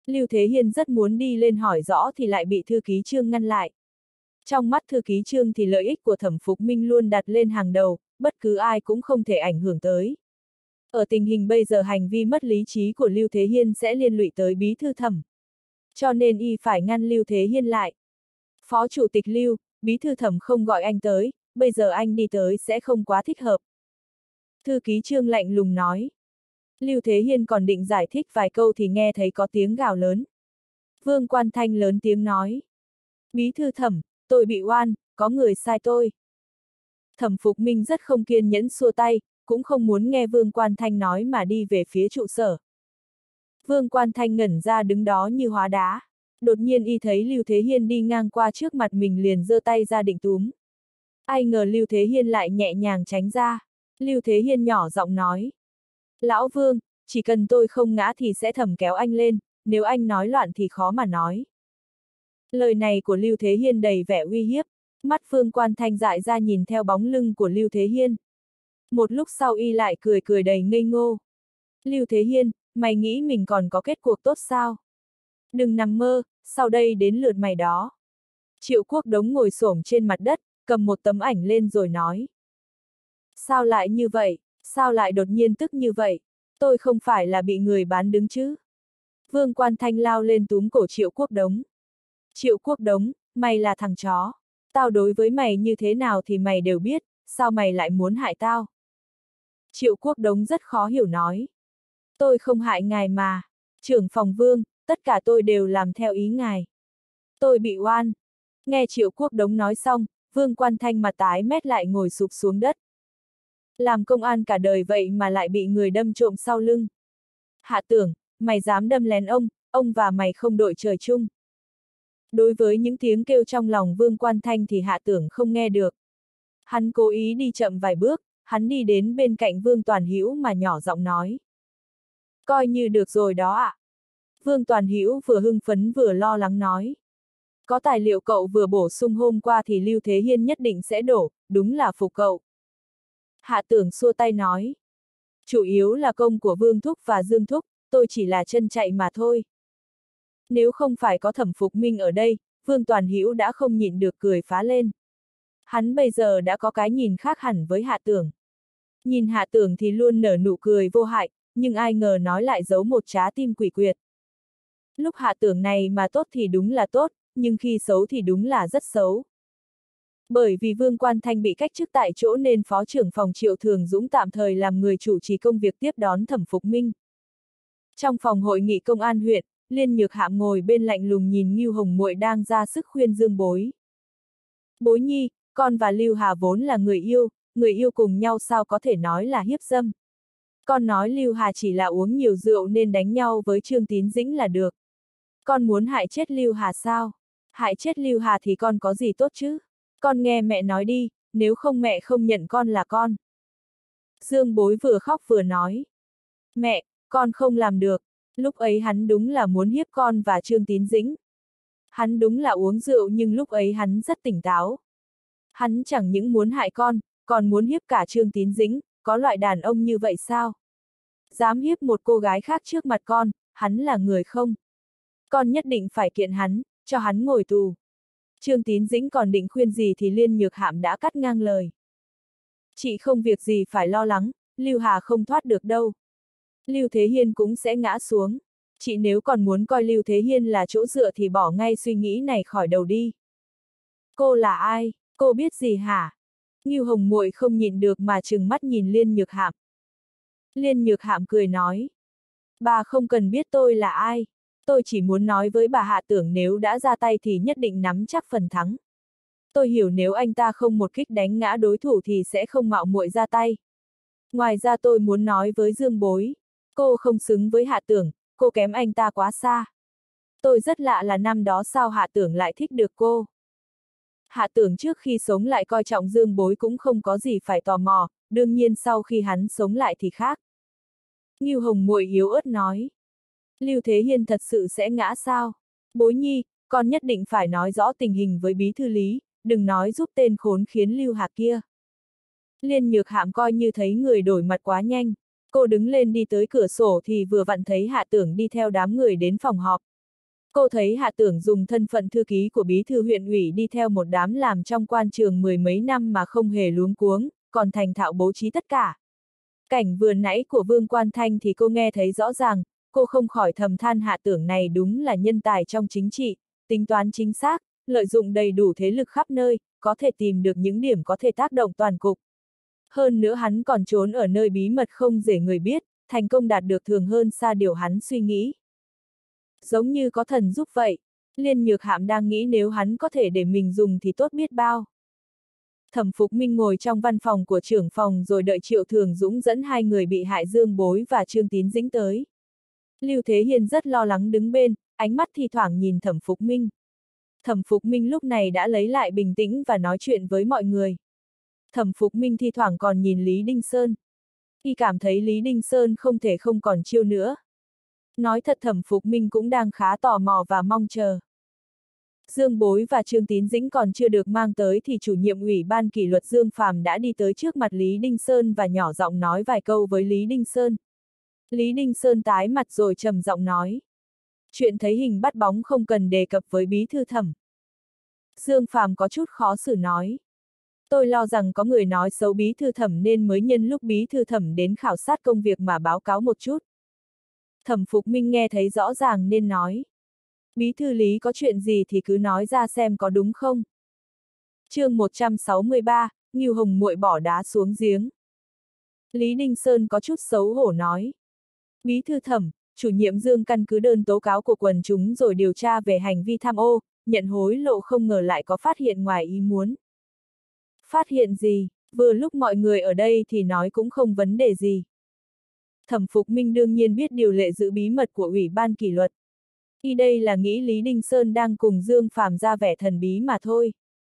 Lưu Thế Hiên rất muốn đi lên hỏi rõ thì lại bị thư ký Trương ngăn lại. Trong mắt thư ký Trương thì lợi ích của Thẩm Phục Minh luôn đặt lên hàng đầu, bất cứ ai cũng không thể ảnh hưởng tới. Ở tình hình bây giờ hành vi mất lý trí của Lưu Thế Hiên sẽ liên lụy tới bí thư Thẩm. Cho nên y phải ngăn Lưu Thế Hiên lại. Phó chủ tịch Lưu, bí thư Thẩm không gọi anh tới, bây giờ anh đi tới sẽ không quá thích hợp. Thư ký Trương lạnh lùng nói. Lưu Thế Hiên còn định giải thích vài câu thì nghe thấy có tiếng gào lớn. Vương Quan Thanh lớn tiếng nói. Bí thư Thẩm, tôi bị oan, có người sai tôi. Thẩm Phục Minh rất không kiên nhẫn xua tay, cũng không muốn nghe Vương Quan Thanh nói mà đi về phía trụ sở. Vương Quan Thanh ngẩn ra đứng đó như hóa đá. Đột nhiên y thấy Lưu Thế Hiên đi ngang qua trước mặt mình liền giơ tay ra định túm. Ai ngờ Lưu Thế Hiên lại nhẹ nhàng tránh ra. Lưu Thế Hiên nhỏ giọng nói. Lão Vương, chỉ cần tôi không ngã thì sẽ thầm kéo anh lên, nếu anh nói loạn thì khó mà nói. Lời này của Lưu Thế Hiên đầy vẻ uy hiếp, mắt Vương Quan Thanh dại ra nhìn theo bóng lưng của Lưu Thế Hiên. Một lúc sau y lại cười cười đầy ngây ngô. Lưu Thế Hiên, mày nghĩ mình còn có kết cuộc tốt sao? Đừng nằm mơ, sau đây đến lượt mày đó. Triệu Quốc Đống ngồi xổm trên mặt đất, cầm một tấm ảnh lên rồi nói. Sao lại như vậy? Sao lại đột nhiên tức như vậy? Tôi không phải là bị người bán đứng chứ? Vương Quan Thanh lao lên túm cổ Triệu Quốc Đống. Triệu Quốc Đống, mày là thằng chó. Tao đối với mày như thế nào thì mày đều biết, sao mày lại muốn hại tao? Triệu Quốc Đống rất khó hiểu nói. Tôi không hại ngài mà. Trưởng phòng Vương, tất cả tôi đều làm theo ý ngài. Tôi bị oan. Nghe Triệu Quốc Đống nói xong, Vương Quan Thanh mặt tái mét lại ngồi sụp xuống đất. Làm công an cả đời vậy mà lại bị người đâm trộm sau lưng. Hạ Tưởng, mày dám đâm lén ông và mày không đội trời chung. Đối với những tiếng kêu trong lòng Vương Quan Thanh thì Hạ Tưởng không nghe được. Hắn cố ý đi chậm vài bước, hắn đi đến bên cạnh Vương Toàn Hữu mà nhỏ giọng nói. Coi như được rồi đó ạ. Vương Toàn Hữu vừa hưng phấn vừa lo lắng nói. Có tài liệu cậu vừa bổ sung hôm qua thì Lưu Thế Hiên nhất định sẽ đổ, đúng là phục cậu. Hạ Tưởng xua tay nói. Chủ yếu là công của Vương Thúc và Dương Thúc, tôi chỉ là chân chạy mà thôi. Nếu không phải có Thẩm Phục Minh ở đây, Vương Toàn Hữu đã không nhịn được cười phá lên. Hắn bây giờ đã có cái nhìn khác hẳn với Hạ Tưởng. Nhìn Hạ Tưởng thì luôn nở nụ cười vô hại, nhưng ai ngờ nói lại giấu một trái tim quỷ quyệt. Lúc Hạ Tưởng này mà tốt thì đúng là tốt, nhưng khi xấu thì đúng là rất xấu. Bởi vì Vương Quan Thanh bị cách chức tại chỗ nên Phó trưởng phòng Triệu Thường Dũng tạm thời làm người chủ trì công việc tiếp đón Thẩm Phục Minh. Trong phòng hội nghị công an huyện, Liên Nhược Hạm ngồi bên lạnh lùng nhìn Ngưu Hồng Muội đang ra sức khuyên Dương Bối. Bối nhi, con và Lưu Hà vốn là người yêu cùng nhau sao có thể nói là hiếp dâm. Con nói Lưu Hà chỉ là uống nhiều rượu nên đánh nhau với Trương Tín Dĩnh là được. Con muốn hại chết Lưu Hà sao? Hại chết Lưu Hà thì con có gì tốt chứ? Con nghe mẹ nói đi, nếu không mẹ không nhận con là con. Dương Bối vừa khóc vừa nói. Mẹ, con không làm được, lúc ấy hắn đúng là muốn hiếp con và Trương Tín Dĩnh. Hắn đúng là uống rượu nhưng lúc ấy hắn rất tỉnh táo. Hắn chẳng những muốn hại con, còn muốn hiếp cả Trương Tín Dĩnh, có loại đàn ông như vậy sao? Dám hiếp một cô gái khác trước mặt con, hắn là người không? Con nhất định phải kiện hắn, cho hắn ngồi tù. Trương Tín Dĩnh còn định khuyên gì thì Liên Nhược Hạm đã cắt ngang lời. Chị không việc gì phải lo lắng, Lưu Hà không thoát được đâu. Lưu Thế Hiên cũng sẽ ngã xuống. Chị nếu còn muốn coi Lưu Thế Hiên là chỗ dựa thì bỏ ngay suy nghĩ này khỏi đầu đi. Cô là ai? Cô biết gì hả? Ngưu Hồng Muội không nhịn được mà trừng mắt nhìn Liên Nhược Hạm. Liên Nhược Hạm cười nói. Bà không cần biết tôi là ai. Tôi chỉ muốn nói với bà Hạ Tưởng nếu đã ra tay thì nhất định nắm chắc phần thắng. Tôi hiểu nếu anh ta không một kích đánh ngã đối thủ thì sẽ không mạo muội ra tay. Ngoài ra tôi muốn nói với Dương Bối. Cô không xứng với Hạ Tưởng, cô kém anh ta quá xa. Tôi rất lạ là năm đó sao Hạ Tưởng lại thích được cô. Hạ Tưởng trước khi sống lại coi trọng Dương Bối cũng không có gì phải tò mò, đương nhiên sau khi hắn sống lại thì khác. Ngưu Hồng Muội yếu ớt nói. Lưu Thế Hiên thật sự sẽ ngã sao? Bối nhi, con nhất định phải nói rõ tình hình với bí thư Lý, đừng nói giúp tên khốn khiến Lưu Hạc kia. Liên Nhược Hạm coi như thấy người đổi mặt quá nhanh, cô đứng lên đi tới cửa sổ thì vừa vặn thấy Hạ Tưởng đi theo đám người đến phòng họp, Cô thấy Hạ Tưởng dùng thân phận thư ký của bí thư huyện ủy đi theo một đám làm trong quan trường mười mấy năm mà không hề luống cuống, còn thành thạo bố trí tất cả. Cảnh vừa nãy của Vương Quan Thanh thì cô nghe thấy rõ ràng, cô không khỏi thầm than Hạ Tưởng này đúng là nhân tài trong chính trị, tính toán chính xác, lợi dụng đầy đủ thế lực khắp nơi, có thể tìm được những điểm có thể tác động toàn cục. Hơn nữa hắn còn trốn ở nơi bí mật không dễ người biết, thành công đạt được thường hơn xa điều hắn suy nghĩ. Giống như có thần giúp vậy, Liên Nhược Hạm đang nghĩ nếu hắn có thể để mình dùng thì tốt biết bao. Thẩm Phục Minh ngồi trong văn phòng của trưởng phòng rồi đợi Triệu Thường Dũng dẫn hai người bị hại Dương Bối và Trương Tín Dĩnh tới. Lưu Thế Hiên rất lo lắng đứng bên, ánh mắt thi thoảng nhìn Thẩm Phục Minh. Thẩm Phục Minh lúc này đã lấy lại bình tĩnh và nói chuyện với mọi người. Thẩm Phục Minh thi thoảng còn nhìn Lý Đinh Sơn. Y cảm thấy Lý Đinh Sơn không thể không còn chiêu nữa. Nói thật Thẩm Phục Minh cũng đang khá tò mò và mong chờ. Dương Bối và Trương Tín Dĩnh còn chưa được mang tới thì chủ nhiệm ủy ban kỷ luật Dương Phàm đã đi tới trước mặt Lý Đinh Sơn và nhỏ giọng nói vài câu với Lý Đinh Sơn. Lý Đinh Sơn tái mặt rồi trầm giọng nói. Chuyện thấy hình bắt bóng không cần đề cập với bí thư Thẩm. Dương Phàm có chút khó xử nói. Tôi lo rằng có người nói xấu bí thư Thẩm nên mới nhân lúc bí thư Thẩm đến khảo sát công việc mà báo cáo một chút. Thẩm Phục Minh nghe thấy rõ ràng nên nói. Bí thư Lý có chuyện gì thì cứ nói ra xem có đúng không? Chương 163, Ngưu Hồng muội bỏ đá xuống giếng. Lý Đinh Sơn có chút xấu hổ nói. Bí thư Thẩm, chủ nhiệm Dương căn cứ đơn tố cáo của quần chúng rồi điều tra về hành vi tham ô, nhận hối lộ không ngờ lại có phát hiện ngoài ý muốn. Phát hiện gì? Vừa lúc mọi người ở đây thì nói cũng không vấn đề gì. Thẩm Phục Minh đương nhiên biết điều lệ giữ bí mật của Ủy ban kỷ luật. Y đây là nghĩ Lý Đinh Sơn đang cùng Dương Phàm ra vẻ thần bí mà thôi.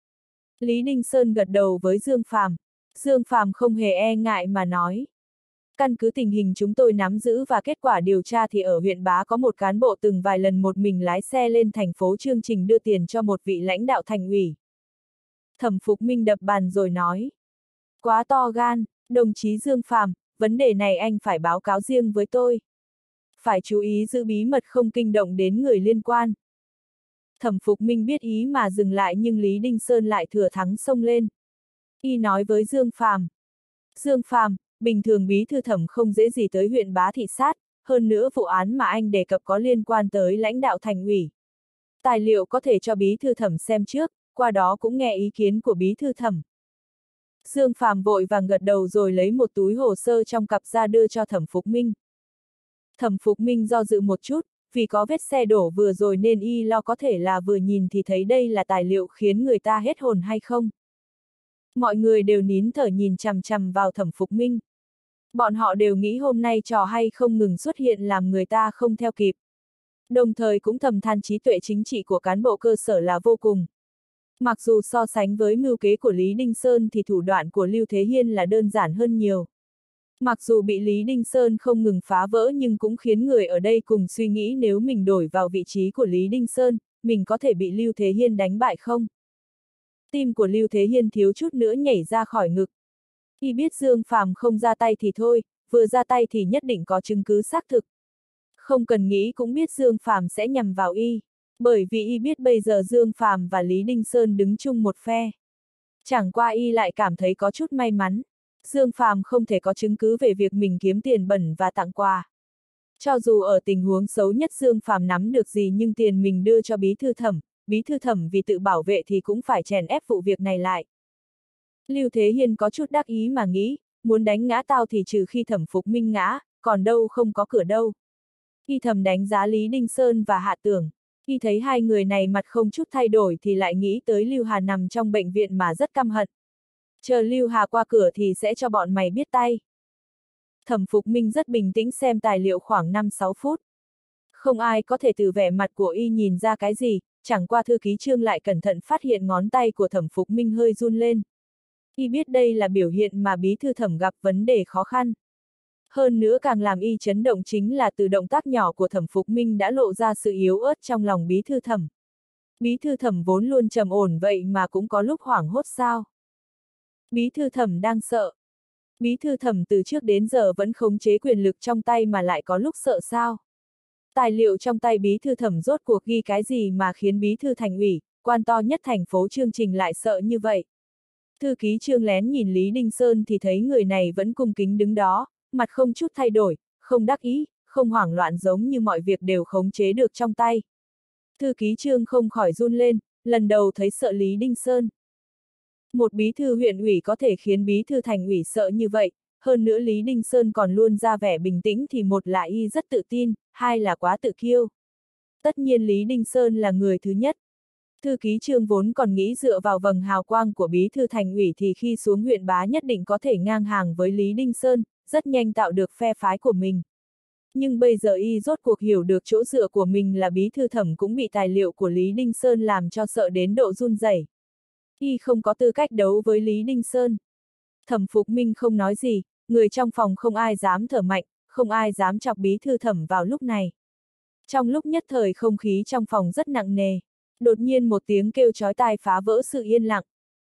Lý Đinh Sơn gật đầu với Dương Phàm. Dương Phàm không hề e ngại mà nói. Căn cứ tình hình chúng tôi nắm giữ và kết quả điều tra thì ở huyện Bá có một cán bộ từng vài lần một mình lái xe lên thành phố chương trình đưa tiền cho một vị lãnh đạo thành ủy. Thẩm Phục Minh đập bàn rồi nói. Quá to gan, đồng chí Dương Phàm, vấn đề này anh phải báo cáo riêng với tôi. Phải chú ý giữ bí mật không kinh động đến người liên quan. Thẩm Phục Minh biết ý mà dừng lại nhưng Lý Đinh Sơn lại thừa thắng xông lên. Y nói với Dương Phàm. Dương Phàm, bình thường bí thư Thẩm không dễ gì tới huyện Bá thị sát, hơn nữa vụ án mà anh đề cập có liên quan tới lãnh đạo thành ủy. Tài liệu có thể cho bí thư Thẩm xem trước, qua đó cũng nghe ý kiến của bí thư Thẩm. Dương Phàm vội vàng gật đầu rồi lấy một túi hồ sơ trong cặp ra đưa cho Thẩm Phục Minh. Thẩm Phục Minh do dự một chút, vì có vết xe đổ vừa rồi nên y lo có thể là vừa nhìn thì thấy đây là tài liệu khiến người ta hết hồn hay không. Mọi người đều nín thở nhìn chằm chằm vào Thẩm Phục Minh. Bọn họ đều nghĩ hôm nay trò hay không ngừng xuất hiện làm người ta không theo kịp. Đồng thời cũng thầm than trí tuệ chính trị của cán bộ cơ sở là vô cùng. Mặc dù so sánh với mưu kế của Lý Đinh Sơn thì thủ đoạn của Lưu Thế Hiên là đơn giản hơn nhiều. Mặc dù bị Lý Đinh Sơn không ngừng phá vỡ nhưng cũng khiến người ở đây cùng suy nghĩ nếu mình đổi vào vị trí của Lý Đinh Sơn, mình có thể bị Lưu Thế Hiên đánh bại không? Tim của Lưu Thế Hiên thiếu chút nữa nhảy ra khỏi ngực. Y biết Dương Phàm không ra tay thì thôi, vừa ra tay thì nhất định có chứng cứ xác thực. Không cần nghĩ cũng biết Dương Phàm sẽ nhằm vào y, bởi vì y biết bây giờ Dương Phàm và Lý Đinh Sơn đứng chung một phe. Chẳng qua y lại cảm thấy có chút may mắn. Dương Phàm không thể có chứng cứ về việc mình kiếm tiền bẩn và tặng quà. Cho dù ở tình huống xấu nhất Dương Phàm nắm được gì nhưng tiền mình đưa cho bí thư Thẩm vì tự bảo vệ thì cũng phải chèn ép vụ việc này lại. Lưu Thế Hiên có chút đắc ý mà nghĩ, muốn đánh ngã tao thì trừ khi Thẩm Phục Minh ngã, còn đâu không có cửa đâu. Y thầm đánh giá Lý Đinh Sơn và Hạ Tưởng. Y thấy hai người này mặt không chút thay đổi thì lại nghĩ tới Lưu Hà nằm trong bệnh viện mà rất căm hận. Chờ Lưu Hà qua cửa thì sẽ cho bọn mày biết tay. Thẩm Phục Minh rất bình tĩnh xem tài liệu khoảng 5-6 phút. Không ai có thể từ vẻ mặt của y nhìn ra cái gì, chẳng qua thư ký Trương lại cẩn thận phát hiện ngón tay của Thẩm Phục Minh hơi run lên. Y biết đây là biểu hiện mà bí thư Thẩm gặp vấn đề khó khăn. Hơn nữa càng làm y chấn động chính là từ động tác nhỏ của Thẩm Phục Minh đã lộ ra sự yếu ớt trong lòng bí thư Thẩm. Bí thư Thẩm vốn luôn trầm ổn vậy mà cũng có lúc hoảng hốt sao. Bí thư Thẩm đang sợ. Bí thư Thẩm từ trước đến giờ vẫn khống chế quyền lực trong tay mà lại có lúc sợ sao. Tài liệu trong tay bí thư Thẩm rốt cuộc ghi cái gì mà khiến bí thư thành ủy, quan to nhất thành phố Chương Trình lại sợ như vậy? Thư ký Trương lén nhìn Lý Đinh Sơn thì thấy người này vẫn cung kính đứng đó, mặt không chút thay đổi, không đắc ý, không hoảng loạn giống như mọi việc đều khống chế được trong tay. Thư ký Trương không khỏi run lên, lần đầu thấy sợ Lý Đinh Sơn. Một bí thư huyện ủy có thể khiến bí thư thành ủy sợ như vậy, hơn nữa Lý Đinh Sơn còn luôn ra vẻ bình tĩnh thì một là y rất tự tin, hai là quá tự kiêu. Tất nhiên Lý Đinh Sơn là người thứ nhất. Thư ký Trương vốn còn nghĩ dựa vào vầng hào quang của bí thư thành ủy thì khi xuống huyện Bá nhất định có thể ngang hàng với Lý Đinh Sơn, rất nhanh tạo được phe phái của mình. Nhưng bây giờ y rốt cuộc hiểu được chỗ dựa của mình là bí thư Thẩm cũng bị tài liệu của Lý Đinh Sơn làm cho sợ đến độ run rẩy. Y không có tư cách đấu với Lý Đinh Sơn. Thẩm Phục Minh không nói gì, người trong phòng không ai dám thở mạnh, không ai dám chọc bí thư Thẩm vào lúc này. Trong lúc nhất thời không khí trong phòng rất nặng nề. Đột nhiên một tiếng kêu chói tai phá vỡ sự yên lặng.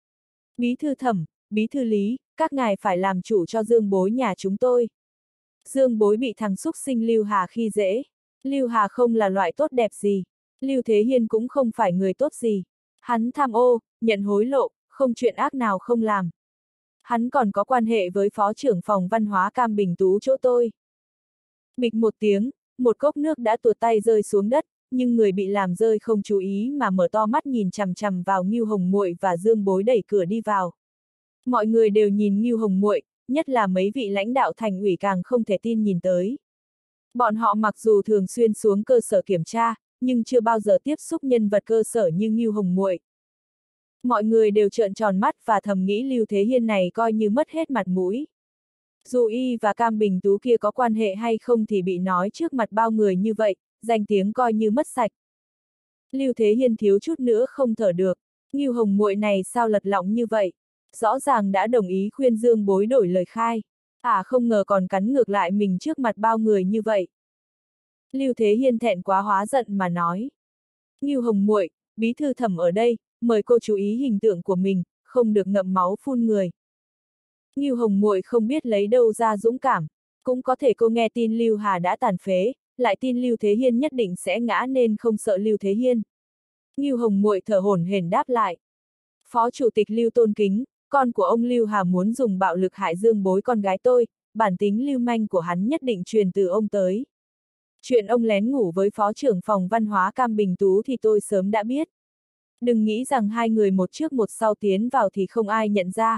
Bí thư Thẩm, bí thư Lý, các ngài phải làm chủ cho Dương Bối nhà chúng tôi. Dương Bối bị thằng xúc sinh Lưu Hà khi dễ. Lưu Hà không là loại tốt đẹp gì. Lưu Thế Hiên cũng không phải người tốt gì. Hắn tham ô, nhận hối lộ, không chuyện ác nào không làm. Hắn còn có quan hệ với phó trưởng phòng văn hóa Cam Bình Tú chỗ tôi. Bịch một tiếng, một cốc nước đã tuột tay rơi xuống đất, nhưng người bị làm rơi không chú ý mà mở to mắt nhìn chằm chằm vào Ngưu Hồng Muội và Dương Bối đẩy cửa đi vào. Mọi người đều nhìn Ngưu Hồng Muội, nhất là mấy vị lãnh đạo thành ủy càng không thể tin nhìn tới. Bọn họ mặc dù thường xuyên xuống cơ sở kiểm tra, nhưng chưa bao giờ tiếp xúc nhân vật cơ sở như Ngưu Hồng Muội. Mọi người đều trợn tròn mắt và thầm nghĩ Lưu Thế Hiên này coi như mất hết mặt mũi. Dù y và Cam Bình Tú kia có quan hệ hay không thì bị nói trước mặt bao người như vậy, danh tiếng coi như mất sạch. Lưu Thế Hiên thiếu chút nữa không thở được, Ngưu Hồng Muội này sao lật lọng như vậy? Rõ ràng đã đồng ý khuyên Dương Bối đổi lời khai. Không ngờ còn cắn ngược lại mình trước mặt bao người như vậy. Lưu Thế Hiên thẹn quá hóa giận mà nói. Ngưu Hồng Muội, bí thư Thẩm ở đây, mời cô chú ý hình tượng của mình, không được ngậm máu phun người. Ngưu Hồng Muội không biết lấy đâu ra dũng cảm, cũng có thể cô nghe tin Lưu Hà đã tàn phế, lại tin Lưu Thế Hiên nhất định sẽ ngã nên không sợ Lưu Thế Hiên. Ngưu Hồng Muội thở hổn hển đáp lại. Phó Chủ tịch Lưu tôn kính, con của ông Lưu Hà muốn dùng bạo lực hại Dương Bối con gái tôi, bản tính lưu manh của hắn nhất định truyền từ ông tới. Chuyện ông lén ngủ với Phó trưởng phòng văn hóa Cam Bình Tú thì tôi sớm đã biết. Đừng nghĩ rằng hai người một trước một sau tiến vào thì không ai nhận ra.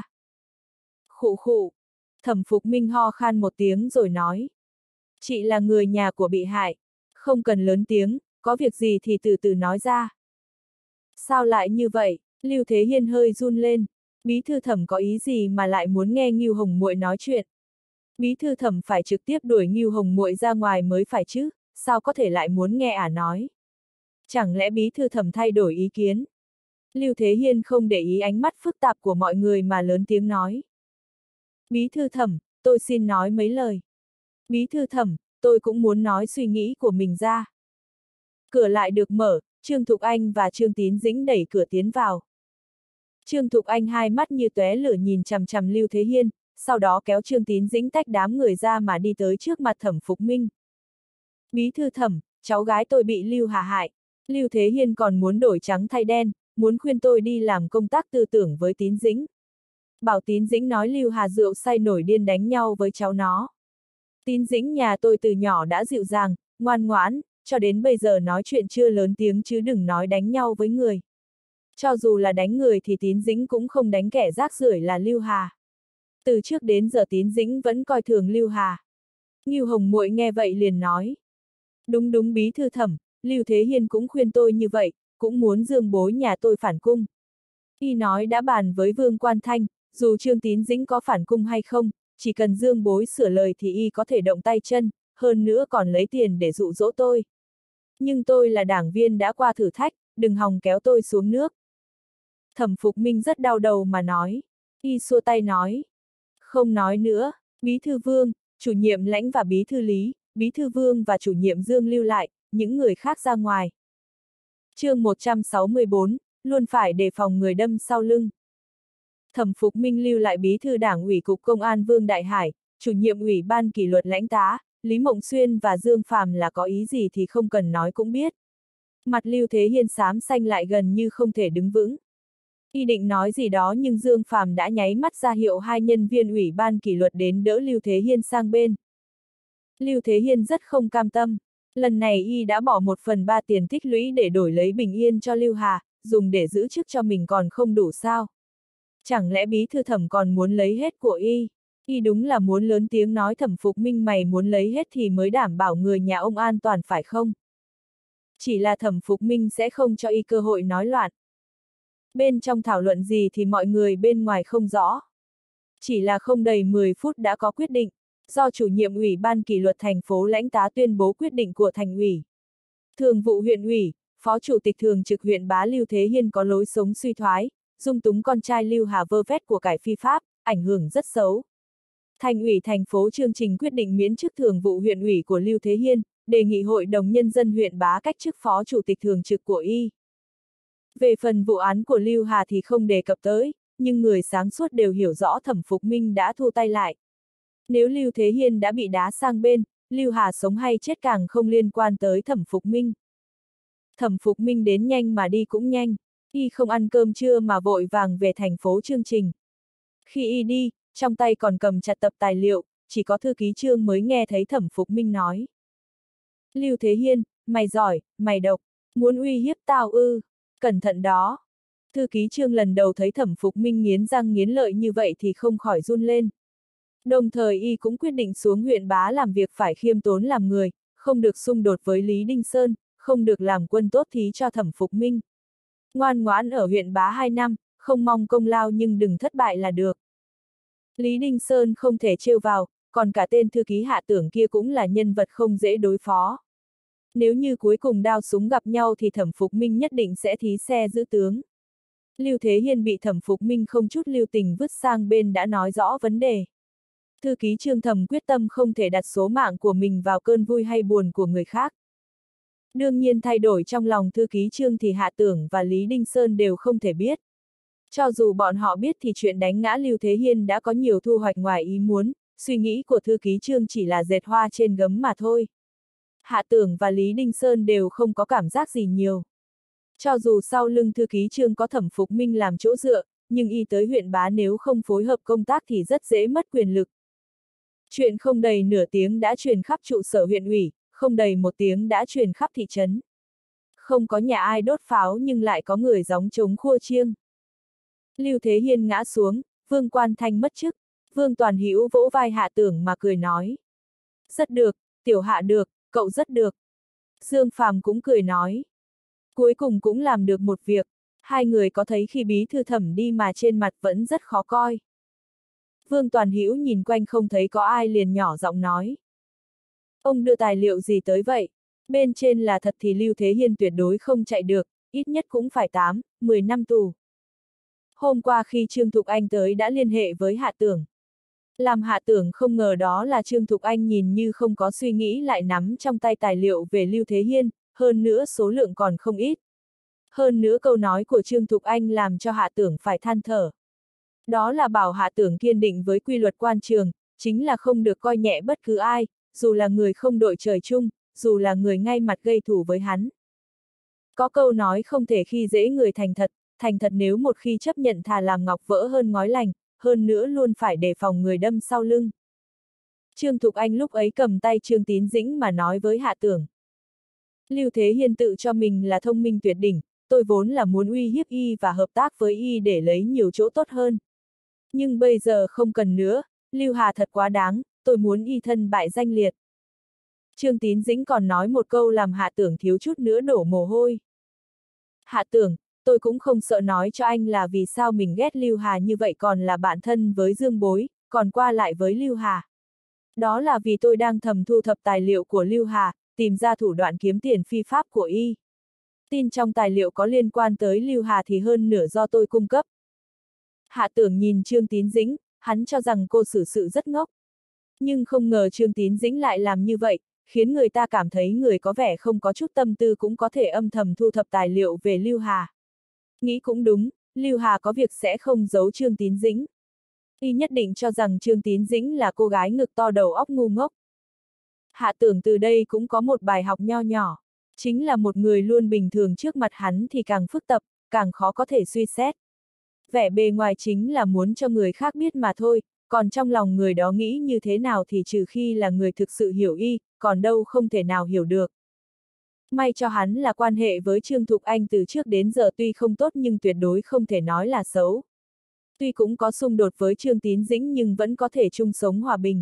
Khụ khụ. Thẩm Phục Minh ho khan một tiếng rồi nói. Chị là người nhà của bị hại. Không cần lớn tiếng, có việc gì thì từ từ nói ra. Sao lại như vậy? Lưu Thế Hiên hơi run lên. Bí thư Thẩm có ý gì mà lại muốn nghe Ngưu Hồng Muội nói chuyện? Bí thư Thẩm phải trực tiếp đuổi Ngưu Hồng Muội ra ngoài mới phải chứ, sao có thể lại muốn nghe nói? Chẳng lẽ bí thư Thẩm thay đổi ý kiến? Lưu Thế Hiên không để ý ánh mắt phức tạp của mọi người mà lớn tiếng nói. Bí thư Thẩm, tôi xin nói mấy lời. Bí thư Thẩm, tôi cũng muốn nói suy nghĩ của mình ra. Cửa lại được mở, Trương Thục Anh và Trương Tín Dĩnh đẩy cửa tiến vào. Trương Thục Anh hai mắt như tóe lửa nhìn chằm chằm Lưu Thế Hiên, sau đó kéo Trương Tín Dĩnh tách đám người ra mà đi tới trước mặt Thẩm Phục Minh. Bí thư Thẩm, cháu gái tôi bị Lưu Hà hại. Lưu Thế Hiên còn muốn đổi trắng thay đen, muốn khuyên tôi đi làm công tác tư tưởng với Tín Dĩnh. Bảo Tín Dĩnh nói Lưu Hà rượu say nổi điên đánh nhau với cháu nó. Tín Dĩnh nhà tôi từ nhỏ đã dịu dàng, ngoan ngoãn, cho đến bây giờ nói chuyện chưa lớn tiếng chứ đừng nói đánh nhau với người. Cho dù là đánh người thì Tín Dĩnh cũng không đánh kẻ rác rưởi là Lưu Hà. Từ trước đến giờ Tín Dĩnh vẫn coi thường Lưu Hà. Ngưu Hồng Muội nghe vậy liền nói. Đúng đúng bí thư Thẩm, Lưu Thế Hiên cũng khuyên tôi như vậy, cũng muốn Dương Bối nhà tôi phản cung. Y nói đã bàn với Vương Quan Thanh, dù Trương Tín Dĩnh có phản cung hay không, chỉ cần Dương Bối sửa lời thì y có thể động tay chân, hơn nữa còn lấy tiền để dụ dỗ tôi. Nhưng tôi là đảng viên đã qua thử thách, đừng hòng kéo tôi xuống nước. Thẩm Phục Minh rất đau đầu mà nói. Y xua tay nói. Không nói nữa, bí thư Vương, chủ nhiệm Lãnh và bí thư Lý, bí thư Vương và chủ nhiệm Dương lưu lại, những người khác ra ngoài. Chương 164, luôn phải đề phòng người đâm sau lưng. Thẩm Phục Minh lưu lại bí thư đảng ủy cục công an Vương Đại Hải, chủ nhiệm ủy ban kỷ luật Lãnh tá, Lý Mộng Xuyên và Dương Phàm là có ý gì thì không cần nói cũng biết. Mặt Lưu Thế Hiên xám xanh lại gần như không thể đứng vững. Y định nói gì đó nhưng Dương Phàm đã nháy mắt ra hiệu hai nhân viên ủy ban kỷ luật đến đỡ Lưu Thế Hiên sang bên. Lưu Thế Hiên rất không cam tâm. Lần này y đã bỏ 1/3 tiền tích lũy để đổi lấy bình yên cho Lưu Hà, dùng để giữ chức cho mình còn không đủ sao. Chẳng lẽ bí thư Thẩm còn muốn lấy hết của y? Y đúng là muốn lớn tiếng nói Thẩm Phục Minh mày muốn lấy hết thì mới đảm bảo người nhà ông an toàn phải không? Chỉ là Thẩm Phục Minh sẽ không cho y cơ hội nói loạn. Bên trong thảo luận gì thì mọi người bên ngoài không rõ. Chỉ là không đầy 10 phút đã có quyết định, do chủ nhiệm ủy ban kỷ luật thành phố Lãnh Tá tuyên bố quyết định của thành ủy. Thường vụ huyện ủy, phó chủ tịch thường trực huyện Bá Lưu Thế Hiên có lối sống suy thoái, dung túng con trai Lưu Hà vơ vét của cải phi pháp, ảnh hưởng rất xấu. Thành ủy thành phố chương trình quyết định miễn chức thường vụ huyện ủy của Lưu Thế Hiên, đề nghị Hội đồng Nhân dân huyện Bá cách chức phó chủ tịch thường trực của y. Về phần vụ án của Lưu Hà thì không đề cập tới, nhưng người sáng suốt đều hiểu rõ Thẩm Phục Minh đã thu tay lại. Nếu Lưu Thế Hiên đã bị đá sang bên, Lưu Hà sống hay chết càng không liên quan tới Thẩm Phục Minh. Thẩm Phục Minh đến nhanh mà đi cũng nhanh, y không ăn cơm trưa mà vội vàng về thành phố chương trình. Khi y đi, trong tay còn cầm chặt tập tài liệu, chỉ có thư ký Trương mới nghe thấy Thẩm Phục Minh nói. Lưu Thế Hiên, mày giỏi, mày độc, muốn uy hiếp tao ư, cẩn thận đó. Thư ký Trương lần đầu thấy Thẩm Phục Minh nghiến răng nghiến lợi như vậy thì không khỏi run lên. Đồng thời y cũng quyết định xuống huyện Bá làm việc phải khiêm tốn làm người, không được xung đột với Lý Đinh Sơn, không được làm quân tốt thí cho Thẩm Phục Minh. Ngoan ngoãn ở huyện Bá 2 năm, không mong công lao nhưng đừng thất bại là được. Lý Đinh Sơn không thể trêu vào, còn cả tên thư ký Hạ Tưởng kia cũng là nhân vật không dễ đối phó. Nếu như cuối cùng đao súng gặp nhau thì Thẩm Phục Minh nhất định sẽ thí xe giữ tướng. Lưu Thế Hiên bị Thẩm Phục Minh không chút lưu tình vứt sang bên đã nói rõ vấn đề. Thư ký Trương thầm quyết tâm không thể đặt số mạng của mình vào cơn vui hay buồn của người khác. Đương nhiên thay đổi trong lòng thư ký Trương thì Hạ Tưởng và Lý Đinh Sơn đều không thể biết. Cho dù bọn họ biết thì chuyện đánh ngã Lưu Thế Hiên đã có nhiều thu hoạch ngoài ý muốn, suy nghĩ của thư ký Trương chỉ là dệt hoa trên gấm mà thôi. Hạ Tưởng và Lý Đinh Sơn đều không có cảm giác gì nhiều. Cho dù sau lưng thư ký Trương có Thẩm Phục Minh làm chỗ dựa, nhưng y tới huyện Bá nếu không phối hợp công tác thì rất dễ mất quyền lực. Chuyện không đầy nửa tiếng đã truyền khắp trụ sở huyện ủy, không đầy 1 tiếng đã truyền khắp thị trấn. Không có nhà ai đốt pháo nhưng lại có người gióng trống khua chiêng. Lưu Thế Hiên ngã xuống, Vương Quan Thanh mất chức, Vương Toàn Hữu vỗ vai Hạ Tưởng mà cười nói. Rất được, tiểu Hạ được, cậu rất được. Dương Phàm cũng cười nói. Cuối cùng cũng làm được một việc, hai người có thấy khi bí thư Thẩm đi mà trên mặt vẫn rất khó coi. Vương Toàn Hữu nhìn quanh không thấy có ai liền nhỏ giọng nói. Ông đưa tài liệu gì tới vậy? Bên trên là thật thì Lưu Thế Hiên tuyệt đối không chạy được, ít nhất cũng phải 8-10 năm tù. Hôm qua khi Trương Thục Anh tới đã liên hệ với Hạ Tưởng. Làm Hạ Tưởng không ngờ đó là Trương Thục Anh nhìn như không có suy nghĩ lại nắm trong tay tài liệu về Lưu Thế Hiên, hơn nữa số lượng còn không ít. Hơn nữa câu nói của Trương Thục Anh làm cho Hạ Tưởng phải than thở. Đó là bảo Hạ Tưởng kiên định với quy luật quan trường, chính là không được coi nhẹ bất cứ ai, dù là người không đội trời chung, dù là người ngay mặt gây thù với hắn. Có câu nói không thể khi dễ người thành thật nếu một khi chấp nhận thà làm ngọc vỡ hơn ngói lành, hơn nữa luôn phải đề phòng người đâm sau lưng. Trương Thục Anh lúc ấy cầm tay Trương Tín Dĩnh mà nói với Hạ Tưởng. Lưu Thế Hiên tự cho mình là thông minh tuyệt đỉnh, tôi vốn là muốn uy hiếp y và hợp tác với y để lấy nhiều chỗ tốt hơn. Nhưng bây giờ không cần nữa, Lưu Hà thật quá đáng, tôi muốn y thân bại danh liệt. Trương Tín Dĩnh còn nói một câu làm Hạ Tưởng thiếu chút nữa đổ mồ hôi. Hạ Tưởng, tôi cũng không sợ nói cho anh là vì sao mình ghét Lưu Hà như vậy còn là bạn thân với Dương Bối, còn qua lại với Lưu Hà. Đó là vì tôi đang thầm thu thập tài liệu của Lưu Hà, tìm ra thủ đoạn kiếm tiền phi pháp của y. Tin trong tài liệu có liên quan tới Lưu Hà thì hơn nửa do tôi cung cấp. Hạ Tưởng nhìn Trương Tín Dĩnh, hắn cho rằng cô xử sự rất ngốc. Nhưng không ngờ Trương Tín Dĩnh lại làm như vậy, khiến người ta cảm thấy người có vẻ không có chút tâm tư cũng có thể âm thầm thu thập tài liệu về Lưu Hà. Nghĩ cũng đúng, Lưu Hà có việc sẽ không giấu Trương Tín Dĩnh. Y nhất định cho rằng Trương Tín Dĩnh là cô gái ngực to đầu óc ngu ngốc. Hạ Tưởng từ đây cũng có một bài học nho nhỏ. Chính là một người luôn bình thường trước mặt hắn thì càng phức tạp, càng khó có thể suy xét. Vẻ bề ngoài chính là muốn cho người khác biết mà thôi, còn trong lòng người đó nghĩ như thế nào thì trừ khi là người thực sự hiểu y, còn đâu không thể nào hiểu được. May cho hắn là quan hệ với Trương Thục Anh từ trước đến giờ tuy không tốt nhưng tuyệt đối không thể nói là xấu. Tuy cũng có xung đột với Trương Tín Dĩnh nhưng vẫn có thể chung sống hòa bình.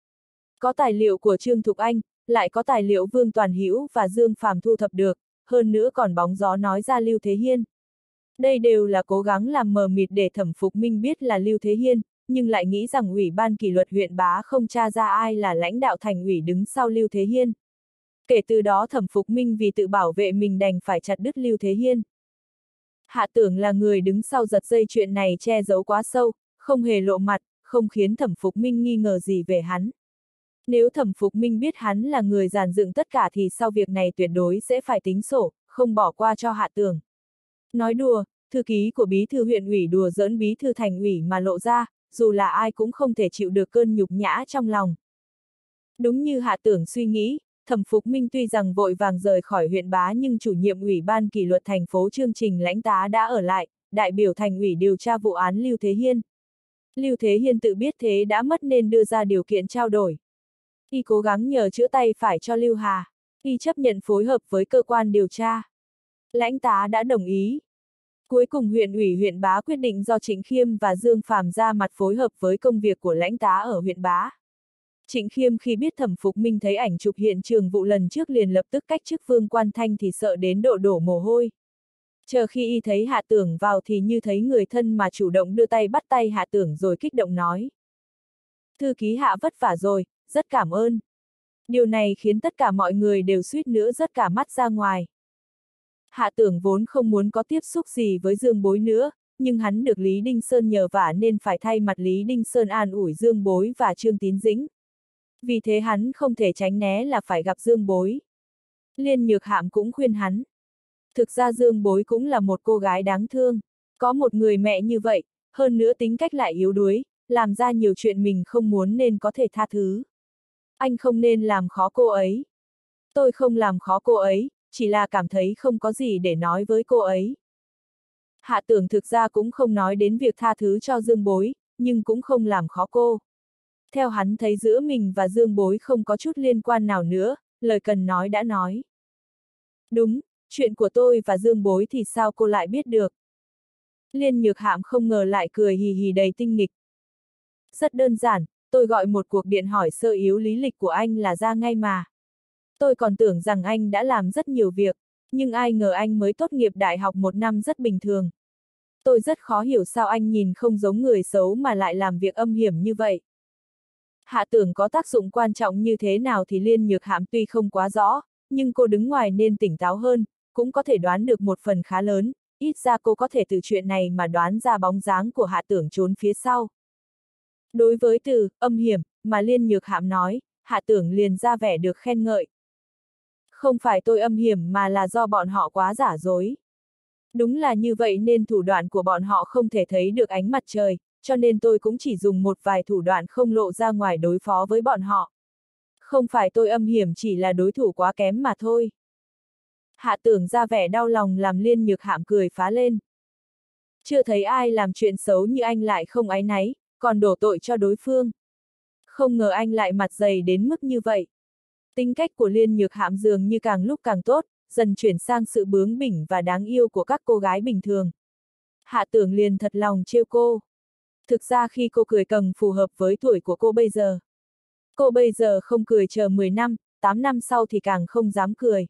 Có tài liệu của Trương Thục Anh, lại có tài liệu Vương Toàn Hữu và Dương Phàm thu thập được, hơn nữa còn bóng gió nói ra Lưu Thế Hiên. Đây đều là cố gắng làm mờ mịt để Thẩm Phục Minh biết là Lưu Thế Hiên, nhưng lại nghĩ rằng Ủy ban kỷ luật huyện Bá không tra ra ai là lãnh đạo thành ủy đứng sau Lưu Thế Hiên. Kể từ đó Thẩm Phục Minh vì tự bảo vệ mình đành phải chặt đứt Lưu Thế Hiên. Hạ Tưởng là người đứng sau giật dây chuyện này che giấu quá sâu, không hề lộ mặt, không khiến Thẩm Phục Minh nghi ngờ gì về hắn. Nếu Thẩm Phục Minh biết hắn là người dàn dựng tất cả thì sau việc này tuyệt đối sẽ phải tính sổ, không bỏ qua cho Hạ Tưởng. Nói đùa, thư ký của bí thư huyện ủy đùa giỡn bí thư thành ủy mà lộ ra, dù là ai cũng không thể chịu được cơn nhục nhã trong lòng. Đúng như Hạ Tưởng suy nghĩ, Thẩm Phục Minh tuy rằng vội vàng rời khỏi huyện Bá nhưng chủ nhiệm ủy ban kỷ luật thành phố Chương Trình Lãnh Tá đã ở lại, đại biểu thành ủy điều tra vụ án Lưu Thế Hiên. Lưu Thế Hiên tự biết thế đã mất nên đưa ra điều kiện trao đổi. Y cố gắng nhờ chữa tay phải cho Lưu Hà. Y chấp nhận phối hợp với cơ quan điều tra. Lãnh tá đã đồng ý. Cuối cùng huyện ủy huyện Bá quyết định do Trịnh Khiêm và Dương Phàm ra mặt phối hợp với công việc của lãnh tá ở huyện Bá. Trịnh Khiêm khi biết Thẩm Phục Minh thấy ảnh chụp hiện trường vụ lần trước liền lập tức cách chức Vương Quan Thanh thì sợ đến độ đổ mồ hôi. Chờ khi y thấy Hạ Tưởng vào thì như thấy người thân mà chủ động đưa tay bắt tay Hạ Tưởng rồi kích động nói. Thư ký Hạ vất vả rồi, rất cảm ơn. Điều này khiến tất cả mọi người đều suýt nữa rớt cả mắt ra ngoài. Hạ Tưởng vốn không muốn có tiếp xúc gì với Dương Bối nữa, nhưng hắn được Lý Đinh Sơn nhờ vả nên phải thay mặt Lý Đinh Sơn an ủi Dương Bối và Trương Tín Dĩnh. Vì thế hắn không thể tránh né là phải gặp Dương Bối. Liên Nhược Hạm cũng khuyên hắn. Thực ra Dương Bối cũng là một cô gái đáng thương. Có một người mẹ như vậy, hơn nữa tính cách lại yếu đuối, làm ra nhiều chuyện mình không muốn nên có thể tha thứ. Anh không nên làm khó cô ấy. Tôi không làm khó cô ấy, chỉ là cảm thấy không có gì để nói với cô ấy. Hạ Tưởng thực ra cũng không nói đến việc tha thứ cho Dương Bối, nhưng cũng không làm khó cô. Theo hắn thấy giữa mình và Dương Bối không có chút liên quan nào nữa, lời cần nói đã nói. Đúng, chuyện của tôi và Dương Bối thì sao cô lại biết được? Liên Nhược Hạm không ngờ lại cười hì hì đầy tinh nghịch. Rất đơn giản, tôi gọi một cuộc điện hỏi sơ yếu lý lịch của anh là ra ngay mà. Tôi còn tưởng rằng anh đã làm rất nhiều việc, nhưng ai ngờ anh mới tốt nghiệp đại học một năm rất bình thường. Tôi rất khó hiểu sao anh nhìn không giống người xấu mà lại làm việc âm hiểm như vậy. Hạ Tưởng có tác dụng quan trọng như thế nào thì Liên Nhược Hạm tuy không quá rõ, nhưng cô đứng ngoài nên tỉnh táo hơn, cũng có thể đoán được một phần khá lớn, ít ra cô có thể từ chuyện này mà đoán ra bóng dáng của Hạ Tưởng trốn phía sau. Đối với từ âm hiểm mà Liên Nhược Hạm nói, Hạ Tưởng liền ra vẻ được khen ngợi. Không phải tôi âm hiểm mà là do bọn họ quá giả dối. Đúng là như vậy nên thủ đoạn của bọn họ không thể thấy được ánh mặt trời, cho nên tôi cũng chỉ dùng một vài thủ đoạn không lộ ra ngoài đối phó với bọn họ. Không phải tôi âm hiểm chỉ là đối thủ quá kém mà thôi. Hạ Tưởng ra vẻ đau lòng làm Liên Nhược Hạm cười phá lên. Chưa thấy ai làm chuyện xấu như anh lại không áy náy, còn đổ tội cho đối phương. Không ngờ anh lại mặt dày đến mức như vậy. Tính cách của Liên Nhược Hạm dường như càng lúc càng tốt, dần chuyển sang sự bướng bỉnh và đáng yêu của các cô gái bình thường. Hạ Tưởng liền thật lòng trêu cô. Thực ra khi cô cười càng phù hợp với tuổi của cô bây giờ. Cô bây giờ không cười chờ 10 năm, 8 năm sau thì càng không dám cười.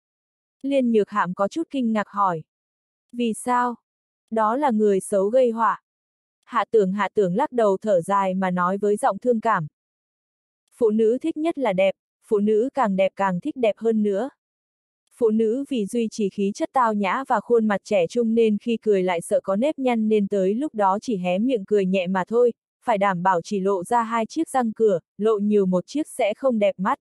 Liên Nhược Hạm có chút kinh ngạc hỏi. Vì sao? Đó là người xấu gây họa. Hạ Tưởng lắc đầu thở dài mà nói với giọng thương cảm. Phụ nữ thích nhất là đẹp, phụ nữ càng đẹp càng thích đẹp hơn nữa. Phụ nữ vì duy trì khí chất tao nhã và khuôn mặt trẻ trung nên khi cười lại sợ có nếp nhăn nên tới lúc đó chỉ hé miệng cười nhẹ mà thôi, phải đảm bảo chỉ lộ ra 2 chiếc răng cửa, lộ nhiều một chiếc sẽ không đẹp mắt.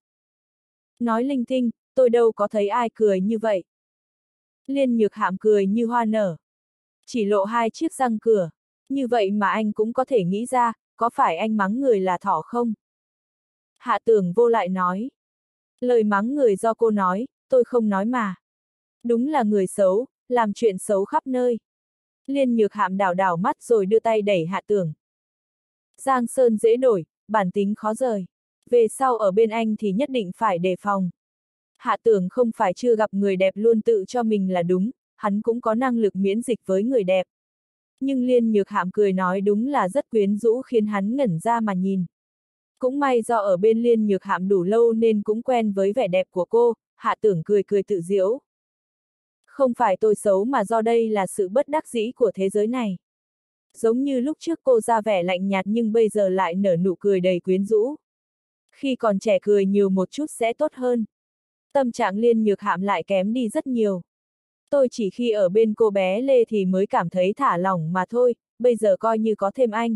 Nói linh tinh, tôi đâu có thấy ai cười như vậy. Liên Nhược Hạm cười như hoa nở. Chỉ lộ 2 chiếc răng cửa, như vậy mà anh cũng có thể nghĩ ra, có phải anh mắng người là thỏ không? Hạ Tưởng vô lại nói. Lời mắng người do cô nói, tôi không nói mà. Đúng là người xấu, làm chuyện xấu khắp nơi. Liên Nhược Hạm đảo đảo mắt rồi đưa tay đẩy Hạ Tưởng. Giang sơn dễ đổi, bản tính khó rời. Về sau ở bên anh thì nhất định phải đề phòng. Hạ Tưởng không phải chưa gặp người đẹp luôn tự cho mình là đúng, hắn cũng có năng lực miễn dịch với người đẹp. Nhưng Liên Nhược Hạm cười nói đúng là rất quyến rũ khiến hắn ngẩn ra mà nhìn. Cũng may do ở bên Liên Nhược Hạm đủ lâu nên cũng quen với vẻ đẹp của cô, Hạ Tưởng cười cười tự giễu. Không phải tôi xấu mà do đây là sự bất đắc dĩ của thế giới này. Giống như lúc trước cô ra vẻ lạnh nhạt nhưng bây giờ lại nở nụ cười đầy quyến rũ. Khi còn trẻ cười nhiều một chút sẽ tốt hơn. Tâm trạng Liên Nhược Hạm lại kém đi rất nhiều. Tôi chỉ khi ở bên cô bé Lê thì mới cảm thấy thả lỏng mà thôi, bây giờ coi như có thêm anh.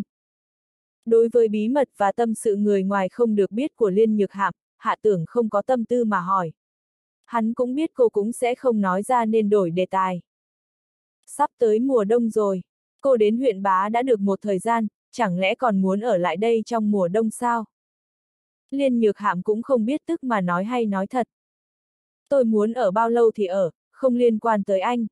Đối với bí mật và tâm sự người ngoài không được biết của Liên Nhược Hạm, Hạ Tưởng không có tâm tư mà hỏi. Hắn cũng biết cô cũng sẽ không nói ra nên đổi đề tài. Sắp tới mùa đông rồi, cô đến huyện Bá đã được một thời gian, chẳng lẽ còn muốn ở lại đây trong mùa đông sao? Liên Nhược Hạm cũng không biết tức mà nói hay nói thật. Tôi muốn ở bao lâu thì ở, không liên quan tới anh.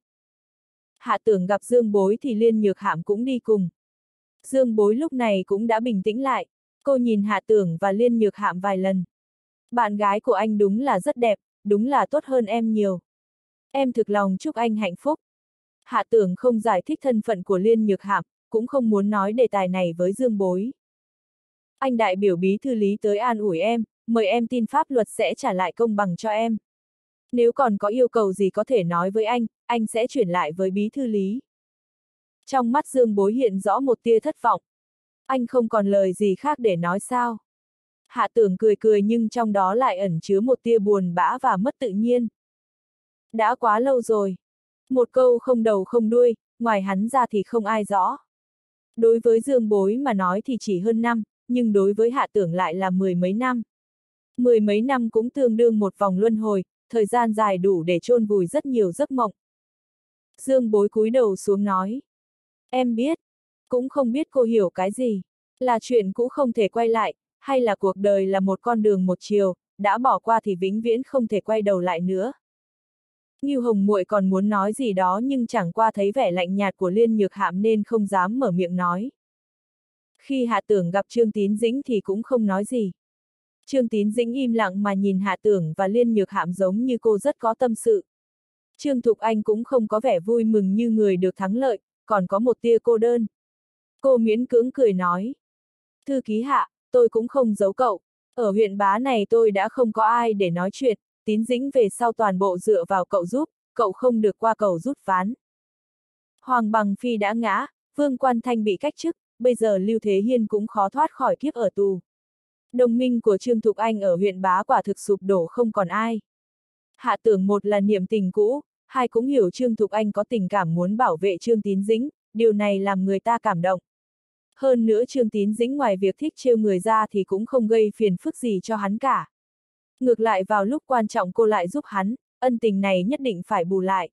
Hạ Tưởng gặp Dương Bối thì Liên Nhược Hạm cũng đi cùng. Dương Bối lúc này cũng đã bình tĩnh lại, cô nhìn Hạ Tưởng và Liên Nhược Hạm vài lần. Bạn gái của anh đúng là rất đẹp, đúng là tốt hơn em nhiều. Em thực lòng chúc anh hạnh phúc. Hạ Tưởng không giải thích thân phận của Liên Nhược Hạm, cũng không muốn nói đề tài này với Dương Bối. Anh đại biểu bí thư lý tới an ủi em, mời em tin pháp luật sẽ trả lại công bằng cho em. Nếu còn có yêu cầu gì có thể nói với anh sẽ chuyển lại với bí thư lý. Trong mắt Dương Bối hiện rõ một tia thất vọng. Anh không còn lời gì khác để nói sao? Hạ Tưởng cười cười nhưng trong đó lại ẩn chứa một tia buồn bã và mất tự nhiên. Đã quá lâu rồi. Một câu không đầu không đuôi, ngoài hắn ra thì không ai rõ. Đối với Dương Bối mà nói thì chỉ hơn năm, nhưng đối với Hạ Tưởng lại là mười mấy năm. Mười mấy năm cũng tương đương một vòng luân hồi, thời gian dài đủ để chôn vùi rất nhiều giấc mộng. Dương Bối cúi đầu xuống nói. Em biết, cũng không biết cô hiểu cái gì. Là chuyện cũ không thể quay lại, hay là cuộc đời là một con đường một chiều, đã bỏ qua thì vĩnh viễn không thể quay đầu lại nữa. Ngưu Hồng Muội còn muốn nói gì đó nhưng chẳng qua thấy vẻ lạnh nhạt của Liên Nhược Hạm nên không dám mở miệng nói. Khi Hạ Tưởng gặp Trương Tín Dĩnh thì cũng không nói gì. Trương Tín Dĩnh im lặng mà nhìn Hạ Tưởng và Liên Nhược Hạm giống như cô rất có tâm sự. Trương Thục Anh cũng không có vẻ vui mừng như người được thắng lợi, còn có một tia cô đơn. Cô miễn cưỡng cười nói. Thư ký Hạ, tôi cũng không giấu cậu. Ở huyện Bá này tôi đã không có ai để nói chuyện, Tín Dĩnh về sau toàn bộ dựa vào cậu giúp, cậu không được qua cầu rút ván. Hoàng Bằng Phi đã ngã, Vương Quan Thanh bị cách chức, bây giờ Lưu Thế Hiên cũng khó thoát khỏi kiếp ở tù. Đồng minh của Trương Thục Anh ở huyện Bá quả thực sụp đổ không còn ai. Hạ Tưởng một là niệm tình cũ, hai cũng hiểu Trương Thục Anh có tình cảm muốn bảo vệ Trương Tín Dĩnh, điều này làm người ta cảm động. Hơn nữa Trương Tín Dĩnh ngoài việc thích trêu người ra thì cũng không gây phiền phức gì cho hắn cả. Ngược lại vào lúc quan trọng cô lại giúp hắn, ân tình này nhất định phải bù lại.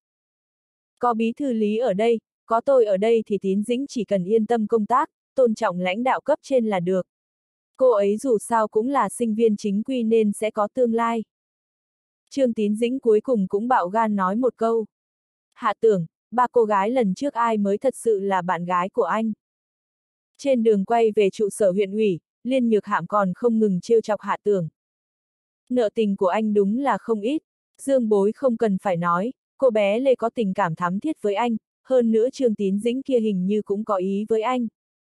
Có bí thư lý ở đây, có tôi ở đây thì Tín Dĩnh chỉ cần yên tâm công tác, tôn trọng lãnh đạo cấp trên là được. Cô ấy dù sao cũng là sinh viên chính quy nên sẽ có tương lai. Trương Tín Dĩnh cuối cùng cũng bạo gan nói một câu. Hạ Tưởng, ba cô gái lần trước ai mới thật sự là bạn gái của anh. Trên đường quay về trụ sở huyện ủy, Liên Nhược Hạm còn không ngừng trêu chọc Hạ Tưởng. Nợ tình của anh đúng là không ít, Dương Bối không cần phải nói, cô bé Lê có tình cảm thắm thiết với anh, hơn nữa Trương Tín Dĩnh kia hình như cũng có ý với anh.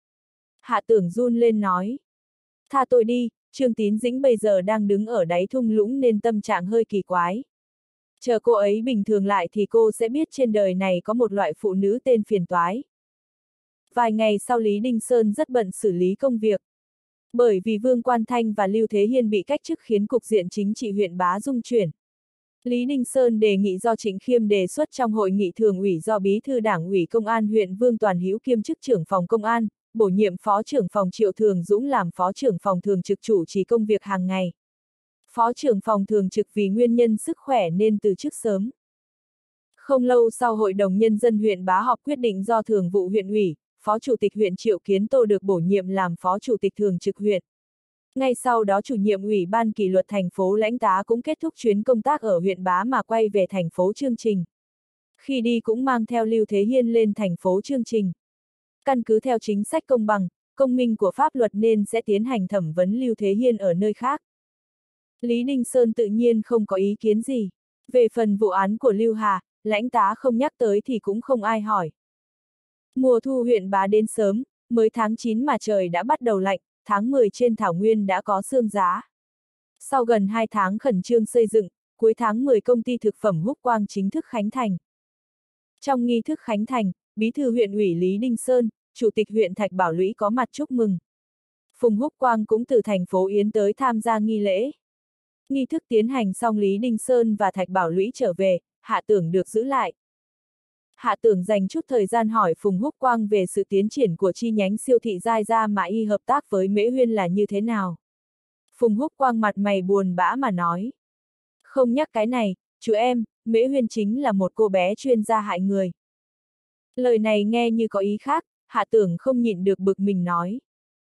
Hạ Tưởng run lên nói. Tha tôi đi, Trương Tín Dĩnh bây giờ đang đứng ở đáy thung lũng nên tâm trạng hơi kỳ quái. Chờ cô ấy bình thường lại thì cô sẽ biết trên đời này có một loại phụ nữ tên phiền toái. Vài ngày sau Lý Đinh Sơn rất bận xử lý công việc. Bởi vì Vương Quan Thanh và Lưu Thế Hiên bị cách chức khiến cục diện chính trị huyện Bá rung chuyển. Lý Đinh Sơn đề nghị do Trịnh Khiêm đề xuất trong hội nghị thường ủy do Bí thư Đảng ủy Công an huyện Vương Toàn Hữu kiêm chức trưởng phòng công an, bổ nhiệm phó trưởng phòng Triệu Thường Dũng làm phó trưởng phòng thường trực chủ trì công việc hàng ngày. Phó trưởng phòng thường trực vì nguyên nhân sức khỏe nên từ chức sớm. Không lâu sau Hội đồng Nhân dân huyện Bá họp quyết định do Thường vụ huyện ủy, Phó Chủ tịch huyện Triệu Kiến Tô được bổ nhiệm làm Phó Chủ tịch thường trực huyện. Ngay sau đó chủ nhiệm ủy ban kỷ luật thành phố Lãnh Tá cũng kết thúc chuyến công tác ở huyện Bá mà quay về thành phố Chương Trình. Khi đi cũng mang theo Lưu Thế Hiên lên thành phố Chương Trình. Căn cứ theo chính sách công bằng, công minh của pháp luật nên sẽ tiến hành thẩm vấn Lưu Thế Hiên ở nơi khác. Lý Đinh Sơn tự nhiên không có ý kiến gì. Về phần vụ án của Lưu Hà, Lãnh Tá không nhắc tới thì cũng không ai hỏi. Mùa thu huyện Bá đến sớm, mới tháng 9 mà trời đã bắt đầu lạnh, tháng 10 trên thảo nguyên đã có sương giá. Sau gần 2 tháng khẩn trương xây dựng, cuối tháng 10 công ty thực phẩm Húc Quang chính thức khánh thành. Trong nghi thức khánh thành, Bí thư huyện ủy Lý Đinh Sơn, Chủ tịch huyện Thạch Bảo Lũy có mặt chúc mừng. Phùng Húc Quang cũng từ thành phố Yến tới tham gia nghi lễ. Nghi thức tiến hành xong Lý Đinh Sơn và Thạch Bảo Lũy trở về, Hạ Tưởng được giữ lại. Hạ Tưởng dành chút thời gian hỏi Phùng Húc Quang về sự tiến triển của chi nhánh siêu thị Giai Gia mà y hợp tác với Mễ Huyên là như thế nào. Phùng Húc Quang mặt mày buồn bã mà nói. Không nhắc cái này, chú em, Mễ Huyên chính là một cô bé chuyên gia hại người. Lời này nghe như có ý khác, Hạ Tưởng không nhịn được bực mình nói.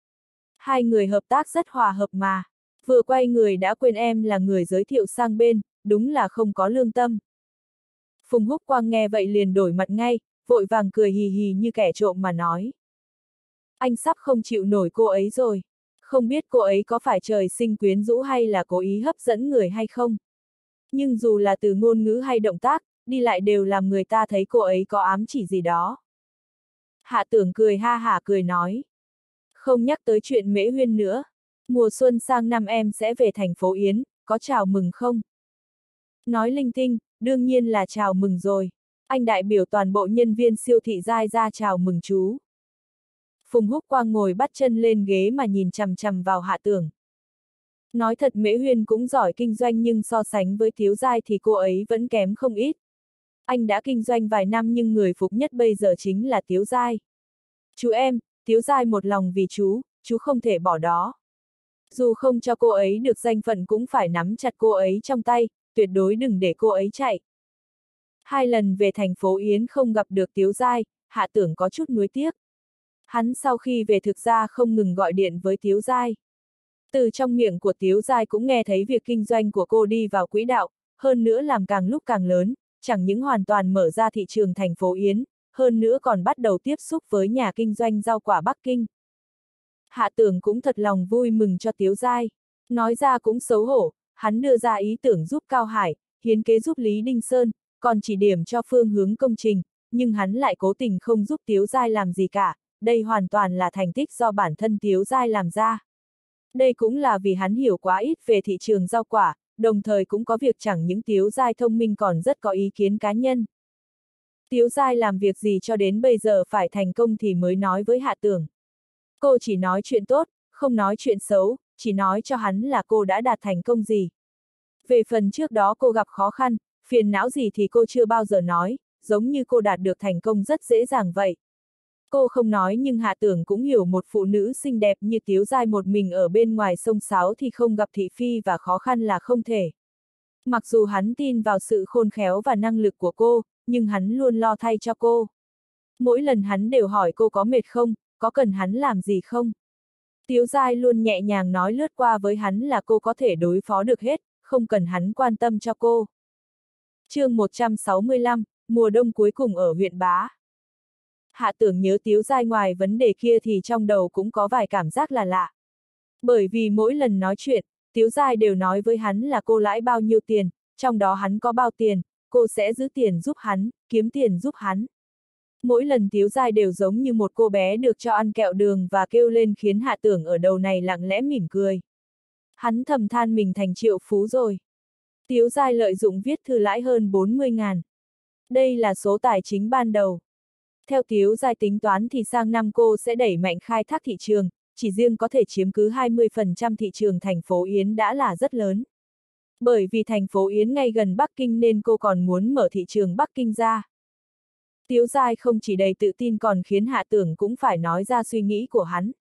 Hai người hợp tác rất hòa hợp mà. Vừa quay người đã quên em là người giới thiệu sang bên, đúng là không có lương tâm. Phùng Húc Quang nghe vậy liền đổi mặt ngay, vội vàng cười hì hì như kẻ trộm mà nói. Anh sắp không chịu nổi cô ấy rồi. Không biết cô ấy có phải trời sinh quyến rũ hay là cố ý hấp dẫn người hay không. Nhưng dù là từ ngôn ngữ hay động tác, đi lại đều làm người ta thấy cô ấy có ám chỉ gì đó. Hạ Tưởng cười ha hả cười nói. Không nhắc tới chuyện Mễ Huyên nữa. Mùa xuân sang năm em sẽ về thành phố Yến, có chào mừng không? Nói linh tinh, đương nhiên là chào mừng rồi. Anh đại biểu toàn bộ nhân viên siêu thị Giai Gia chào mừng chú. Phùng Húc Quang ngồi bắt chân lên ghế mà nhìn chằm chằm vào Hạ Tưởng. Nói thật Mễ Huyên cũng giỏi kinh doanh nhưng so sánh với Tiếu Giai thì cô ấy vẫn kém không ít. Anh đã kinh doanh vài năm nhưng người phục nhất bây giờ chính là Tiếu Giai. Chú em, Tiếu Giai một lòng vì chú không thể bỏ đó. Dù không cho cô ấy được danh phận cũng phải nắm chặt cô ấy trong tay, tuyệt đối đừng để cô ấy chạy. 2 lần về thành phố Yến không gặp được Tiếu Giai, Hạ Tưởng có chút nuối tiếc. Hắn sau khi về thực ra không ngừng gọi điện với Tiếu Giai. Từ trong miệng của Tiếu Giai cũng nghe thấy việc kinh doanh của cô đi vào quỹ đạo, hơn nữa làm càng lúc càng lớn, chẳng những hoàn toàn mở ra thị trường thành phố Yến, hơn nữa còn bắt đầu tiếp xúc với nhà kinh doanh rau quả Bắc Kinh. Hạ Tưởng cũng thật lòng vui mừng cho Tiếu Giai. Nói ra cũng xấu hổ, hắn đưa ra ý tưởng giúp Cao Hải, hiến kế giúp Lý Đinh Sơn, còn chỉ điểm cho phương hướng công trình, nhưng hắn lại cố tình không giúp Tiếu Giai làm gì cả, đây hoàn toàn là thành tích do bản thân Tiếu Giai làm ra. Đây cũng là vì hắn hiểu quá ít về thị trường rau quả, đồng thời cũng có việc chẳng những Tiếu Giai thông minh còn rất có ý kiến cá nhân. Tiếu Giai làm việc gì cho đến bây giờ phải thành công thì mới nói với Hạ Tưởng. Cô chỉ nói chuyện tốt, không nói chuyện xấu, chỉ nói cho hắn là cô đã đạt thành công gì. Về phần trước đó cô gặp khó khăn, phiền não gì thì cô chưa bao giờ nói, giống như cô đạt được thành công rất dễ dàng vậy. Cô không nói nhưng Hạ Tưởng cũng hiểu một phụ nữ xinh đẹp như Tiếu Giai một mình ở bên ngoài sông Sáo thì không gặp thị phi và khó khăn là không thể. Mặc dù hắn tin vào sự khôn khéo và năng lực của cô, nhưng hắn luôn lo thay cho cô. Mỗi lần hắn đều hỏi cô có mệt không, có cần hắn làm gì không. Tiếu Giai luôn nhẹ nhàng nói lướt qua với hắn là cô có thể đối phó được hết, không cần hắn quan tâm cho cô. Chương 165, mùa đông cuối cùng ở huyện Bá. Hạ Tưởng nhớ Tiếu Giai ngoài vấn đề kia thì trong đầu cũng có vài cảm giác là lạ. Bởi vì mỗi lần nói chuyện, Tiếu Giai đều nói với hắn là cô lãi bao nhiêu tiền, trong đó hắn có bao tiền, cô sẽ giữ tiền giúp hắn, kiếm tiền giúp hắn. Mỗi lần Tiếu Giai đều giống như một cô bé được cho ăn kẹo đường và kêu lên khiến Hạ Tưởng ở đầu này lặng lẽ mỉm cười. Hắn thầm than mình thành triệu phú rồi. Tiếu Giai lợi dụng viết thư lãi hơn 40.000. Đây là số tài chính ban đầu. Theo Tiếu Giai tính toán thì sang năm cô sẽ đẩy mạnh khai thác thị trường, chỉ riêng có thể chiếm cứ 20% thị trường thành phố Yến đã là rất lớn. Bởi vì thành phố Yến ngay gần Bắc Kinh nên cô còn muốn mở thị trường Bắc Kinh ra. Tiếu Giai không chỉ đầy tự tin còn khiến Hạ Tưởng cũng phải nói ra suy nghĩ của hắn.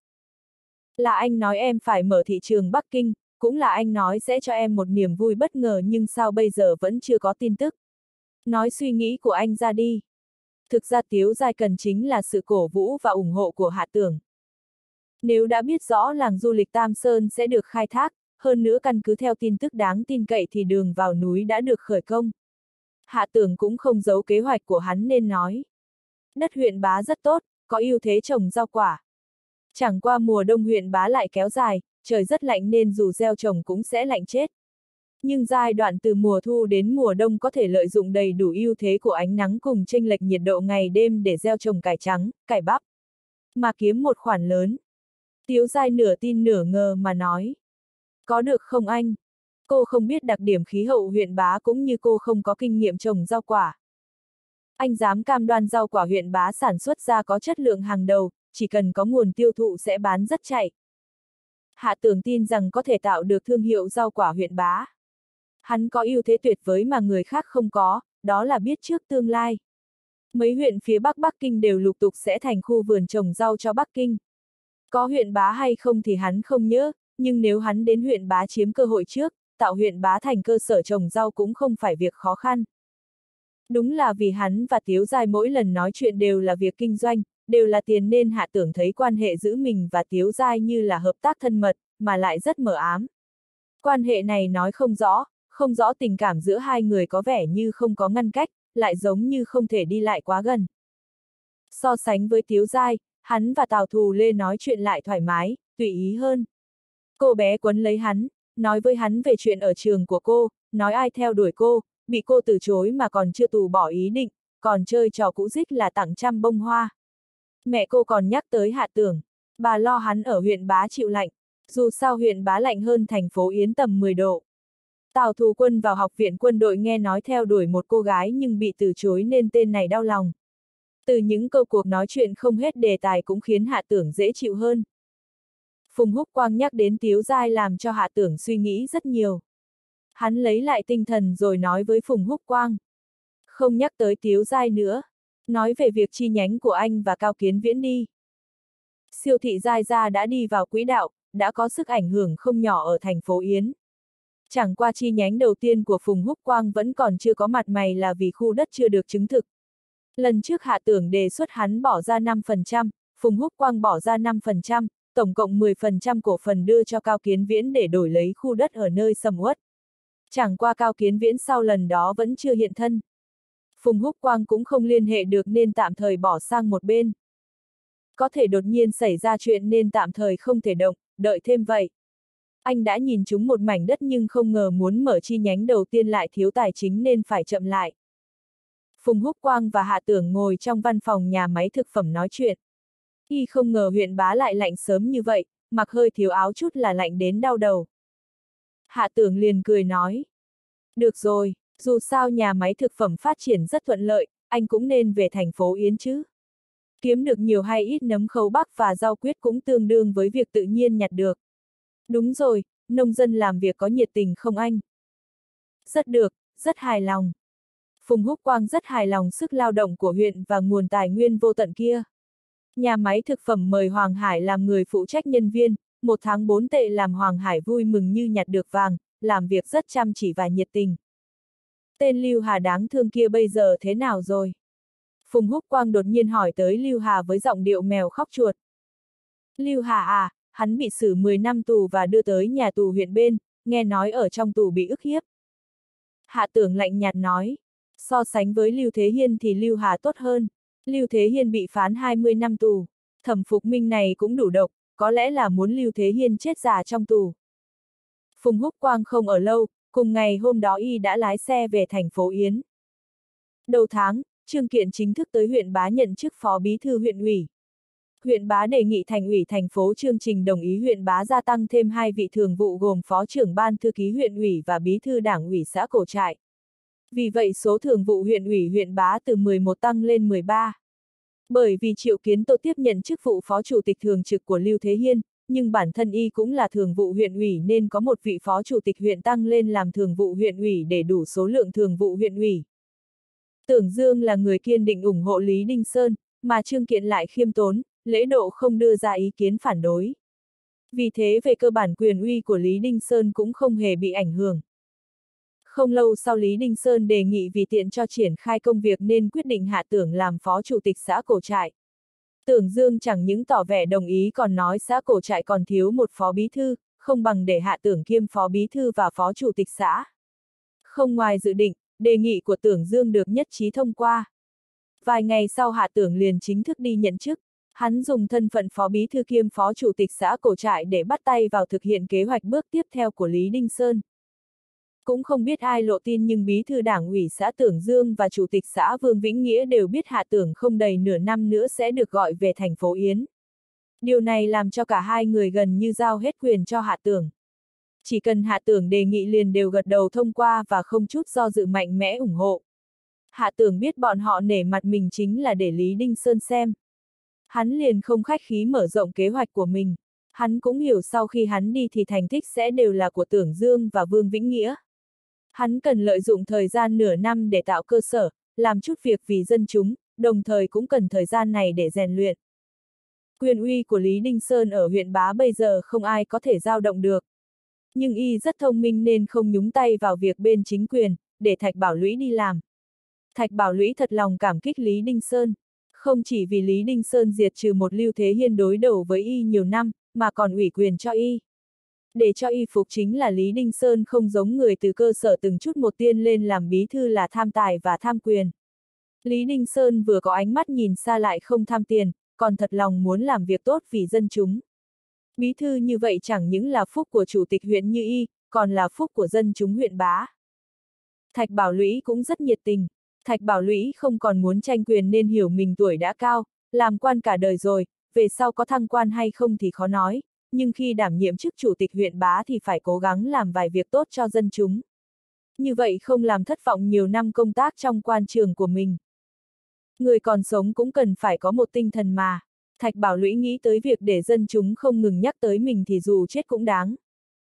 Là anh nói em phải mở thị trường Bắc Kinh, cũng là anh nói sẽ cho em một niềm vui bất ngờ nhưng sao bây giờ vẫn chưa có tin tức. Nói suy nghĩ của anh ra đi. Thực ra Tiếu Giai cần chính là sự cổ vũ và ủng hộ của Hạ Tưởng. Nếu đã biết rõ làng du lịch Tam Sơn sẽ được khai thác, hơn nữa căn cứ theo tin tức đáng tin cậy thì đường vào núi đã được khởi công. Hạ Tưởng cũng không giấu kế hoạch của hắn nên nói. Đất huyện Bá rất tốt, có ưu thế trồng rau quả. Chẳng qua mùa đông huyện Bá lại kéo dài, trời rất lạnh nên dù gieo trồng cũng sẽ lạnh chết. Nhưng giai đoạn từ mùa thu đến mùa đông có thể lợi dụng đầy đủ ưu thế của ánh nắng cùng chênh lệch nhiệt độ ngày đêm để gieo trồng cải trắng, cải bắp. Mà kiếm một khoản lớn. Tiếu Giai nửa tin nửa ngờ mà nói. Có được không anh? Cô không biết đặc điểm khí hậu huyện Bá cũng như cô không có kinh nghiệm trồng rau quả. Anh dám cam đoan rau quả huyện Bá sản xuất ra có chất lượng hàng đầu, chỉ cần có nguồn tiêu thụ sẽ bán rất chạy. Hạ Tưởng tin rằng có thể tạo được thương hiệu rau quả huyện Bá. Hắn có ưu thế tuyệt vời mà người khác không có, đó là biết trước tương lai. Mấy huyện phía Bắc Bắc Kinh đều lục tục sẽ thành khu vườn trồng rau cho Bắc Kinh. Có huyện Bá hay không thì hắn không nhớ, nhưng nếu hắn đến huyện Bá chiếm cơ hội trước, tạo huyện Bá thành cơ sở trồng rau cũng không phải việc khó khăn. Đúng là vì hắn và Tiếu Giai mỗi lần nói chuyện đều là việc kinh doanh, đều là tiền nên Hạ Tưởng thấy quan hệ giữa mình và Tiếu Giai như là hợp tác thân mật, mà lại rất mờ ám. Quan hệ này nói không rõ tình cảm giữa hai người có vẻ như không có ngăn cách, lại giống như không thể đi lại quá gần. So sánh với Tiếu Giai, hắn và Tào Thù Lê nói chuyện lại thoải mái, tùy ý hơn. Cô bé quấn lấy hắn, nói với hắn về chuyện ở trường của cô, nói ai theo đuổi cô, bị cô từ chối mà còn chưa từ bỏ ý định, còn chơi trò cũ dích là tặng trăm bông hoa. Mẹ cô còn nhắc tới Hạ Tưởng, bà lo hắn ở huyện Bá chịu lạnh, dù sao huyện Bá lạnh hơn thành phố Yến tầm 10 độ. Tào Thù Quân vào học viện quân đội nghe nói theo đuổi một cô gái nhưng bị từ chối nên tên này đau lòng. Từ những câu cuộc nói chuyện không hết đề tài cũng khiến Hạ Tưởng dễ chịu hơn. Phùng Húc Quang nhắc đến Tiếu Giai làm cho Hạ Tưởng suy nghĩ rất nhiều. Hắn lấy lại tinh thần rồi nói với Phùng Húc Quang. Không nhắc tới Tiếu Giai nữa. Nói về việc chi nhánh của anh và Cao Kiến Viễn đi. Siêu thị Giai Gia đã đi vào quỹ đạo, đã có sức ảnh hưởng không nhỏ ở thành phố Yến. Chẳng qua chi nhánh đầu tiên của Phùng Húc Quang vẫn còn chưa có mặt mày là vì khu đất chưa được chứng thực. Lần trước Hạ Tưởng đề xuất hắn bỏ ra 5%, Phùng Húc Quang bỏ ra 5%, tổng cộng 10% cổ phần đưa cho Cao Kiến Viễn để đổi lấy khu đất ở nơi sầm uất. Chẳng qua Cao Kiến Viễn sau lần đó vẫn chưa hiện thân. Phùng Húc Quang cũng không liên hệ được nên tạm thời bỏ sang một bên. Có thể đột nhiên xảy ra chuyện nên tạm thời không thể động, đợi thêm vậy. Anh đã nhìn chúng một mảnh đất nhưng không ngờ muốn mở chi nhánh đầu tiên lại thiếu tài chính nên phải chậm lại. Phùng Húc Quang và Hạ Tưởng ngồi trong văn phòng nhà máy thực phẩm nói chuyện. Y không ngờ huyện Bá lại lạnh sớm như vậy, mặc hơi thiếu áo chút là lạnh đến đau đầu. Hạ Tưởng liền cười nói. Được rồi, dù sao nhà máy thực phẩm phát triển rất thuận lợi, anh cũng nên về thành phố Yến chứ. Kiếm được nhiều hay ít nấm khấu bắc và rau quyết cũng tương đương với việc tự nhiên nhặt được. Đúng rồi, nông dân làm việc có nhiệt tình không anh? Rất được, rất hài lòng. Phùng Húc Quang rất hài lòng sức lao động của huyện và nguồn tài nguyên vô tận kia. Nhà máy thực phẩm mời Hoàng Hải làm người phụ trách nhân viên, 1 tháng 4 tệ làm Hoàng Hải vui mừng như nhặt được vàng, làm việc rất chăm chỉ và nhiệt tình. Tên Lưu Hà đáng thương kia bây giờ thế nào rồi? Phùng Húc Quang đột nhiên hỏi tới Lưu Hà với giọng điệu mèo khóc chuột. Lưu Hà à, hắn bị xử 10 năm tù và đưa tới nhà tù huyện bên, nghe nói ở trong tù bị ức hiếp. Hạ Tưởng lạnh nhạt nói, so sánh với Lưu Thế Hiên thì Lưu Hà tốt hơn. Lưu Thế Hiên bị phán 20 năm tù, Thẩm Phục Minh này cũng đủ độc, có lẽ là muốn Lưu Thế Hiên chết già trong tù. Phùng Húc Quang không ở lâu, cùng ngày hôm đó y đã lái xe về thành phố Yến. Đầu tháng, Trương Kiện chính thức tới huyện Bá nhận chức phó bí thư huyện ủy. Huyện Bá đề nghị thành ủy thành phố chương trình đồng ý huyện Bá gia tăng thêm 2 vị thường vụ gồm phó trưởng ban thư ký huyện ủy và bí thư đảng ủy xã Cổ Trại. Vì vậy số thường vụ huyện ủy huyện Bá từ 11 tăng lên 13. Bởi vì Triệu Kiến Tô tiếp nhận chức vụ phó chủ tịch thường trực của Lưu Thế Hiên, nhưng bản thân y cũng là thường vụ huyện ủy nên có một vị phó chủ tịch huyện tăng lên làm thường vụ huyện ủy để đủ số lượng thường vụ huyện ủy. Tưởng Dương là người kiên định ủng hộ Lý Đinh Sơn, mà Trương Kiện lại khiêm tốn, lễ độ không đưa ra ý kiến phản đối. Vì thế về cơ bản quyền uy của Lý Đinh Sơn cũng không hề bị ảnh hưởng. Không lâu sau Lý Đinh Sơn đề nghị vì tiện cho triển khai công việc nên quyết định Hạ Tưởng làm phó chủ tịch xã Cổ Trại. Tưởng Dương chẳng những tỏ vẻ đồng ý còn nói xã cổ trại còn thiếu một phó bí thư, không bằng để Hạ Tưởng kiêm phó bí thư và phó chủ tịch xã. Không ngoài dự định, đề nghị của Tưởng Dương được nhất trí thông qua. Vài ngày sau Hạ Tưởng liền chính thức đi nhận chức, hắn dùng thân phận phó bí thư kiêm phó chủ tịch xã cổ trại để bắt tay vào thực hiện kế hoạch bước tiếp theo của Lý Đinh Sơn. Cũng không biết ai lộ tin nhưng bí thư đảng ủy xã Tưởng Dương và chủ tịch xã Vương Vĩnh Nghĩa đều biết Hạ Tưởng không đầy nửa năm nữa sẽ được gọi về thành phố Yến. Điều này làm cho cả hai người gần như giao hết quyền cho Hạ Tưởng. Chỉ cần Hạ Tưởng đề nghị liền đều gật đầu thông qua và không chút do dự mạnh mẽ ủng hộ. Hạ Tưởng biết bọn họ nể mặt mình chính là để Lý Đinh Sơn xem. Hắn liền không khách khí mở rộng kế hoạch của mình. Hắn cũng hiểu sau khi hắn đi thì thành tích sẽ đều là của Tưởng Dương và Vương Vĩnh Nghĩa. Hắn cần lợi dụng thời gian nửa năm để tạo cơ sở, làm chút việc vì dân chúng, đồng thời cũng cần thời gian này để rèn luyện. Quyền uy của Lý Đinh Sơn ở huyện Bá bây giờ không ai có thể dao động được. Nhưng y rất thông minh nên không nhúng tay vào việc bên chính quyền, để Thạch Bảo Lũy đi làm. Thạch Bảo Lũy thật lòng cảm kích Lý Đinh Sơn. Không chỉ vì Lý Đinh Sơn diệt trừ một Lưu Thế Hiên đối đầu với y nhiều năm, mà còn ủy quyền cho y. Để cho y phục chính là Lý Đinh Sơn không giống người từ cơ sở từng chút một tiên lên làm bí thư là tham tài và tham quyền. Lý Đinh Sơn vừa có ánh mắt nhìn xa lại không tham tiền, còn thật lòng muốn làm việc tốt vì dân chúng. Bí thư như vậy chẳng những là phúc của chủ tịch huyện như y, còn là phúc của dân chúng huyện Bá. Thạch Bảo Lũy cũng rất nhiệt tình. Thạch Bảo Lũy không còn muốn tranh quyền nên hiểu mình tuổi đã cao, làm quan cả đời rồi, về sau có thăng quan hay không thì khó nói, nhưng khi đảm nhiệm chức chủ tịch huyện Bá thì phải cố gắng làm vài việc tốt cho dân chúng. Như vậy không làm thất vọng nhiều năm công tác trong quan trường của mình. Người còn sống cũng cần phải có một tinh thần mà. Thạch Bảo Lũy nghĩ tới việc để dân chúng không ngừng nhắc tới mình thì dù chết cũng đáng.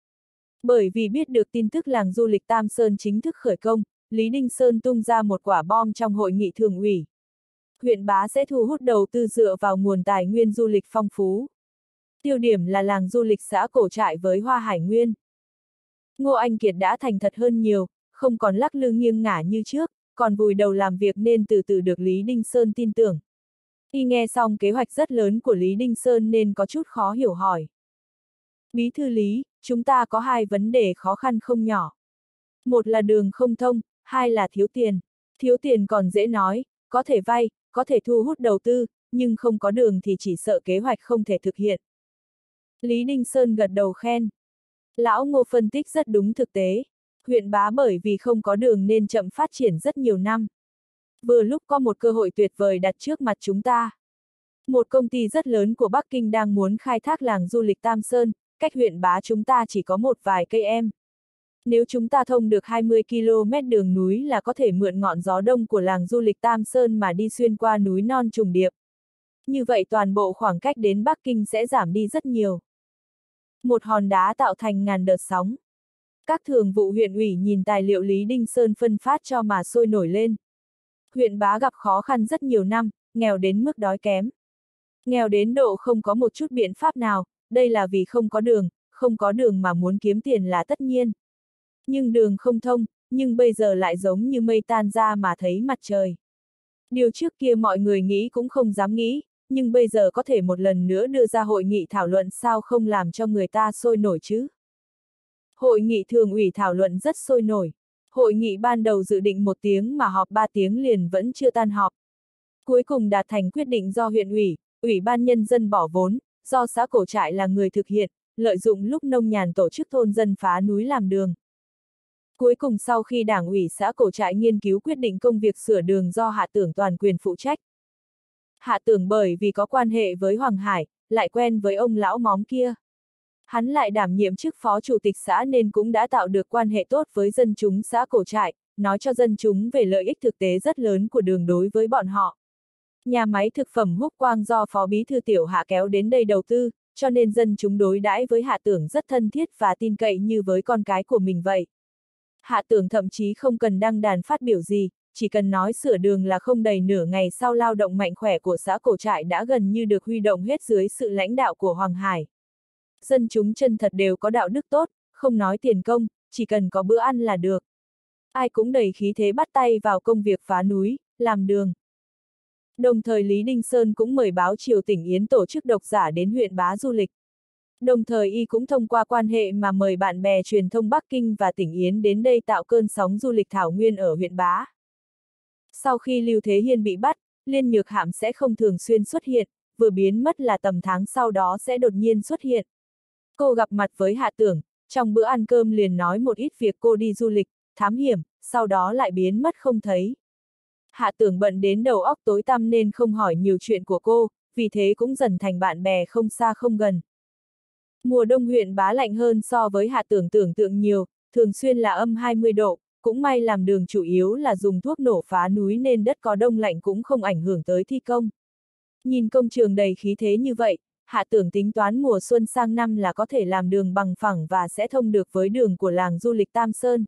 Bởi vì biết được tin tức làng du lịch Tam Sơn chính thức khởi công, Lý Đinh Sơn tung ra một quả bom trong hội nghị thường ủy. Huyện Bá sẽ thu hút đầu tư dựa vào nguồn tài nguyên du lịch phong phú. Tiêu điểm là làng du lịch xã cổ trại với hoa hải nguyên. Ngô Anh Kiệt đã thành thật hơn nhiều, không còn lắc lư nghiêng ngả như trước, còn vùi đầu làm việc nên từ từ được Lý Đinh Sơn tin tưởng. Khi nghe xong kế hoạch rất lớn của Lý Đinh Sơn nên có chút khó hiểu hỏi. Bí thư Lý, chúng ta có hai vấn đề khó khăn không nhỏ. Một là đường không thông, hai là thiếu tiền. Thiếu tiền còn dễ nói, có thể vay, có thể thu hút đầu tư, nhưng không có đường thì chỉ sợ kế hoạch không thể thực hiện. Lý Đinh Sơn gật đầu khen. Lão Ngô phân tích rất đúng thực tế. Huyện Bá bởi vì không có đường nên chậm phát triển rất nhiều năm. Vừa lúc có một cơ hội tuyệt vời đặt trước mặt chúng ta. Một công ty rất lớn của Bắc Kinh đang muốn khai thác làng du lịch Tam Sơn, cách huyện Bá chúng ta chỉ có một vài cây em. Nếu chúng ta thông được 20 km đường núi là có thể mượn ngọn gió đông của làng du lịch Tam Sơn mà đi xuyên qua núi non trùng điệp. Như vậy toàn bộ khoảng cách đến Bắc Kinh sẽ giảm đi rất nhiều. Một hòn đá tạo thành ngàn đợt sóng. Các thường vụ huyện ủy nhìn tài liệu Lý Đinh Sơn phân phát cho mà sôi nổi lên. Huyện Bá gặp khó khăn rất nhiều năm, nghèo đến mức đói kém. Nghèo đến độ không có một chút biện pháp nào, đây là vì không có đường mà muốn kiếm tiền là tất nhiên. Nhưng đường không thông, nhưng bây giờ lại giống như mây tan ra mà thấy mặt trời. Điều trước kia mọi người nghĩ cũng không dám nghĩ, nhưng bây giờ có thể một lần nữa đưa ra hội nghị thảo luận sao không làm cho người ta sôi nổi chứ. Hội nghị thường ủy thảo luận rất sôi nổi. Hội nghị ban đầu dự định 1 tiếng mà họp 3 tiếng liền vẫn chưa tan họp. Cuối cùng đạt thành quyết định do huyện ủy, ủy ban nhân dân bỏ vốn, do xã cổ trại là người thực hiện, lợi dụng lúc nông nhàn tổ chức thôn dân phá núi làm đường. Cuối cùng sau khi đảng ủy xã cổ trại nghiên cứu quyết định công việc sửa đường do Hạ Tưởng toàn quyền phụ trách. Hạ Tưởng bởi vì có quan hệ với Hoàng Hải, lại quen với ông lão móm kia. Hắn lại đảm nhiệm chức phó chủ tịch xã nên cũng đã tạo được quan hệ tốt với dân chúng xã cổ trại, nói cho dân chúng về lợi ích thực tế rất lớn của đường đối với bọn họ. Nhà máy thực phẩm Húc Quang do phó bí thư Tiểu Hạ kéo đến đây đầu tư, cho nên dân chúng đối đãi với Hạ Tưởng rất thân thiết và tin cậy như với con cái của mình vậy. Hạ Tưởng thậm chí không cần đăng đàn phát biểu gì, chỉ cần nói sửa đường là không đầy nửa ngày sau lao động mạnh khỏe của xã cổ trại đã gần như được huy động hết dưới sự lãnh đạo của Hoàng Hải. Dân chúng chân thật đều có đạo đức tốt, không nói tiền công, chỉ cần có bữa ăn là được. Ai cũng đầy khí thế bắt tay vào công việc phá núi, làm đường. Đồng thời Lý Đinh Sơn cũng mời báo Triều Tỉnh Yến tổ chức độc giả đến huyện Bá du lịch. Đồng thời y cũng thông qua quan hệ mà mời bạn bè truyền thông Bắc Kinh và tỉnh Yến đến đây tạo cơn sóng du lịch thảo nguyên ở huyện Bá. Sau khi Lưu Thế Hiên bị bắt, Liên Nhược Hạm sẽ không thường xuyên xuất hiện, vừa biến mất là tầm tháng sau đó sẽ đột nhiên xuất hiện. Cô gặp mặt với Hạ Tưởng, trong bữa ăn cơm liền nói một ít việc cô đi du lịch, thám hiểm, sau đó lại biến mất không thấy. Hạ Tưởng bận đến đầu óc tối tăm nên không hỏi nhiều chuyện của cô, vì thế cũng dần thành bạn bè không xa không gần. Mùa đông huyện Bá lạnh hơn so với Hạ Tưởng tưởng tượng nhiều, thường xuyên là âm 20 độ, cũng may làm đường chủ yếu là dùng thuốc nổ phá núi nên đất có đông lạnh cũng không ảnh hưởng tới thi công. Nhìn công trường đầy khí thế như vậy, Hạ Tưởng tính toán mùa xuân sang năm là có thể làm đường bằng phẳng và sẽ thông được với đường của làng du lịch Tam Sơn.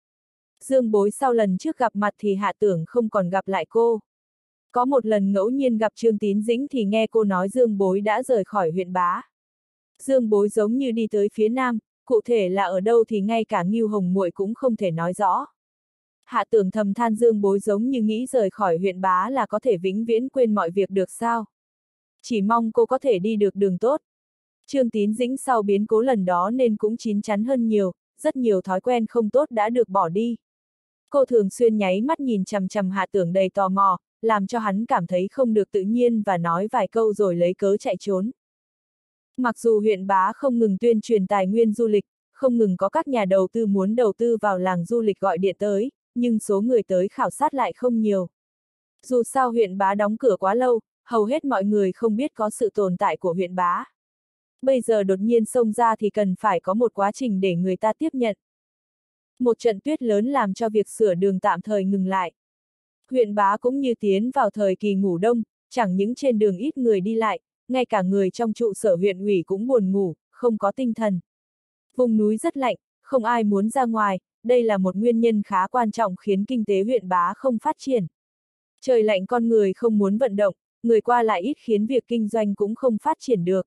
Dương Bối sau lần trước gặp mặt thì Hạ Tưởng không còn gặp lại cô. Có một lần ngẫu nhiên gặp Trương Tín Dĩnh thì nghe cô nói Dương Bối đã rời khỏi huyện Bá. Dương Bối giống như đi tới phía nam, cụ thể là ở đâu thì ngay cả Ngưu Hồng Muội cũng không thể nói rõ. Hạ Tưởng thầm than Dương Bối giống như nghĩ rời khỏi huyện Bá là có thể vĩnh viễn quên mọi việc được sao. Chỉ mong cô có thể đi được đường tốt. Trương Tín Dĩnh sau biến cố lần đó nên cũng chín chắn hơn nhiều, rất nhiều thói quen không tốt đã được bỏ đi. Cô thường xuyên nháy mắt nhìn chằm chằm Hạ Tưởng đầy tò mò, làm cho hắn cảm thấy không được tự nhiên và nói vài câu rồi lấy cớ chạy trốn. Mặc dù huyện Bá không ngừng tuyên truyền tài nguyên du lịch, không ngừng có các nhà đầu tư muốn đầu tư vào làng du lịch gọi điện tới, nhưng số người tới khảo sát lại không nhiều. Dù sao huyện Bá đóng cửa quá lâu, hầu hết mọi người không biết có sự tồn tại của huyện Bá. Bây giờ đột nhiên xông ra thì cần phải có một quá trình để người ta tiếp nhận. Một trận tuyết lớn làm cho việc sửa đường tạm thời ngừng lại. Huyện Bá cũng như tiến vào thời kỳ ngủ đông, chẳng những trên đường ít người đi lại, ngay cả người trong trụ sở huyện ủy cũng buồn ngủ, không có tinh thần. Vùng núi rất lạnh, không ai muốn ra ngoài, đây là một nguyên nhân khá quan trọng khiến kinh tế huyện Bá không phát triển. Trời lạnh con người không muốn vận động, người qua lại ít khiến việc kinh doanh cũng không phát triển được.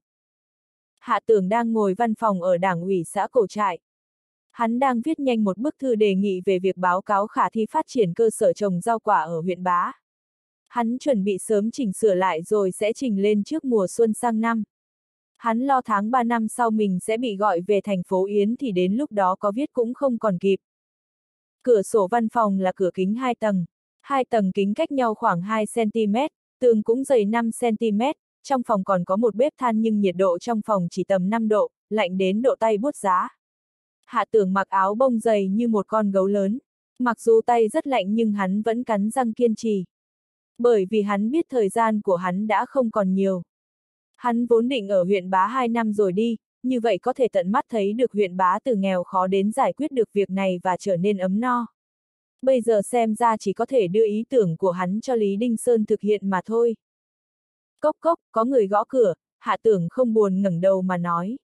Hạ Tưởng đang ngồi văn phòng ở đảng ủy xã Cổ Trại. Hắn đang viết nhanh một bức thư đề nghị về việc báo cáo khả thi phát triển cơ sở trồng rau quả ở huyện Bá. Hắn chuẩn bị sớm chỉnh sửa lại rồi sẽ trình lên trước mùa xuân sang năm. Hắn lo tháng 3 năm sau mình sẽ bị gọi về thành phố Yến thì đến lúc đó có viết cũng không còn kịp. Cửa sổ văn phòng là cửa kính 2 tầng. 2 tầng kính cách nhau khoảng 2 cm, tường cũng dày 5 cm, trong phòng còn có một bếp than nhưng nhiệt độ trong phòng chỉ tầm 5 độ, lạnh đến độ tay buốt giá. Hạ Tưởng mặc áo bông dày như một con gấu lớn. Mặc dù tay rất lạnh nhưng hắn vẫn cắn răng kiên trì. Bởi vì hắn biết thời gian của hắn đã không còn nhiều. Hắn vốn định ở huyện Bá 2 năm rồi đi, như vậy có thể tận mắt thấy được huyện Bá từ nghèo khó đến giải quyết được việc này và trở nên ấm no. Bây giờ xem ra chỉ có thể đưa ý tưởng của hắn cho Lý Đinh Sơn thực hiện mà thôi. Cốc cốc, có người gõ cửa, Hạ Tưởng không buồn ngẩng đầu mà nói.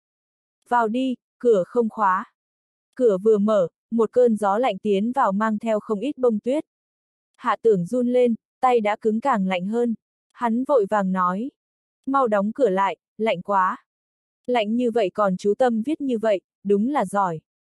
Vào đi, cửa không khóa. Cửa vừa mở, một cơn gió lạnh tiến vào mang theo không ít bông tuyết. Hạ Tưởng run lên, tay đã cứng càng lạnh hơn. Hắn vội vàng nói. Mau đóng cửa lại, lạnh quá. Lạnh như vậy còn chú Tâm viết như vậy, đúng là giỏi.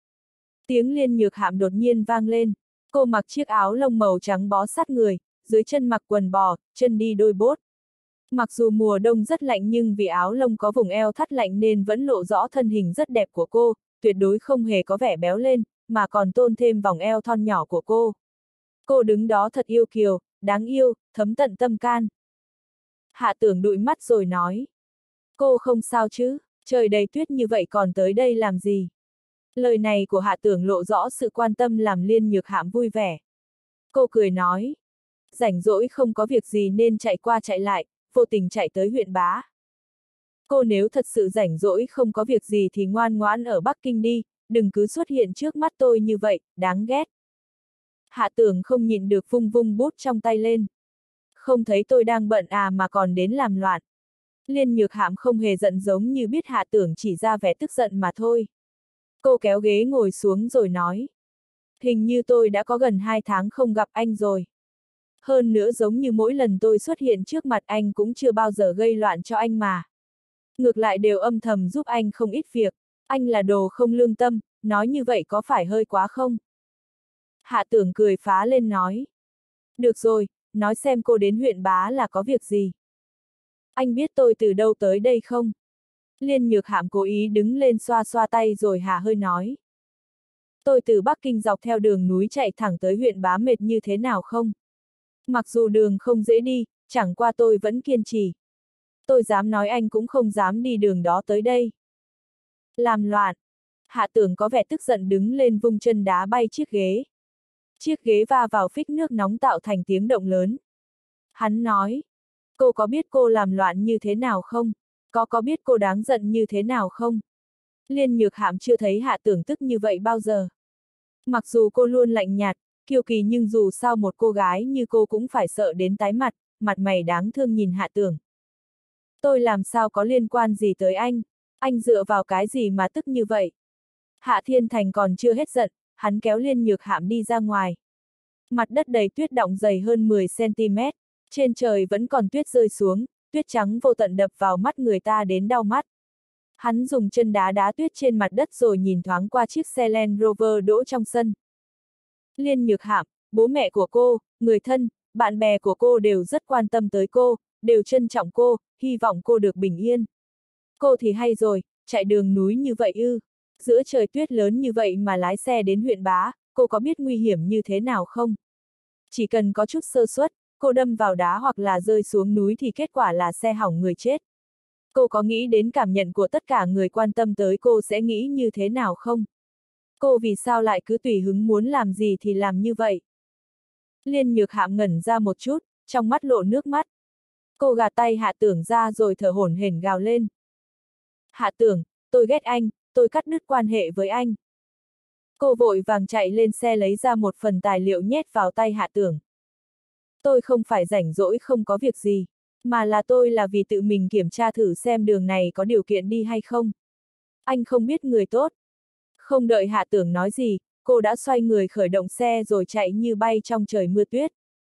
Tiếng Liên Nhược Hạm đột nhiên vang lên. Cô mặc chiếc áo lông màu trắng bó sát người, dưới chân mặc quần bò, chân đi đôi bốt. Mặc dù mùa đông rất lạnh nhưng vì áo lông có vùng eo thắt lạnh nên vẫn lộ rõ thân hình rất đẹp của cô, tuyệt đối không hề có vẻ béo lên, mà còn tôn thêm vòng eo thon nhỏ của cô. Cô đứng đó thật yêu kiều, đáng yêu, thấm tận tâm can. Hạ Tưởng dụi mắt rồi nói. Cô không sao chứ, trời đầy tuyết như vậy còn tới đây làm gì? Lời này của Hạ Tưởng lộ rõ sự quan tâm làm Liên Nhược Hạm vui vẻ. Cô cười nói. Rảnh rỗi không có việc gì nên chạy qua chạy lại, vô tình chạy tới huyện Bá. Cô nếu thật sự rảnh rỗi không có việc gì thì ngoan ngoãn ở Bắc Kinh đi, đừng cứ xuất hiện trước mắt tôi như vậy, đáng ghét. Hạ Tưởng không nhịn được vung vung bút trong tay lên. Không thấy tôi đang bận à mà còn đến làm loạn. Liên Nhược Hạm không hề giận giống như biết Hạ Tưởng chỉ ra vẻ tức giận mà thôi. Cô kéo ghế ngồi xuống rồi nói. Hình như tôi đã có gần 2 tháng không gặp anh rồi. Hơn nữa giống như mỗi lần tôi xuất hiện trước mặt anh cũng chưa bao giờ gây loạn cho anh mà. Ngược lại đều âm thầm giúp anh không ít việc. Anh là đồ không lương tâm, nói như vậy có phải hơi quá không? Hạ Tưởng cười phá lên nói. Được rồi, nói xem cô đến huyện Bá là có việc gì. Anh biết tôi từ đâu tới đây không? Liên Nhược Hạm cố ý đứng lên xoa xoa tay rồi hả hơi nói. Tôi từ Bắc Kinh dọc theo đường núi chạy thẳng tới huyện Bá mệt như thế nào không? Mặc dù đường không dễ đi, chẳng qua tôi vẫn kiên trì. Tôi dám nói anh cũng không dám đi đường đó tới đây. Làm loạn. Hạ Tưởng có vẻ tức giận đứng lên vung chân đá bay chiếc ghế. Chiếc ghế va vào phích nước nóng tạo thành tiếng động lớn. Hắn nói, cô có biết cô làm loạn như thế nào không? Có biết cô đáng giận như thế nào không? Liên Nhược Hạm chưa thấy Hạ Tưởng tức như vậy bao giờ. Mặc dù cô luôn lạnh nhạt, kiêu kỳ nhưng dù sao một cô gái như cô cũng phải sợ đến tái mặt, mặt mày đáng thương nhìn Hạ Tưởng. Tôi làm sao có liên quan gì tới anh dựa vào cái gì mà tức như vậy? Hạ Thiên Thành còn chưa hết giận, hắn kéo Liên Nhược Hạm đi ra ngoài. Mặt đất đầy tuyết đọng dày hơn 10 cm, trên trời vẫn còn tuyết rơi xuống, tuyết trắng vô tận đập vào mắt người ta đến đau mắt. Hắn dùng chân đá đá tuyết trên mặt đất rồi nhìn thoáng qua chiếc xe Land Rover đỗ trong sân. Liên Nhược Hạm, bố mẹ của cô, người thân, bạn bè của cô đều rất quan tâm tới cô, đều trân trọng cô, hy vọng cô được bình yên. Cô thì hay rồi, chạy đường núi như vậy ư? Giữa trời tuyết lớn như vậy mà lái xe đến huyện Bá, cô có biết nguy hiểm như thế nào không? Chỉ cần có chút sơ suất, cô đâm vào đá hoặc là rơi xuống núi thì kết quả là xe hỏng người chết. Cô có nghĩ đến cảm nhận của tất cả người quan tâm tới cô sẽ nghĩ như thế nào không? Cô vì sao lại cứ tùy hứng muốn làm gì thì làm như vậy? Liên Nhược Hạm ngẩn ra một chút, trong mắt lộ nước mắt. Cô gạt tay Hạ Tưởng ra rồi thở hổn hển gào lên. Hạ Tưởng, tôi ghét anh, tôi cắt đứt quan hệ với anh. Cô vội vàng chạy lên xe lấy ra một phần tài liệu nhét vào tay Hạ Tưởng. Tôi không phải rảnh rỗi không có việc gì, mà là tôi là vì tự mình kiểm tra thử xem đường này có điều kiện đi hay không. Anh không biết người tốt. Không đợi Hạ Tưởng nói gì, cô đã xoay người khởi động xe rồi chạy như bay trong trời mưa tuyết.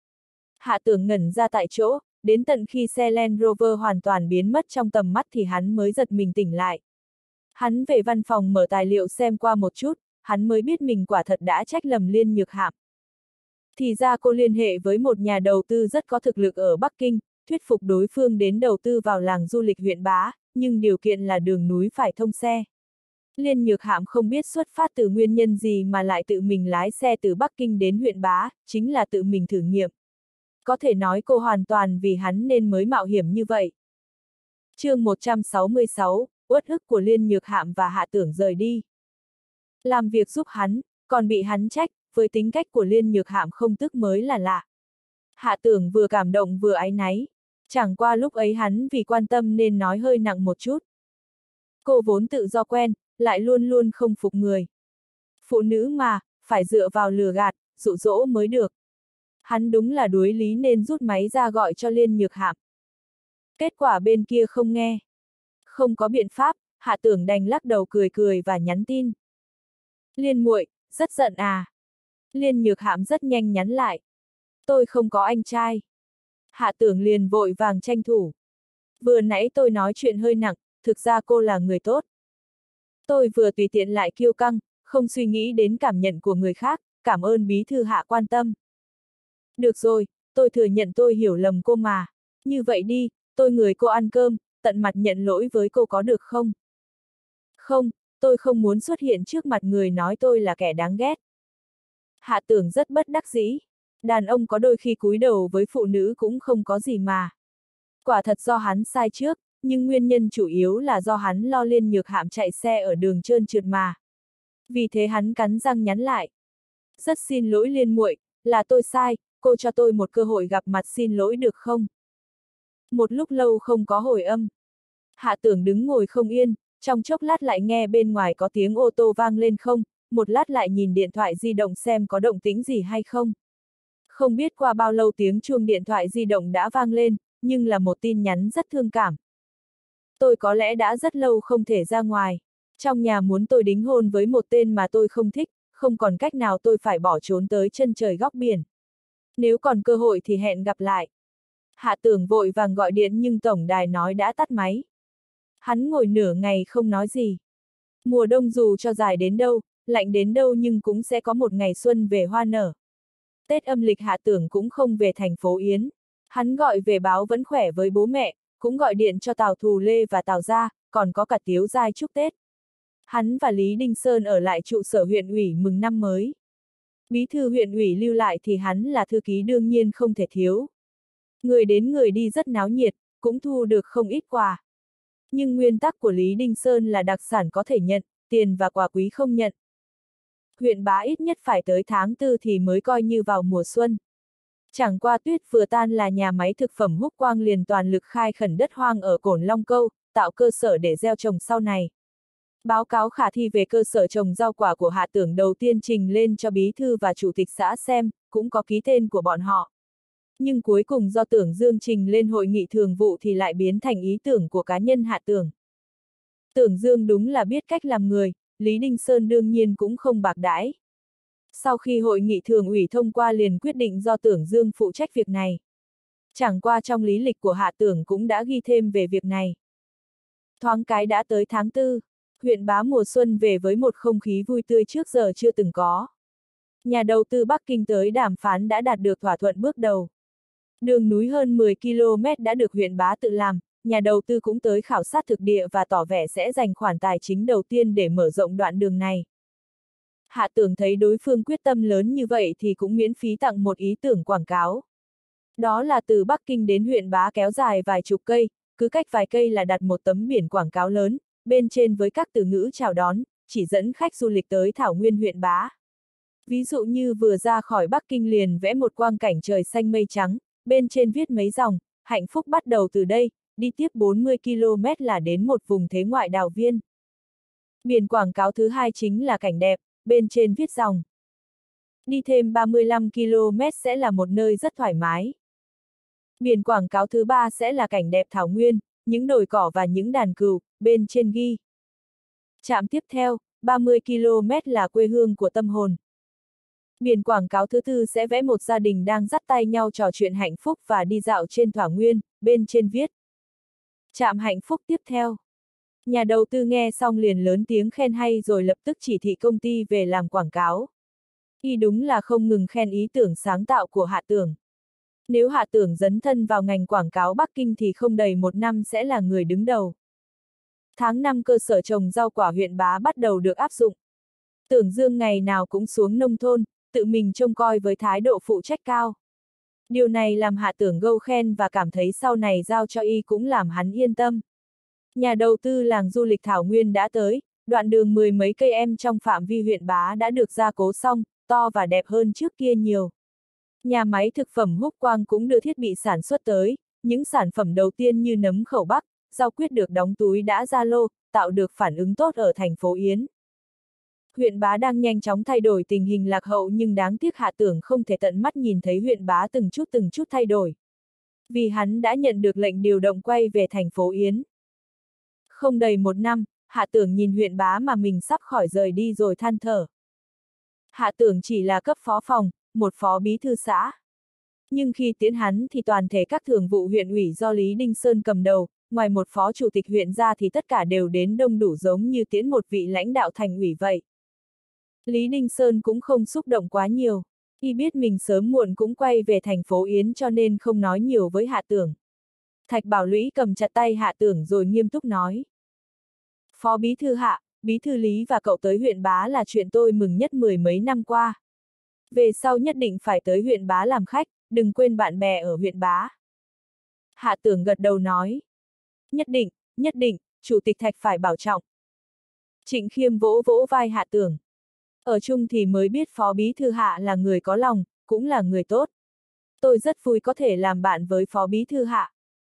Hạ Tưởng ngẩn ra tại chỗ, đến tận khi xe Land Rover hoàn toàn biến mất trong tầm mắt thì hắn mới giật mình tỉnh lại. Hắn về văn phòng mở tài liệu xem qua một chút, hắn mới biết mình quả thật đã trách lầm Liên Nhược Hạm. Thì ra cô liên hệ với một nhà đầu tư rất có thực lực ở Bắc Kinh, thuyết phục đối phương đến đầu tư vào làng du lịch huyện Bá, nhưng điều kiện là đường núi phải thông xe. Liên Nhược Hạm không biết xuất phát từ nguyên nhân gì mà lại tự mình lái xe từ Bắc Kinh đến huyện Bá, chính là tự mình thử nghiệm. Có thể nói cô hoàn toàn vì hắn nên mới mạo hiểm như vậy. Chương 166, uất ức của Liên Nhược Hạm và Hạ Tưởng rời đi. Làm việc giúp hắn, còn bị hắn trách, với tính cách của Liên Nhược Hạm không tức mới là lạ. Hạ Tưởng vừa cảm động vừa áy náy. Chẳng qua lúc ấy hắn vì quan tâm nên nói hơi nặng một chút. Cô vốn tự do quen, lại luôn luôn không phục người. Phụ nữ mà, phải dựa vào lừa gạt, dụ dỗ mới được. Hắn đúng là đuối lý nên rút máy ra gọi cho Liên Nhược Hạm. Kết quả bên kia không nghe. Không có biện pháp, Hạ Tưởng đành lắc đầu cười cười và nhắn tin. Liên muội, rất giận à? Liên Nhược Hạm rất nhanh nhắn lại. Tôi không có anh trai. Hạ Tưởng liền vội vàng tranh thủ. Vừa nãy tôi nói chuyện hơi nặng, thực ra cô là người tốt. Tôi vừa tùy tiện lại kiêu căng, không suy nghĩ đến cảm nhận của người khác, cảm ơn bí thư Hạ quan tâm. Được rồi, tôi thừa nhận tôi hiểu lầm cô mà. Như vậy đi, tôi mời cô ăn cơm, tận mặt nhận lỗi với cô có được không? Không, tôi không muốn xuất hiện trước mặt người nói tôi là kẻ đáng ghét. Hạ Tưởng rất bất đắc dĩ. Đàn ông có đôi khi cúi đầu với phụ nữ cũng không có gì mà. Quả thật do hắn sai trước, nhưng nguyên nhân chủ yếu là do hắn lo Liên Nhược Hạm chạy xe ở đường trơn trượt mà. Vì thế hắn cắn răng nhắn lại. Rất xin lỗi Liên muội, là tôi sai, cô cho tôi một cơ hội gặp mặt xin lỗi được không? Một lúc lâu không có hồi âm. Hạ Tưởng đứng ngồi không yên, trong chốc lát lại nghe bên ngoài có tiếng ô tô vang lên không, một lát lại nhìn điện thoại di động xem có động tĩnh gì hay không. Không biết qua bao lâu tiếng chuông điện thoại di động đã vang lên, nhưng là một tin nhắn rất thương cảm. Tôi có lẽ đã rất lâu không thể ra ngoài. Trong nhà muốn tôi đính hôn với một tên mà tôi không thích, không còn cách nào tôi phải bỏ trốn tới chân trời góc biển. Nếu còn cơ hội thì hẹn gặp lại. Hạ Tưởng vội vàng gọi điện nhưng tổng đài nói đã tắt máy. Hắn ngồi nửa ngày không nói gì. Mùa đông dù cho dài đến đâu, lạnh đến đâu nhưng cũng sẽ có một ngày xuân về hoa nở. Tết âm lịch Hạ Tưởng cũng không về thành phố Yến. Hắn gọi về báo vẫn khỏe với bố mẹ, cũng gọi điện cho Tào Thù Lê và Tào Gia, còn có cả Tiếu Giai chúc Tết. Hắn và Lý Đinh Sơn ở lại trụ sở huyện ủy mừng năm mới. Bí thư huyện ủy lưu lại thì hắn là thư ký đương nhiên không thể thiếu. Người đến người đi rất náo nhiệt, cũng thu được không ít quà. Nhưng nguyên tắc của Lý Đinh Sơn là đặc sản có thể nhận, tiền và quà quý không nhận. Huyện Bá ít nhất phải tới tháng 4 thì mới coi như vào mùa xuân. Chẳng qua tuyết vừa tan là nhà máy thực phẩm Húc Quang liền toàn lực khai khẩn đất hoang ở Cổn Long Câu, tạo cơ sở để gieo trồng sau này. Báo cáo khả thi về cơ sở trồng rau quả của Hạ Tưởng đầu tiên trình lên cho bí thư và chủ tịch xã xem, cũng có ký tên của bọn họ. Nhưng cuối cùng do Tưởng Dương trình lên hội nghị thường vụ thì lại biến thành ý tưởng của cá nhân Hạ Tưởng. Tưởng Dương đúng là biết cách làm người, Lý Đinh Sơn đương nhiên cũng không bạc đãi. Sau khi hội nghị thường ủy thông qua liền quyết định do Tưởng Dương phụ trách việc này. Chẳng qua trong lý lịch của Hạ Tưởng cũng đã ghi thêm về việc này. Thoáng cái đã tới tháng 4, huyện Bá mùa xuân về với một không khí vui tươi trước giờ chưa từng có. Nhà đầu tư Bắc Kinh tới đàm phán đã đạt được thỏa thuận bước đầu. Đường núi hơn 10 km đã được huyện Bá tự làm, nhà đầu tư cũng tới khảo sát thực địa và tỏ vẻ sẽ dành khoản tài chính đầu tiên để mở rộng đoạn đường này. Hạ Tưởng thấy đối phương quyết tâm lớn như vậy thì cũng miễn phí tặng một ý tưởng quảng cáo. Đó là từ Bắc Kinh đến huyện Bá kéo dài vài chục cây, cứ cách vài cây là đặt một tấm biển quảng cáo lớn, bên trên với các từ ngữ chào đón, chỉ dẫn khách du lịch tới Thảo Nguyên huyện Bá. Ví dụ như vừa ra khỏi Bắc Kinh liền vẽ một quang cảnh trời xanh mây trắng, bên trên viết mấy dòng, hạnh phúc bắt đầu từ đây, đi tiếp 40 km là đến một vùng thế ngoại đào viên. Biển quảng cáo thứ hai chính là cảnh đẹp, bên trên viết dòng. Đi thêm 35 km sẽ là một nơi rất thoải mái. Biển quảng cáo thứ ba sẽ là cảnh đẹp Thảo Nguyên, những đồi cỏ và những đàn cừu, bên trên ghi. Trạm tiếp theo, 30 km là quê hương của tâm hồn. Biển quảng cáo thứ tư sẽ vẽ một gia đình đang dắt tay nhau trò chuyện hạnh phúc và đi dạo trên Thảo Nguyên, bên trên viết. Trạm hạnh phúc tiếp theo. Nhà đầu tư nghe xong liền lớn tiếng khen hay rồi lập tức chỉ thị công ty về làm quảng cáo. Y đúng là không ngừng khen ý tưởng sáng tạo của Hạ Tưởng. Nếu Hạ Tưởng dấn thân vào ngành quảng cáo Bắc Kinh thì không đầy một năm sẽ là người đứng đầu. Tháng 5 cơ sở trồng rau quả huyện Bá bắt đầu được áp dụng. Tưởng Dương ngày nào cũng xuống nông thôn, tự mình trông coi với thái độ phụ trách cao. Điều này làm Hạ Tưởng gâu khen và cảm thấy sau này giao cho y cũng làm hắn yên tâm. Nhà đầu tư làng du lịch Thảo Nguyên đã tới, đoạn đường 10 mấy cây em trong phạm vi huyện Bá đã được gia cố xong, to và đẹp hơn trước kia nhiều. Nhà máy thực phẩm Húc Quang cũng đưa thiết bị sản xuất tới, những sản phẩm đầu tiên như nấm khẩu Bắc, rau quyết được đóng túi đã ra lô, tạo được phản ứng tốt ở thành phố Yến. Huyện Bá đang nhanh chóng thay đổi tình hình lạc hậu nhưng đáng tiếc Hạ Tưởng không thể tận mắt nhìn thấy huyện Bá từng chút thay đổi. Vì hắn đã nhận được lệnh điều động quay về thành phố Yến. Không đầy một năm, Hạ Tưởng nhìn huyện Bá mà mình sắp khỏi rời đi rồi than thở. Hạ Tưởng chỉ là cấp phó phòng, một phó bí thư xã. Nhưng khi tiễn hắn thì toàn thể các thường vụ huyện ủy do Lý Đinh Sơn cầm đầu, ngoài một phó chủ tịch huyện ra thì tất cả đều đến đông đủ giống như tiễn một vị lãnh đạo thành ủy vậy. Lý Đinh Sơn cũng không xúc động quá nhiều. Y biết mình sớm muộn cũng quay về thành phố Yến cho nên không nói nhiều với Hạ Tưởng. Thạch Bảo Lũy cầm chặt tay Hạ Tưởng rồi nghiêm túc nói. Phó bí thư Hạ, bí thư Lý và cậu tới huyện Bá là chuyện tôi mừng nhất 10 mấy năm qua. Về sau nhất định phải tới huyện Bá làm khách, đừng quên bạn bè ở huyện Bá. Hạ Tưởng gật đầu nói. Nhất định, chủ tịch Thạch phải bảo trọng. Trịnh Khiêm vỗ vỗ vai Hạ Tưởng. Ở chung thì mới biết phó bí thư Hạ là người có lòng, cũng là người tốt. Tôi rất vui có thể làm bạn với phó bí thư Hạ.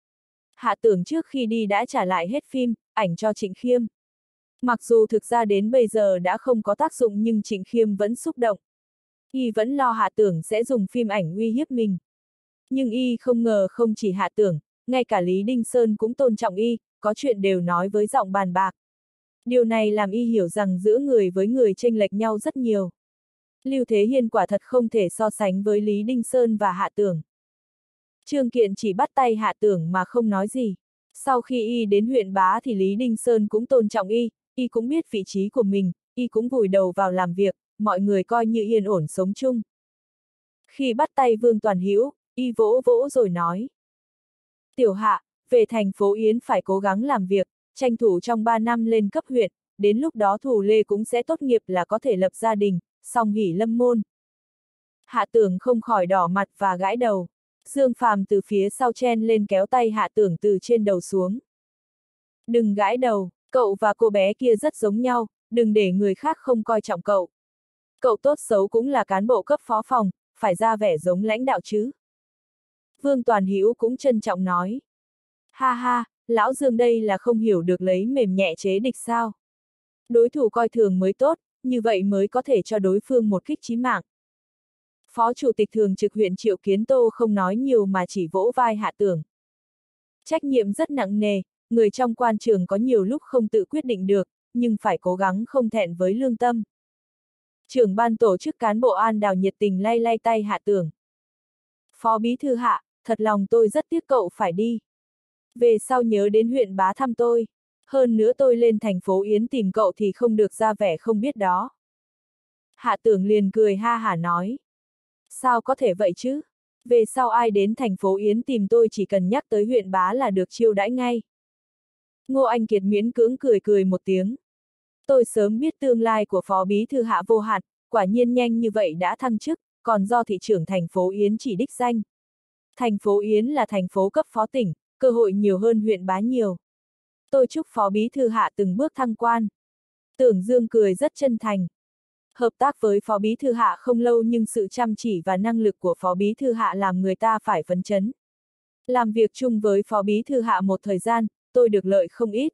Hạ Tưởng trước khi đi đã trả lại hết phim, ảnh cho Trịnh Khiêm. Mặc dù thực ra đến bây giờ đã không có tác dụng nhưng Trịnh Khiêm vẫn xúc động. Y vẫn lo Hạ Tưởng sẽ dùng phim ảnh uy hiếp mình. Nhưng Y không ngờ không chỉ Hạ Tưởng, ngay cả Lý Đinh Sơn cũng tôn trọng Y, có chuyện đều nói với giọng bàn bạc. Điều này làm Y hiểu rằng giữa người với người chênh lệch nhau rất nhiều. Lưu Thế Hiên quả thật không thể so sánh với Lý Đinh Sơn và Hạ Tưởng. Trương Kiện chỉ bắt tay Hạ Tưởng mà không nói gì. Sau khi Y đến huyện Bá thì Lý Đinh Sơn cũng tôn trọng Y cũng biết vị trí của mình, Y cũng vùi đầu vào làm việc, mọi người coi như yên ổn sống chung. Khi bắt tay Vương Toàn Hữu, y vỗ vỗ rồi nói. Tiểu Hạ, về thành phố Yến phải cố gắng làm việc, tranh thủ trong 3 năm lên cấp huyện, đến lúc đó Thủ Lê cũng sẽ tốt nghiệp là có thể lập gia đình, song hỷ lâm môn. Hạ Tưởng không khỏi đỏ mặt và gãi đầu. Dương Phàm từ phía sau chen lên kéo tay Hạ Tưởng từ trên đầu xuống. Đừng gãi đầu, cậu và cô bé kia rất giống nhau, đừng để người khác không coi trọng cậu. Cậu tốt xấu cũng là cán bộ cấp phó phòng, phải ra vẻ giống lãnh đạo chứ. Vương Toàn Hữu cũng trân trọng nói. Ha ha, lão Dương đây là không hiểu được lấy mềm nhẹ chế địch sao. Đối thủ coi thường mới tốt, như vậy mới có thể cho đối phương một kích chí mạng. Phó Chủ tịch Thường trực huyện Triệu Kiến Tô không nói nhiều mà chỉ vỗ vai Hạ Tưởng. Trách nhiệm rất nặng nề, người trong quan trường có nhiều lúc không tự quyết định được, nhưng phải cố gắng không thẹn với lương tâm. Trưởng ban tổ chức cán bộ An Đào nhiệt tình lay lay tay Hạ Tưởng. Phó Bí thư Hạ, thật lòng tôi rất tiếc cậu phải đi. Về sau nhớ đến huyện Bá thăm tôi. Hơn nữa tôi lên thành phố Yến tìm cậu thì không được ra vẻ không biết đó. Hạ Tưởng liền cười ha hả nói. Sao có thể vậy chứ? Về sau ai đến thành phố Yến tìm tôi chỉ cần nhắc tới huyện Bá là được chiêu đãi ngay. Ngô Anh Kiệt miễn cưỡng cười cười một tiếng. Tôi sớm biết tương lai của Phó Bí thư Hạ vô hạn, quả nhiên nhanh như vậy đã thăng chức, còn do thị trưởng thành phố Yến chỉ đích danh. Thành phố Yến là thành phố cấp phó tỉnh, cơ hội nhiều hơn huyện Bá nhiều. Tôi chúc Phó Bí thư Hạ từng bước thăng quan. Tưởng Dương cười rất chân thành. Hợp tác với Phó Bí thư Hạ không lâu nhưng sự chăm chỉ và năng lực của Phó Bí thư Hạ làm người ta phải phấn chấn. Làm việc chung với Phó Bí thư Hạ một thời gian, tôi được lợi không ít.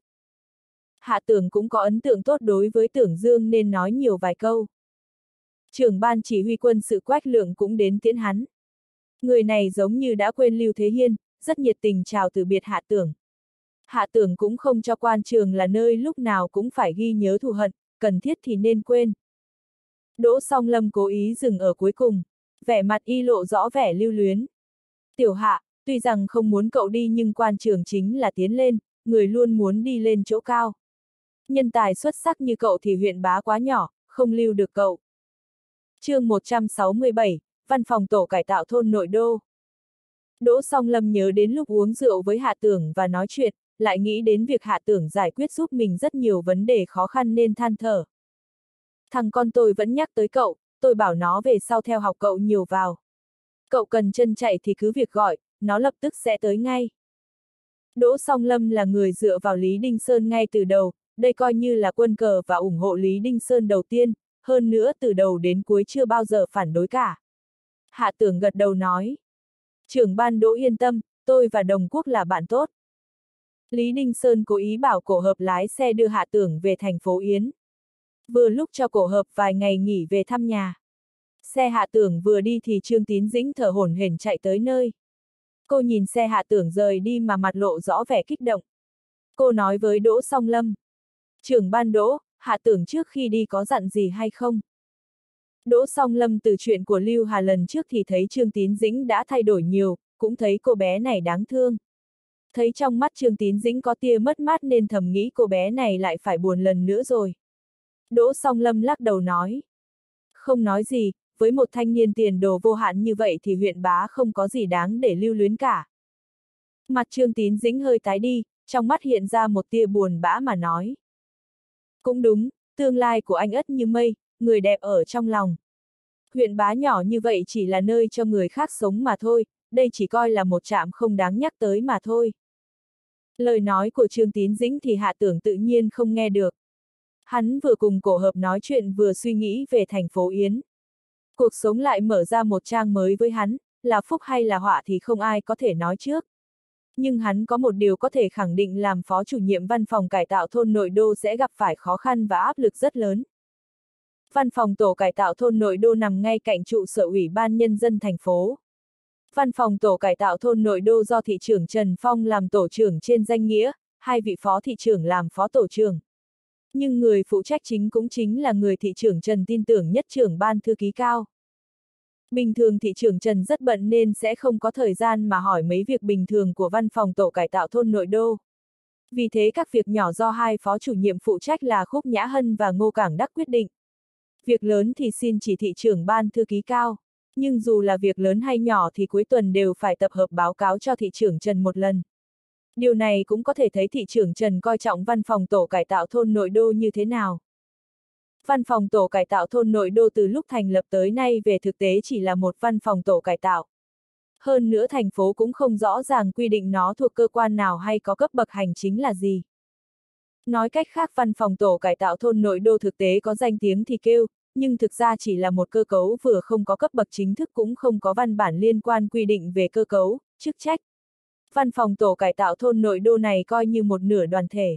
Hạ Tưởng cũng có ấn tượng tốt đối với Tưởng Dương nên nói nhiều vài câu. Trưởng ban chỉ huy quân sự Quách Lượng cũng đến tiễn hắn. Người này giống như đã quên Lưu Thế Hiên, rất nhiệt tình chào từ biệt Hạ Tưởng. Hạ Tưởng cũng không cho quan trường là nơi lúc nào cũng phải ghi nhớ thù hận, cần thiết thì nên quên. Đỗ Song Lâm cố ý dừng ở cuối cùng, vẻ mặt y lộ rõ vẻ lưu luyến. Tiểu Hạ, tuy rằng không muốn cậu đi nhưng quan trường chính là tiến lên, người luôn muốn đi lên chỗ cao. Nhân tài xuất sắc như cậu thì huyện Bá quá nhỏ, không lưu được cậu. Chương 167, Văn phòng tổ cải tạo thôn nội đô. Đỗ Song Lâm nhớ đến lúc uống rượu với Hạ Tưởng và nói chuyện, lại nghĩ đến việc Hạ Tưởng giải quyết giúp mình rất nhiều vấn đề khó khăn nên than thở. Thằng con tôi vẫn nhắc tới cậu, tôi bảo nó về sau theo học cậu nhiều vào. Cậu cần chân chạy thì cứ việc gọi, nó lập tức sẽ tới ngay. Đỗ Song Lâm là người dựa vào Lý Đinh Sơn ngay từ đầu, đây coi như là quân cờ và ủng hộ Lý Đinh Sơn đầu tiên, hơn nữa từ đầu đến cuối chưa bao giờ phản đối cả. Hạ Tưởng gật đầu nói. Trưởng ban Đỗ yên tâm, tôi và Đồng Quốc là bạn tốt. Lý Đinh Sơn cố ý bảo Cổ Hợp lái xe đưa Hạ Tưởng về thành phố Yến. Vừa lúc cho Cổ Hợp vài ngày nghỉ về thăm nhà. Xe Hạ Tưởng vừa đi thì Trương Tín Dĩnh thở hổn hển chạy tới nơi. Cô nhìn xe Hạ Tưởng rời đi mà mặt lộ rõ vẻ kích động. Cô nói với Đỗ Song Lâm. Trưởng ban Đỗ, Hạ Tưởng trước khi đi có dặn gì hay không? Đỗ Song Lâm từ chuyện của Lưu Hà lần trước thì thấy Trương Tín Dĩnh đã thay đổi nhiều, cũng thấy cô bé này đáng thương. Thấy trong mắt Trương Tín Dĩnh có tia mất mát nên thầm nghĩ cô bé này lại phải buồn lần nữa rồi. Đỗ Song Lâm lắc đầu nói. Không nói gì, với một thanh niên tiền đồ vô hạn như vậy thì huyện Bá không có gì đáng để lưu luyến cả. Mặt Trương Tín Dĩnh hơi tái đi, trong mắt hiện ra một tia buồn bã mà nói. Cũng đúng, tương lai của anh ất như mây, người đẹp ở trong lòng. Huyện Bá nhỏ như vậy chỉ là nơi cho người khác sống mà thôi, đây chỉ coi là một trạm không đáng nhắc tới mà thôi. Lời nói của Trương Tín Dĩnh thì Hạ Tưởng tự nhiên không nghe được. Hắn vừa cùng Cổ Hợp nói chuyện vừa suy nghĩ về thành phố Yến. Cuộc sống lại mở ra một trang mới với hắn, là phúc hay là họa thì không ai có thể nói trước. Nhưng hắn có một điều có thể khẳng định làm phó chủ nhiệm văn phòng cải tạo thôn nội đô sẽ gặp phải khó khăn và áp lực rất lớn. Văn phòng tổ cải tạo thôn nội đô nằm ngay cạnh trụ sở Ủy ban Nhân dân thành phố. Văn phòng tổ cải tạo thôn nội đô do thị trưởng Trần Phong làm tổ trưởng trên danh nghĩa, hai vị phó thị trưởng làm phó tổ trưởng. Nhưng người phụ trách chính cũng chính là người thị trưởng Trần tin tưởng nhất trưởng ban thư ký cao. Bình thường thị trưởng Trần rất bận nên sẽ không có thời gian mà hỏi mấy việc bình thường của văn phòng tổ cải tạo thôn nội đô. Vì thế các việc nhỏ do hai phó chủ nhiệm phụ trách là Khúc Nhã Hân và Ngô Cảng Đắc quyết định. Việc lớn thì xin chỉ thị trưởng ban thư ký cao. Nhưng dù là việc lớn hay nhỏ thì cuối tuần đều phải tập hợp báo cáo cho thị trưởng Trần một lần. Điều này cũng có thể thấy thị trưởng Trần coi trọng văn phòng tổ cải tạo thôn nội đô như thế nào. Văn phòng tổ cải tạo thôn nội đô từ lúc thành lập tới nay về thực tế chỉ là một văn phòng tổ cải tạo. Hơn nữa thành phố cũng không rõ ràng quy định nó thuộc cơ quan nào hay có cấp bậc hành chính là gì. Nói cách khác, văn phòng tổ cải tạo thôn nội đô thực tế có danh tiếng thì kêu, nhưng thực ra chỉ là một cơ cấu vừa không có cấp bậc chính thức cũng không có văn bản liên quan quy định về cơ cấu, chức trách. Văn phòng tổ cải tạo thôn nội đô này coi như một nửa đoàn thể.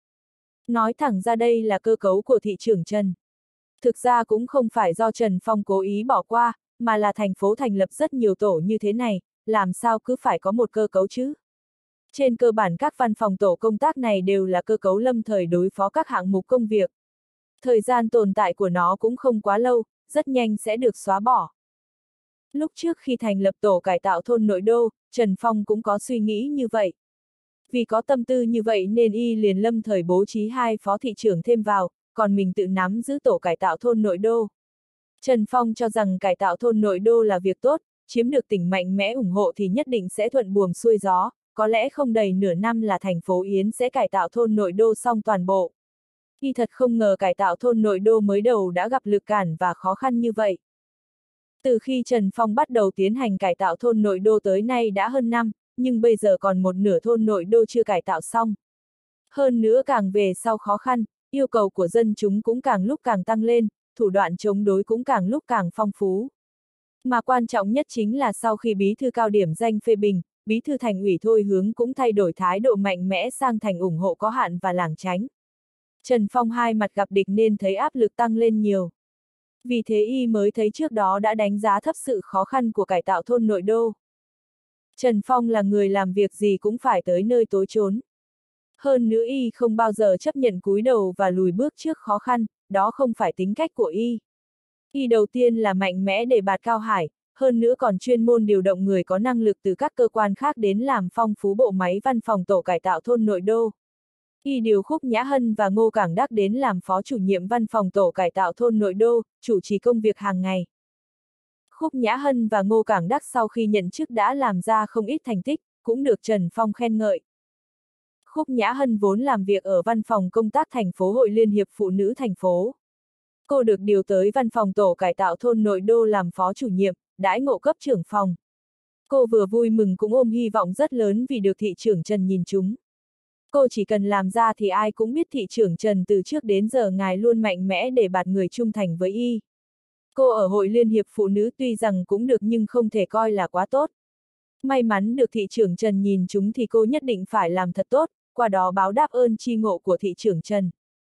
Nói thẳng ra đây là cơ cấu của thị trưởng Trần. Thực ra cũng không phải do Trần Phong cố ý bỏ qua, mà là thành phố thành lập rất nhiều tổ như thế này, làm sao cứ phải có một cơ cấu chứ? Trên cơ bản các văn phòng tổ công tác này đều là cơ cấu lâm thời đối phó các hạng mục công việc. Thời gian tồn tại của nó cũng không quá lâu, rất nhanh sẽ được xóa bỏ. Lúc trước khi thành lập tổ cải tạo thôn nội đô, Trần Phong cũng có suy nghĩ như vậy. Vì có tâm tư như vậy nên y liền lâm thời bố trí 2 phó thị trưởng thêm vào, còn mình tự nắm giữ tổ cải tạo thôn nội đô. Trần Phong cho rằng cải tạo thôn nội đô là việc tốt, chiếm được tỉnh mạnh mẽ ủng hộ thì nhất định sẽ thuận buồm xuôi gió, có lẽ không đầy nửa năm là thành phố Yến sẽ cải tạo thôn nội đô xong toàn bộ. Y thật không ngờ cải tạo thôn nội đô mới đầu đã gặp lực cản và khó khăn như vậy. Từ khi Trần Phong bắt đầu tiến hành cải tạo thôn nội đô tới nay đã hơn năm, nhưng bây giờ còn một nửa thôn nội đô chưa cải tạo xong. Hơn nữa càng về sau khó khăn, yêu cầu của dân chúng cũng càng lúc càng tăng lên, thủ đoạn chống đối cũng càng lúc càng phong phú. Mà quan trọng nhất chính là sau khi bí thư cao điểm danh phê bình, bí thư thành ủy Thôi Hướng cũng thay đổi thái độ mạnh mẽ sang thành ủng hộ có hạn và lảng tránh. Trần Phong hai mặt gặp địch nên thấy áp lực tăng lên nhiều. Vì thế y mới thấy trước đó đã đánh giá thấp sự khó khăn của cải tạo thôn nội đô. Trần Phong là người làm việc gì cũng phải tới nơi tối chốn. Hơn nữa y không bao giờ chấp nhận cúi đầu và lùi bước trước khó khăn, đó không phải tính cách của y. Y đầu tiên là mạnh mẽ đề bạt cao hải, hơn nữa còn chuyên môn điều động người có năng lực từ các cơ quan khác đến làm phong phú bộ máy văn phòng tổ cải tạo thôn nội đô. Y điều Khúc Nhã Hân và Ngô Cảng Đắc đến làm phó chủ nhiệm văn phòng tổ cải tạo thôn nội đô, chủ trì công việc hàng ngày. Khúc Nhã Hân và Ngô Cảng Đắc sau khi nhận chức đã làm ra không ít thành tích, cũng được Trần Phong khen ngợi. Khúc Nhã Hân vốn làm việc ở văn phòng công tác thành phố Hội Liên hiệp Phụ nữ thành phố. Cô được điều tới văn phòng tổ cải tạo thôn nội đô làm phó chủ nhiệm, đãi ngộ cấp trưởng phòng. Cô vừa vui mừng cũng ôm hy vọng rất lớn vì được thị trưởng Trần nhìn trúng. Cô chỉ cần làm ra thì ai cũng biết thị trưởng Trần từ trước đến giờ ngài luôn mạnh mẽ để bạt người trung thành với y. Cô ở Hội Liên hiệp Phụ nữ tuy rằng cũng được nhưng không thể coi là quá tốt. May mắn được thị trưởng Trần nhìn trúng thì cô nhất định phải làm thật tốt, qua đó báo đáp ơn tri ngộ của thị trưởng Trần.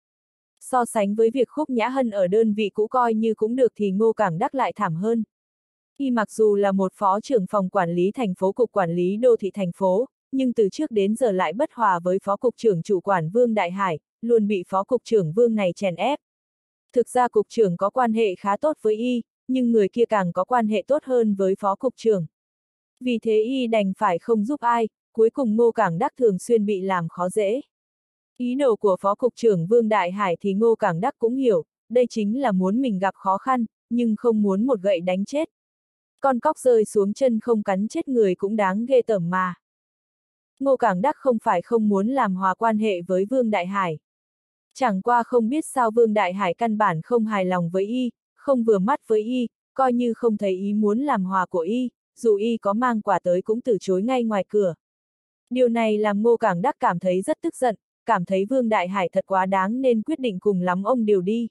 So sánh với việc Khúc Nhã Hân ở đơn vị cũ coi như cũng được thì Ngô Cảng Đắc lại thảm hơn. Y mặc dù là một phó trưởng phòng quản lý thành phố cục quản lý đô thị thành phố, nhưng từ trước đến giờ lại bất hòa với phó cục trưởng chủ quản Vương Đại Hải, luôn bị phó cục trưởng Vương này chèn ép. Thực ra cục trưởng có quan hệ khá tốt với y, nhưng người kia càng có quan hệ tốt hơn với phó cục trưởng. Vì thế y đành phải không giúp ai, cuối cùng Ngô Cảng Đắc thường xuyên bị làm khó dễ. Ý đồ của phó cục trưởng Vương Đại Hải thì Ngô Cảng Đắc cũng hiểu, đây chính là muốn mình gặp khó khăn, nhưng không muốn một gậy đánh chết. Con cóc rơi xuống chân không cắn chết người cũng đáng ghê tởm mà. Ngô Cảng Đắc không phải không muốn làm hòa quan hệ với Vương Đại Hải. Chẳng qua không biết sao Vương Đại Hải căn bản không hài lòng với y, không vừa mắt với y, coi như không thấy ý muốn làm hòa của y, dù y có mang quà tới cũng từ chối ngay ngoài cửa. Điều này làm Ngô Cảng Đắc cảm thấy rất tức giận, cảm thấy Vương Đại Hải thật quá đáng nên quyết định cùng lắm ông điều đi.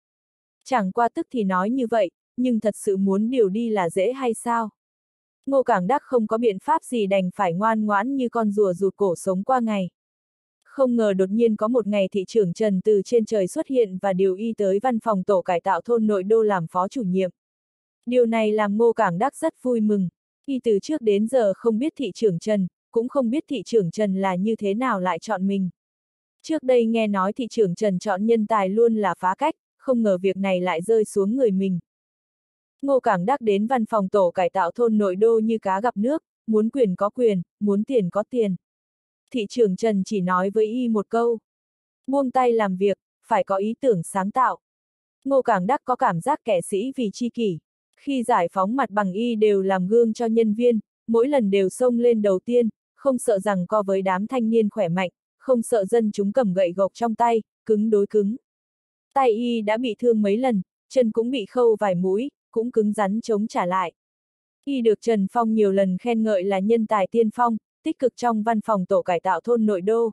Chẳng qua tức thì nói như vậy, nhưng thật sự muốn điều đi là dễ hay sao? Ngô Cảng Đắc không có biện pháp gì đành phải ngoan ngoãn như con rùa rụt cổ sống qua ngày. Không ngờ đột nhiên có một ngày thị trưởng Trần từ trên trời xuất hiện và điều y tới văn phòng tổ cải tạo thôn nội đô làm phó chủ nhiệm. Điều này làm Ngô Cảng Đắc rất vui mừng. Y từ trước đến giờ không biết thị trưởng Trần, cũng không biết thị trưởng Trần là như thế nào lại chọn mình. Trước đây nghe nói thị trưởng Trần chọn nhân tài luôn là phá cách, không ngờ việc này lại rơi xuống người mình. Ngô Cảng Đắc đến văn phòng tổ cải tạo thôn nội đô như cá gặp nước, muốn quyền có quyền, muốn tiền có tiền. Thị trưởng Trần chỉ nói với y một câu: buông tay làm việc, phải có ý tưởng sáng tạo. Ngô Cảng Đắc có cảm giác kẻ sĩ vì chi kỷ. Khi giải phóng mặt bằng y đều làm gương cho nhân viên, mỗi lần đều xông lên đầu tiên, không sợ rằng co với đám thanh niên khỏe mạnh, không sợ dân chúng cầm gậy gộc trong tay, cứng đối cứng. Tay y đã bị thương mấy lần, chân cũng bị khâu vài mũi, cũng cứng rắn chống trả lại. Y được Trần Phong nhiều lần khen ngợi là nhân tài tiên phong, tích cực trong văn phòng tổ cải tạo thôn nội đô.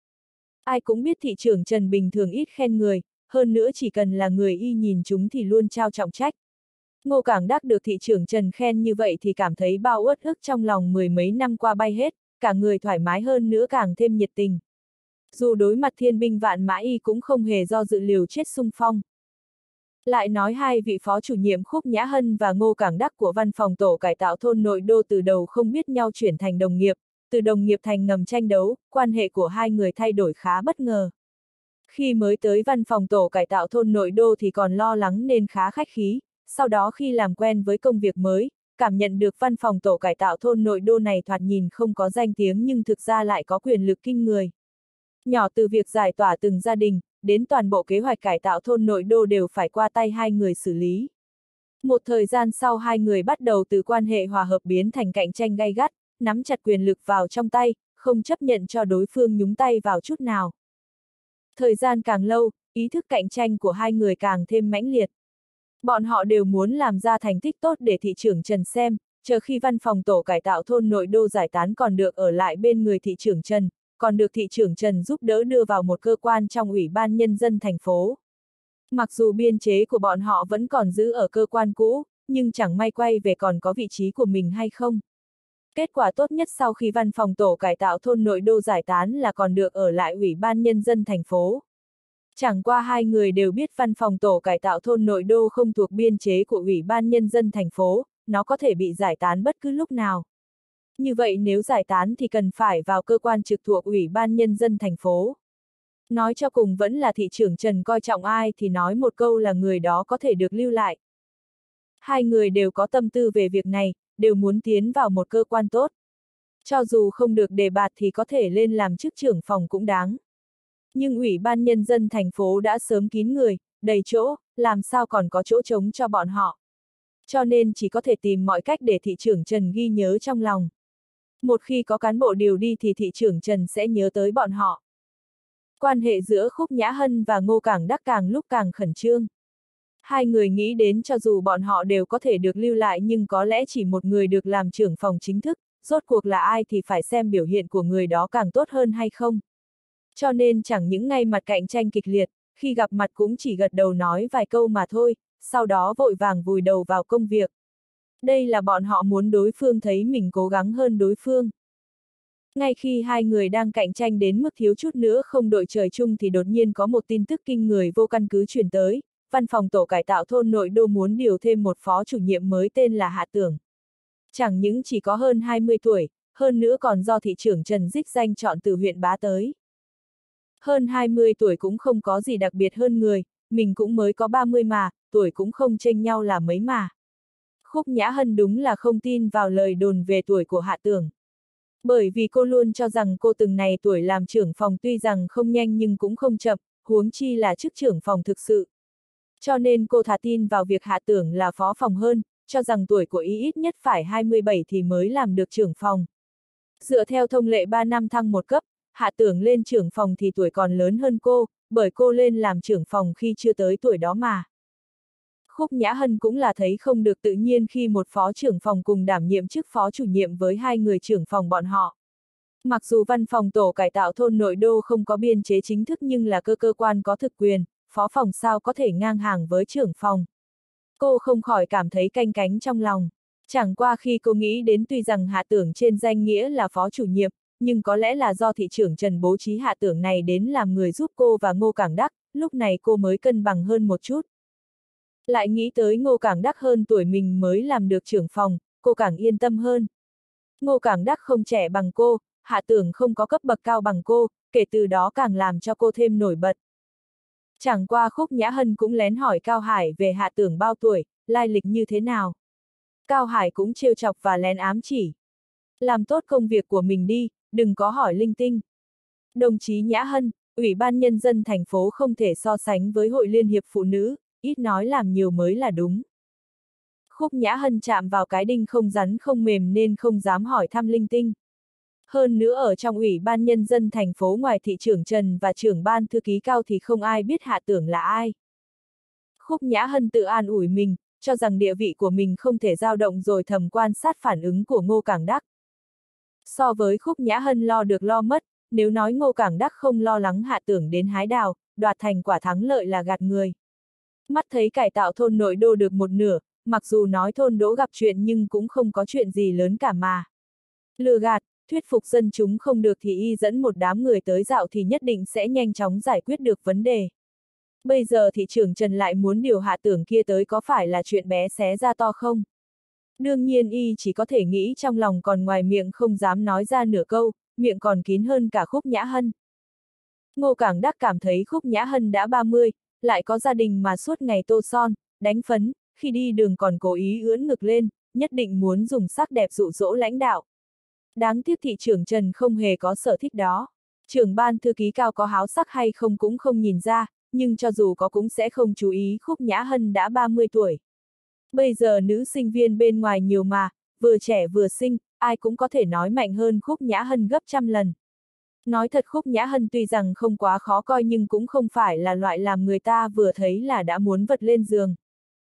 Ai cũng biết thị trưởng Trần bình thường ít khen người, hơn nữa chỉ cần là người y nhìn chúng thì luôn trao trọng trách. Ngô Cảng Đắc được thị trưởng Trần khen như vậy thì cảm thấy bao uất ức trong lòng, mười mấy năm qua bay hết, cả người thoải mái hơn nữa, càng thêm nhiệt tình. Dù đối mặt thiên binh vạn mã y cũng không hề do dự liều chết xung phong. Lại nói hai vị phó chủ nhiệm Khúc Nhã Hân và Ngô Cảng Đắc của văn phòng tổ cải tạo thôn nội đô từ đầu không biết nhau chuyển thành đồng nghiệp, từ đồng nghiệp thành ngầm tranh đấu, quan hệ của hai người thay đổi khá bất ngờ. Khi mới tới văn phòng tổ cải tạo thôn nội đô thì còn lo lắng nên khá khách khí, sau đó khi làm quen với công việc mới, cảm nhận được văn phòng tổ cải tạo thôn nội đô này thoạt nhìn không có danh tiếng nhưng thực ra lại có quyền lực kinh người. Nhỏ từ việc giải tỏa từng gia đình, đến toàn bộ kế hoạch cải tạo thôn nội đô đều phải qua tay hai người xử lý. Một thời gian sau hai người bắt đầu từ quan hệ hòa hợp biến thành cạnh tranh gay gắt, nắm chặt quyền lực vào trong tay, không chấp nhận cho đối phương nhúng tay vào chút nào. Thời gian càng lâu, ý thức cạnh tranh của hai người càng thêm mãnh liệt. Bọn họ đều muốn làm ra thành tích tốt để thị trưởng Trần xem, chờ khi văn phòng tổ cải tạo thôn nội đô giải tán còn được ở lại bên người thị trưởng Trần, còn được thị trưởng Trần giúp đỡ đưa vào một cơ quan trong Ủy ban Nhân dân thành phố. Mặc dù biên chế của bọn họ vẫn còn giữ ở cơ quan cũ, nhưng chẳng may quay về còn có vị trí của mình hay không. Kết quả tốt nhất sau khi văn phòng tổ cải tạo thôn nội đô giải tán là còn được ở lại Ủy ban Nhân dân thành phố. Chẳng qua hai người đều biết văn phòng tổ cải tạo thôn nội đô không thuộc biên chế của Ủy ban Nhân dân thành phố, nó có thể bị giải tán bất cứ lúc nào. Như vậy nếu giải tán thì cần phải vào cơ quan trực thuộc Ủy ban Nhân dân thành phố. Nói cho cùng vẫn là thị trưởng Trần coi trọng ai thì nói một câu là người đó có thể được lưu lại. Hai người đều có tâm tư về việc này, đều muốn tiến vào một cơ quan tốt. Cho dù không được đề bạt thì có thể lên làm chức trưởng phòng cũng đáng. Nhưng Ủy ban Nhân dân thành phố đã sớm kín người, đầy chỗ, làm sao còn có chỗ trống cho bọn họ. Cho nên chỉ có thể tìm mọi cách để thị trưởng Trần ghi nhớ trong lòng. Một khi có cán bộ điều đi thì thị trưởng Trần sẽ nhớ tới bọn họ. Quan hệ giữa Khúc Nhã Hân và Ngô Cảng Đắc càng lúc càng khẩn trương. Hai người nghĩ đến cho dù bọn họ đều có thể được lưu lại nhưng có lẽ chỉ một người được làm trưởng phòng chính thức, rốt cuộc là ai thì phải xem biểu hiện của người đó càng tốt hơn hay không. Cho nên chẳng những ngay mặt cạnh tranh kịch liệt, khi gặp mặt cũng chỉ gật đầu nói vài câu mà thôi, sau đó vội vàng vùi đầu vào công việc. Đây là bọn họ muốn đối phương thấy mình cố gắng hơn đối phương. Ngay khi hai người đang cạnh tranh đến mức thiếu chút nữa không đội trời chung thì đột nhiên có một tin tức kinh người vô căn cứ truyền tới, văn phòng tổ cải tạo thôn nội đô muốn điều thêm một phó chủ nhiệm mới tên là Hạ Tưởng. Chẳng những chỉ có hơn 20 tuổi, hơn nữa còn do thị trưởng Trần đích danh chọn từ huyện Bá tới. Hơn 20 tuổi cũng không có gì đặc biệt hơn người, mình cũng mới có 30 mà, tuổi cũng không chênh nhau là mấy mà. Khúc Nhã Hân đúng là không tin vào lời đồn về tuổi của Hạ Tưởng. Bởi vì cô luôn cho rằng cô từng này tuổi làm trưởng phòng tuy rằng không nhanh nhưng cũng không chậm, huống chi là chức trưởng phòng thực sự. Cho nên cô thà tin vào việc Hạ Tưởng là phó phòng hơn, cho rằng tuổi của y ít nhất phải 27 thì mới làm được trưởng phòng. Dựa theo thông lệ 3 năm thăng một cấp, Hạ Tưởng lên trưởng phòng thì tuổi còn lớn hơn cô, bởi cô lên làm trưởng phòng khi chưa tới tuổi đó mà. Khúc Nhã Hân cũng là thấy không được tự nhiên khi một phó trưởng phòng cùng đảm nhiệm chức phó chủ nhiệm với hai người trưởng phòng bọn họ. Mặc dù văn phòng tổ cải tạo thôn nội đô không có biên chế chính thức nhưng là cơ quan có thực quyền, phó phòng sao có thể ngang hàng với trưởng phòng. Cô không khỏi cảm thấy canh cánh trong lòng. Chẳng qua khi cô nghĩ đến tuy rằng Hạ Tưởng trên danh nghĩa là phó chủ nhiệm, nhưng có lẽ là do thị trưởng Trần bố trí Hạ Tưởng này đến làm người giúp cô và Ngô Cảng Đắc, lúc này cô mới cân bằng hơn một chút. Lại nghĩ tới Ngô Cảng Đắc hơn tuổi mình mới làm được trưởng phòng, cô càng yên tâm hơn. Ngô Cảng Đắc không trẻ bằng cô, Hạ Tưởng không có cấp bậc cao bằng cô, kể từ đó càng làm cho cô thêm nổi bật. Chẳng qua Khúc Nhã Hân cũng lén hỏi Cao Hải về Hạ Tưởng bao tuổi, lai lịch như thế nào. Cao Hải cũng trêu chọc và lén ám chỉ. Làm tốt công việc của mình đi, đừng có hỏi linh tinh. Đồng chí Nhã Hân, Ủy ban Nhân dân thành phố không thể so sánh với Hội Liên hiệp Phụ nữ, ít nói làm nhiều mới là đúng. Khúc Nhã Hân chạm vào cái đinh không rắn không mềm nên không dám hỏi thăm linh tinh. Hơn nữa ở trong Ủy ban Nhân dân thành phố ngoài thị trưởng Trần và trưởng ban thư ký Cao thì không ai biết Hạ Tưởng là ai. Khúc Nhã Hân tự an ủi mình, cho rằng địa vị của mình không thể dao động rồi thầm quan sát phản ứng của Ngô Cảng Đắc. So với Khúc Nhã Hân lo được lo mất, nếu nói Ngô Cảng Đắc không lo lắng Hạ Tưởng đến hái đào, đoạt thành quả thắng lợi là gạt người. Mắt thấy cải tạo thôn nội đô được một nửa, mặc dù nói thôn đỗ gặp chuyện nhưng cũng không có chuyện gì lớn cả mà. Lừa gạt, thuyết phục dân chúng không được thì y dẫn một đám người tới dạo thì nhất định sẽ nhanh chóng giải quyết được vấn đề. Bây giờ thị trưởng Trần lại muốn điều Hạ Tưởng kia tới có phải là chuyện bé xé ra to không? Đương nhiên y chỉ có thể nghĩ trong lòng còn ngoài miệng không dám nói ra nửa câu, miệng còn kín hơn cả Khúc Nhã Hân. Ngô Cảng Đắc cảm thấy Khúc Nhã Hân đã 30, lại có gia đình mà suốt ngày tô son, đánh phấn, khi đi đường còn cố ý ưỡn ngực lên, nhất định muốn dùng sắc đẹp dụ dỗ lãnh đạo. Đáng tiếc thị trưởng Trần không hề có sở thích đó. Trưởng ban thư ký Cao có háo sắc hay không cũng không nhìn ra, nhưng cho dù có cũng sẽ không chú ý Khúc Nhã Hân đã 30 tuổi. Bây giờ nữ sinh viên bên ngoài nhiều mà, vừa trẻ vừa xinh, ai cũng có thể nói mạnh hơn Khúc Nhã Hân gấp trăm lần. Nói thật Khúc Nhã Hân tuy rằng không quá khó coi nhưng cũng không phải là loại làm người ta vừa thấy là đã muốn vật lên giường.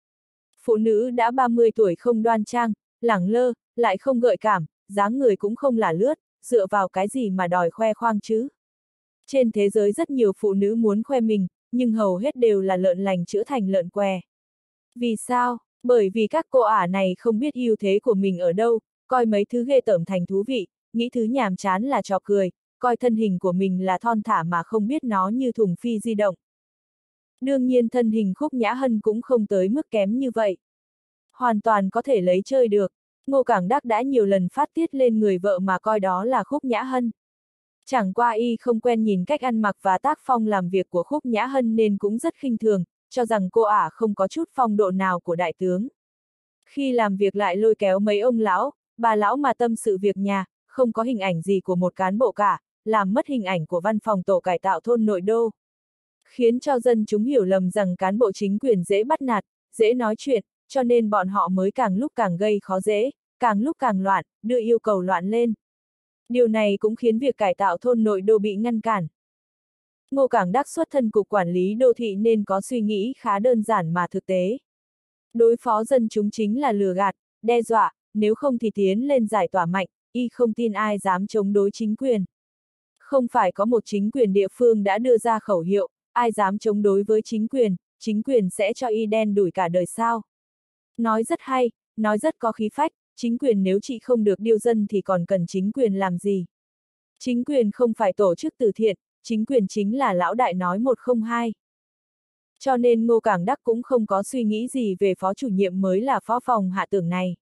Phụ nữ đã 30 tuổi không đoan trang, lẳng lơ, lại không gợi cảm, dáng người cũng không là lướt, dựa vào cái gì mà đòi khoe khoang chứ. Trên thế giới rất nhiều phụ nữ muốn khoe mình, nhưng hầu hết đều là lợn lành chữa thành lợn què. Vì sao? Bởi vì các cô ả này không biết ưu thế của mình ở đâu, coi mấy thứ ghê tởm thành thú vị, nghĩ thứ nhàm chán là trò cười, coi thân hình của mình là thon thả mà không biết nó như thùng phi di động. Đương nhiên thân hình Khúc Nhã Hân cũng không tới mức kém như vậy. Hoàn toàn có thể lấy chơi được. Ngô Cảng Đắc đã nhiều lần phát tiết lên người vợ mà coi đó là Khúc Nhã Hân. Chẳng qua y không quen nhìn cách ăn mặc và tác phong làm việc của Khúc Nhã Hân nên cũng rất khinh thường, cho rằng cô ả không có chút phong độ nào của đại tướng. Khi làm việc lại lôi kéo mấy ông lão, bà lão mà tâm sự việc nhà, không có hình ảnh gì của một cán bộ cả, làm mất hình ảnh của văn phòng tổ cải tạo thôn nội đô. Khiến cho dân chúng hiểu lầm rằng cán bộ chính quyền dễ bắt nạt, dễ nói chuyện, cho nên bọn họ mới càng lúc càng gây khó dễ, càng lúc càng loạn, đưa yêu cầu loạn lên. Điều này cũng khiến việc cải tạo thôn nội đô bị ngăn cản. Ngô Cảng Đắc xuất thân cục quản lý đô thị nên có suy nghĩ khá đơn giản mà thực tế. Đối phó dân chúng chính là lừa gạt, đe dọa, nếu không thì tiến lên giải tỏa mạnh, y không tin ai dám chống đối chính quyền. Không phải có một chính quyền địa phương đã đưa ra khẩu hiệu, ai dám chống đối với chính quyền sẽ cho y đen đủi cả đời sao. Nói rất hay, nói rất có khí phách, chính quyền nếu chị không được điêu dân thì còn cần chính quyền làm gì. Chính quyền không phải tổ chức từ thiện, chính quyền chính là lão đại nói 102. Cho nên Ngô Cảng Đắc cũng không có suy nghĩ gì về phó chủ nhiệm mới là phó phòng Hạ Tưởng này.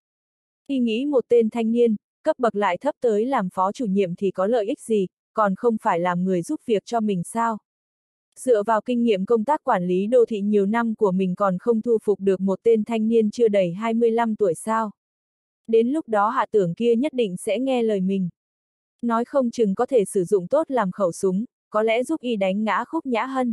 Y nghĩ một tên thanh niên, cấp bậc lại thấp tới làm phó chủ nhiệm thì có lợi ích gì, còn không phải làm người giúp việc cho mình sao. Dựa vào kinh nghiệm công tác quản lý đô thị nhiều năm của mình còn không thu phục được một tên thanh niên chưa đầy 25 tuổi sao. Đến lúc đó Hạ Tưởng kia nhất định sẽ nghe lời mình. Nói không chừng có thể sử dụng tốt làm khẩu súng, có lẽ giúp y đánh ngã Khúc Nhã Hân.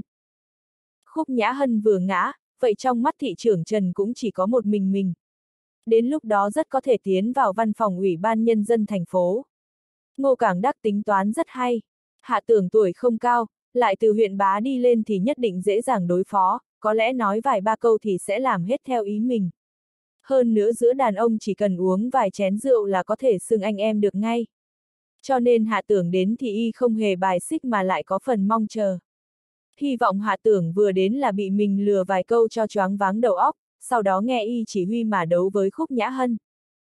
Khúc Nhã Hân vừa ngã, vậy trong mắt thị trưởng Trần cũng chỉ có một mình. Đến lúc đó rất có thể tiến vào văn phòng Ủy ban Nhân dân thành phố. Ngô Cảng Đắc tính toán rất hay. Hạ Tưởng tuổi không cao, lại từ huyện Bá đi lên thì nhất định dễ dàng đối phó, có lẽ nói vài ba câu thì sẽ làm hết theo ý mình. Hơn nữa giữa đàn ông chỉ cần uống vài chén rượu là có thể xưng anh em được ngay. Cho nên Hạ Tưởng đến thì y không hề bài xích mà lại có phần mong chờ. Hy vọng Hạ Tưởng vừa đến là bị mình lừa vài câu cho choáng váng đầu óc, sau đó nghe y chỉ huy mà đấu với Khúc Nhã Hân.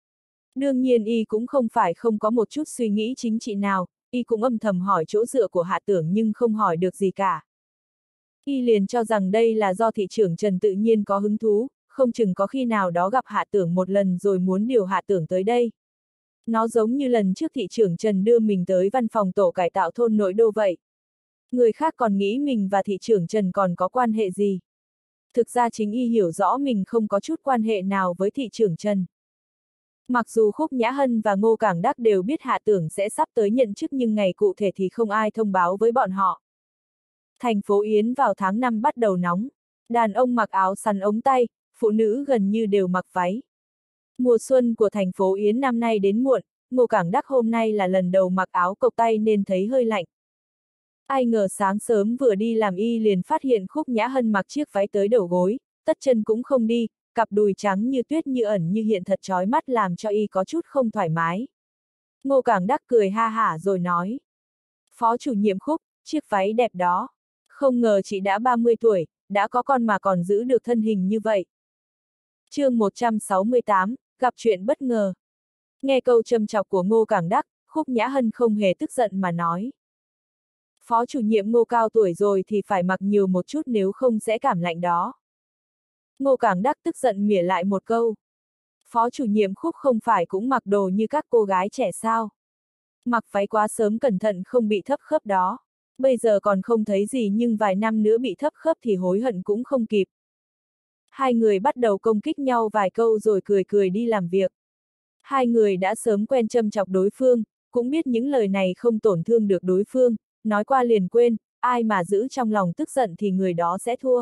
Đương nhiên y cũng không phải không có một chút suy nghĩ chính trị nào, y cũng âm thầm hỏi chỗ dựa của Hạ Tưởng nhưng không hỏi được gì cả. Y liền cho rằng đây là do thị trưởng Trần tự nhiên có hứng thú, không chừng có khi nào đó gặp Hạ Tưởng một lần rồi muốn điều Hạ Tưởng tới đây. Nó giống như lần trước thị trưởng Trần đưa mình tới văn phòng tổ cải tạo thôn nội đô vậy. Người khác còn nghĩ mình và thị trưởng Trần còn có quan hệ gì. Thực ra chính y hiểu rõ mình không có chút quan hệ nào với thị trưởng Trần. Mặc dù Khúc Nhã Hân và Ngô Cảng Đắc đều biết Hạ Tưởng sẽ sắp tới nhận chức nhưng ngày cụ thể thì không ai thông báo với bọn họ. Thành phố Yến vào tháng 5 bắt đầu nóng. Đàn ông mặc áo sắn ống tay, phụ nữ gần như đều mặc váy. Mùa xuân của thành phố Yến năm nay đến muộn, Ngô Cảng Đắc hôm nay là lần đầu mặc áo cộc tay nên thấy hơi lạnh. Ai ngờ sáng sớm vừa đi làm y liền phát hiện Khúc Nhã Hân mặc chiếc váy tới đầu gối, tất chân cũng không đi, cặp đùi trắng như tuyết như ẩn như hiện thật chói mắt làm cho y có chút không thoải mái. Ngô Cảng Đắc cười ha hả rồi nói. Phó chủ nhiệm Khúc, chiếc váy đẹp đó. Không ngờ chị đã 30 tuổi, đã có con mà còn giữ được thân hình như vậy. Chương 168, gặp chuyện bất ngờ. Nghe câu châm chọc của Ngô Cảng Đắc, Khúc Nhã Hân không hề tức giận mà nói. Phó chủ nhiệm Ngô cao tuổi rồi thì phải mặc nhiều một chút nếu không sẽ cảm lạnh đó. Ngô Cảng Đắc tức giận mỉa lại một câu. Phó chủ nhiệm Khúc không phải cũng mặc đồ như các cô gái trẻ sao? Mặc váy quá sớm cẩn thận không bị thấp khớp đó. Bây giờ còn không thấy gì nhưng vài năm nữa bị thấp khớp thì hối hận cũng không kịp. Hai người bắt đầu công kích nhau vài câu rồi cười cười đi làm việc. Hai người đã sớm quen châm chọc đối phương, cũng biết những lời này không tổn thương được đối phương, nói qua liền quên, ai mà giữ trong lòng tức giận thì người đó sẽ thua.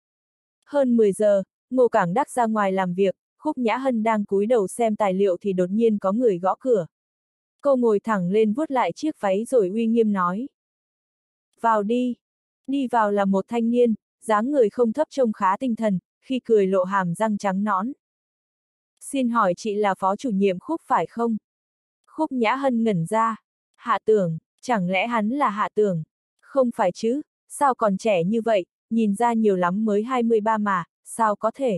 Hơn 10 giờ, Ngô Cảng Đắc ra ngoài làm việc, Khúc Nhã Hân đang cúi đầu xem tài liệu thì đột nhiên có người gõ cửa. Cô ngồi thẳng lên vuốt lại chiếc váy rồi uy nghiêm nói. Vào đi. Đi vào là một thanh niên, dáng người không thấp trông khá tinh thần, khi cười lộ hàm răng trắng nõn. Xin hỏi chị là phó chủ nhiệm Khúc phải không? Khúc Nhã Hân ngẩn ra. Hạ Tưởng, chẳng lẽ hắn là Hạ Tưởng? Không phải chứ, sao còn trẻ như vậy, nhìn ra nhiều lắm mới 23 mà, sao có thể?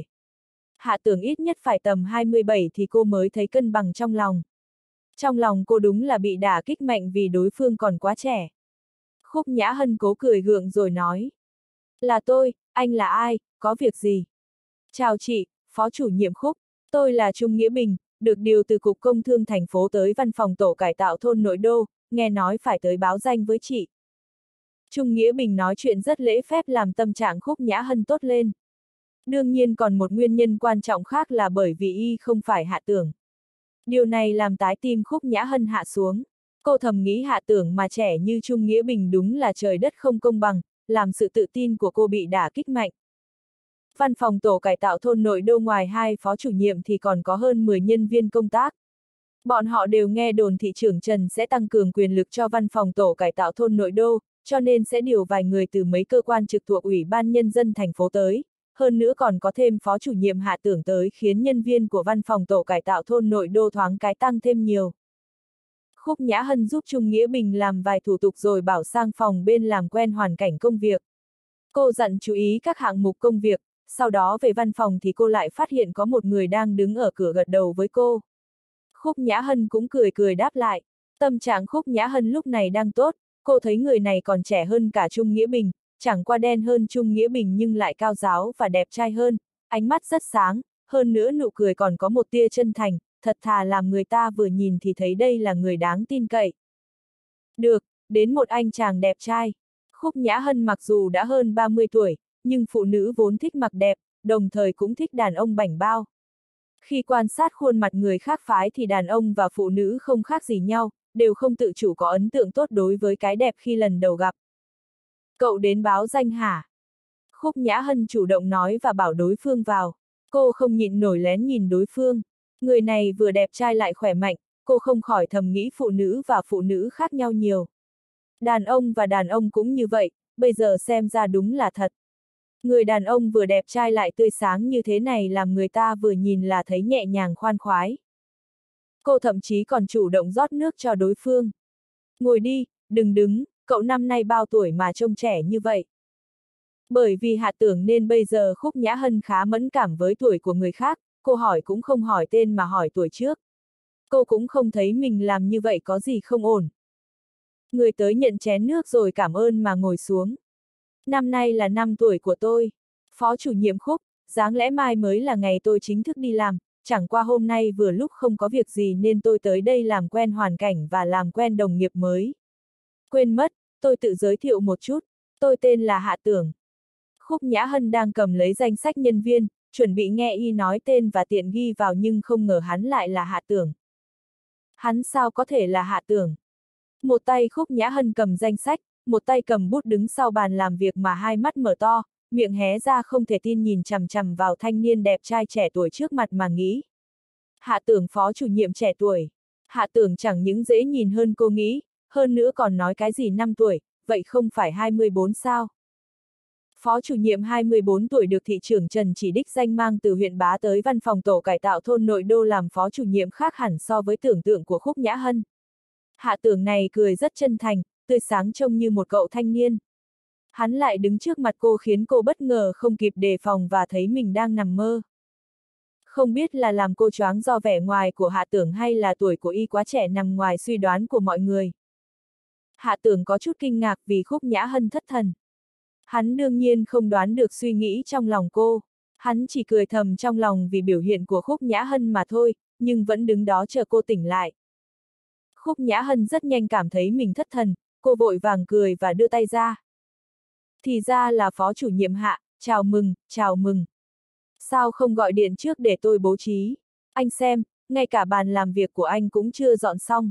Hạ Tưởng ít nhất phải tầm 27 thì cô mới thấy cân bằng trong lòng. Trong lòng cô đúng là bị đả kích mạnh vì đối phương còn quá trẻ. Khúc Nhã Hân cố cười gượng rồi nói. Là tôi, anh là ai, có việc gì? Chào chị, phó chủ nhiệm Khúc, tôi là Trung Nghĩa Bình, được điều từ Cục Công Thương thành phố tới văn phòng tổ cải tạo thôn Nội Đô, nghe nói phải tới báo danh với chị. Trung Nghĩa Bình nói chuyện rất lễ phép làm tâm trạng Khúc Nhã Hân tốt lên. Đương nhiên còn một nguyên nhân quan trọng khác là bởi vì y không phải Hạ Tưởng. Điều này làm tái tim Khúc Nhã Hân hạ xuống. Cô thầm nghĩ Hạ Tưởng mà trẻ như Trung Nghĩa Bình đúng là trời đất không công bằng, làm sự tự tin của cô bị đả kích mạnh. Văn phòng tổ cải tạo thôn Nội Đô ngoài hai phó chủ nhiệm thì còn có hơn 10 nhân viên công tác. Bọn họ đều nghe đồn thị trưởng Trần sẽ tăng cường quyền lực cho văn phòng tổ cải tạo thôn Nội Đô, cho nên sẽ điều vài người từ mấy cơ quan trực thuộc Ủy ban Nhân dân thành phố tới. Hơn nữa còn có thêm phó chủ nhiệm Hạ Tưởng tới khiến nhân viên của văn phòng tổ cải tạo thôn Nội Đô thoáng cái tăng thêm nhiều. Khúc Nhã Hân giúp Trung Nghĩa Bình làm vài thủ tục rồi bảo sang phòng bên làm quen hoàn cảnh công việc. Cô dặn chú ý các hạng mục công việc, sau đó về văn phòng thì cô lại phát hiện có một người đang đứng ở cửa gật đầu với cô. Khúc Nhã Hân cũng cười cười đáp lại. Tâm trạng Khúc Nhã Hân lúc này đang tốt, cô thấy người này còn trẻ hơn cả Trung Nghĩa Bình, chẳng qua đen hơn Trung Nghĩa Bình nhưng lại cao ráo và đẹp trai hơn, ánh mắt rất sáng, hơn nữa nụ cười còn có một tia chân thành, thật thà làm người ta vừa nhìn thì thấy đây là người đáng tin cậy. Được, đến một anh chàng đẹp trai. Khúc Nhã Hân mặc dù đã hơn 30 tuổi, nhưng phụ nữ vốn thích mặc đẹp, đồng thời cũng thích đàn ông bảnh bao. Khi quan sát khuôn mặt người khác phái thì đàn ông và phụ nữ không khác gì nhau, đều không tự chủ có ấn tượng tốt đối với cái đẹp khi lần đầu gặp. Cậu đến báo danh hả? Khúc Nhã Hân chủ động nói và bảo đối phương vào. Cô không nhịn nổi lén nhìn đối phương. Người này vừa đẹp trai lại khỏe mạnh, cô không khỏi thầm nghĩ phụ nữ và phụ nữ khác nhau nhiều. Đàn ông và đàn ông cũng như vậy, bây giờ xem ra đúng là thật. Người đàn ông vừa đẹp trai lại tươi sáng như thế này làm người ta vừa nhìn là thấy nhẹ nhàng khoan khoái. Cô thậm chí còn chủ động rót nước cho đối phương. Ngồi đi, đừng đứng, cậu năm nay bao tuổi mà trông trẻ như vậy. Bởi vì Hạ Tưởng nên bây giờ Khúc Nhã Hân khá mẫn cảm với tuổi của người khác, cô hỏi cũng không hỏi tên mà hỏi tuổi trước. Cô cũng không thấy mình làm như vậy có gì không ổn. Người tới nhận chén nước rồi cảm ơn mà ngồi xuống. Năm nay là năm tuổi của tôi. Phó chủ nhiệm Khúc, đáng lẽ mai mới là ngày tôi chính thức đi làm, chẳng qua hôm nay vừa lúc không có việc gì nên tôi tới đây làm quen hoàn cảnh và làm quen đồng nghiệp mới. Quên mất, tôi tự giới thiệu một chút, tôi tên là Hạ Tưởng. Khúc Nhã Hân đang cầm lấy danh sách nhân viên, chuẩn bị nghe y nói tên và tiện ghi vào nhưng không ngờ hắn lại là Hạ Tưởng. Hắn sao có thể là Hạ Tưởng? Một tay Khúc Nhã Hân cầm danh sách, một tay cầm bút đứng sau bàn làm việc mà hai mắt mở to, miệng hé ra không thể tin nhìn chằm chằm vào thanh niên đẹp trai trẻ tuổi trước mặt mà nghĩ. Hạ Tưởng phó chủ nhiệm trẻ tuổi. Hạ Tưởng chẳng những dễ nhìn hơn cô nghĩ, hơn nữa còn nói cái gì 5 tuổi, vậy không phải 24 sao? Phó chủ nhiệm 24 tuổi được thị trưởng Trần Chỉ Đích danh mang từ huyện Bá tới văn phòng tổ cải tạo thôn nội đô làm phó chủ nhiệm khác hẳn so với tưởng tượng của Khúc Nhã Hân. Hạ Tưởng này cười rất chân thành, tươi sáng trông như một cậu thanh niên. Hắn lại đứng trước mặt cô khiến cô bất ngờ không kịp đề phòng và thấy mình đang nằm mơ. Không biết là làm cô choáng do vẻ ngoài của Hạ Tưởng hay là tuổi của y quá trẻ nằm ngoài suy đoán của mọi người. Hạ Tưởng có chút kinh ngạc vì Khúc Nhã Hân thất thần. Hắn đương nhiên không đoán được suy nghĩ trong lòng cô. Hắn chỉ cười thầm trong lòng vì biểu hiện của Khúc Nhã Hân mà thôi, nhưng vẫn đứng đó chờ cô tỉnh lại. Khúc Nhã Hân rất nhanh cảm thấy mình thất thần, cô vội vàng cười và đưa tay ra. Thì ra là phó chủ nhiệm Hạ, chào mừng, chào mừng. Sao không gọi điện trước để tôi bố trí? Anh xem, ngay cả bàn làm việc của anh cũng chưa dọn xong.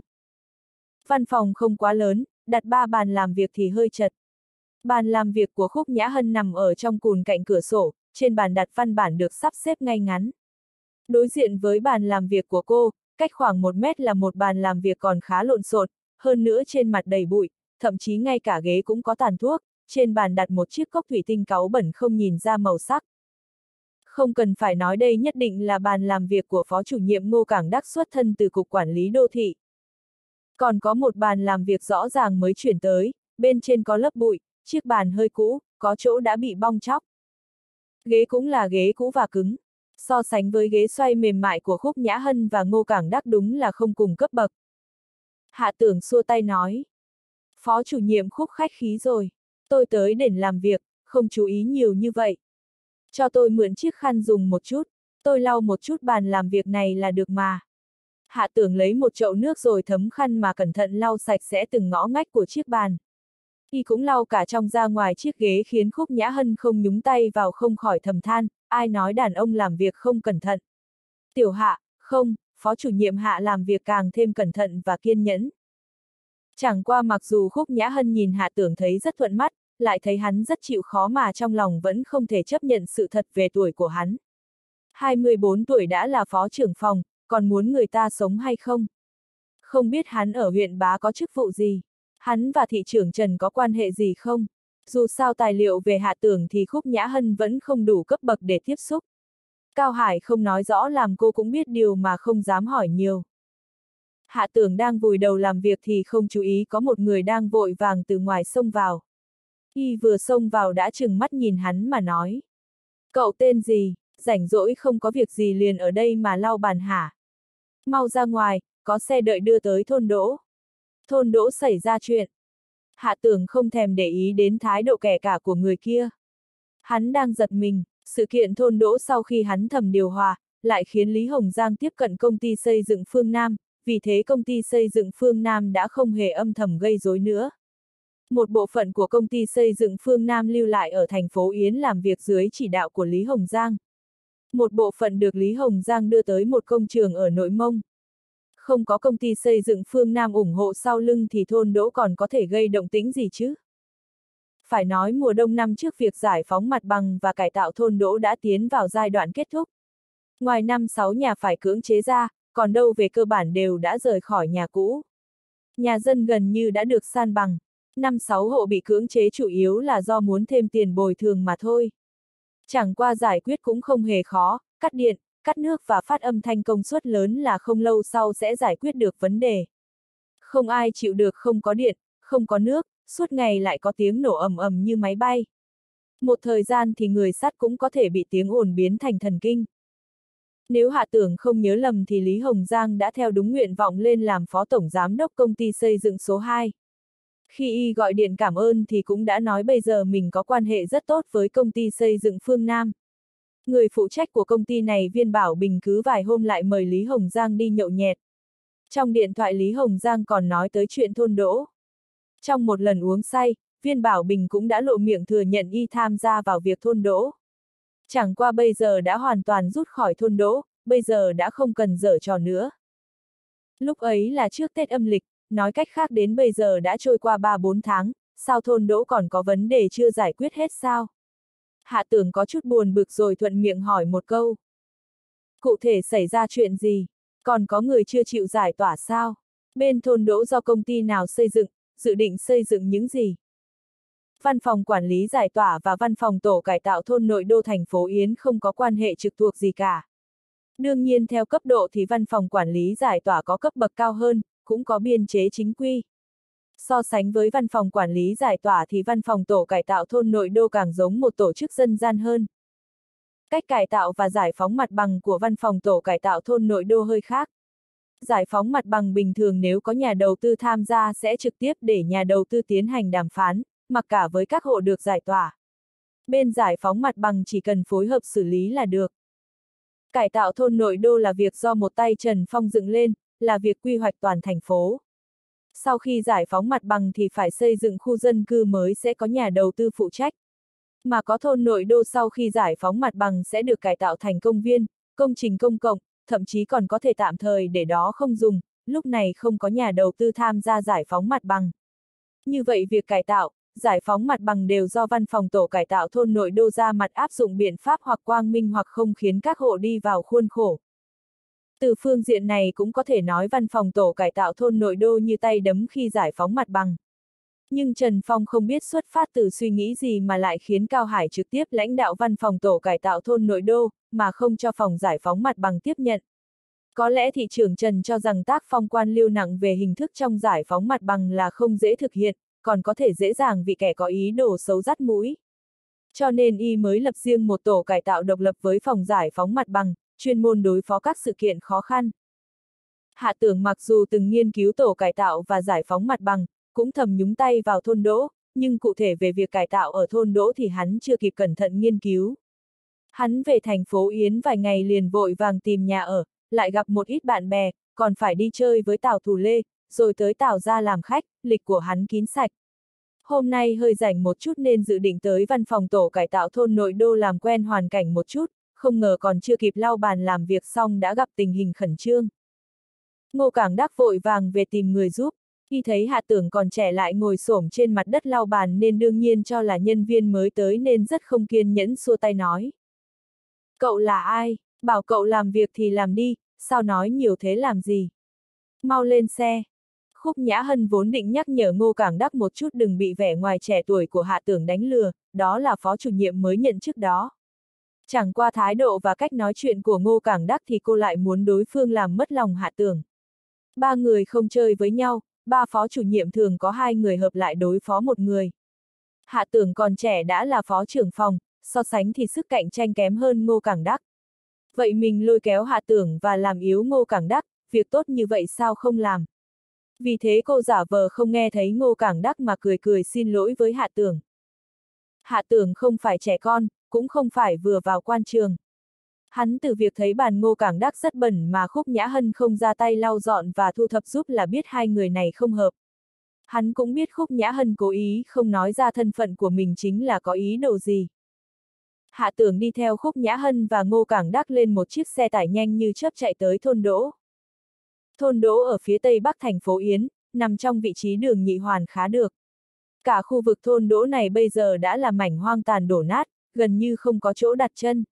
Văn phòng không quá lớn, đặt 3 bàn làm việc thì hơi chật. Bàn làm việc của Khúc Nhã Hân nằm ở trong cùn cạnh cửa sổ, trên bàn đặt văn bản được sắp xếp ngay ngắn. Đối diện với bàn làm việc của cô, cách khoảng 1 mét là một bàn làm việc còn khá lộn xộn, hơn nữa trên mặt đầy bụi, thậm chí ngay cả ghế cũng có tàn thuốc, trên bàn đặt một chiếc cốc thủy tinh cáu bẩn không nhìn ra màu sắc. Không cần phải nói đây nhất định là bàn làm việc của phó chủ nhiệm Ngô Cảng Đắc xuất thân từ Cục Quản lý Đô thị. Còn có một bàn làm việc rõ ràng mới chuyển tới, bên trên có lớp bụi, chiếc bàn hơi cũ, có chỗ đã bị bong tróc. Ghế cũng là ghế cũ và cứng. So sánh với ghế xoay mềm mại của Khúc Nhã Hân và Ngô Cảng Đắc đúng là không cùng cấp bậc. Hạ Tưởng xua tay nói. Phó chủ nhiệm Khúc khách khí rồi. Tôi tới để làm việc, không chú ý nhiều như vậy. Cho tôi mượn chiếc khăn dùng một chút, tôi lau một chút bàn làm việc này là được mà. Hạ Tưởng lấy một chậu nước rồi thấm khăn mà cẩn thận lau sạch sẽ từng ngõ ngách của chiếc bàn. Y cũng lau cả trong ra ngoài chiếc ghế khiến Khúc Nhã Hân không nhúng tay vào không khỏi thầm than, ai nói đàn ông làm việc không cẩn thận. Tiểu Hạ, không, phó chủ nhiệm Hạ làm việc càng thêm cẩn thận và kiên nhẫn. Chẳng qua mặc dù Khúc Nhã Hân nhìn Hạ Tưởng thấy rất thuận mắt, lại thấy hắn rất chịu khó mà trong lòng vẫn không thể chấp nhận sự thật về tuổi của hắn. 24 tuổi đã là phó trưởng phòng, còn muốn người ta sống hay không? Không biết hắn ở huyện Bá có chức vụ gì? Hắn và thị trưởng Trần có quan hệ gì không? Dù sao tài liệu về Hạ Tưởng thì Khúc Nhã Hân vẫn không đủ cấp bậc để tiếp xúc. Cao Hải không nói rõ làm cô cũng biết điều mà không dám hỏi nhiều. Hạ Tưởng đang vùi đầu làm việc thì không chú ý có một người đang vội vàng từ ngoài xông vào. Y vừa xông vào đã trừng mắt nhìn hắn mà nói. Cậu tên gì, rảnh rỗi không có việc gì liền ở đây mà lau bàn hả? Mau ra ngoài, có xe đợi đưa tới thôn Đỗ. Thôn Đỗ xảy ra chuyện. Hạ Tưởng không thèm để ý đến thái độ kẻ cả của người kia. Hắn đang giật mình, sự kiện thôn Đỗ sau khi hắn thầm điều hòa, lại khiến Lý Hồng Giang tiếp cận công ty xây dựng Phương Nam, vì thế công ty xây dựng Phương Nam đã không hề âm thầm gây rối nữa. Một bộ phận của công ty xây dựng Phương Nam lưu lại ở thành phố Yến làm việc dưới chỉ đạo của Lý Hồng Giang. Một bộ phận được Lý Hồng Giang đưa tới một công trường ở Nội Mông. Không có công ty xây dựng Phương Nam ủng hộ sau lưng thì thôn Đỗ còn có thể gây động tĩnh gì chứ? Phải nói mùa đông năm trước việc giải phóng mặt bằng và cải tạo thôn Đỗ đã tiến vào giai đoạn kết thúc. Ngoài 5-6 nhà phải cưỡng chế ra, còn đâu về cơ bản đều đã rời khỏi nhà cũ. Nhà dân gần như đã được san bằng. 5-6 hộ bị cưỡng chế chủ yếu là do muốn thêm tiền bồi thường mà thôi. Chẳng qua giải quyết cũng không hề khó, cắt điện, cắt nước và phát âm thanh công suất lớn là không lâu sau sẽ giải quyết được vấn đề. Không ai chịu được không có điện, không có nước, suốt ngày lại có tiếng nổ ầm ầm như máy bay. Một thời gian thì người sắt cũng có thể bị tiếng ồn biến thành thần kinh. Nếu Hạ Tưởng không nhớ lầm thì Lý Hồng Giang đã theo đúng nguyện vọng lên làm phó tổng giám đốc công ty xây dựng số 2. Khi y gọi điện cảm ơn thì cũng đã nói bây giờ mình có quan hệ rất tốt với công ty xây dựng Phương Nam. Người phụ trách của công ty này Viên Bảo Bình cứ vài hôm lại mời Lý Hồng Giang đi nhậu nhẹt. Trong điện thoại Lý Hồng Giang còn nói tới chuyện thôn Đỗ. Trong một lần uống say, Viên Bảo Bình cũng đã lộ miệng thừa nhận y tham gia vào việc thôn Đỗ. Chẳng qua bây giờ đã hoàn toàn rút khỏi thôn Đỗ, bây giờ đã không cần giở trò nữa. Lúc ấy là trước Tết âm lịch, nói cách khác đến bây giờ đã trôi qua 3-4 tháng, sao thôn Đỗ còn có vấn đề chưa giải quyết hết sao? Hạ Tưởng có chút buồn bực rồi thuận miệng hỏi một câu. Cụ thể xảy ra chuyện gì? Còn có người chưa chịu giải tỏa sao? Bên thôn Đỗ do công ty nào xây dựng, dự định xây dựng những gì? Văn phòng quản lý giải tỏa và văn phòng tổ cải tạo thôn nội đô thành phố Yến không có quan hệ trực thuộc gì cả. Đương nhiên theo cấp độ thì văn phòng quản lý giải tỏa có cấp bậc cao hơn, cũng có biên chế chính quy. So sánh với văn phòng quản lý giải tỏa thì văn phòng tổ cải tạo thôn nội đô càng giống một tổ chức dân gian hơn. Cách cải tạo và giải phóng mặt bằng của văn phòng tổ cải tạo thôn nội đô hơi khác. Giải phóng mặt bằng bình thường nếu có nhà đầu tư tham gia sẽ trực tiếp để nhà đầu tư tiến hành đàm phán, mặc cả với các hộ được giải tỏa. Bên giải phóng mặt bằng chỉ cần phối hợp xử lý là được. Cải tạo thôn nội đô là việc do một tay Trần Phong dựng lên, là việc quy hoạch toàn thành phố. Sau khi giải phóng mặt bằng thì phải xây dựng khu dân cư mới sẽ có nhà đầu tư phụ trách. Mà có thôn nội đô sau khi giải phóng mặt bằng sẽ được cải tạo thành công viên, công trình công cộng, thậm chí còn có thể tạm thời để đó không dùng, lúc này không có nhà đầu tư tham gia giải phóng mặt bằng. Như vậy việc cải tạo, giải phóng mặt bằng đều do văn phòng tổ cải tạo thôn nội đô ra mặt áp dụng biện pháp hoặc quang minh hoặc không khiến các hộ đi vào khuôn khổ. Từ phương diện này cũng có thể nói văn phòng tổ cải tạo thôn nội đô như tay đấm khi giải phóng mặt bằng. Nhưng Trần Phong không biết xuất phát từ suy nghĩ gì mà lại khiến Cao Hải trực tiếp lãnh đạo văn phòng tổ cải tạo thôn nội đô, mà không cho phòng giải phóng mặt bằng tiếp nhận. Có lẽ thị trưởng Trần cho rằng tác phong quan liêu nặng về hình thức trong giải phóng mặt bằng là không dễ thực hiện, còn có thể dễ dàng vì kẻ có ý đồ xấu dắt mũi. Cho nên y mới lập riêng một tổ cải tạo độc lập với phòng giải phóng mặt bằng, chuyên môn đối phó các sự kiện khó khăn. Hạ Tưởng mặc dù từng nghiên cứu tổ cải tạo và giải phóng mặt bằng, cũng thầm nhúng tay vào thôn Đỗ, nhưng cụ thể về việc cải tạo ở thôn Đỗ thì hắn chưa kịp cẩn thận nghiên cứu. Hắn về thành phố Yến vài ngày liền vội vàng tìm nhà ở, lại gặp một ít bạn bè, còn phải đi chơi với Tào Thủ Lê, rồi tới Tào gia làm khách, lịch của hắn kín sạch. Hôm nay hơi rảnh một chút nên dự định tới văn phòng tổ cải tạo thôn nội đô làm quen hoàn cảnh một chút, không ngờ còn chưa kịp lau bàn làm việc xong đã gặp tình hình khẩn trương. Ngô Cảng Đắc vội vàng về tìm người giúp, khi thấy Hạ Tưởng còn trẻ lại ngồi xổm trên mặt đất lau bàn nên đương nhiên cho là nhân viên mới tới nên rất không kiên nhẫn xua tay nói. Cậu là ai? Bảo cậu làm việc thì làm đi, sao nói nhiều thế làm gì? Mau lên xe. Khúc Nhã Hân vốn định nhắc nhở Ngô Cảng Đắc một chút đừng bị vẻ ngoài trẻ tuổi của Hạ Tưởng đánh lừa, đó là phó chủ nhiệm mới nhận chức đó. Chẳng qua thái độ và cách nói chuyện của Ngô Cảng Đắc thì cô lại muốn đối phương làm mất lòng Hạ Tưởng. Ba người không chơi với nhau, ba phó chủ nhiệm thường có hai người hợp lại đối phó một người. Hạ Tưởng còn trẻ đã là phó trưởng phòng, so sánh thì sức cạnh tranh kém hơn Ngô Cảng Đắc. Vậy mình lôi kéo Hạ Tưởng và làm yếu Ngô Cảng Đắc, việc tốt như vậy sao không làm? Vì thế cô giả vờ không nghe thấy Ngô Cảng Đắc mà cười cười xin lỗi với Hạ Tưởng. Hạ Tưởng không phải trẻ con, cũng không phải vừa vào quan trường. Hắn từ việc thấy bàn Ngô Cảng Đắc rất bẩn mà Khúc Nhã Hân không ra tay lau dọn và thu thập giúp là biết hai người này không hợp. Hắn cũng biết Khúc Nhã Hân cố ý không nói ra thân phận của mình chính là có ý đồ gì. Hạ Tưởng đi theo Khúc Nhã Hân và Ngô Cảng Đắc lên một chiếc xe tải nhanh như chớp chạy tới thôn Đỗ. Thôn Đỗ ở phía tây bắc thành phố Yến, nằm trong vị trí đường nhị hoàn khá được. Cả khu vực thôn Đỗ này bây giờ đã là mảnh hoang tàn đổ nát, gần như không có chỗ đặt chân.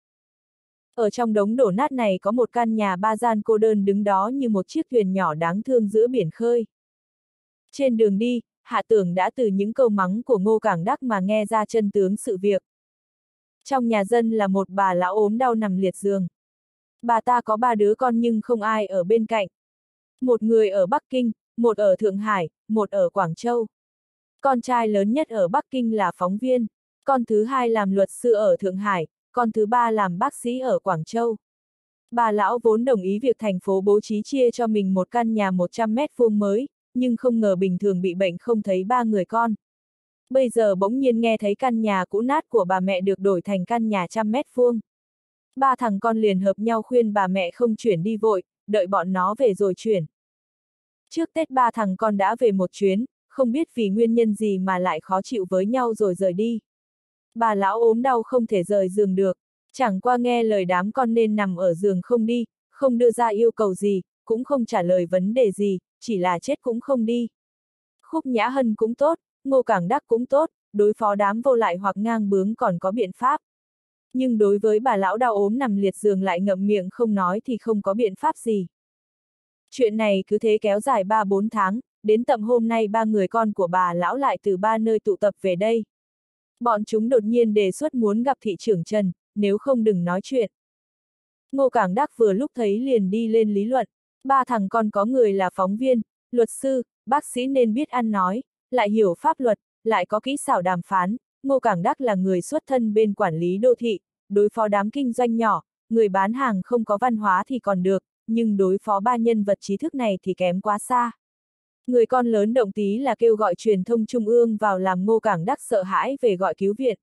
Ở trong đống đổ nát này có một căn nhà ba gian cô đơn đứng đó như một chiếc thuyền nhỏ đáng thương giữa biển khơi. Trên đường đi, Hạ Tưởng đã từ những câu mắng của Ngô Cảng Đắc mà nghe ra chân tướng sự việc. Trong nhà dân là một bà lão ốm đau nằm liệt giường. Bà ta có ba đứa con nhưng không ai ở bên cạnh. Một người ở Bắc Kinh, một ở Thượng Hải, một ở Quảng Châu. Con trai lớn nhất ở Bắc Kinh là phóng viên, con thứ hai làm luật sư ở Thượng Hải, con thứ ba làm bác sĩ ở Quảng Châu. Bà lão vốn đồng ý việc thành phố bố trí chia cho mình một căn nhà 100 mét vuông mới, nhưng không ngờ bình thường bị bệnh không thấy ba người con. Bây giờ bỗng nhiên nghe thấy căn nhà cũ nát của bà mẹ được đổi thành căn nhà 100 mét vuông. Ba thằng con liền hợp nhau khuyên bà mẹ không chuyển đi vội, đợi bọn nó về rồi chuyển. Trước Tết ba thằng con đã về một chuyến, không biết vì nguyên nhân gì mà lại khó chịu với nhau rồi rời đi. Bà lão ốm đau không thể rời giường được, chẳng qua nghe lời đám con nên nằm ở giường không đi, không đưa ra yêu cầu gì, cũng không trả lời vấn đề gì, chỉ là chết cũng không đi. Khúc Nhã Hân cũng tốt, Ngô Cảng Đắc cũng tốt, đối phó đám vô lại hoặc ngang bướng còn có biện pháp. Nhưng đối với bà lão đau ốm nằm liệt giường lại ngậm miệng không nói thì không có biện pháp gì. Chuyện này cứ thế kéo dài 3-4 tháng, đến tầm hôm nay ba người con của bà lão lại từ ba nơi tụ tập về đây. Bọn chúng đột nhiên đề xuất muốn gặp thị trưởng Trần, nếu không đừng nói chuyện. Ngô Cảng Đắc vừa lúc thấy liền đi lên lý luận, ba thằng con có người là phóng viên, luật sư, bác sĩ nên biết ăn nói, lại hiểu pháp luật, lại có kỹ xảo đàm phán. Ngô Cảng Đắc là người xuất thân bên quản lý đô thị, đối phó đám kinh doanh nhỏ, người bán hàng không có văn hóa thì còn được, nhưng đối phó ba nhân vật trí thức này thì kém quá xa. Người con lớn động tí là kêu gọi truyền thông trung ương vào làm Ngô Cảng Đắc sợ hãi về gọi cứu viện.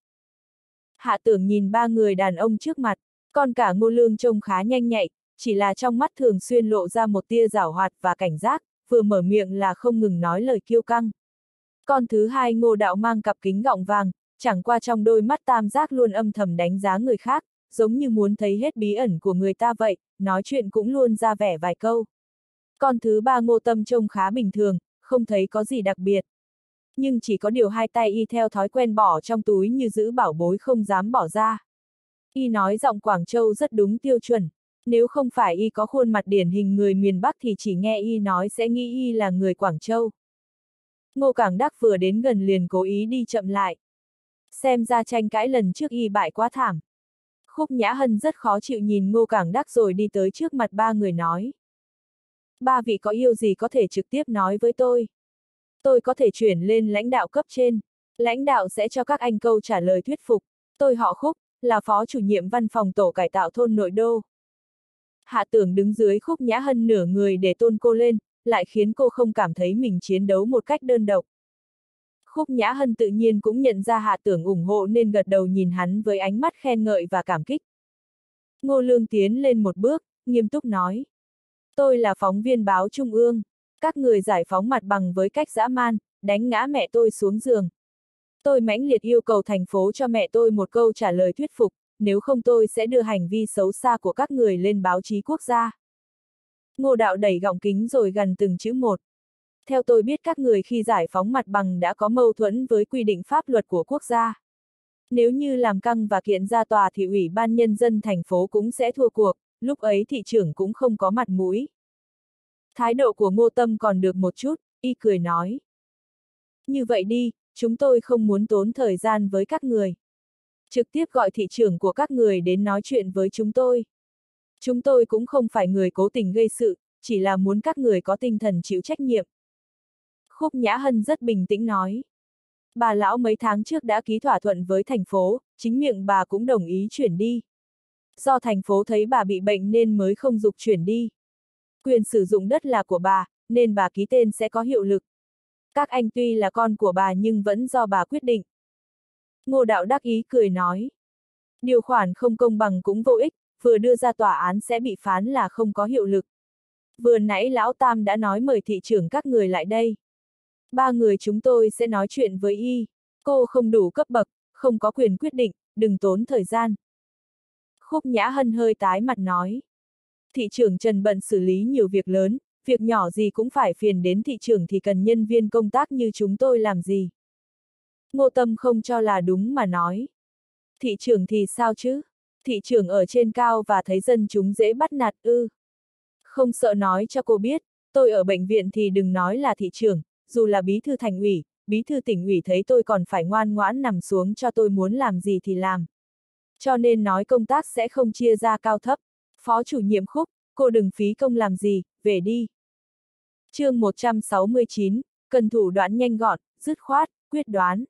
Hạ Tưởng nhìn ba người đàn ông trước mặt, còn cả Ngô Lương trông khá nhanh nhạy, chỉ là trong mắt thường xuyên lộ ra một tia giảo hoạt và cảnh giác, vừa mở miệng là không ngừng nói lời kiêu căng. Con thứ hai Ngô Đạo mang cặp kính gọng vàng, chẳng qua trong đôi mắt tam giác luôn âm thầm đánh giá người khác, giống như muốn thấy hết bí ẩn của người ta vậy, nói chuyện cũng luôn ra vẻ vài câu. Con thứ ba Ngô Tâm trông khá bình thường, không thấy có gì đặc biệt. Nhưng chỉ có điều hai tay y theo thói quen bỏ trong túi như giữ bảo bối không dám bỏ ra. Y nói giọng Quảng Châu rất đúng tiêu chuẩn, nếu không phải y có khuôn mặt điển hình người miền Bắc thì chỉ nghe y nói sẽ nghĩ y là người Quảng Châu. Ngô Cảng Đắc vừa đến gần liền cố ý đi chậm lại. Xem ra tranh cãi lần trước y bại quá thảm. Khúc Nhã Hân rất khó chịu nhìn Ngô Cảng Đắc rồi đi tới trước mặt ba người nói. Ba vị có yêu gì có thể trực tiếp nói với tôi. Tôi có thể chuyển lên lãnh đạo cấp trên. Lãnh đạo sẽ cho các anh câu trả lời thuyết phục. Tôi họ Khúc, là phó chủ nhiệm văn phòng tổ cải tạo thôn nội đô. Hạ Tưởng đứng dưới Khúc Nhã Hân nửa người để tôn cô lên, lại khiến cô không cảm thấy mình chiến đấu một cách đơn độc. Khúc Nhã Hân tự nhiên cũng nhận ra Hạ Tưởng ủng hộ nên gật đầu nhìn hắn với ánh mắt khen ngợi và cảm kích. Ngô Lương tiến lên một bước, nghiêm túc nói. Tôi là phóng viên báo Trung ương. Các người giải phóng mặt bằng với cách dã man, đánh ngã mẹ tôi xuống giường. Tôi mãnh liệt yêu cầu thành phố cho mẹ tôi một câu trả lời thuyết phục, nếu không tôi sẽ đưa hành vi xấu xa của các người lên báo chí quốc gia. Ngô Đạo đẩy gọng kính rồi gần từng chữ một. Theo tôi biết các người khi giải phóng mặt bằng đã có mâu thuẫn với quy định pháp luật của quốc gia. Nếu như làm căng và kiện ra tòa thì Ủy ban Nhân dân thành phố cũng sẽ thua cuộc, lúc ấy thị trưởng cũng không có mặt mũi. Thái độ của Ngô Tâm còn được một chút, y cười nói. Như vậy đi, chúng tôi không muốn tốn thời gian với các người. Trực tiếp gọi thị trưởng của các người đến nói chuyện với chúng tôi. Chúng tôi cũng không phải người cố tình gây sự, chỉ là muốn các người có tinh thần chịu trách nhiệm. Khúc Nhã Hân rất bình tĩnh nói. Bà lão mấy tháng trước đã ký thỏa thuận với thành phố, chính miệng bà cũng đồng ý chuyển đi. Do thành phố thấy bà bị bệnh nên mới không giục chuyển đi. Quyền sử dụng đất là của bà, nên bà ký tên sẽ có hiệu lực. Các anh tuy là con của bà nhưng vẫn do bà quyết định. Ngô Đạo đắc ý cười nói. Điều khoản không công bằng cũng vô ích, vừa đưa ra tòa án sẽ bị phán là không có hiệu lực. Vừa nãy Lão Tam đã nói mời thị trưởng các người lại đây. Ba người chúng tôi sẽ nói chuyện với y. Cô không đủ cấp bậc, không có quyền quyết định, đừng tốn thời gian. Khúc Nhã Hân hơi tái mặt nói. Thị trưởng Trần bận xử lý nhiều việc lớn, việc nhỏ gì cũng phải phiền đến thị trưởng thì cần nhân viên công tác như chúng tôi làm gì. Ngô Tâm không cho là đúng mà nói. Thị trưởng thì sao chứ? Thị trưởng ở trên cao và thấy dân chúng dễ bắt nạt ư. Không sợ nói cho cô biết, tôi ở bệnh viện thì đừng nói là thị trưởng, dù là bí thư thành ủy, bí thư tỉnh ủy thấy tôi còn phải ngoan ngoãn nằm xuống cho tôi muốn làm gì thì làm. Cho nên nói công tác sẽ không chia ra cao thấp. Phó chủ nhiệm Khúc, cô đừng phí công làm gì, về đi. Chương 169, cần thủ đoạn nhanh gọn, dứt khoát, quyết đoán.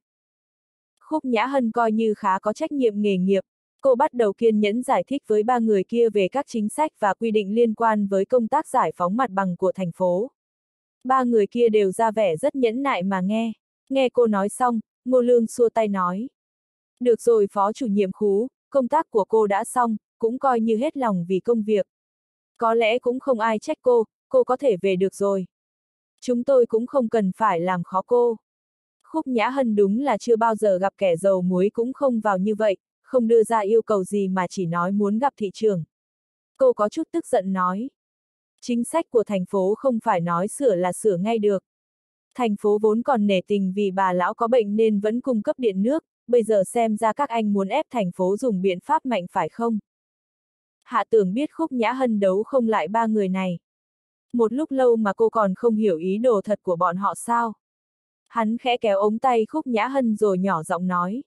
Khúc Nhã Hân coi như khá có trách nhiệm nghề nghiệp, cô bắt đầu kiên nhẫn giải thích với ba người kia về các chính sách và quy định liên quan với công tác giải phóng mặt bằng của thành phố. Ba người kia đều ra vẻ rất nhẫn nại mà nghe. Nghe cô nói xong, Ngô Lương xua tay nói. Được rồi phó chủ nhiệm Khú, công tác của cô đã xong, cũng coi như hết lòng vì công việc. Có lẽ cũng không ai trách cô có thể về được rồi. Chúng tôi cũng không cần phải làm khó cô. Khúc Nhã Hân đúng là chưa bao giờ gặp kẻ giàu muối cũng không vào như vậy, không đưa ra yêu cầu gì mà chỉ nói muốn gặp thị trưởng. Cô có chút tức giận nói. Chính sách của thành phố không phải nói sửa là sửa ngay được. Thành phố vốn còn nể tình vì bà lão có bệnh nên vẫn cung cấp điện nước, bây giờ xem ra các anh muốn ép thành phố dùng biện pháp mạnh phải không? Hạ Tưởng biết Khúc Nhã Hân đấu không lại ba người này. Một lúc lâu mà cô còn không hiểu ý đồ thật của bọn họ sao? Hắn khẽ kéo ống tay Khúc Nhã Hân rồi nhỏ giọng nói.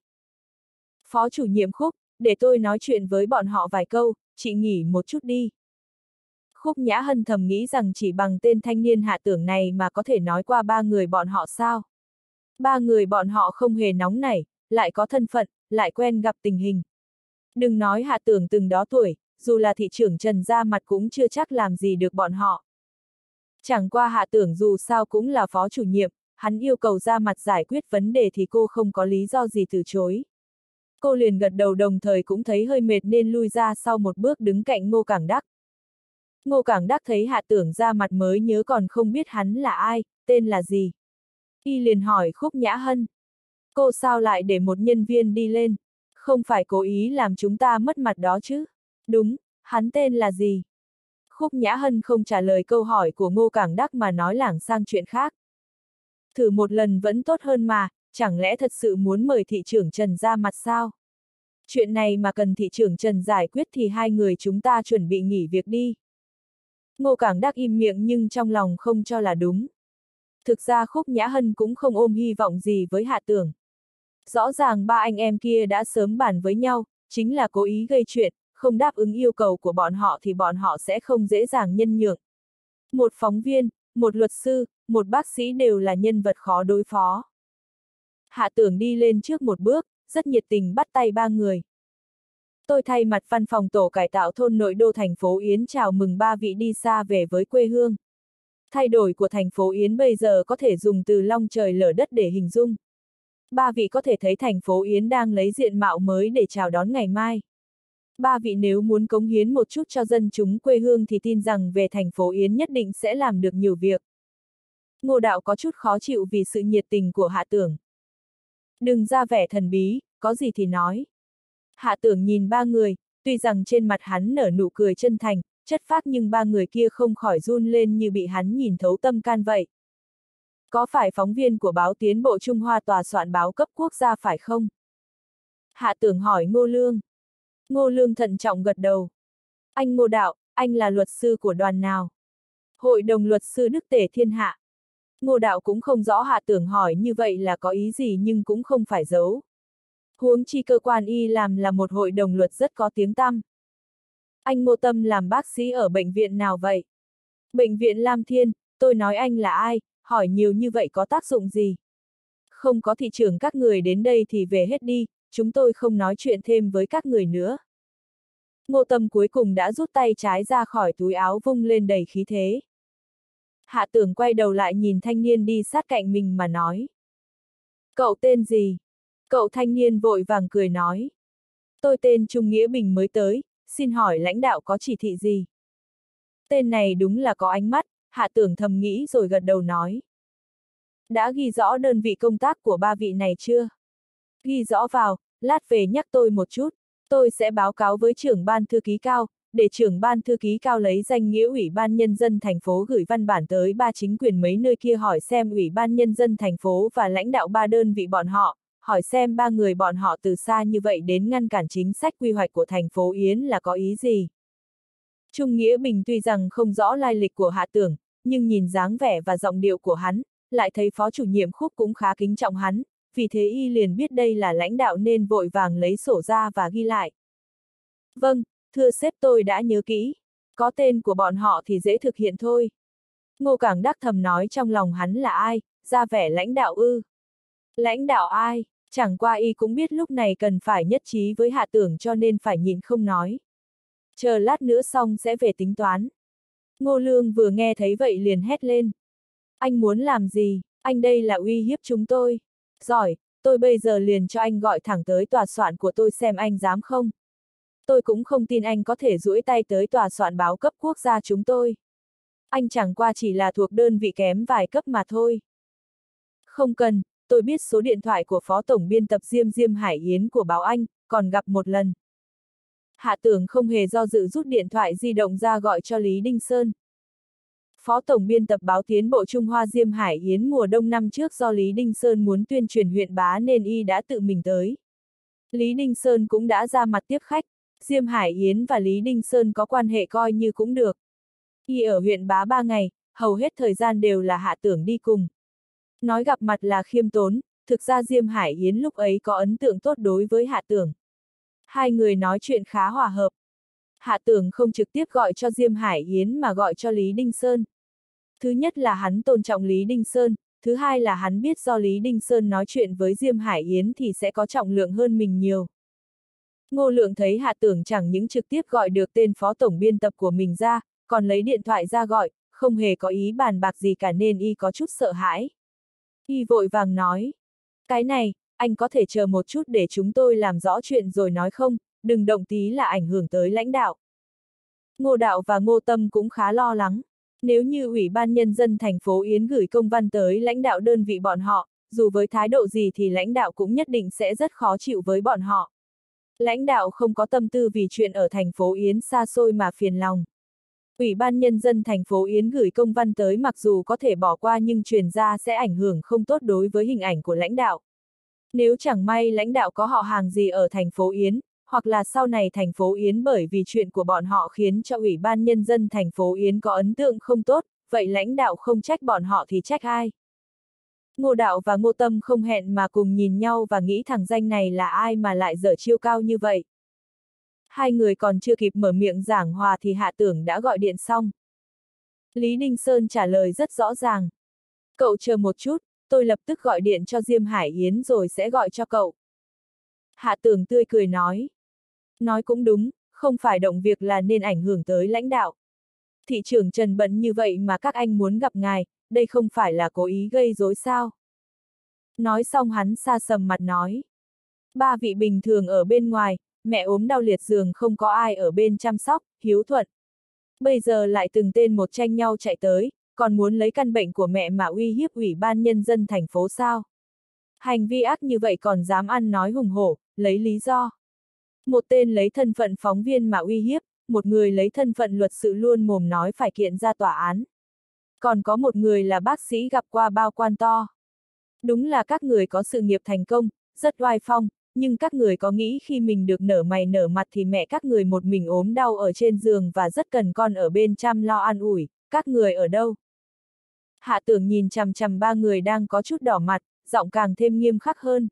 Phó chủ nhiệm Khúc, để tôi nói chuyện với bọn họ vài câu, chị nghỉ một chút đi. Khúc Nhã Hân thầm nghĩ rằng chỉ bằng tên thanh niên Hạ Tưởng này mà có thể nói qua ba người bọn họ sao? Ba người bọn họ không hề nóng nảy, lại có thân phận, lại quen gặp tình hình. Đừng nói Hạ Tưởng từng đó tuổi, dù là thị trưởng Trần ra mặt cũng chưa chắc làm gì được bọn họ. Chẳng qua Hạ Tưởng dù sao cũng là phó chủ nhiệm, hắn yêu cầu ra mặt giải quyết vấn đề thì cô không có lý do gì từ chối. Cô liền gật đầu đồng thời cũng thấy hơi mệt nên lui ra sau một bước đứng cạnh Ngô Cảng Đắc. Ngô Cảng Đắc thấy Hạ Tưởng ra mặt mới nhớ còn không biết hắn là ai, tên là gì. Y liền hỏi Khúc Nhã Hân. Cô sao lại để một nhân viên đi lên? Không phải cố ý làm chúng ta mất mặt đó chứ? Đúng, hắn tên là gì? Khúc Nhã Hân không trả lời câu hỏi của Ngô Cảng Đắc mà nói lảng sang chuyện khác. Thử một lần vẫn tốt hơn mà, chẳng lẽ thật sự muốn mời thị trưởng Trần ra mặt sao? Chuyện này mà cần thị trưởng Trần giải quyết thì hai người chúng ta chuẩn bị nghỉ việc đi. Ngô Cảng Đắc im miệng nhưng trong lòng không cho là đúng. Thực ra Khúc Nhã Hân cũng không ôm hy vọng gì với Hạ Tưởng. Rõ ràng ba anh em kia đã sớm bàn với nhau, chính là cố ý gây chuyện, không đáp ứng yêu cầu của bọn họ thì bọn họ sẽ không dễ dàng nhân nhượng. Một phóng viên, một luật sư, một bác sĩ đều là nhân vật khó đối phó. Hạ Tưởng đi lên trước một bước, rất nhiệt tình bắt tay ba người. Tôi thay mặt văn phòng tổ cải tạo thôn nội đô thành phố Yến chào mừng ba vị đi xa về với quê hương. Thay đổi của thành phố Yến bây giờ có thể dùng từ long trời lở đất để hình dung. Ba vị có thể thấy thành phố Yến đang lấy diện mạo mới để chào đón ngày mai. Ba vị nếu muốn cống hiến một chút cho dân chúng quê hương thì tin rằng về thành phố Yến nhất định sẽ làm được nhiều việc. Ngô Đạo có chút khó chịu vì sự nhiệt tình của Hạ Tưởng. Đừng ra vẻ thần bí, có gì thì nói. Hạ Tưởng nhìn ba người, tuy rằng trên mặt hắn nở nụ cười chân thành, chất phác nhưng ba người kia không khỏi run lên như bị hắn nhìn thấu tâm can vậy. Có phải phóng viên của báo Tiến bộ Trung Hoa tòa soạn báo cấp quốc gia phải không? Hạ Tưởng hỏi Ngô Lương. Ngô Lương thận trọng gật đầu. Anh Ngô Đạo, anh là luật sư của đoàn nào? Hội đồng luật sư Đức Tể Thiên Hạ. Ngô Đạo cũng không rõ Hạ Tưởng hỏi như vậy là có ý gì nhưng cũng không phải giấu. Huống chi cơ quan y làm là một hội đồng luật rất có tiếng tăm. Anh Ngô Tâm làm bác sĩ ở bệnh viện nào vậy? Bệnh viện Lam Thiên, tôi nói anh là ai, hỏi nhiều như vậy có tác dụng gì? Không có thị trưởng các người đến đây thì về hết đi, chúng tôi không nói chuyện thêm với các người nữa. Ngô Tâm cuối cùng đã rút tay trái ra khỏi túi áo vung lên đầy khí thế. Hạ Tưởng quay đầu lại nhìn thanh niên đi sát cạnh mình mà nói. Cậu tên gì? Cậu thanh niên vội vàng cười nói. Tôi tên Trung Nghĩa Bình mới tới, xin hỏi lãnh đạo có chỉ thị gì? Tên này đúng là có ánh mắt, Hạ Tưởng thầm nghĩ rồi gật đầu nói. Đã ghi rõ đơn vị công tác của ba vị này chưa? Ghi rõ vào, lát về nhắc tôi một chút, tôi sẽ báo cáo với trưởng ban thư ký cao, để trưởng ban thư ký cao lấy danh nghĩa Ủy ban Nhân dân thành phố gửi văn bản tới ba chính quyền mấy nơi kia hỏi xem Ủy ban Nhân dân thành phố và lãnh đạo ba đơn vị bọn họ, hỏi xem ba người bọn họ từ xa như vậy đến ngăn cản chính sách quy hoạch của thành phố Yến là có ý gì. Trung Nghĩa Bình tuy rằng không rõ lai lịch của Hạ Tưởng, nhưng nhìn dáng vẻ và giọng điệu của hắn, lại thấy phó chủ nhiệm Khúc cũng khá kính trọng hắn, vì thế y liền biết đây là lãnh đạo nên vội vàng lấy sổ ra và ghi lại. Vâng, thưa sếp tôi đã nhớ kỹ, có tên của bọn họ thì dễ thực hiện thôi. Ngô Cảng Đắc thầm nói trong lòng hắn là ai, ra vẻ lãnh đạo ư. Lãnh đạo ai, chẳng qua y cũng biết lúc này cần phải nhất trí với Hạ Tưởng cho nên phải nhịn không nói. Chờ lát nữa xong sẽ về tính toán. Ngô Lương vừa nghe thấy vậy liền hét lên. Anh muốn làm gì, anh đây là uy hiếp chúng tôi. Giỏi, tôi bây giờ liền cho anh gọi thẳng tới tòa soạn của tôi xem anh dám không. Tôi cũng không tin anh có thể duỗi tay tới tòa soạn báo cấp quốc gia chúng tôi. Anh chẳng qua chỉ là thuộc đơn vị kém vài cấp mà thôi. Không cần, tôi biết số điện thoại của phó tổng biên tập Diêm Hải Yến của báo Anh, còn gặp một lần. Hạ Tưởng không hề do dự rút điện thoại di động ra gọi cho Lý Đinh Sơn. Phó tổng biên tập báo Tiến bộ Trung Hoa Diêm Hải Yến mùa đông năm trước do Lý Đinh Sơn muốn tuyên truyền huyện bá nên y đã tự mình tới. Lý Đinh Sơn cũng đã ra mặt tiếp khách, Diêm Hải Yến và Lý Đinh Sơn có quan hệ coi như cũng được. Y ở huyện Bá 3 ngày, hầu hết thời gian đều là Hạ Tưởng đi cùng. Nói gặp mặt là khiêm tốn, thực ra Diêm Hải Yến lúc ấy có ấn tượng tốt đối với Hạ Tưởng. Hai người nói chuyện khá hòa hợp. Hạ Tưởng không trực tiếp gọi cho Diêm Hải Yến mà gọi cho Lý Đinh Sơn. Thứ nhất là hắn tôn trọng Lý Đinh Sơn, thứ hai là hắn biết do Lý Đinh Sơn nói chuyện với Diêm Hải Yến thì sẽ có trọng lượng hơn mình nhiều. Ngô Lượng thấy Hạ Tưởng chẳng những trực tiếp gọi được tên phó tổng biên tập của mình ra, còn lấy điện thoại ra gọi, không hề có ý bàn bạc gì cả nên y có chút sợ hãi. Y vội vàng nói, cái này, anh có thể chờ một chút để chúng tôi làm rõ chuyện rồi nói không, đừng động tí là ảnh hưởng tới lãnh đạo. Ngô Đạo và Ngô Tâm cũng khá lo lắng. Nếu như Ủy ban Nhân dân thành phố Yến gửi công văn tới lãnh đạo đơn vị bọn họ, dù với thái độ gì thì lãnh đạo cũng nhất định sẽ rất khó chịu với bọn họ. Lãnh đạo không có tâm tư vì chuyện ở thành phố Yến xa xôi mà phiền lòng. Ủy ban Nhân dân thành phố Yến gửi công văn tới mặc dù có thể bỏ qua nhưng truyền ra sẽ ảnh hưởng không tốt đối với hình ảnh của lãnh đạo. Nếu chẳng may lãnh đạo có họ hàng gì ở thành phố Yến, hoặc là sau này thành phố Yến bởi vì chuyện của bọn họ khiến cho Ủy ban Nhân dân thành phố Yến có ấn tượng không tốt, vậy lãnh đạo không trách bọn họ thì trách ai? Ngô Đạo và Ngô Tâm không hẹn mà cùng nhìn nhau và nghĩ thằng danh này là ai mà lại dở chiêu cao như vậy. Hai người còn chưa kịp mở miệng giảng hòa thì Hạ Tưởng đã gọi điện xong. Lý Đinh Sơn trả lời rất rõ ràng. Cậu chờ một chút, tôi lập tức gọi điện cho Diêm Hải Yến rồi sẽ gọi cho cậu. Hạ Tưởng tươi cười nói. Nói cũng đúng, không phải động việc là nên ảnh hưởng tới lãnh đạo. Thị trưởng Trần bận như vậy mà các anh muốn gặp ngài, đây không phải là cố ý gây rối sao? Nói xong hắn sa sầm mặt nói. Ba vị bình thường ở bên ngoài, mẹ ốm đau liệt giường không có ai ở bên chăm sóc, hiếu thuận. Bây giờ lại từng tên một tranh nhau chạy tới, còn muốn lấy căn bệnh của mẹ mà uy hiếp Ủy ban Nhân dân thành phố sao? Hành vi ác như vậy còn dám ăn nói hùng hổ, lấy lý do. Một tên lấy thân phận phóng viên mà uy hiếp, một người lấy thân phận luật sư luôn mồm nói phải kiện ra tòa án. Còn có một người là bác sĩ gặp qua bao quan to. Đúng là các người có sự nghiệp thành công, rất oai phong, nhưng các người có nghĩ khi mình được nở mày nở mặt thì mẹ các người một mình ốm đau ở trên giường và rất cần con ở bên chăm lo an ủi, các người ở đâu? Hạ Tưởng nhìn chằm chằm ba người đang có chút đỏ mặt, giọng càng thêm nghiêm khắc hơn.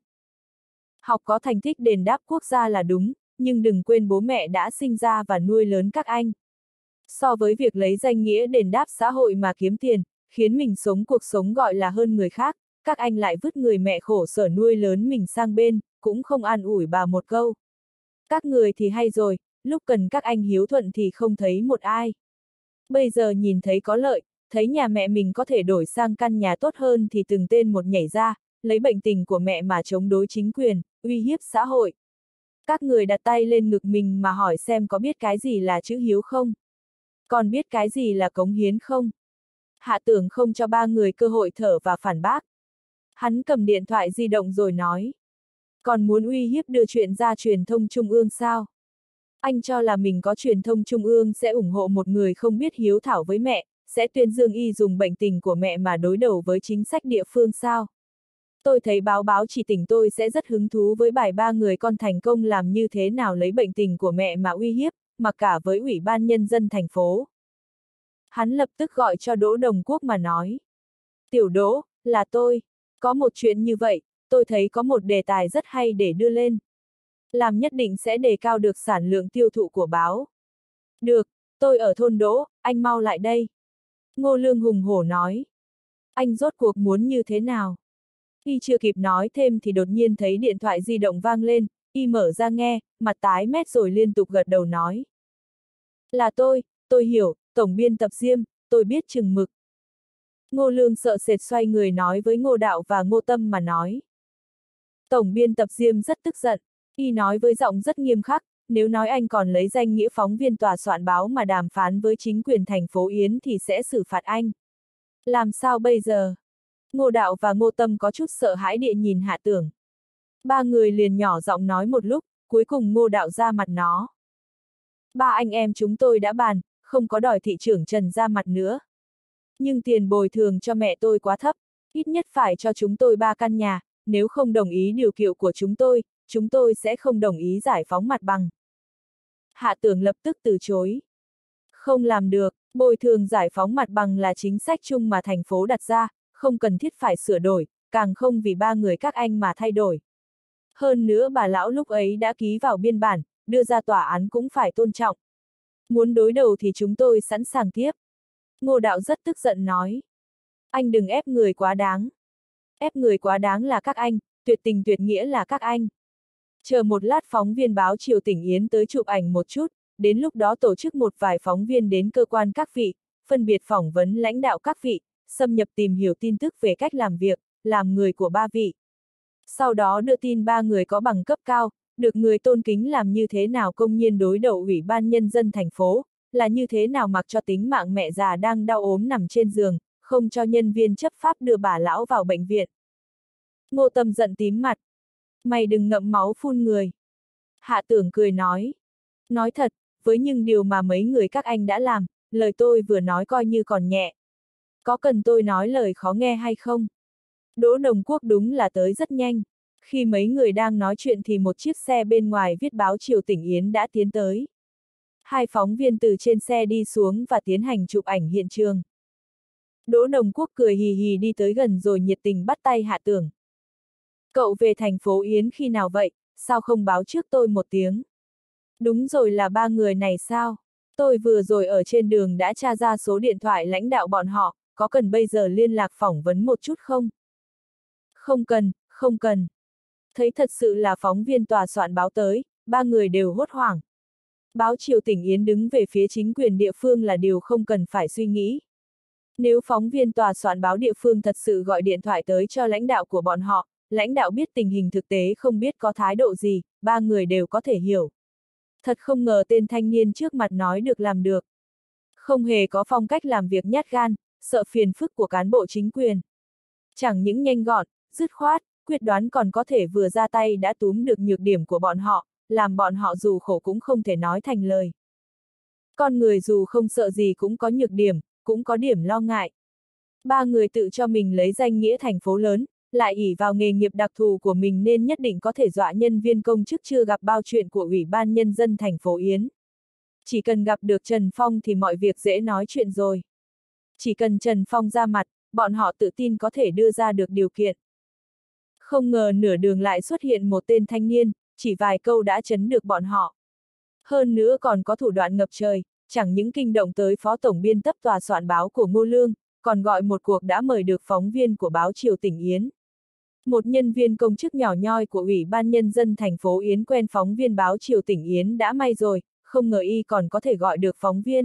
Học có thành tích đền đáp quốc gia là đúng, nhưng đừng quên bố mẹ đã sinh ra và nuôi lớn các anh. So với việc lấy danh nghĩa đền đáp xã hội mà kiếm tiền, khiến mình sống cuộc sống gọi là hơn người khác, các anh lại vứt người mẹ khổ sở nuôi lớn mình sang bên, cũng không an ủi bà một câu. Các người thì hay rồi, lúc cần các anh hiếu thuận thì không thấy một ai. Bây giờ nhìn thấy có lợi, thấy nhà mẹ mình có thể đổi sang căn nhà tốt hơn thì từng tên một nhảy ra, lấy bệnh tình của mẹ mà chống đối chính quyền, uy hiếp xã hội. Các người đặt tay lên ngực mình mà hỏi xem có biết cái gì là chữ hiếu không? Còn biết cái gì là cống hiến không? Hạ Tưởng không cho ba người cơ hội thở và phản bác. Hắn cầm điện thoại di động rồi nói. Còn muốn uy hiếp đưa chuyện ra truyền thông trung ương sao? Anh cho là mình có truyền thông trung ương sẽ ủng hộ một người không biết hiếu thảo với mẹ, sẽ tuyên dương y dùng bệnh tình của mẹ mà đối đầu với chính sách địa phương sao? Tôi thấy báo chỉ tỉnh tôi sẽ rất hứng thú với bài ba người con thành công làm như thế nào lấy bệnh tình của mẹ mà uy hiếp, mà cả với Ủy ban Nhân dân thành phố. Hắn lập tức gọi cho Đỗ Đồng Quốc mà nói. Tiểu Đỗ, là tôi. Có một chuyện như vậy, tôi thấy có một đề tài rất hay để đưa lên. Làm nhất định sẽ đề cao được sản lượng tiêu thụ của báo. Được, tôi ở thôn Đỗ, anh mau lại đây. Ngô Lương hùng hổ nói. Anh rốt cuộc muốn như thế nào? Y chưa kịp nói thêm thì đột nhiên thấy điện thoại di động vang lên, Y mở ra nghe, mặt tái mét rồi liên tục gật đầu nói. Là tôi hiểu, tổng biên tập Diêm, tôi biết chừng mực. Ngô Lương sợ sệt xoay người nói với Ngô Đạo và Ngô Tâm mà nói. Tổng biên tập Diêm rất tức giận, Y nói với giọng rất nghiêm khắc, nếu nói anh còn lấy danh nghĩa phóng viên tòa soạn báo mà đàm phán với chính quyền thành phố Yến thì sẽ xử phạt anh. Làm sao bây giờ? Ngô Đạo và Ngô Tâm có chút sợ hãi địa nhìn Hạ Tưởng. Ba người liền nhỏ giọng nói một lúc, cuối cùng Ngô Đạo ra mặt nó. Ba anh em chúng tôi đã bàn, không có đòi thị trưởng Trần ra mặt nữa. Nhưng tiền bồi thường cho mẹ tôi quá thấp, ít nhất phải cho chúng tôi 3 căn nhà, nếu không đồng ý điều kiện của chúng tôi sẽ không đồng ý giải phóng mặt bằng. Hạ Tưởng lập tức từ chối. Không làm được, Bồi thường giải phóng mặt bằng là chính sách chung mà thành phố đặt ra, không cần thiết phải sửa đổi, càng không vì ba người các anh mà thay đổi. Hơn nữa bà lão lúc ấy đã ký vào biên bản, đưa ra tòa án cũng phải tôn trọng. Muốn đối đầu thì chúng tôi sẵn sàng tiếp. Ngô Đạo rất tức giận nói. Anh đừng ép người quá đáng. Ép người quá đáng là các anh, tuyệt tình tuyệt nghĩa là các anh. Chờ một lát phóng viên báo Triều Tỉnh Yến tới chụp ảnh một chút, đến lúc đó tổ chức một vài phóng viên đến cơ quan các vị, phân biệt phỏng vấn lãnh đạo các vị, xâm nhập tìm hiểu tin tức về cách làm việc, làm người của ba vị. Sau đó đưa tin ba người có bằng cấp cao, được người tôn kính làm như thế nào công nhiên đối đầu Ủy ban Nhân dân thành phố, là như thế nào mặc cho tính mạng mẹ già đang đau ốm nằm trên giường, không cho nhân viên chấp pháp đưa bà lão vào bệnh viện. Ngô Tâm giận tím mặt. Mày đừng ngậm máu phun người. Hạ Tưởng cười nói. Nói thật, với những điều mà mấy người các anh đã làm, lời tôi vừa nói coi như còn nhẹ. Có cần tôi nói lời khó nghe hay không? Đỗ Đồng Quốc đúng là tới rất nhanh. Khi mấy người đang nói chuyện thì một chiếc xe bên ngoài viết báo Triều Tỉnh Yến đã tiến tới. Hai phóng viên từ trên xe đi xuống và tiến hành chụp ảnh hiện trường. Đỗ Đồng Quốc cười hì hì đi tới gần rồi nhiệt tình bắt tay Hạ Tưởng. Cậu về thành phố Yến khi nào vậy, sao không báo trước tôi một tiếng? Đúng rồi, là ba người này sao? Tôi vừa rồi ở trên đường đã tra ra số điện thoại lãnh đạo bọn họ, có cần bây giờ liên lạc phỏng vấn một chút không? Không cần, không cần. Thấy thật sự là phóng viên tòa soạn báo tới, ba người đều hốt hoảng. Báo Triều Tỉnh Yến đứng về phía chính quyền địa phương là điều không cần phải suy nghĩ. Nếu phóng viên tòa soạn báo địa phương thật sự gọi điện thoại tới cho lãnh đạo của bọn họ, lãnh đạo biết tình hình thực tế không biết có thái độ gì, ba người đều có thể hiểu. Thật không ngờ tên thanh niên trước mặt nói được làm được. Không hề có phong cách làm việc nhát gan, sợ phiền phức của cán bộ chính quyền. Chẳng những nhanh gọn, dứt khoát, quyết đoán còn có thể vừa ra tay đã túm được nhược điểm của bọn họ, làm bọn họ dù khổ cũng không thể nói thành lời. Con người dù không sợ gì cũng có nhược điểm, cũng có điểm lo ngại. Ba người tự cho mình lấy danh nghĩa thành phố lớn, lại ỷ vào nghề nghiệp đặc thù của mình nên nhất định có thể dọa nhân viên công chức chưa gặp bao chuyện của Ủy ban Nhân dân thành phố Yến. Chỉ cần gặp được Trần Phong thì mọi việc dễ nói chuyện rồi. Chỉ cần Trần Phong ra mặt, bọn họ tự tin có thể đưa ra được điều kiện. Không ngờ nửa đường lại xuất hiện một tên thanh niên, chỉ vài câu đã chấn được bọn họ. Hơn nữa còn có thủ đoạn ngập trời, chẳng những kinh động tới phó tổng biên tập tòa soạn báo của Ngô Lương, còn gọi một cuộc đã mời được phóng viên của báo Triều Tỉnh Yến. Một nhân viên công chức nhỏ nhoi của Ủy ban Nhân dân thành phố Yến quen phóng viên báo Triều Tỉnh Yến đã may rồi, không ngờ y còn có thể gọi được phóng viên.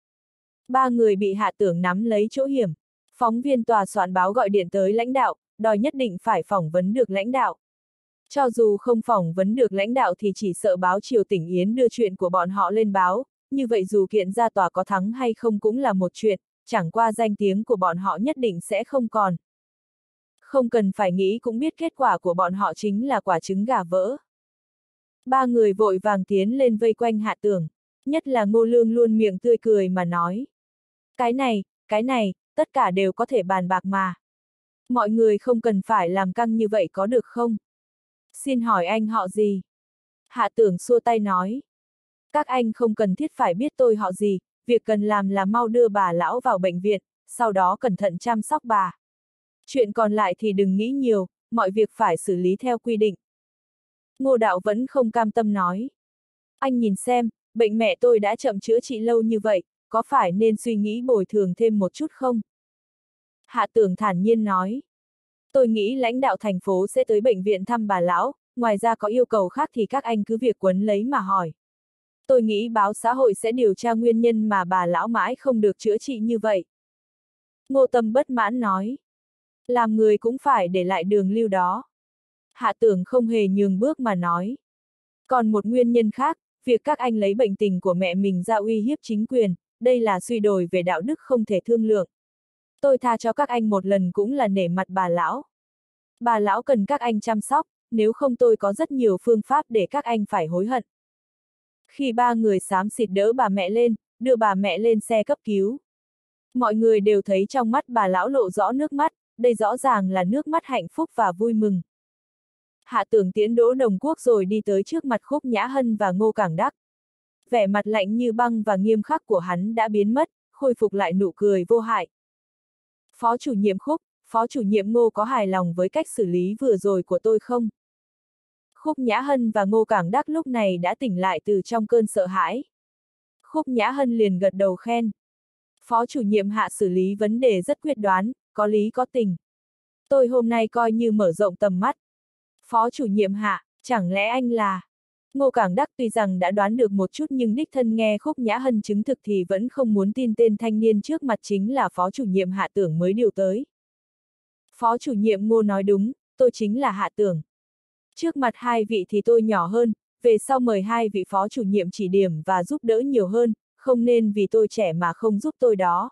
Ba người bị Hạ Tưởng nắm lấy chỗ hiểm. Phóng viên tòa soạn báo gọi điện tới lãnh đạo, đòi nhất định phải phỏng vấn được lãnh đạo. Cho dù không phỏng vấn được lãnh đạo thì chỉ sợ báo Triều Tỉnh Yến đưa chuyện của bọn họ lên báo, như vậy dù kiện ra tòa có thắng hay không cũng là một chuyện, chẳng qua danh tiếng của bọn họ nhất định sẽ không còn. Không cần phải nghĩ cũng biết kết quả của bọn họ chính là quả trứng gà vỡ. Ba người vội vàng tiến lên vây quanh Hạ Tưởng, nhất là Ngô Lương luôn miệng tươi cười mà nói. Cái này, tất cả đều có thể bàn bạc mà. Mọi người không cần phải làm căng như vậy có được không? Xin hỏi anh họ gì? Hạ Tưởng xua tay nói. Các anh không cần thiết phải biết tôi họ gì, việc cần làm là mau đưa bà lão vào bệnh viện, sau đó cẩn thận chăm sóc bà. Chuyện còn lại thì đừng nghĩ nhiều, mọi việc phải xử lý theo quy định. Ngô Đạo vẫn không cam tâm nói. Anh nhìn xem, bệnh mẹ tôi đã chậm chữa trị lâu như vậy, có phải nên suy nghĩ bồi thường thêm một chút không? Hạ Tưởng thản nhiên nói. Tôi nghĩ lãnh đạo thành phố sẽ tới bệnh viện thăm bà lão, ngoài ra có yêu cầu khác thì các anh cứ việc quấn lấy mà hỏi. Tôi nghĩ báo xã hội sẽ điều tra nguyên nhân mà bà lão mãi không được chữa trị như vậy. Ngô Tâm bất mãn nói. Làm người cũng phải để lại đường lưu đó. Hạ Tưởng không hề nhường bước mà nói. Còn một nguyên nhân khác, việc các anh lấy bệnh tình của mẹ mình ra uy hiếp chính quyền, đây là suy đồi về đạo đức không thể thương lượng. Tôi tha cho các anh một lần cũng là nể mặt bà lão. Bà lão cần các anh chăm sóc, nếu không tôi có rất nhiều phương pháp để các anh phải hối hận. Khi ba người xám xịt đỡ bà mẹ lên, đưa bà mẹ lên xe cấp cứu. Mọi người đều thấy trong mắt bà lão lộ rõ nước mắt, đây rõ ràng là nước mắt hạnh phúc và vui mừng. Hạ Tưởng tiễn Đỗ Đồng Quốc rồi đi tới trước mặt Khúc Nhã Hân và Ngô Cảng Đắc. Vẻ mặt lạnh như băng và nghiêm khắc của hắn đã biến mất, khôi phục lại nụ cười vô hại. Phó chủ nhiệm Khúc, phó chủ nhiệm Ngô có hài lòng với cách xử lý vừa rồi của tôi không? Khúc Nhã Hân và Ngô Cảng Đắc lúc này đã tỉnh lại từ trong cơn sợ hãi. Khúc Nhã Hân liền gật đầu khen. Phó chủ nhiệm Hạ xử lý vấn đề rất quyết đoán, có lý có tình. Tôi hôm nay coi như mở rộng tầm mắt. Phó chủ nhiệm Hạ, chẳng lẽ anh là... Ngô Cảng Đắc tuy rằng đã đoán được một chút nhưng đích thân nghe Khúc Nhã Hân chứng thực thì vẫn không muốn tin tên thanh niên trước mặt chính là phó chủ nhiệm Hạ Tưởng mới điều tới. Phó chủ nhiệm Ngô nói đúng, tôi chính là Hạ Tưởng. Trước mặt hai vị thì tôi nhỏ hơn, về sau mời hai vị phó chủ nhiệm chỉ điểm và giúp đỡ nhiều hơn, không nên vì tôi trẻ mà không giúp tôi đó.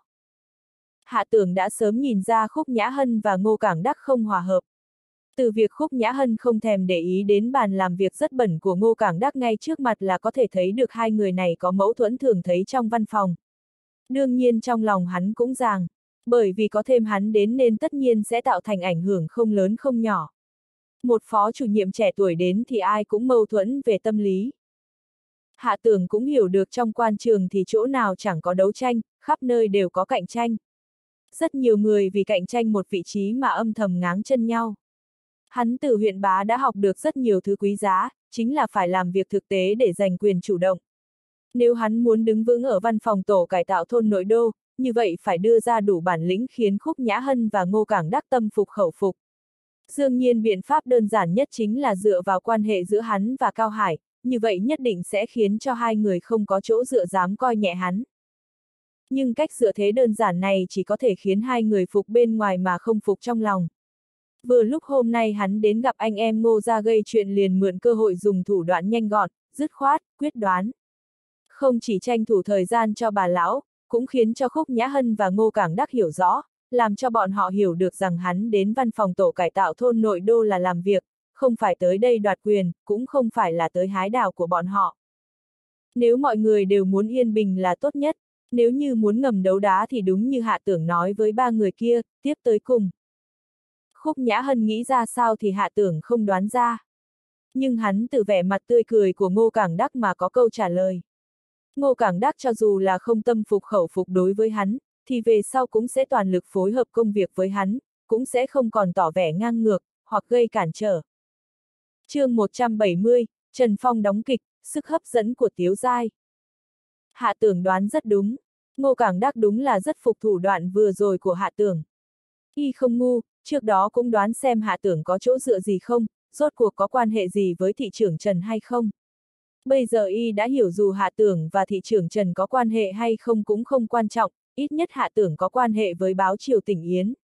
Hạ Tưởng đã sớm nhìn ra Khúc Nhã Hân và Ngô Cảng Đắc không hòa hợp. Từ việc Khúc Nhã Hân không thèm để ý đến bàn làm việc rất bẩn của Ngô Cảng Đắc ngay trước mặt là có thể thấy được hai người này có mâu thuẫn thường thấy trong văn phòng. Đương nhiên trong lòng hắn cũng ràng, bởi vì có thêm hắn đến nên tất nhiên sẽ tạo thành ảnh hưởng không lớn không nhỏ. Một phó chủ nhiệm trẻ tuổi đến thì ai cũng mâu thuẫn về tâm lý. Hạ Tưởng cũng hiểu được trong quan trường thì chỗ nào chẳng có đấu tranh, khắp nơi đều có cạnh tranh. Rất nhiều người vì cạnh tranh một vị trí mà âm thầm ngáng chân nhau. Hắn từ huyện Bá đã học được rất nhiều thứ quý giá, chính là phải làm việc thực tế để giành quyền chủ động. Nếu hắn muốn đứng vững ở văn phòng tổ cải tạo thôn nội đô, như vậy phải đưa ra đủ bản lĩnh khiến Khúc Nhã Hân và Ngô Cảng Đắc tâm phục khẩu phục. Đương nhiên biện pháp đơn giản nhất chính là dựa vào quan hệ giữa hắn và Cao Hải, như vậy nhất định sẽ khiến cho hai người không có chỗ dựa dám coi nhẹ hắn. Nhưng cách dựa thế đơn giản này chỉ có thể khiến hai người phục bên ngoài mà không phục trong lòng. Vừa lúc hôm nay hắn đến gặp anh em Ngô ra gây chuyện liền mượn cơ hội dùng thủ đoạn nhanh gọn, dứt khoát, quyết đoán. Không chỉ tranh thủ thời gian cho bà lão, cũng khiến cho Khúc Nhã Hân và Ngô Cảng Đắc hiểu rõ, làm cho bọn họ hiểu được rằng hắn đến văn phòng tổ cải tạo thôn nội đô là làm việc, không phải tới đây đoạt quyền, cũng không phải là tới hái đào của bọn họ. Nếu mọi người đều muốn yên bình là tốt nhất, nếu như muốn ngầm đấu đá thì đúng như Hạ Tưởng nói với ba người kia, tiếp tới cùng. Khúc Nhã Hân nghĩ ra sao thì Hạ Tưởng không đoán ra. Nhưng hắn từ vẻ mặt tươi cười của Ngô Cảng Đắc mà có câu trả lời. Ngô Cảng Đắc cho dù là không tâm phục khẩu phục đối với hắn, thì về sau cũng sẽ toàn lực phối hợp công việc với hắn, cũng sẽ không còn tỏ vẻ ngang ngược, hoặc gây cản trở. Chương 170, Trần Phong đóng kịch, sức hấp dẫn của Tiếu Giai. Hạ Tưởng đoán rất đúng. Ngô Cảng Đắc đúng là rất phục thủ đoạn vừa rồi của Hạ Tưởng. Y không ngu, trước đó cũng đoán xem Hạ Tưởng có chỗ dựa gì không, rốt cuộc có quan hệ gì với thị trưởng Trần hay không. Bây giờ Y đã hiểu dù Hạ Tưởng và thị trưởng Trần có quan hệ hay không cũng không quan trọng, ít nhất Hạ Tưởng có quan hệ với báo Triều Tỉnh Yến.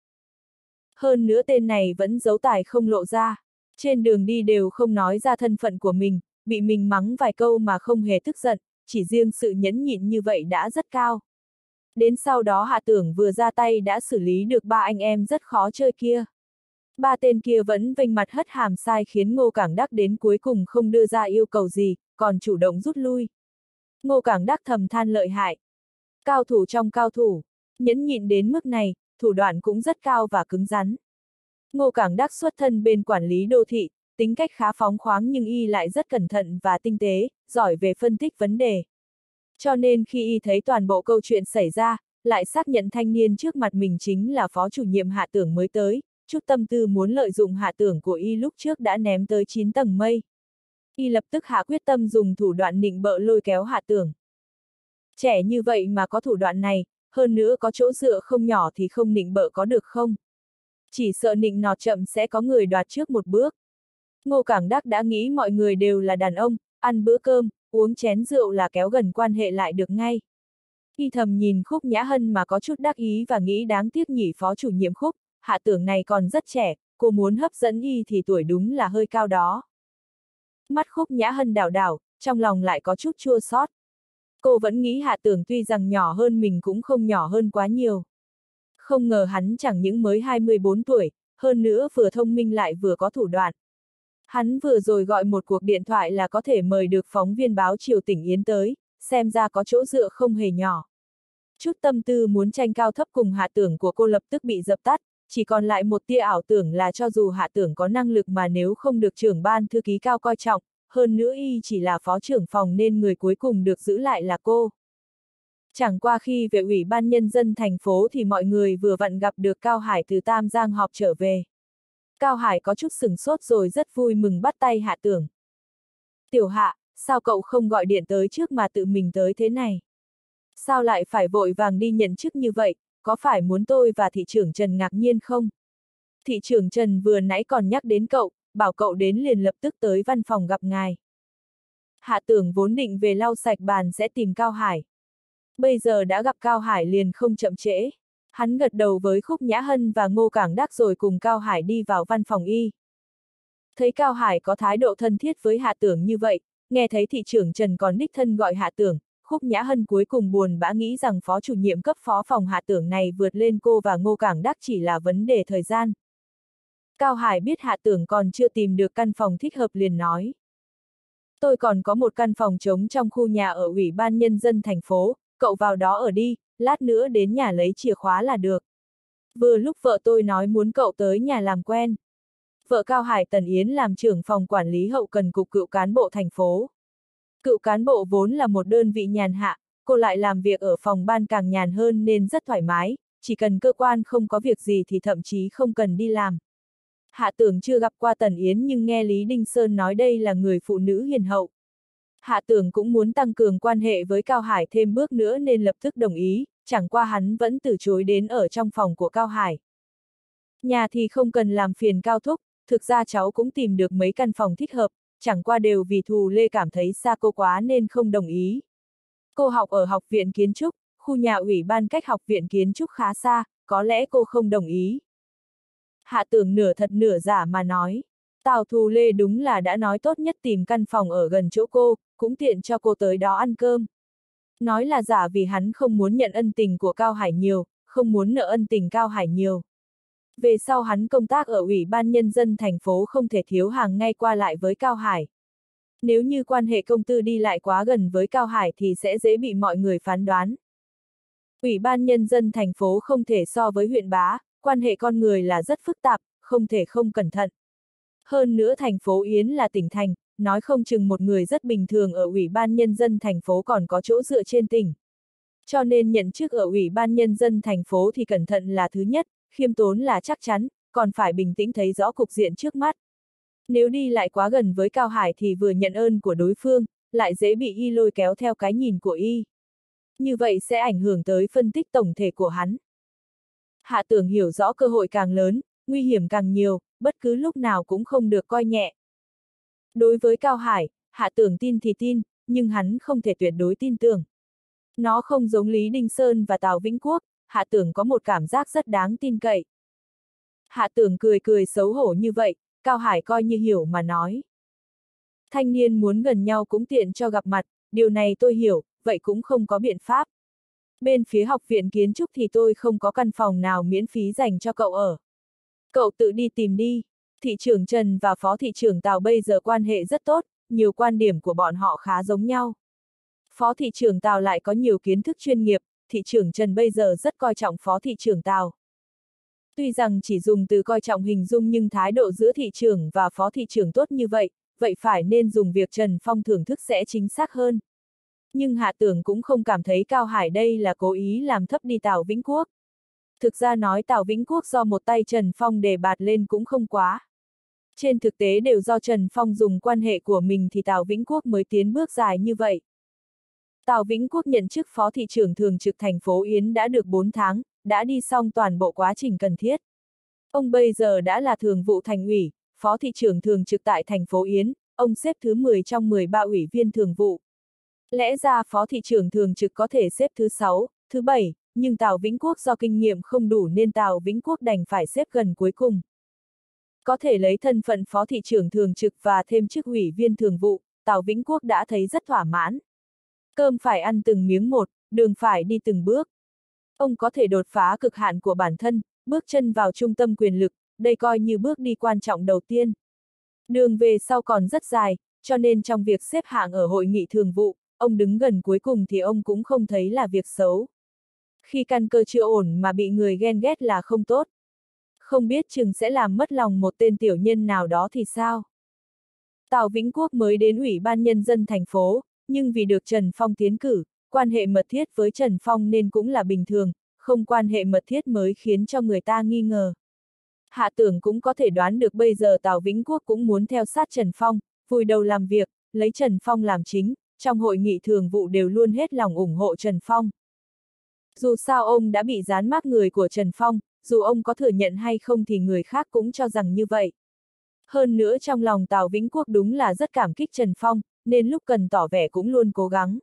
Hơn nữa tên này vẫn giấu tài không lộ ra, trên đường đi đều không nói ra thân phận của mình, bị mình mắng vài câu mà không hề tức giận, chỉ riêng sự nhẫn nhịn như vậy đã rất cao. Đến sau đó Hạ Tưởng vừa ra tay đã xử lý được ba anh em rất khó chơi kia. Ba tên kia vẫn vênh mặt hất hàm sai khiến Ngô Cảng Đắc đến cuối cùng không đưa ra yêu cầu gì, còn chủ động rút lui. Ngô Cảng Đắc thầm than lợi hại. Cao thủ trong cao thủ, nhẫn nhịn đến mức này, thủ đoạn cũng rất cao và cứng rắn. Ngô Cảng Đắc xuất thân bên quản lý đô thị, tính cách khá phóng khoáng nhưng Y lại rất cẩn thận và tinh tế, giỏi về phân tích vấn đề. Cho nên khi Y thấy toàn bộ câu chuyện xảy ra, lại xác nhận thanh niên trước mặt mình chính là phó chủ nhiệm Hạ Tưởng mới tới, chút tâm tư muốn lợi dụng Hạ Tưởng của Y lúc trước đã ném tới 9 tầng mây. Y lập tức hạ quyết tâm dùng thủ đoạn nịnh bợ lôi kéo Hạ Tưởng. Trẻ như vậy mà có thủ đoạn này, hơn nữa có chỗ dựa không nhỏ thì không nịnh bợ có được không? Chỉ sợ nịnh nọt chậm sẽ có người đoạt trước một bước. Ngô Cảng Đắc đã nghĩ mọi người đều là đàn ông, ăn bữa cơm, uống chén rượu là kéo gần quan hệ lại được ngay. Y thầm nhìn Khúc Nhã Hân mà có chút đắc ý và nghĩ đáng tiếc nhỉ phó chủ nhiệm Khúc, Hạ Tưởng này còn rất trẻ, cô muốn hấp dẫn Y thì tuổi đúng là hơi cao đó. Mắt Khúc Nhã Hân đảo đảo, trong lòng lại có chút chua xót. Cô vẫn nghĩ Hạ Tưởng tuy rằng nhỏ hơn mình cũng không nhỏ hơn quá nhiều. Không ngờ hắn chẳng những mới 24 tuổi, hơn nữa vừa thông minh lại vừa có thủ đoạn. Hắn vừa rồi gọi một cuộc điện thoại là có thể mời được phóng viên báo Triều Tỉnh Yến tới, xem ra có chỗ dựa không hề nhỏ. Chút tâm tư muốn tranh cao thấp cùng Hạ Tưởng của cô lập tức bị dập tắt, chỉ còn lại một tia ảo tưởng là cho dù Hạ Tưởng có năng lực mà nếu không được trưởng ban thư ký Cao coi trọng, hơn nữa Y chỉ là phó trưởng phòng nên người cuối cùng được giữ lại là cô. Chẳng qua khi về Ủy ban Nhân dân thành phố thì mọi người vừa vặn gặp được Cao Hải từ Tam Giang họp trở về. Cao Hải có chút sửng sốt rồi rất vui mừng bắt tay Hạ Tưởng. Tiểu Hạ, sao cậu không gọi điện tới trước mà tự mình tới thế này? Sao lại phải vội vàng đi nhận chức như vậy, có phải muốn tôi và thị trưởng Trần ngạc nhiên không? Thị trưởng Trần vừa nãy còn nhắc đến cậu, bảo cậu đến liền lập tức tới văn phòng gặp ngài. Hạ Tưởng vốn định về lau sạch bàn sẽ tìm Cao Hải. Bây giờ đã gặp Cao Hải liền không chậm trễ. Hắn gật đầu với Khúc Nhã Hân và Ngô Cảng Đắc rồi cùng Cao Hải đi vào văn phòng y. Thấy Cao Hải có thái độ thân thiết với Hạ Tưởng như vậy, nghe thấy thị trưởng Trần còn đích thân gọi Hạ Tưởng, Khúc Nhã Hân cuối cùng buồn bã nghĩ rằng phó chủ nhiệm cấp phó phòng Hạ Tưởng này vượt lên cô và Ngô Cảng Đắc chỉ là vấn đề thời gian. Cao Hải biết Hạ Tưởng còn chưa tìm được căn phòng thích hợp liền nói. Tôi còn có một căn phòng trống trong khu nhà ở Ủy ban Nhân dân thành phố, cậu vào đó ở đi, lát nữa đến nhà lấy chìa khóa là được. Vừa lúc vợ tôi nói muốn cậu tới nhà làm quen. Vợ Cao Hải Tần Yến làm trưởng phòng quản lý hậu cần cục cựu cán bộ thành phố. Cựu cán bộ vốn là một đơn vị nhàn hạ, cô lại làm việc ở phòng ban càng nhàn hơn nên rất thoải mái, chỉ cần cơ quan không có việc gì thì thậm chí không cần đi làm. Hạ Tưởng chưa gặp qua Tần Yến nhưng nghe Lý Đinh Sơn nói đây là người phụ nữ hiền hậu. Hạ Tưởng cũng muốn tăng cường quan hệ với Cao Hải thêm bước nữa nên lập tức đồng ý, chẳng qua hắn vẫn từ chối đến ở trong phòng của Cao Hải. Nhà thì không cần làm phiền Cao thúc, thực ra cháu cũng tìm được mấy căn phòng thích hợp, chẳng qua đều vì Thù Lê cảm thấy xa cô quá nên không đồng ý. Cô học ở học viện kiến trúc, khu nhà ủy ban cách học viện kiến trúc khá xa, có lẽ cô không đồng ý. Hạ Tưởng nửa thật nửa giả mà nói. Tào Thù Lê đúng là đã nói tốt nhất tìm căn phòng ở gần chỗ cô, cũng tiện cho cô tới đó ăn cơm. Nói là giả vì hắn không muốn nhận ân tình của Cao Hải nhiều, không muốn nợ ân tình Cao Hải nhiều. Về sau hắn công tác ở Ủy ban Nhân dân thành phố không thể thiếu hàng ngay qua lại với Cao Hải. Nếu như quan hệ công tư đi lại quá gần với Cao Hải thì sẽ dễ bị mọi người phán đoán. Ủy ban Nhân dân thành phố không thể so với huyện Bá, quan hệ con người là rất phức tạp, không thể không cẩn thận. Hơn nữa thành phố Yến là tỉnh thành, nói không chừng một người rất bình thường ở Ủy ban Nhân dân thành phố còn có chỗ dựa trên tỉnh. Cho nên nhận chức ở Ủy ban Nhân dân thành phố thì cẩn thận là thứ nhất, khiêm tốn là chắc chắn, còn phải bình tĩnh thấy rõ cục diện trước mắt. Nếu đi lại quá gần với Cao Hải thì vừa nhận ơn của đối phương, lại dễ bị y lôi kéo theo cái nhìn của y. Như vậy sẽ ảnh hưởng tới phân tích tổng thể của hắn. Hạ Tưởng hiểu rõ cơ hội càng lớn, nguy hiểm càng nhiều, bất cứ lúc nào cũng không được coi nhẹ. Đối với Cao Hải, Hạ Tưởng tin thì tin, nhưng hắn không thể tuyệt đối tin tưởng. Nó không giống Lý Đinh Sơn và Tào Vĩnh Quốc, Hạ Tưởng có một cảm giác rất đáng tin cậy. Hạ Tưởng cười cười xấu hổ như vậy, Cao Hải coi như hiểu mà nói. Thanh niên muốn gần nhau cũng tiện cho gặp mặt, điều này tôi hiểu, vậy cũng không có biện pháp. Bên phía học viện kiến trúc thì tôi không có căn phòng nào miễn phí dành cho cậu ở. Cậu tự đi tìm đi. Thị trưởng Trần và phó thị trưởng Tào bây giờ quan hệ rất tốt, nhiều quan điểm của bọn họ khá giống nhau. Phó thị trưởng Tào lại có nhiều kiến thức chuyên nghiệp, thị trưởng Trần bây giờ rất coi trọng phó thị trưởng Tào. Tuy rằng chỉ dùng từ coi trọng hình dung nhưng thái độ giữa thị trưởng và phó thị trưởng tốt như vậy, vậy phải nên dùng việc Trần Phong thưởng thức sẽ chính xác hơn. Nhưng Hạ Tưởng cũng không cảm thấy Cao Hải đây là cố ý làm thấp đi Tào Vĩnh Quốc. Thực ra nói Tào Vĩnh Quốc do một tay Trần Phong đề bạt lên cũng không quá. Trên thực tế đều do Trần Phong dùng quan hệ của mình thì Tào Vĩnh Quốc mới tiến bước dài như vậy. Tào Vĩnh Quốc nhận chức phó thị trưởng thường trực thành phố Yến đã được 4 tháng, đã đi xong toàn bộ quá trình cần thiết. Ông bây giờ đã là thường vụ thành ủy, phó thị trưởng thường trực tại thành phố Yến, ông xếp thứ 10 trong 13 ủy viên thường vụ. Lẽ ra phó thị trưởng thường trực có thể xếp thứ 6, thứ 7, nhưng Tào Vĩnh Quốc do kinh nghiệm không đủ nên Tào Vĩnh Quốc đành phải xếp gần cuối cùng. Có thể lấy thân phận phó thị trưởng thường trực và thêm chức ủy viên thường vụ, Tào Vĩnh Quốc đã thấy rất thỏa mãn. Cơm phải ăn từng miếng một, đường phải đi từng bước. Ông có thể đột phá cực hạn của bản thân, bước chân vào trung tâm quyền lực, đây coi như bước đi quan trọng đầu tiên. Đường về sau còn rất dài, cho nên trong việc xếp hạng ở hội nghị thường vụ, ông đứng gần cuối cùng thì ông cũng không thấy là việc xấu. Khi căn cơ chưa ổn mà bị người ghen ghét là không tốt. Không biết chừng sẽ làm mất lòng một tên tiểu nhân nào đó thì sao? Tào Vĩnh Quốc mới đến Ủy ban Nhân dân thành phố, nhưng vì được Trần Phong tiến cử, quan hệ mật thiết với Trần Phong nên cũng là bình thường, không quan hệ mật thiết mới khiến cho người ta nghi ngờ. Hạ Tưởng cũng có thể đoán được bây giờ Tào Vĩnh Quốc cũng muốn theo sát Trần Phong, vùi đầu làm việc, lấy Trần Phong làm chính, trong hội nghị thường vụ đều luôn hết lòng ủng hộ Trần Phong. Dù sao ông đã bị dán mác người của Trần Phong, dù ông có thừa nhận hay không thì người khác cũng cho rằng như vậy. Hơn nữa trong lòng Tào Vĩnh Quốc đúng là rất cảm kích Trần Phong, nên lúc cần tỏ vẻ cũng luôn cố gắng.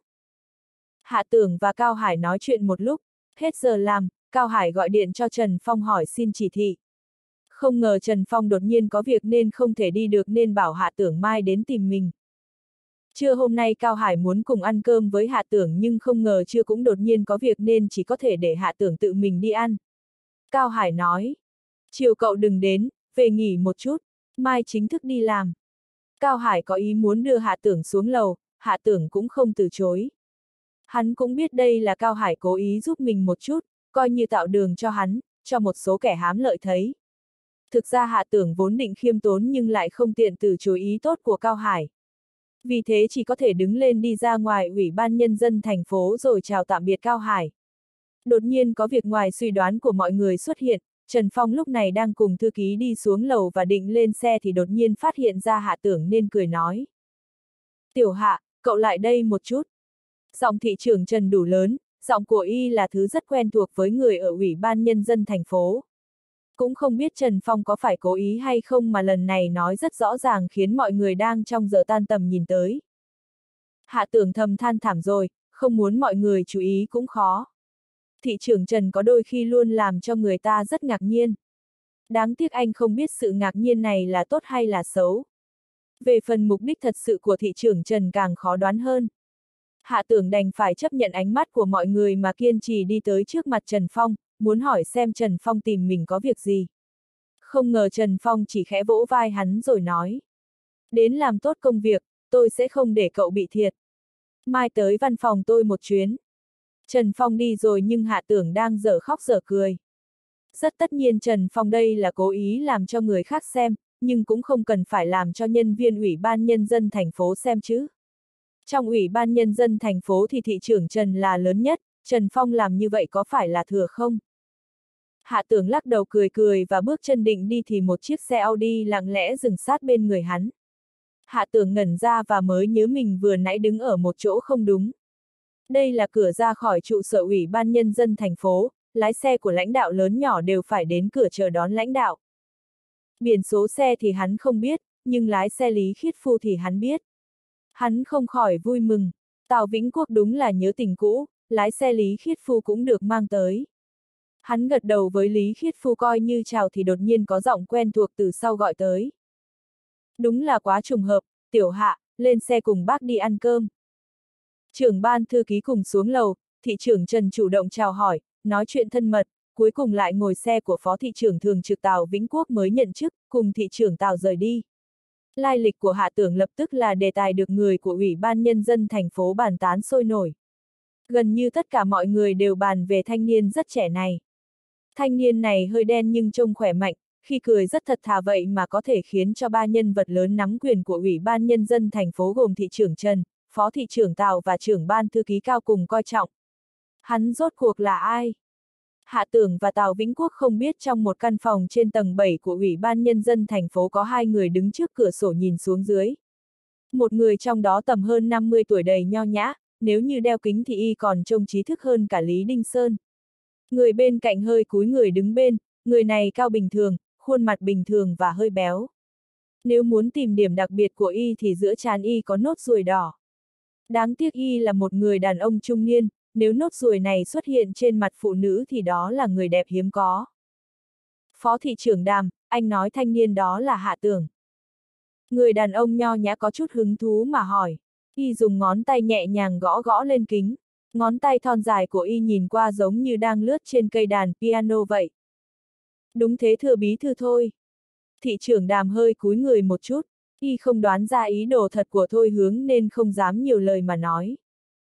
Hạ Tưởng và Cao Hải nói chuyện một lúc, hết giờ làm, Cao Hải gọi điện cho Trần Phong hỏi xin chỉ thị. Không ngờ Trần Phong đột nhiên có việc nên không thể đi được nên bảo Hạ Tưởng mai đến tìm mình. Trưa hôm nay Cao Hải muốn cùng ăn cơm với Hạ Tưởng nhưng không ngờ trưa cũng đột nhiên có việc nên chỉ có thể để Hạ Tưởng tự mình đi ăn. Cao Hải nói, chiều cậu đừng đến, về nghỉ một chút, mai chính thức đi làm. Cao Hải có ý muốn đưa Hạ Tưởng xuống lầu, Hạ Tưởng cũng không từ chối. Hắn cũng biết đây là Cao Hải cố ý giúp mình một chút, coi như tạo đường cho hắn, cho một số kẻ hám lợi thấy. Thực ra Hạ Tưởng vốn định khiêm tốn nhưng lại không tiện từ chối ý tốt của Cao Hải. Vì thế chỉ có thể đứng lên đi ra ngoài Ủy ban Nhân dân thành phố rồi chào tạm biệt Cao Hải. Đột nhiên có việc ngoài suy đoán của mọi người xuất hiện, Trần Phong lúc này đang cùng thư ký đi xuống lầu và định lên xe thì đột nhiên phát hiện ra Hạ Tưởng nên cười nói. Tiểu Hạ, cậu lại đây một chút. Giọng thị trưởng Trần đủ lớn, giọng của y là thứ rất quen thuộc với người ở Ủy ban Nhân dân thành phố. Cũng không biết Trần Phong có phải cố ý hay không mà lần này nói rất rõ ràng khiến mọi người đang trong giờ tan tầm nhìn tới. Hạ Tưởng thầm than thảm rồi, không muốn mọi người chú ý cũng khó. Thị trưởng Trần có đôi khi luôn làm cho người ta rất ngạc nhiên. Đáng tiếc anh không biết sự ngạc nhiên này là tốt hay là xấu. Về phần mục đích thật sự của thị trưởng Trần càng khó đoán hơn. Hạ Tưởng đành phải chấp nhận ánh mắt của mọi người mà kiên trì đi tới trước mặt Trần Phong, muốn hỏi xem Trần Phong tìm mình có việc gì. Không ngờ Trần Phong chỉ khẽ vỗ vai hắn rồi nói. Đến làm tốt công việc, tôi sẽ không để cậu bị thiệt. Mai tới văn phòng tôi một chuyến. Trần Phong đi rồi nhưng Hạ Tưởng đang dở khóc dở cười. Rất tất nhiên Trần Phong đây là cố ý làm cho người khác xem, nhưng cũng không cần phải làm cho nhân viên Ủy ban Nhân dân thành phố xem chứ. Trong Ủy ban Nhân dân thành phố thì thị trưởng Trần là lớn nhất, Trần Phong làm như vậy có phải là thừa không? Hạ Tưởng lắc đầu cười cười và bước chân định đi thì một chiếc xe Audi lặng lẽ dừng sát bên người hắn. Hạ Tưởng ngẩn ra và mới nhớ mình vừa nãy đứng ở một chỗ không đúng. Đây là cửa ra khỏi trụ sở Ủy ban Nhân dân thành phố, lái xe của lãnh đạo lớn nhỏ đều phải đến cửa chờ đón lãnh đạo. Biển số xe thì hắn không biết, nhưng lái xe Lý Khiết Phu thì hắn biết. Hắn không khỏi vui mừng, Tào Vĩnh Quốc đúng là nhớ tình cũ, lái xe Lý Khiết Phu cũng được mang tới. Hắn gật đầu với Lý Khiết Phu coi như chào thì đột nhiên có giọng quen thuộc từ sau gọi tới. Đúng là quá trùng hợp, Tiểu Hạ, lên xe cùng bác đi ăn cơm. Trưởng ban thư ký cùng xuống lầu, thị trưởng Trần chủ động chào hỏi, nói chuyện thân mật, cuối cùng lại ngồi xe của phó thị trưởng thường trực Tào Vĩnh Quốc mới nhận chức, cùng thị trưởng Tào rời đi. Lai lịch của Hạ Tưởng lập tức là đề tài được người của Ủy ban Nhân dân thành phố bàn tán sôi nổi. Gần như tất cả mọi người đều bàn về thanh niên rất trẻ này. Thanh niên này hơi đen nhưng trông khỏe mạnh, khi cười rất thật thà vậy mà có thể khiến cho ba nhân vật lớn nắm quyền của Ủy ban Nhân dân thành phố gồm thị trưởng Trần, phó thị trưởng Tào và trưởng ban thư ký Cao cùng coi trọng. Hắn rốt cuộc là ai? Hạ Tưởng và Tào Vĩnh Quốc không biết trong một căn phòng trên tầng 7 của Ủy ban Nhân dân thành phố có hai người đứng trước cửa sổ nhìn xuống dưới. Một người trong đó tầm hơn 50 tuổi đầy nho nhã, nếu như đeo kính thì y còn trông trí thức hơn cả Lý Đinh Sơn. Người bên cạnh hơi cúi người đứng bên, người này cao bình thường, khuôn mặt bình thường và hơi béo. Nếu muốn tìm điểm đặc biệt của y thì giữa trán y có nốt ruồi đỏ. Đáng tiếc y là một người đàn ông trung niên, nếu nốt ruồi này xuất hiện trên mặt phụ nữ thì đó là người đẹp hiếm có. Phó thị trưởng Đàm, anh nói thanh niên đó là Hạ Tưởng. Người đàn ông nho nhã có chút hứng thú mà hỏi. Y dùng ngón tay nhẹ nhàng gõ gõ lên kính. Ngón tay thon dài của y nhìn qua giống như đang lướt trên cây đàn piano vậy. Đúng thế thưa bí thư thôi. Thị trưởng Đàm hơi cúi người một chút. Y không đoán ra ý đồ thật của Thôi Hướng nên không dám nhiều lời mà nói.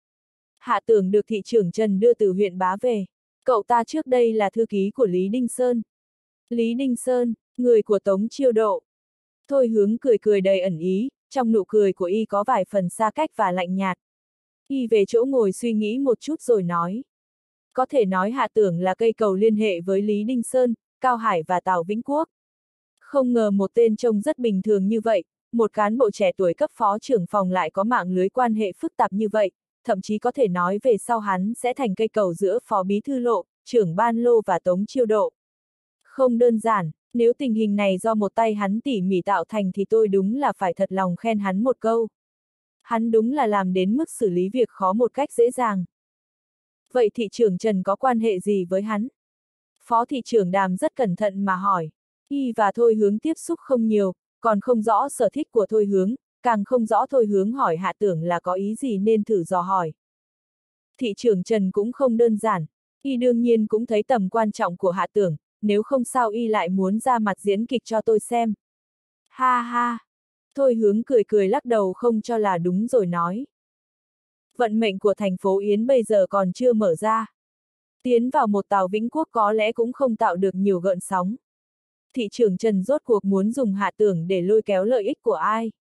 Hạ Tưởng được thị trưởng Trần đưa từ huyện Bá về. Cậu ta trước đây là thư ký của Lý Đinh Sơn. Lý Đinh Sơn, người của Tống Chiêu Độ. Thôi Hướng cười cười đầy ẩn ý, trong nụ cười của y có vài phần xa cách và lạnh nhạt. Y về chỗ ngồi suy nghĩ một chút rồi nói. Có thể nói Hạ Tưởng là cây cầu liên hệ với Lý Đinh Sơn, Cao Hải và Tào Vĩnh Quốc. Không ngờ một tên trông rất bình thường như vậy, một cán bộ trẻ tuổi cấp phó trưởng phòng lại có mạng lưới quan hệ phức tạp như vậy, thậm chí có thể nói về sau hắn sẽ thành cây cầu giữa phó bí thư Lộ, trưởng ban Lô và Tống Chiêu Độ. Không đơn giản, nếu tình hình này do một tay hắn tỉ mỉ tạo thành thì tôi đúng là phải thật lòng khen hắn một câu. Hắn đúng là làm đến mức xử lý việc khó một cách dễ dàng. Vậy thị trưởng Trần có quan hệ gì với hắn? Phó thị trưởng Đàm rất cẩn thận mà hỏi. Y và Thôi Hướng tiếp xúc không nhiều, còn không rõ sở thích của Thôi Hướng, càng không rõ Thôi Hướng hỏi Hạ Tưởng là có ý gì nên thử dò hỏi. Thị trưởng Trần cũng không đơn giản, Y đương nhiên cũng thấy tầm quan trọng của Hạ Tưởng, nếu không sao Y lại muốn ra mặt diễn kịch cho tôi xem. Ha ha! Thôi Hướng cười cười lắc đầu không cho là đúng rồi nói. Vận mệnh của thành phố Yến bây giờ còn chưa mở ra. Tiến vào một Tào Vĩnh Quốc có lẽ cũng không tạo được nhiều gợn sóng. Thị trưởng Trần rốt cuộc muốn dùng Hạ Tưởng để lôi kéo lợi ích của ai?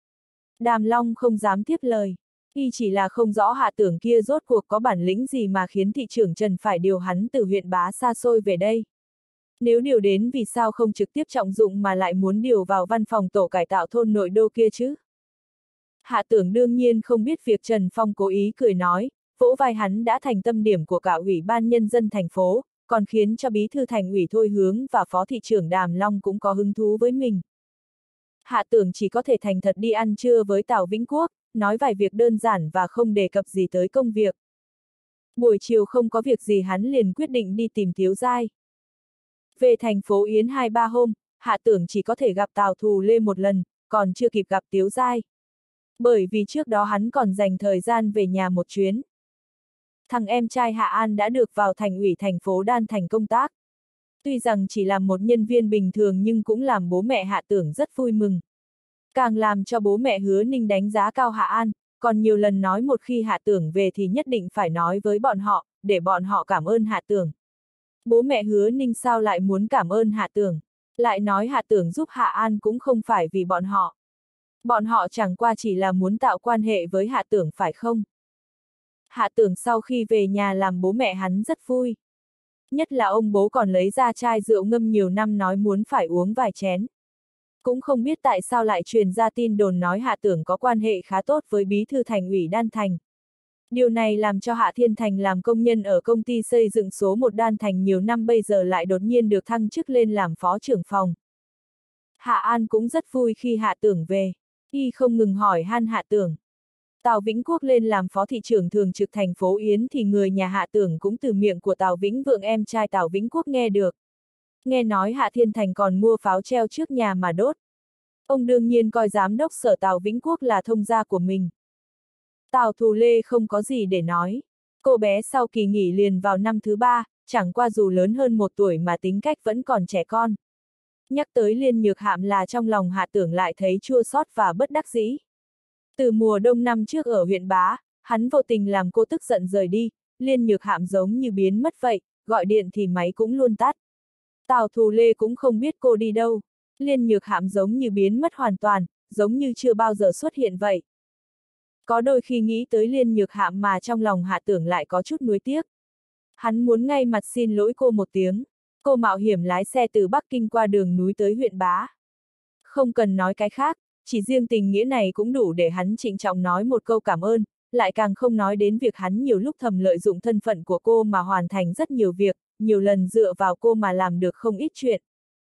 Đàm Long không dám tiếp lời. Y chỉ là không rõ Hạ Tưởng kia rốt cuộc có bản lĩnh gì mà khiến thị trưởng Trần phải điều hắn từ huyện Bá xa xôi về đây. Nếu điều đến vì sao không trực tiếp trọng dụng mà lại muốn điều vào văn phòng tổ cải tạo thôn nội đô kia chứ? Hạ Tưởng đương nhiên không biết việc Trần Phong cố ý cười nói, vỗ vai hắn đã thành tâm điểm của cả Ủy ban Nhân dân thành phố, còn khiến cho bí thư thành ủy Thôi Hướng và phó thị trưởng Đàm Long cũng có hứng thú với mình. Hạ Tưởng chỉ có thể thành thật đi ăn trưa với Tào Vĩnh Quốc, nói vài việc đơn giản và không đề cập gì tới công việc. Buổi chiều không có việc gì hắn liền quyết định đi tìm Tiếu Giai. Về thành phố Yến 2-3 hôm, Hạ Tưởng chỉ có thể gặp Tào Thù Lê một lần, còn chưa kịp gặp Tiếu Giai. Bởi vì trước đó hắn còn dành thời gian về nhà một chuyến. Thằng em trai Hạ An đã được vào thành ủy thành phố Đan Thành công tác. Tuy rằng chỉ là một nhân viên bình thường nhưng cũng làm bố mẹ Hạ Tưởng rất vui mừng. Càng làm cho bố mẹ Hứa Ninh đánh giá cao Hạ An, còn nhiều lần nói một khi Hạ Tưởng về thì nhất định phải nói với bọn họ, để bọn họ cảm ơn Hạ Tưởng. Bố mẹ Hứa Ninh sao lại muốn cảm ơn Hạ Tưởng, lại nói Hạ Tưởng giúp Hạ An cũng không phải vì bọn họ. Bọn họ chẳng qua chỉ là muốn tạo quan hệ với Hạ Tưởng phải không? Hạ Tưởng sau khi về nhà làm bố mẹ hắn rất vui. Nhất là ông bố còn lấy ra chai rượu ngâm nhiều năm nói muốn phải uống vài chén. Cũng không biết tại sao lại truyền ra tin đồn nói Hạ Tưởng có quan hệ khá tốt với bí thư thành ủy Đan Thành. Điều này làm cho Hạ Thiên Thành làm công nhân ở công ty xây dựng số 1 Đan Thành nhiều năm bây giờ lại đột nhiên được thăng chức lên làm phó trưởng phòng. Hạ An cũng rất vui khi Hạ Tưởng về. Y không ngừng hỏi han Hạ Tưởng. Tào Vĩnh Quốc lên làm phó thị trưởng thường trực thành phố Yến thì người nhà Hạ Tưởng cũng từ miệng của Tào Vĩnh Vượng em trai Tào Vĩnh Quốc nghe được. Nghe nói Hạ Thiên Thành còn mua pháo treo trước nhà mà đốt. Ông đương nhiên coi giám đốc sở Tào Vĩnh Quốc là thông gia của mình. Tào Thù Lê không có gì để nói. Cô bé sau kỳ nghỉ liền vào năm thứ 3, chẳng qua dù lớn hơn 1 tuổi mà tính cách vẫn còn trẻ con. Nhắc tới Liên Nhược Hạm là trong lòng Hạ Tưởng lại thấy chua xót và bất đắc dĩ. Từ mùa đông năm trước ở huyện Bá, hắn vô tình làm cô tức giận rời đi, Liên Nhược Hạm giống như biến mất vậy, gọi điện thì máy cũng luôn tắt. Tào Thù Lê cũng không biết cô đi đâu, Liên Nhược Hạm giống như biến mất hoàn toàn, giống như chưa bao giờ xuất hiện vậy. Có đôi khi nghĩ tới Liên Nhược Hạm mà trong lòng Hạ Tưởng lại có chút nuối tiếc. Hắn muốn ngay mặt xin lỗi cô một tiếng, cô mạo hiểm lái xe từ Bắc Kinh qua đường núi tới huyện Bá. Không cần nói cái khác, chỉ riêng tình nghĩa này cũng đủ để hắn trịnh trọng nói một câu cảm ơn, lại càng không nói đến việc hắn nhiều lúc thầm lợi dụng thân phận của cô mà hoàn thành rất nhiều việc, nhiều lần dựa vào cô mà làm được không ít chuyện.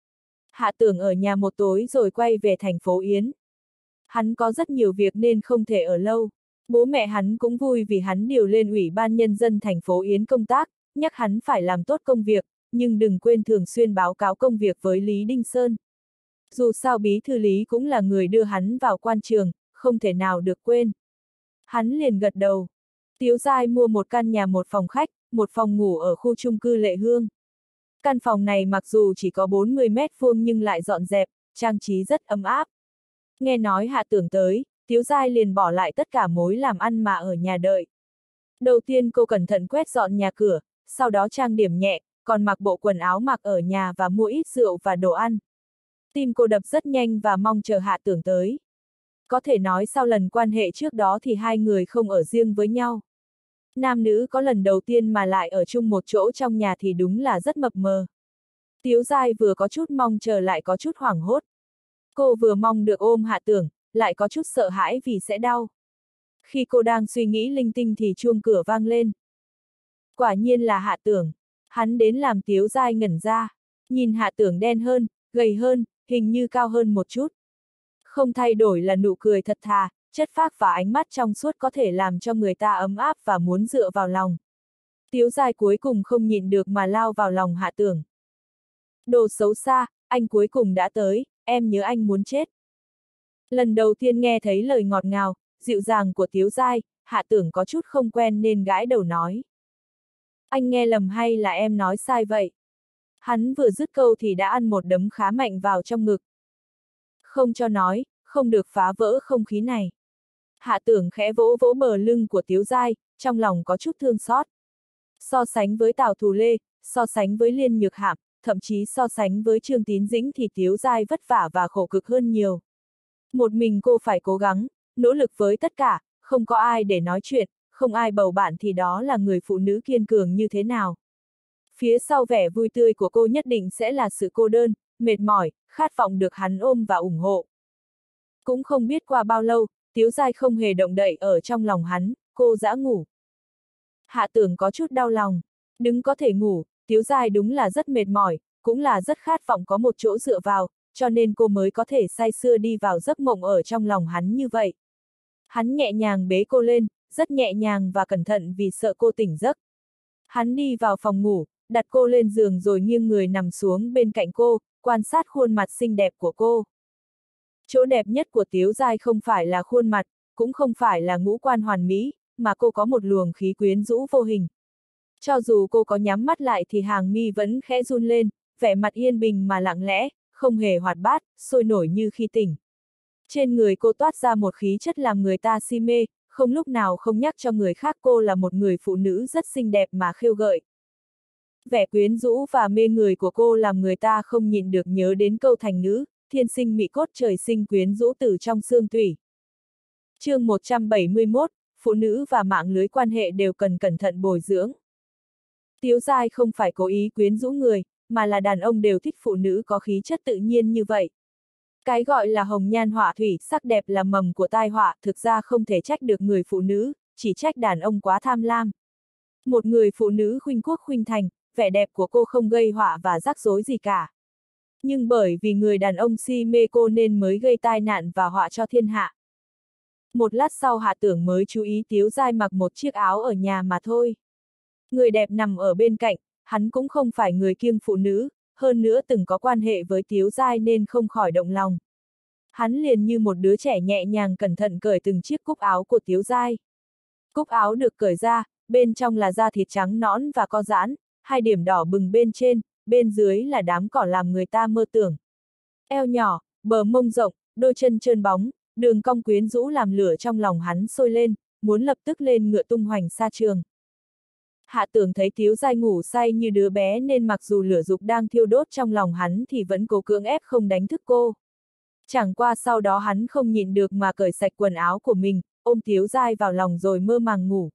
Hạ Tưởng ở nhà một tối rồi quay về thành phố Yến. Hắn có rất nhiều việc nên không thể ở lâu. Bố mẹ hắn cũng vui vì hắn điều lên Ủy ban Nhân dân thành phố Yến công tác, nhắc hắn phải làm tốt công việc, nhưng đừng quên thường xuyên báo cáo công việc với Lý Đinh Sơn. Dù sao bí thư Lý cũng là người đưa hắn vào quan trường, không thể nào được quên. Hắn liền gật đầu. Tiếu Giai mua một căn nhà 1 phòng khách, 1 phòng ngủ ở khu chung cư Lệ Hương. Căn phòng này mặc dù chỉ có 40 mét vuông nhưng lại dọn dẹp, trang trí rất ấm áp. Nghe nói Hạ Tưởng tới, Tiếu Giai liền bỏ lại tất cả mối làm ăn mà ở nhà đợi. Đầu tiên cô cẩn thận quét dọn nhà cửa, sau đó trang điểm nhẹ, còn mặc bộ quần áo mặc ở nhà và mua ít rượu và đồ ăn. Tim cô đập rất nhanh và mong chờ Hạ Tưởng tới. Có thể nói sau lần quan hệ trước đó thì hai người không ở riêng với nhau. Nam nữ có lần đầu tiên mà lại ở chung một chỗ trong nhà thì đúng là rất mập mờ. Tiếu Giai vừa có chút mong chờ lại có chút hoảng hốt. Cô vừa mong được ôm Hạ Tưởng, lại có chút sợ hãi vì sẽ đau. Khi cô đang suy nghĩ linh tinh thì chuông cửa vang lên. Quả nhiên là Hạ Tưởng. Hắn đến làm Tiếu Giai ngẩn ra. Nhìn Hạ Tưởng đen hơn, gầy hơn, hình như cao hơn một chút. Không thay đổi là nụ cười thật thà, chất phác và ánh mắt trong suốt có thể làm cho người ta ấm áp và muốn dựa vào lòng. Tiếu Giai cuối cùng không nhịn được mà lao vào lòng Hạ Tưởng. Đồ xấu xa, anh cuối cùng đã tới, em nhớ anh muốn chết. Lần đầu tiên nghe thấy lời ngọt ngào, dịu dàng của Tiếu Giai, Hạ Tưởng có chút không quen nên gãi đầu nói. Anh nghe lầm hay là em nói sai vậy? Hắn vừa dứt câu thì đã ăn một đấm khá mạnh vào trong ngực. Không cho nói, không được phá vỡ không khí này. Hạ Tưởng khẽ vỗ vỗ bờ lưng của Tiếu Giai, trong lòng có chút thương xót. So sánh với Tào Thù Lê, so sánh với Liên Nhược Hạm, thậm chí so sánh với Trương Tín Dĩnh thì Tiếu Giai vất vả và khổ cực hơn nhiều. Một mình cô phải cố gắng, nỗ lực với tất cả, không có ai để nói chuyện, không ai bầu bạn thì đó là người phụ nữ kiên cường như thế nào. Phía sau vẻ vui tươi của cô nhất định sẽ là sự cô đơn, mệt mỏi, khát vọng được hắn ôm và ủng hộ. Cũng không biết qua bao lâu, Tiếu Giai không hề động đậy ở trong lòng hắn, cô dã ngủ. Hạ Tưởng có chút đau lòng, đứng có thể ngủ, Tiếu Giai đúng là rất mệt mỏi, cũng là rất khát vọng có một chỗ dựa vào, cho nên cô mới có thể say sưa đi vào giấc mộng ở trong lòng hắn như vậy. Hắn nhẹ nhàng bế cô lên, rất nhẹ nhàng và cẩn thận vì sợ cô tỉnh giấc. Hắn đi vào phòng ngủ, đặt cô lên giường rồi nghiêng người nằm xuống bên cạnh cô, quan sát khuôn mặt xinh đẹp của cô. Chỗ đẹp nhất của Tiếu Giai không phải là khuôn mặt, cũng không phải là ngũ quan hoàn mỹ, mà cô có một luồng khí quyến rũ vô hình. Cho dù cô có nhắm mắt lại thì hàng mi vẫn khẽ run lên, vẻ mặt yên bình mà lặng lẽ, không hề hoạt bát, sôi nổi như khi tỉnh. Trên người cô toát ra một khí chất làm người ta si mê, không lúc nào không nhắc cho người khác cô là một người phụ nữ rất xinh đẹp mà khêu gợi. Vẻ quyến rũ và mê người của cô làm người ta không nhịn được nhớ đến câu thành ngữ, thiên sinh mỹ cốt trời sinh quyến rũ từ trong xương tủy. Chương 171, phụ nữ và mạng lưới quan hệ đều cần cẩn thận bồi dưỡng. Tiếu Giai không phải cố ý quyến rũ người, mà là đàn ông đều thích phụ nữ có khí chất tự nhiên như vậy. Cái gọi là hồng nhan họa thủy, sắc đẹp là mầm của tai họa, thực ra không thể trách được người phụ nữ, chỉ trách đàn ông quá tham lam. Một người phụ nữ khuynh quốc khuynh thành, vẻ đẹp của cô không gây họa và rắc rối gì cả. Nhưng bởi vì người đàn ông si mê cô nên mới gây tai nạn và họa cho thiên hạ. Một lát sau Hạ Tưởng mới chú ý Tiếu Giai mặc một chiếc áo ở nhà mà thôi. Người đẹp nằm ở bên cạnh, hắn cũng không phải người kiêng phụ nữ, hơn nữa từng có quan hệ với Tiếu Giai nên không khỏi động lòng. Hắn liền như một đứa trẻ nhẹ nhàng cẩn thận cởi từng chiếc cúc áo của Tiếu Giai. Cúc áo được cởi ra, bên trong là da thịt trắng nõn và co giãn, hai điểm đỏ bừng bên dưới là đám cỏ làm người ta mơ tưởng. Eo nhỏ, bờ mông rộng, đôi chân trơn bóng, đường cong quyến rũ làm lửa trong lòng hắn sôi lên, muốn lập tức lên ngựa tung hoành xa trường. Hạ Tưởng thấy Tiếu Giai ngủ say như đứa bé nên mặc dù lửa dục đang thiêu đốt trong lòng hắn thì vẫn cố cưỡng ép không đánh thức cô. Chẳng qua sau đó hắn không nhịn được mà cởi sạch quần áo của mình, ôm Tiếu Giai vào lòng rồi mơ màng ngủ.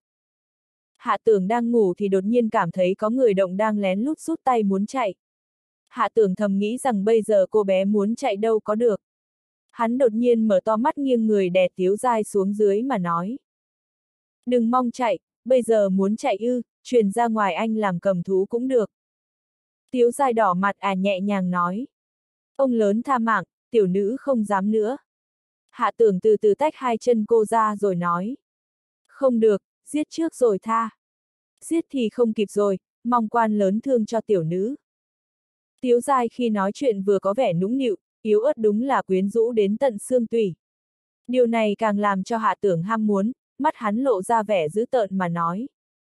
Hạ Tưởng đang ngủ thì đột nhiên cảm thấy có người động đang lén lút rút tay muốn chạy. Hạ Tưởng thầm nghĩ rằng bây giờ cô bé muốn chạy đâu có được. Hắn đột nhiên mở to mắt nghiêng người đè Tiếu Giai xuống dưới mà nói. Đừng mong chạy, bây giờ muốn chạy ư, truyền ra ngoài anh làm cầm thú cũng được. Tiếu Giai đỏ mặt nhẹ nhàng nói. Ông lớn tha mạng, tiểu nữ không dám nữa. Hạ Tưởng từ từ tách hai chân cô ra rồi nói. Không được, giết trước rồi tha. Giết thì không kịp rồi, mong quan lớn thương cho tiểu nữ. Tiếu Giai khi nói chuyện vừa có vẻ nũng nịu, yếu ớt đúng là quyến rũ đến tận xương tủy. Điều này càng làm cho Hạ Tưởng ham muốn, mắt hắn lộ ra vẻ dữ tợn mà nói.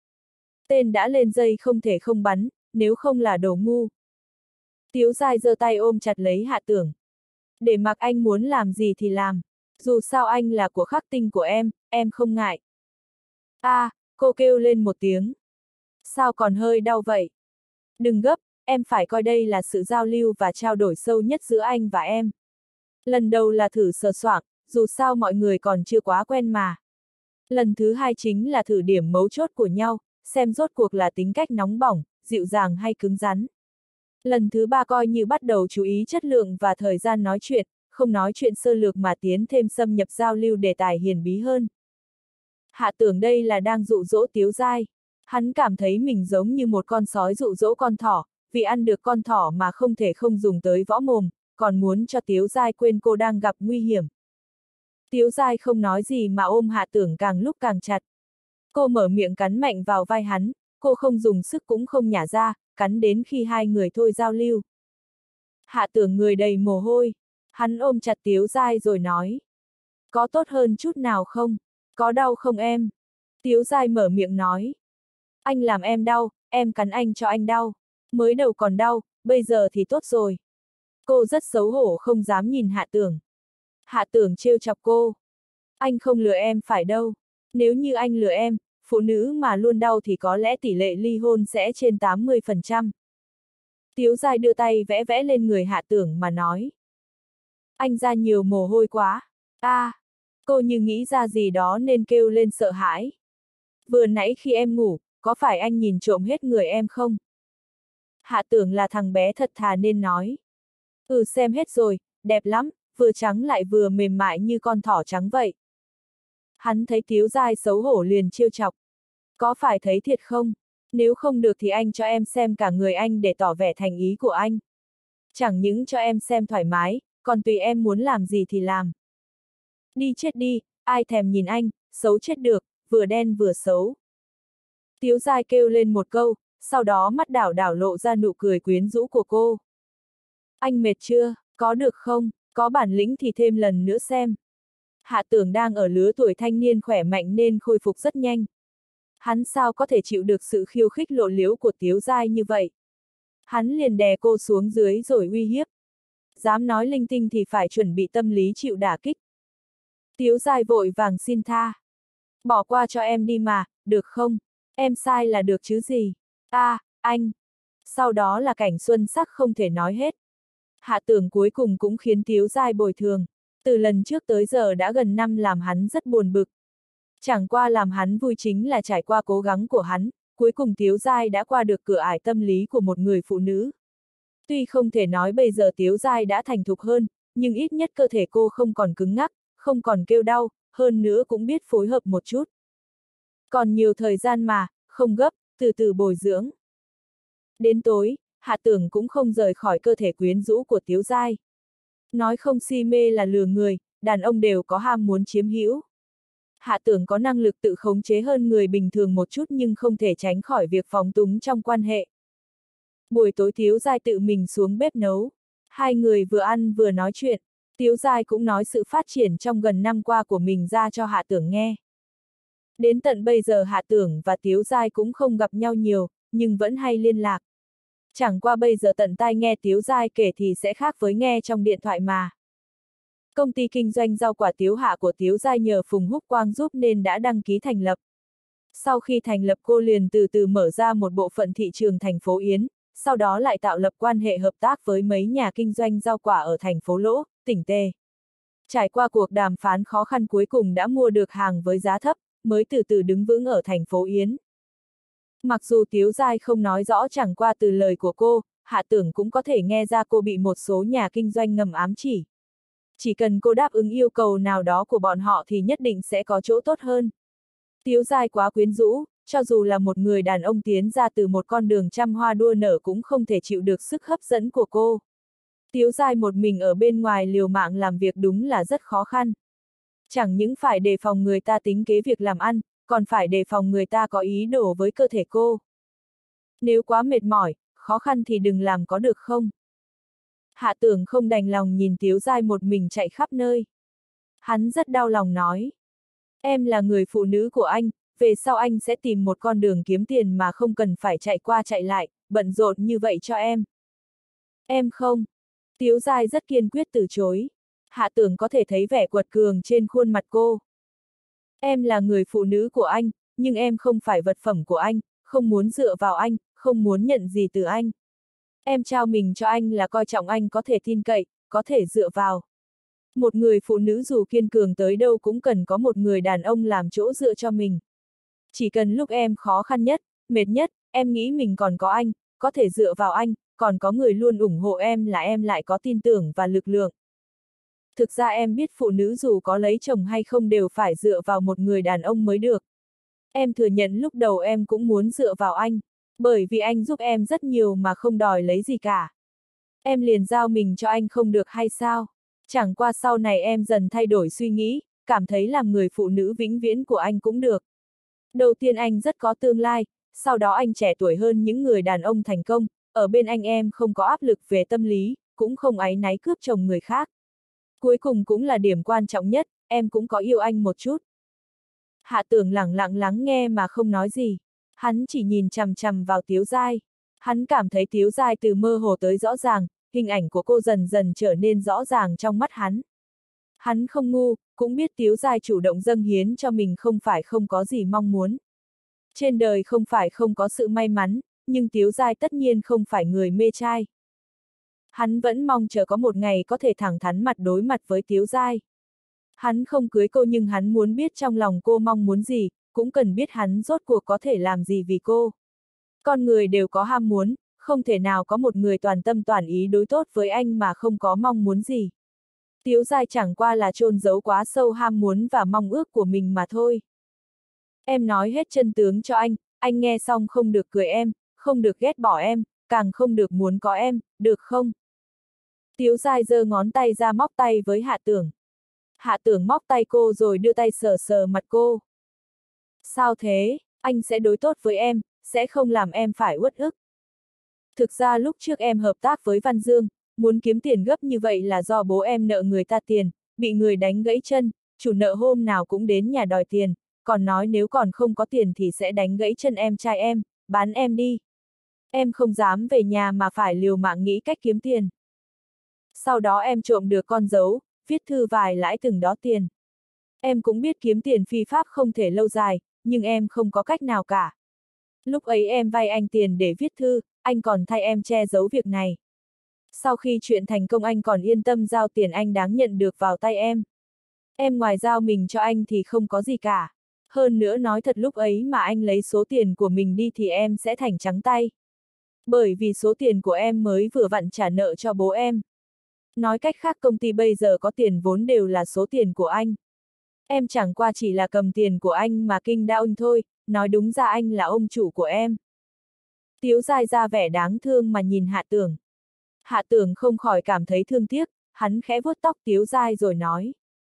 Tên đã lên dây không thể không bắn, nếu không là đồ ngu. Tiếu Giai giơ tay ôm chặt lấy Hạ Tưởng. Để mặc anh muốn làm gì thì làm. Dù sao anh là của khắc tinh của em không ngại. Cô kêu lên một tiếng. Sao còn hơi đau vậy? Đừng gấp, em phải coi đây là sự giao lưu và trao đổi sâu nhất giữa anh và em. Lần đầu là thử sờ soạng, dù sao mọi người còn chưa quá quen mà. Lần thứ hai chính là thử điểm mấu chốt của nhau, xem rốt cuộc là tính cách nóng bỏng, dịu dàng hay cứng rắn. Lần thứ ba coi như bắt đầu chú ý chất lượng và thời gian nói chuyện, không nói chuyện sơ lược mà tiến thêm xâm nhập giao lưu đề tài hiền bí hơn. Hạ tưởng đây là đang dụ dỗ Tiếu Giai. Hắn cảm thấy mình giống như một con sói dụ dỗ con thỏ, vì ăn được con thỏ mà không thể không dùng tới võ mồm, còn muốn cho Tiếu Giai quên cô đang gặp nguy hiểm. Tiếu Giai không nói gì mà ôm Hạ tưởng càng lúc càng chặt. Cô mở miệng cắn mạnh vào vai hắn, cô không dùng sức cũng không nhả ra, cắn đến khi hai người thôi giao lưu. Hạ tưởng người đầy mồ hôi, hắn ôm chặt Tiếu Giai rồi nói. Có tốt hơn chút nào không? Có đau không em? Tiếu Giai mở miệng nói. Anh làm em đau, em cắn anh cho anh đau. Mới đầu còn đau, bây giờ thì tốt rồi. Cô rất xấu hổ không dám nhìn Hạ tưởng. Hạ tưởng trêu chọc cô. Anh không lừa em phải đâu. Nếu như anh lừa em, phụ nữ mà luôn đau thì có lẽ tỷ lệ ly hôn sẽ trên 80%. Tiếu Giai đưa tay vẽ vẽ lên người Hạ tưởng mà nói. Anh ra nhiều mồ hôi quá. Cô như nghĩ ra gì đó nên kêu lên sợ hãi. Vừa nãy khi em ngủ, có phải anh nhìn trộm hết người em không? Hạ tưởng là thằng bé thật thà nên nói. Xem hết rồi, đẹp lắm, vừa trắng lại vừa mềm mại như con thỏ trắng vậy. Hắn thấy Tiếu Giai xấu hổ liền trêu chọc. Có phải thấy thiệt không? Nếu không được thì anh cho em xem cả người anh để tỏ vẻ thành ý của anh. Chẳng những cho em xem thoải mái, còn tùy em muốn làm gì thì làm. Đi chết đi, ai thèm nhìn anh, xấu chết được, vừa đen vừa xấu. Tiếu Giai kêu lên một câu, sau đó mắt đảo đảo lộ ra nụ cười quyến rũ của cô. Anh mệt chưa, có được không, có bản lĩnh thì thêm lần nữa xem. Hạ tưởng đang ở lứa tuổi thanh niên khỏe mạnh nên khôi phục rất nhanh. Hắn sao có thể chịu được sự khiêu khích lộ liễu của Tiếu Giai như vậy. Hắn liền đè cô xuống dưới rồi uy hiếp. Dám nói linh tinh thì phải chuẩn bị tâm lý chịu đả kích. Tiếu Giai vội vàng xin tha. Bỏ qua cho em đi mà, được không? Em sai là được chứ gì? Anh! Sau đó là cảnh xuân sắc không thể nói hết. Hạ tưởng cuối cùng cũng khiến Tiếu Giai bồi thường. Từ lần trước tới giờ đã gần năm làm hắn rất buồn bực. Chẳng qua làm hắn vui chính là trải qua cố gắng của hắn, cuối cùng Tiếu Giai đã qua được cửa ải tâm lý của một người phụ nữ. Tuy không thể nói bây giờ Tiếu Giai đã thành thục hơn, nhưng ít nhất cơ thể cô không còn cứng ngắc, không còn kêu đau, hơn nữa cũng biết phối hợp một chút. Còn nhiều thời gian mà, không gấp, từ từ bồi dưỡng. Đến tối, Hạ tưởng cũng không rời khỏi cơ thể quyến rũ của Tiếu Giai. Nói không si mê là lừa người, đàn ông đều có ham muốn chiếm hữu. Hạ tưởng có năng lực tự khống chế hơn người bình thường một chút nhưng không thể tránh khỏi việc phóng túng trong quan hệ. Buổi tối Tiếu Giai tự mình xuống bếp nấu. Hai người vừa ăn vừa nói chuyện. Tiếu Giai cũng nói sự phát triển trong gần năm qua của mình ra cho Hạ tưởng nghe. Đến tận bây giờ Hạ tưởng và Tiếu Giai cũng không gặp nhau nhiều, nhưng vẫn hay liên lạc. Chẳng qua bây giờ tận tai nghe Tiếu Giai kể thì sẽ khác với nghe trong điện thoại mà. Công ty kinh doanh rau quả Tiếu Hạ của Tiếu Giai nhờ Phùng Húc Quang giúp nên đã đăng ký thành lập. Sau khi thành lập cô liền từ từ mở ra một bộ phận thị trường thành phố Yến, sau đó lại tạo lập quan hệ hợp tác với mấy nhà kinh doanh rau quả ở thành phố Lỗ, tỉnh Tê. Trải qua cuộc đàm phán khó khăn cuối cùng đã mua được hàng với giá thấp, mới từ từ đứng vững ở thành phố Yến. Mặc dù Tiếu Giai không nói rõ chẳng qua từ lời của cô, Hạ tưởng cũng có thể nghe ra cô bị một số nhà kinh doanh ngầm ám chỉ. Chỉ cần cô đáp ứng yêu cầu nào đó của bọn họ thì nhất định sẽ có chỗ tốt hơn. Tiếu Giai quá quyến rũ, cho dù là một người đàn ông tiến ra từ một con đường trăm hoa đua nở cũng không thể chịu được sức hấp dẫn của cô. Tiếu Giai một mình ở bên ngoài liều mạng làm việc đúng là rất khó khăn. Chẳng những phải đề phòng người ta tính kế việc làm ăn, còn phải đề phòng người ta có ý đồ với cơ thể cô. Nếu quá mệt mỏi, khó khăn thì đừng làm có được không? Hạ tưởng không đành lòng nhìn Tiếu Giai một mình chạy khắp nơi. Hắn rất đau lòng nói. Em là người phụ nữ của anh, về sau anh sẽ tìm một con đường kiếm tiền mà không cần phải chạy qua chạy lại, bận rộn như vậy cho em. Em không. Tiếu Giai rất kiên quyết từ chối. Hạ tưởng có thể thấy vẻ quật cường trên khuôn mặt cô. Em là người phụ nữ của anh, nhưng em không phải vật phẩm của anh, không muốn dựa vào anh, không muốn nhận gì từ anh. Em trao mình cho anh là coi trọng anh có thể tin cậy, có thể dựa vào. Một người phụ nữ dù kiên cường tới đâu cũng cần có một người đàn ông làm chỗ dựa cho mình. Chỉ cần lúc em khó khăn nhất, mệt nhất, em nghĩ mình còn có anh, có thể dựa vào anh, còn có người luôn ủng hộ em là em lại có tin tưởng và lực lượng. Thực ra em biết phụ nữ dù có lấy chồng hay không đều phải dựa vào một người đàn ông mới được. Em thừa nhận lúc đầu em cũng muốn dựa vào anh, bởi vì anh giúp em rất nhiều mà không đòi lấy gì cả. Em liền giao mình cho anh không được hay sao? Chẳng qua sau này em dần thay đổi suy nghĩ, cảm thấy làm người phụ nữ vĩnh viễn của anh cũng được. Đầu tiên anh rất có tương lai, sau đó anh trẻ tuổi hơn những người đàn ông thành công, ở bên anh em không có áp lực về tâm lý, cũng không áy náy cướp chồng người khác. Cuối cùng cũng là điểm quan trọng nhất, em cũng có yêu anh một chút. Hạ Tưởng lẳng lặng lắng nghe mà không nói gì. Hắn chỉ nhìn chằm chằm vào Tiếu Giai. Hắn cảm thấy Tiếu Giai từ mơ hồ tới rõ ràng, hình ảnh của cô dần dần trở nên rõ ràng trong mắt hắn. Hắn không ngu, cũng biết Tiếu Giai chủ động dâng hiến cho mình không phải không có gì mong muốn. Trên đời không phải không có sự may mắn, nhưng Tiếu Giai tất nhiên không phải người mê trai. Hắn vẫn mong chờ có một ngày có thể thẳng thắn mặt đối mặt với Tiếu Giai. Hắn không cưới cô nhưng hắn muốn biết trong lòng cô mong muốn gì, cũng cần biết hắn rốt cuộc có thể làm gì vì cô. Con người đều có ham muốn, không thể nào có một người toàn tâm toàn ý đối tốt với anh mà không có mong muốn gì. Tiếu Giai chẳng qua là chôn giấu quá sâu ham muốn và mong ước của mình mà thôi. Em nói hết chân tướng cho anh nghe xong không được cười em, không được ghét bỏ em, càng không được muốn có em, được không? Tiếu Giai giơ ngón tay ra móc tay với Hạ Tưởng. Hạ Tưởng móc tay cô rồi đưa tay sờ sờ mặt cô. Sao thế, anh sẽ đối tốt với em, sẽ không làm em phải uất ức. Thực ra lúc trước em hợp tác với Văn Dương, muốn kiếm tiền gấp như vậy là do bố em nợ người ta tiền, bị người đánh gãy chân, chủ nợ hôm nào cũng đến nhà đòi tiền, còn nói nếu còn không có tiền thì sẽ đánh gãy chân em trai em, bán em đi. Em không dám về nhà mà phải liều mạng nghĩ cách kiếm tiền. Sau đó em trộm được con dấu, viết thư vài lãi từng đó tiền. Em cũng biết kiếm tiền phi pháp không thể lâu dài, nhưng em không có cách nào cả. Lúc ấy em vay anh tiền để viết thư, anh còn thay em che giấu việc này. Sau khi chuyện thành công anh còn yên tâm giao tiền anh đáng nhận được vào tay em. Em ngoài giao mình cho anh thì không có gì cả. Hơn nữa nói thật lúc ấy mà anh lấy số tiền của mình đi thì em sẽ thành trắng tay. Bởi vì số tiền của em mới vừa vặn trả nợ cho bố em. Nói cách khác công ty bây giờ có tiền vốn đều là số tiền của anh. Em chẳng qua chỉ là cầm tiền của anh mà kinh đao anh thôi, nói đúng ra anh là ông chủ của em. Tiếu Giai ra vẻ đáng thương mà nhìn Hạ Tưởng. Hạ Tưởng không khỏi cảm thấy thương tiếc, hắn khẽ vuốt tóc Tiếu Giai rồi nói.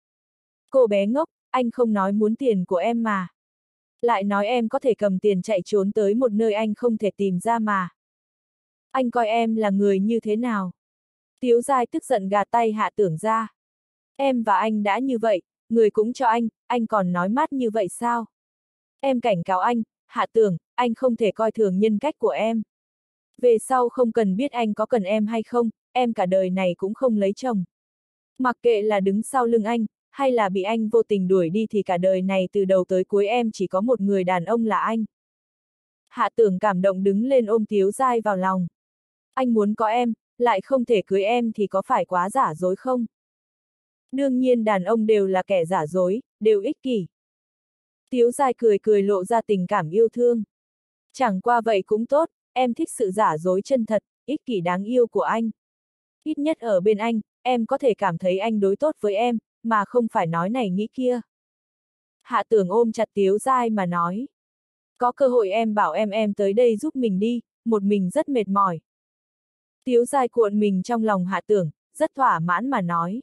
Cô bé ngốc, anh không nói muốn tiền của em mà. Lại nói em có thể cầm tiền chạy trốn tới một nơi anh không thể tìm ra mà. Anh coi em là người như thế nào? Tiếu Giai tức giận gạt tay Hạ Tưởng ra. Em và anh đã như vậy, người cũng cho anh còn nói mát như vậy sao? Em cảnh cáo anh, Hạ Tưởng, anh không thể coi thường nhân cách của em. Về sau không cần biết anh có cần em hay không, em cả đời này cũng không lấy chồng. Mặc kệ là đứng sau lưng anh, hay là bị anh vô tình đuổi đi thì cả đời này từ đầu tới cuối em chỉ có một người đàn ông là anh. Hạ Tưởng cảm động đứng lên ôm Tiếu Giai vào lòng. Anh muốn có em, lại không thể cưới em thì có phải quá giả dối không? Đương nhiên đàn ông đều là kẻ giả dối, đều ích kỷ. Tiếu Giai cười cười lộ ra tình cảm yêu thương. Chẳng qua vậy cũng tốt, em thích sự giả dối chân thật, ích kỷ đáng yêu của anh. Ít nhất ở bên anh, em có thể cảm thấy anh đối tốt với em, mà không phải nói này nghĩ kia. Hạ Tưởng ôm chặt Tiếu Giai mà nói. Có cơ hội em bảo em tới đây giúp mình đi, một mình rất mệt mỏi. Tiếu Giai cuộn mình trong lòng Hạ Tưởng, rất thỏa mãn mà nói.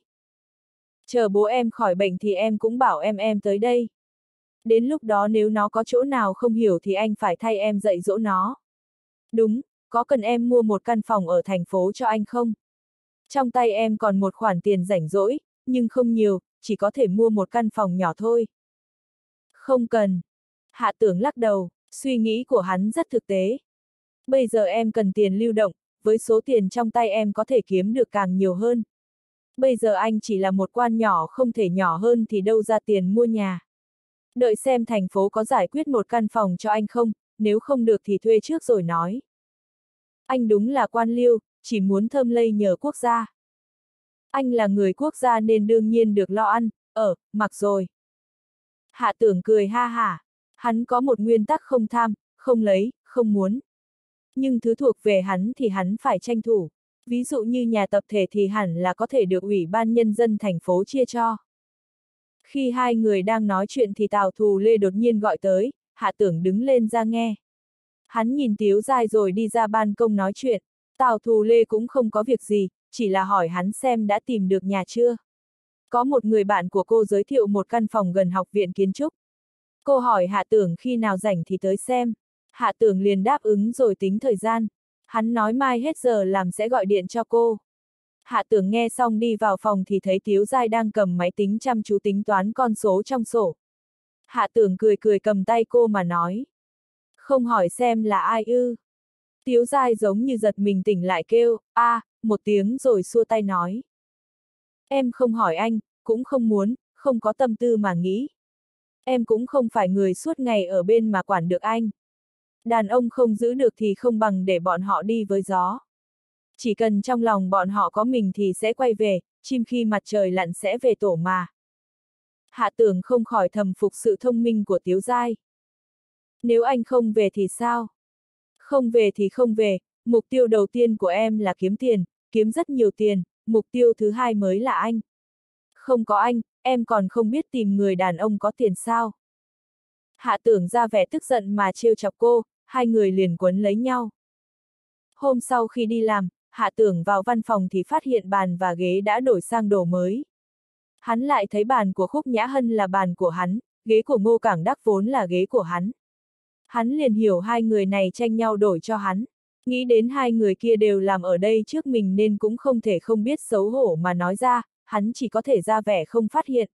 Chờ bố em khỏi bệnh thì em cũng bảo em tới đây. Đến lúc đó nếu nó có chỗ nào không hiểu thì anh phải thay em dạy dỗ nó. Đúng, có cần em mua một căn phòng ở thành phố cho anh không? Trong tay em còn một khoản tiền rảnh rỗi, nhưng không nhiều, chỉ có thể mua một căn phòng nhỏ thôi. Không cần. Hạ Tưởng lắc đầu, suy nghĩ của hắn rất thực tế. Bây giờ em cần tiền lưu động, với số tiền trong tay em có thể kiếm được càng nhiều hơn. Bây giờ anh chỉ là một quan nhỏ không thể nhỏ hơn thì đâu ra tiền mua nhà. Đợi xem thành phố có giải quyết một căn phòng cho anh không, nếu không được thì thuê trước rồi nói. Anh đúng là quan liêu, chỉ muốn thơm lây nhờ quốc gia. Anh là người quốc gia nên đương nhiên được lo ăn, ở, mặc rồi. Hạ Tưởng cười ha hả. Hắn có một nguyên tắc không tham, không lấy, không muốn. Nhưng thứ thuộc về hắn thì hắn phải tranh thủ. Ví dụ như nhà tập thể thì hẳn là có thể được Ủy ban Nhân dân thành phố chia cho. Khi hai người đang nói chuyện thì Tào Thù Lê đột nhiên gọi tới, Hạ Tưởng đứng lên ra nghe. Hắn nhìn Tiếu Giai rồi đi ra ban công nói chuyện. Tào Thù Lê cũng không có việc gì, chỉ là hỏi hắn xem đã tìm được nhà chưa. Có một người bạn của cô giới thiệu một căn phòng gần học viện kiến trúc. Cô hỏi Hạ Tưởng khi nào rảnh thì tới xem. Hạ Tưởng liền đáp ứng rồi tính thời gian. Hắn nói mai hết giờ làm sẽ gọi điện cho cô. Hạ Tưởng nghe xong đi vào phòng thì thấy Tiếu Giai đang cầm máy tính chăm chú tính toán con số trong sổ. Hạ Tưởng cười cười cầm tay cô mà nói. Không hỏi xem là ai ư. Tiếu Giai giống như giật mình tỉnh lại kêu, một tiếng rồi xua tay nói. Em không hỏi anh, cũng không muốn, không có tâm tư mà nghĩ. Em cũng không phải người suốt ngày ở bên mà quản được anh. Đàn ông không giữ được thì không bằng để bọn họ đi với gió. Chỉ cần trong lòng bọn họ có mình thì sẽ quay về, chim khi mặt trời lặn sẽ về tổ mà. Hạ Tưởng không khỏi thầm phục sự thông minh của Tiếu Giai. Nếu anh không về thì sao? Không về thì không về, mục tiêu đầu tiên của em là kiếm tiền, kiếm rất nhiều tiền, mục tiêu thứ hai mới là anh. Không có anh, em còn không biết tìm người đàn ông có tiền sao? Hạ Tưởng ra vẻ tức giận mà trêu chọc cô, hai người liền quấn lấy nhau. Hôm sau khi đi làm, Hạ Tưởng vào văn phòng thì phát hiện bàn và ghế đã đổi sang đồ mới. Hắn lại thấy bàn của Khúc Nhã Hân là bàn của hắn, ghế của Ngô Cảng Đắc vốn là ghế của hắn. Hắn liền hiểu hai người này tranh nhau đổi cho hắn. Nghĩ đến hai người kia đều làm ở đây trước mình nên cũng không thể không biết xấu hổ mà nói ra, hắn chỉ có thể ra vẻ không phát hiện.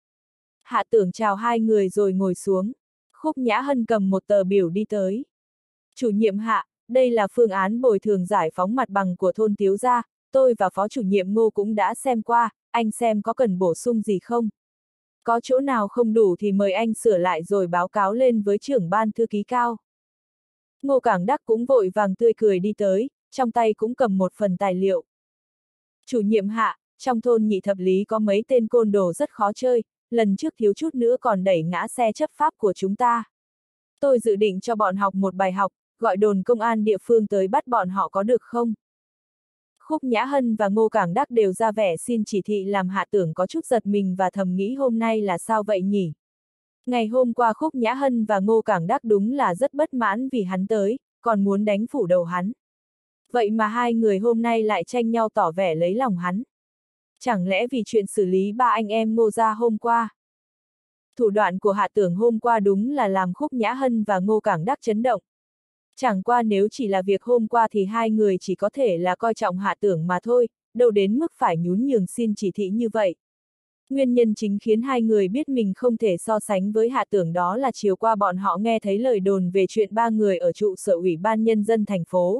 Hạ Tưởng chào hai người rồi ngồi xuống. Khúc Nhã Hân cầm một tờ biểu đi tới. Chủ nhiệm Hạ, đây là phương án bồi thường giải phóng mặt bằng của thôn Tiếu Gia, tôi và phó chủ nhiệm Ngô cũng đã xem qua, anh xem có cần bổ sung gì không? Có chỗ nào không đủ thì mời anh sửa lại rồi báo cáo lên với trưởng ban thư ký cao. Ngô Cảng Đắc cũng vội vàng tươi cười đi tới, trong tay cũng cầm một phần tài liệu. Chủ nhiệm Hạ, trong thôn Nhị Thập Lý có mấy tên côn đồ rất khó chơi, lần trước thiếu chút nữa còn đẩy ngã xe chấp pháp của chúng ta. Tôi dự định cho bọn học một bài học, gọi đồn công an địa phương tới bắt bọn họ có được không? Khúc Nhã Hân và Ngô Cảng Đắc đều ra vẻ xin chỉ thị làm Hạ Tưởng có chút giật mình và thầm nghĩ hôm nay là sao vậy nhỉ? Ngày hôm qua Khúc Nhã Hân và Ngô Cảng Đắc đúng là rất bất mãn vì hắn tới, còn muốn đánh phủ đầu hắn. Vậy mà hai người hôm nay lại tranh nhau tỏ vẻ lấy lòng hắn. Chẳng lẽ vì chuyện xử lý ba anh em Ngô gia hôm qua? Thủ đoạn của Hạ Tưởng hôm qua đúng là làm Khúc Nhã Hân và Ngô Cảng Đắc chấn động. Chẳng qua nếu chỉ là việc hôm qua thì hai người chỉ có thể là coi trọng Hạ Tưởng mà thôi, đâu đến mức phải nhún nhường xin chỉ thị như vậy. Nguyên nhân chính khiến hai người biết mình không thể so sánh với Hạ Tưởng đó là chiều qua bọn họ nghe thấy lời đồn về chuyện ba người ở trụ sở Ủy ban Nhân dân thành phố.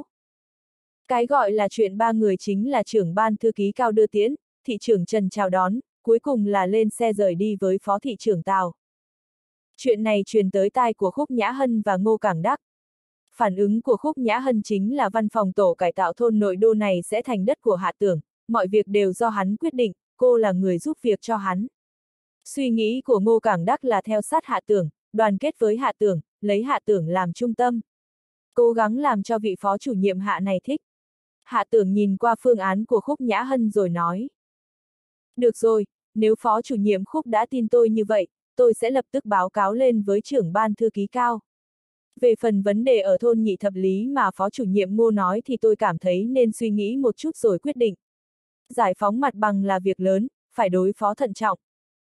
Cái gọi là chuyện ba người chính là trưởng ban thư ký Cao đưa tiễn, thị trưởng Trần chào đón, cuối cùng là lên xe rời đi với phó thị trưởng Tào. Chuyện này truyền tới tai của Khúc Nhã Hân và Ngô Cảng Đắc. Phản ứng của Khúc Nhã Hân chính là văn phòng tổ cải tạo thôn nội đô này sẽ thành đất của Hạ Tưởng, mọi việc đều do hắn quyết định, cô là người giúp việc cho hắn. Suy nghĩ của Ngô Cảng Đắc là theo sát Hạ Tưởng, đoàn kết với Hạ Tưởng, lấy Hạ Tưởng làm trung tâm. Cố gắng làm cho vị phó chủ nhiệm Hạ này thích. Hạ Tưởng nhìn qua phương án của Khúc Nhã Hân rồi nói. Được rồi, nếu phó chủ nhiệm Khúc đã tin tôi như vậy, tôi sẽ lập tức báo cáo lên với trưởng ban thư ký cao. Về phần vấn đề ở thôn Nhị Thập Lý mà phó chủ nhiệm Ngô nói thì tôi cảm thấy nên suy nghĩ một chút rồi quyết định. Giải phóng mặt bằng là việc lớn, phải đối phó thận trọng.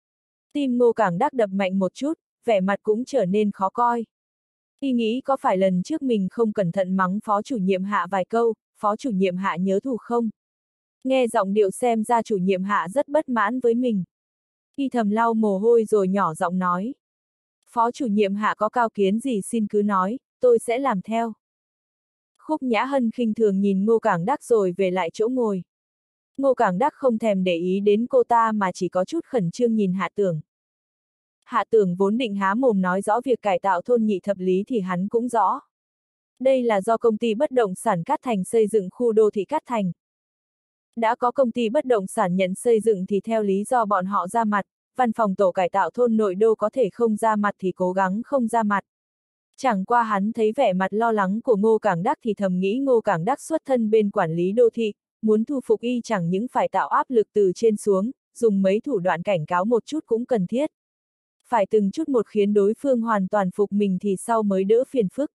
Tim Ngô Cảng Đắc đập mạnh một chút, vẻ mặt cũng trở nên khó coi. Y nghĩ có phải lần trước mình không cẩn thận mắng phó chủ nhiệm Hạ vài câu, phó chủ nhiệm Hạ nhớ thù không? Nghe giọng điệu xem ra chủ nhiệm Hạ rất bất mãn với mình. Y thầm lau mồ hôi rồi nhỏ giọng nói. Phó chủ nhiệm Hạ có cao kiến gì xin cứ nói, tôi sẽ làm theo. Khúc Nhã Hân khinh thường nhìn Ngô Cảng Đắc rồi về lại chỗ ngồi. Ngô Cảng Đắc không thèm để ý đến cô ta mà chỉ có chút khẩn trương nhìn Hạ Tưởng. Hạ Tưởng vốn định há mồm nói rõ việc cải tạo thôn Nhị Thập Lý thì hắn cũng rõ. Đây là do công ty bất động sản Cát Thành xây dựng khu đô thị Cát Thành. Đã có công ty bất động sản nhận xây dựng thì theo lý do bọn họ ra mặt, văn phòng tổ cải tạo thôn nội đô có thể không ra mặt thì cố gắng không ra mặt. Chẳng qua hắn thấy vẻ mặt lo lắng của Ngô Cảng Đắc thì thầm nghĩ Ngô Cảng Đắc xuất thân bên quản lý đô thị, muốn thu phục y chẳng những phải tạo áp lực từ trên xuống, dùng mấy thủ đoạn cảnh cáo một chút cũng cần thiết. Phải từng chút một khiến đối phương hoàn toàn phục mình thì sau mới đỡ phiền phức.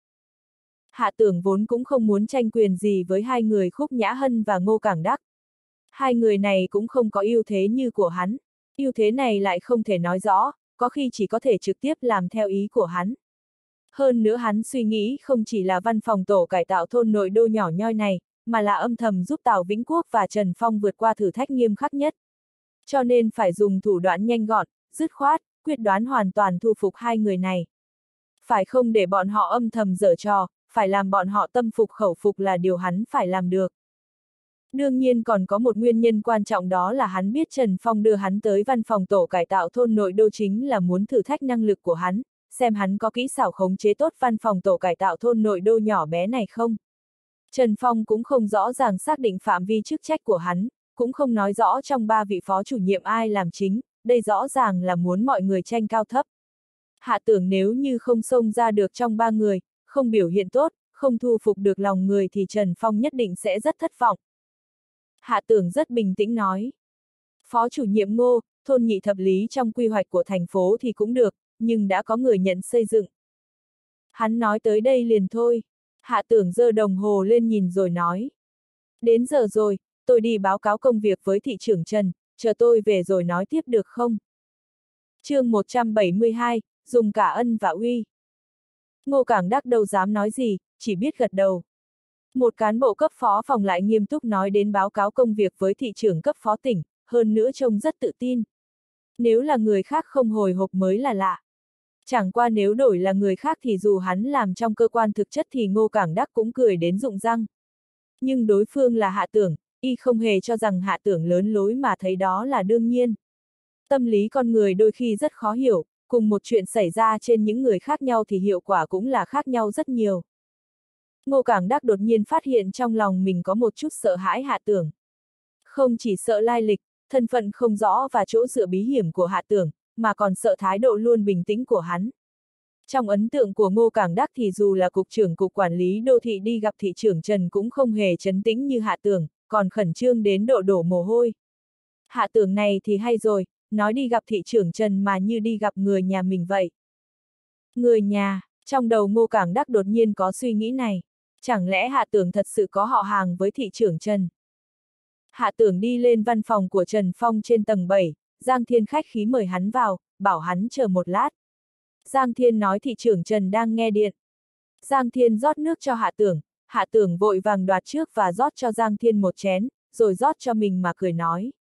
Hạ Tưởng vốn cũng không muốn tranh quyền gì với hai người Khúc Nhã Hân và Ngô Cảng Đắc. Hai người này cũng không có ưu thế như của hắn, ưu thế này lại không thể nói rõ, có khi chỉ có thể trực tiếp làm theo ý của hắn. Hơn nữa hắn suy nghĩ không chỉ là văn phòng tổ cải tạo thôn nội đô nhỏ nhoi này, mà là âm thầm giúp Tào Vĩnh Quốc và Trần Phong vượt qua thử thách nghiêm khắc nhất. Cho nên phải dùng thủ đoạn nhanh gọn, dứt khoát, quyết đoán hoàn toàn thu phục hai người này. Phải không để bọn họ âm thầm giở trò, phải làm bọn họ tâm phục khẩu phục là điều hắn phải làm được. Đương nhiên còn có một nguyên nhân quan trọng, đó là hắn biết Trần Phong đưa hắn tới văn phòng tổ cải tạo thôn nội đô chính là muốn thử thách năng lực của hắn, xem hắn có kỹ xảo khống chế tốt văn phòng tổ cải tạo thôn nội đô nhỏ bé này không. Trần Phong cũng không rõ ràng xác định phạm vi chức trách của hắn, cũng không nói rõ trong ba vị phó chủ nhiệm ai làm chính, đây rõ ràng là muốn mọi người tranh cao thấp. Hạ Tưởng nếu như không xông ra được trong ba người, không biểu hiện tốt, không thu phục được lòng người thì Trần Phong nhất định sẽ rất thất vọng. Hạ Tưởng rất bình tĩnh nói. Phó chủ nhiệm Ngô, thôn nhị thập lý trong quy hoạch của thành phố thì cũng được, nhưng đã có người nhận xây dựng. Hắn nói tới đây liền thôi. Hạ Tưởng giơ đồng hồ lên nhìn rồi nói. Đến giờ rồi, tôi đi báo cáo công việc với thị trưởng Trần, chờ tôi về rồi nói tiếp được không? Chương 172, dùng cả ân và uy. Ngô Cảng Đắc đâu dám nói gì, chỉ biết gật đầu. Một cán bộ cấp phó phòng lại nghiêm túc nói đến báo cáo công việc với thị trưởng cấp phó tỉnh, hơn nữa trông rất tự tin. Nếu là người khác không hồi hộp mới là lạ. Chẳng qua nếu đổi là người khác thì dù hắn làm trong cơ quan thực chất thì Ngô Cảng Đắc cũng cười đến rụng răng. Nhưng đối phương là Hạ Tưởng, y không hề cho rằng Hạ Tưởng lớn lối mà thấy đó là đương nhiên. Tâm lý con người đôi khi rất khó hiểu, cùng một chuyện xảy ra trên những người khác nhau thì hiệu quả cũng là khác nhau rất nhiều. Ngô Cảng Đắc đột nhiên phát hiện trong lòng mình có một chút sợ hãi Hạ Tưởng. Không chỉ sợ lai lịch, thân phận không rõ và chỗ dựa bí hiểm của Hạ Tưởng, mà còn sợ thái độ luôn bình tĩnh của hắn. Trong ấn tượng của Ngô Cảng Đắc thì dù là cục trưởng cục quản lý đô thị đi gặp thị trưởng Trần cũng không hề trấn tĩnh như Hạ Tưởng, còn khẩn trương đến độ đổ mồ hôi. Hạ Tưởng này thì hay rồi, nói đi gặp thị trưởng Trần mà như đi gặp người nhà mình vậy. Người nhà, trong đầu Ngô Cảng Đắc đột nhiên có suy nghĩ này. Chẳng lẽ Hạ Tưởng thật sự có họ hàng với thị trưởng Trần? Hạ Tưởng đi lên văn phòng của Trần Phong trên tầng 7, Giang Thiên khách khí mời hắn vào, bảo hắn chờ một lát. Giang Thiên nói thị trưởng Trần đang nghe điện. Giang Thiên rót nước cho Hạ Tưởng vội vàng đoạt trước và rót cho Giang Thiên một chén, rồi rót cho mình mà cười nói.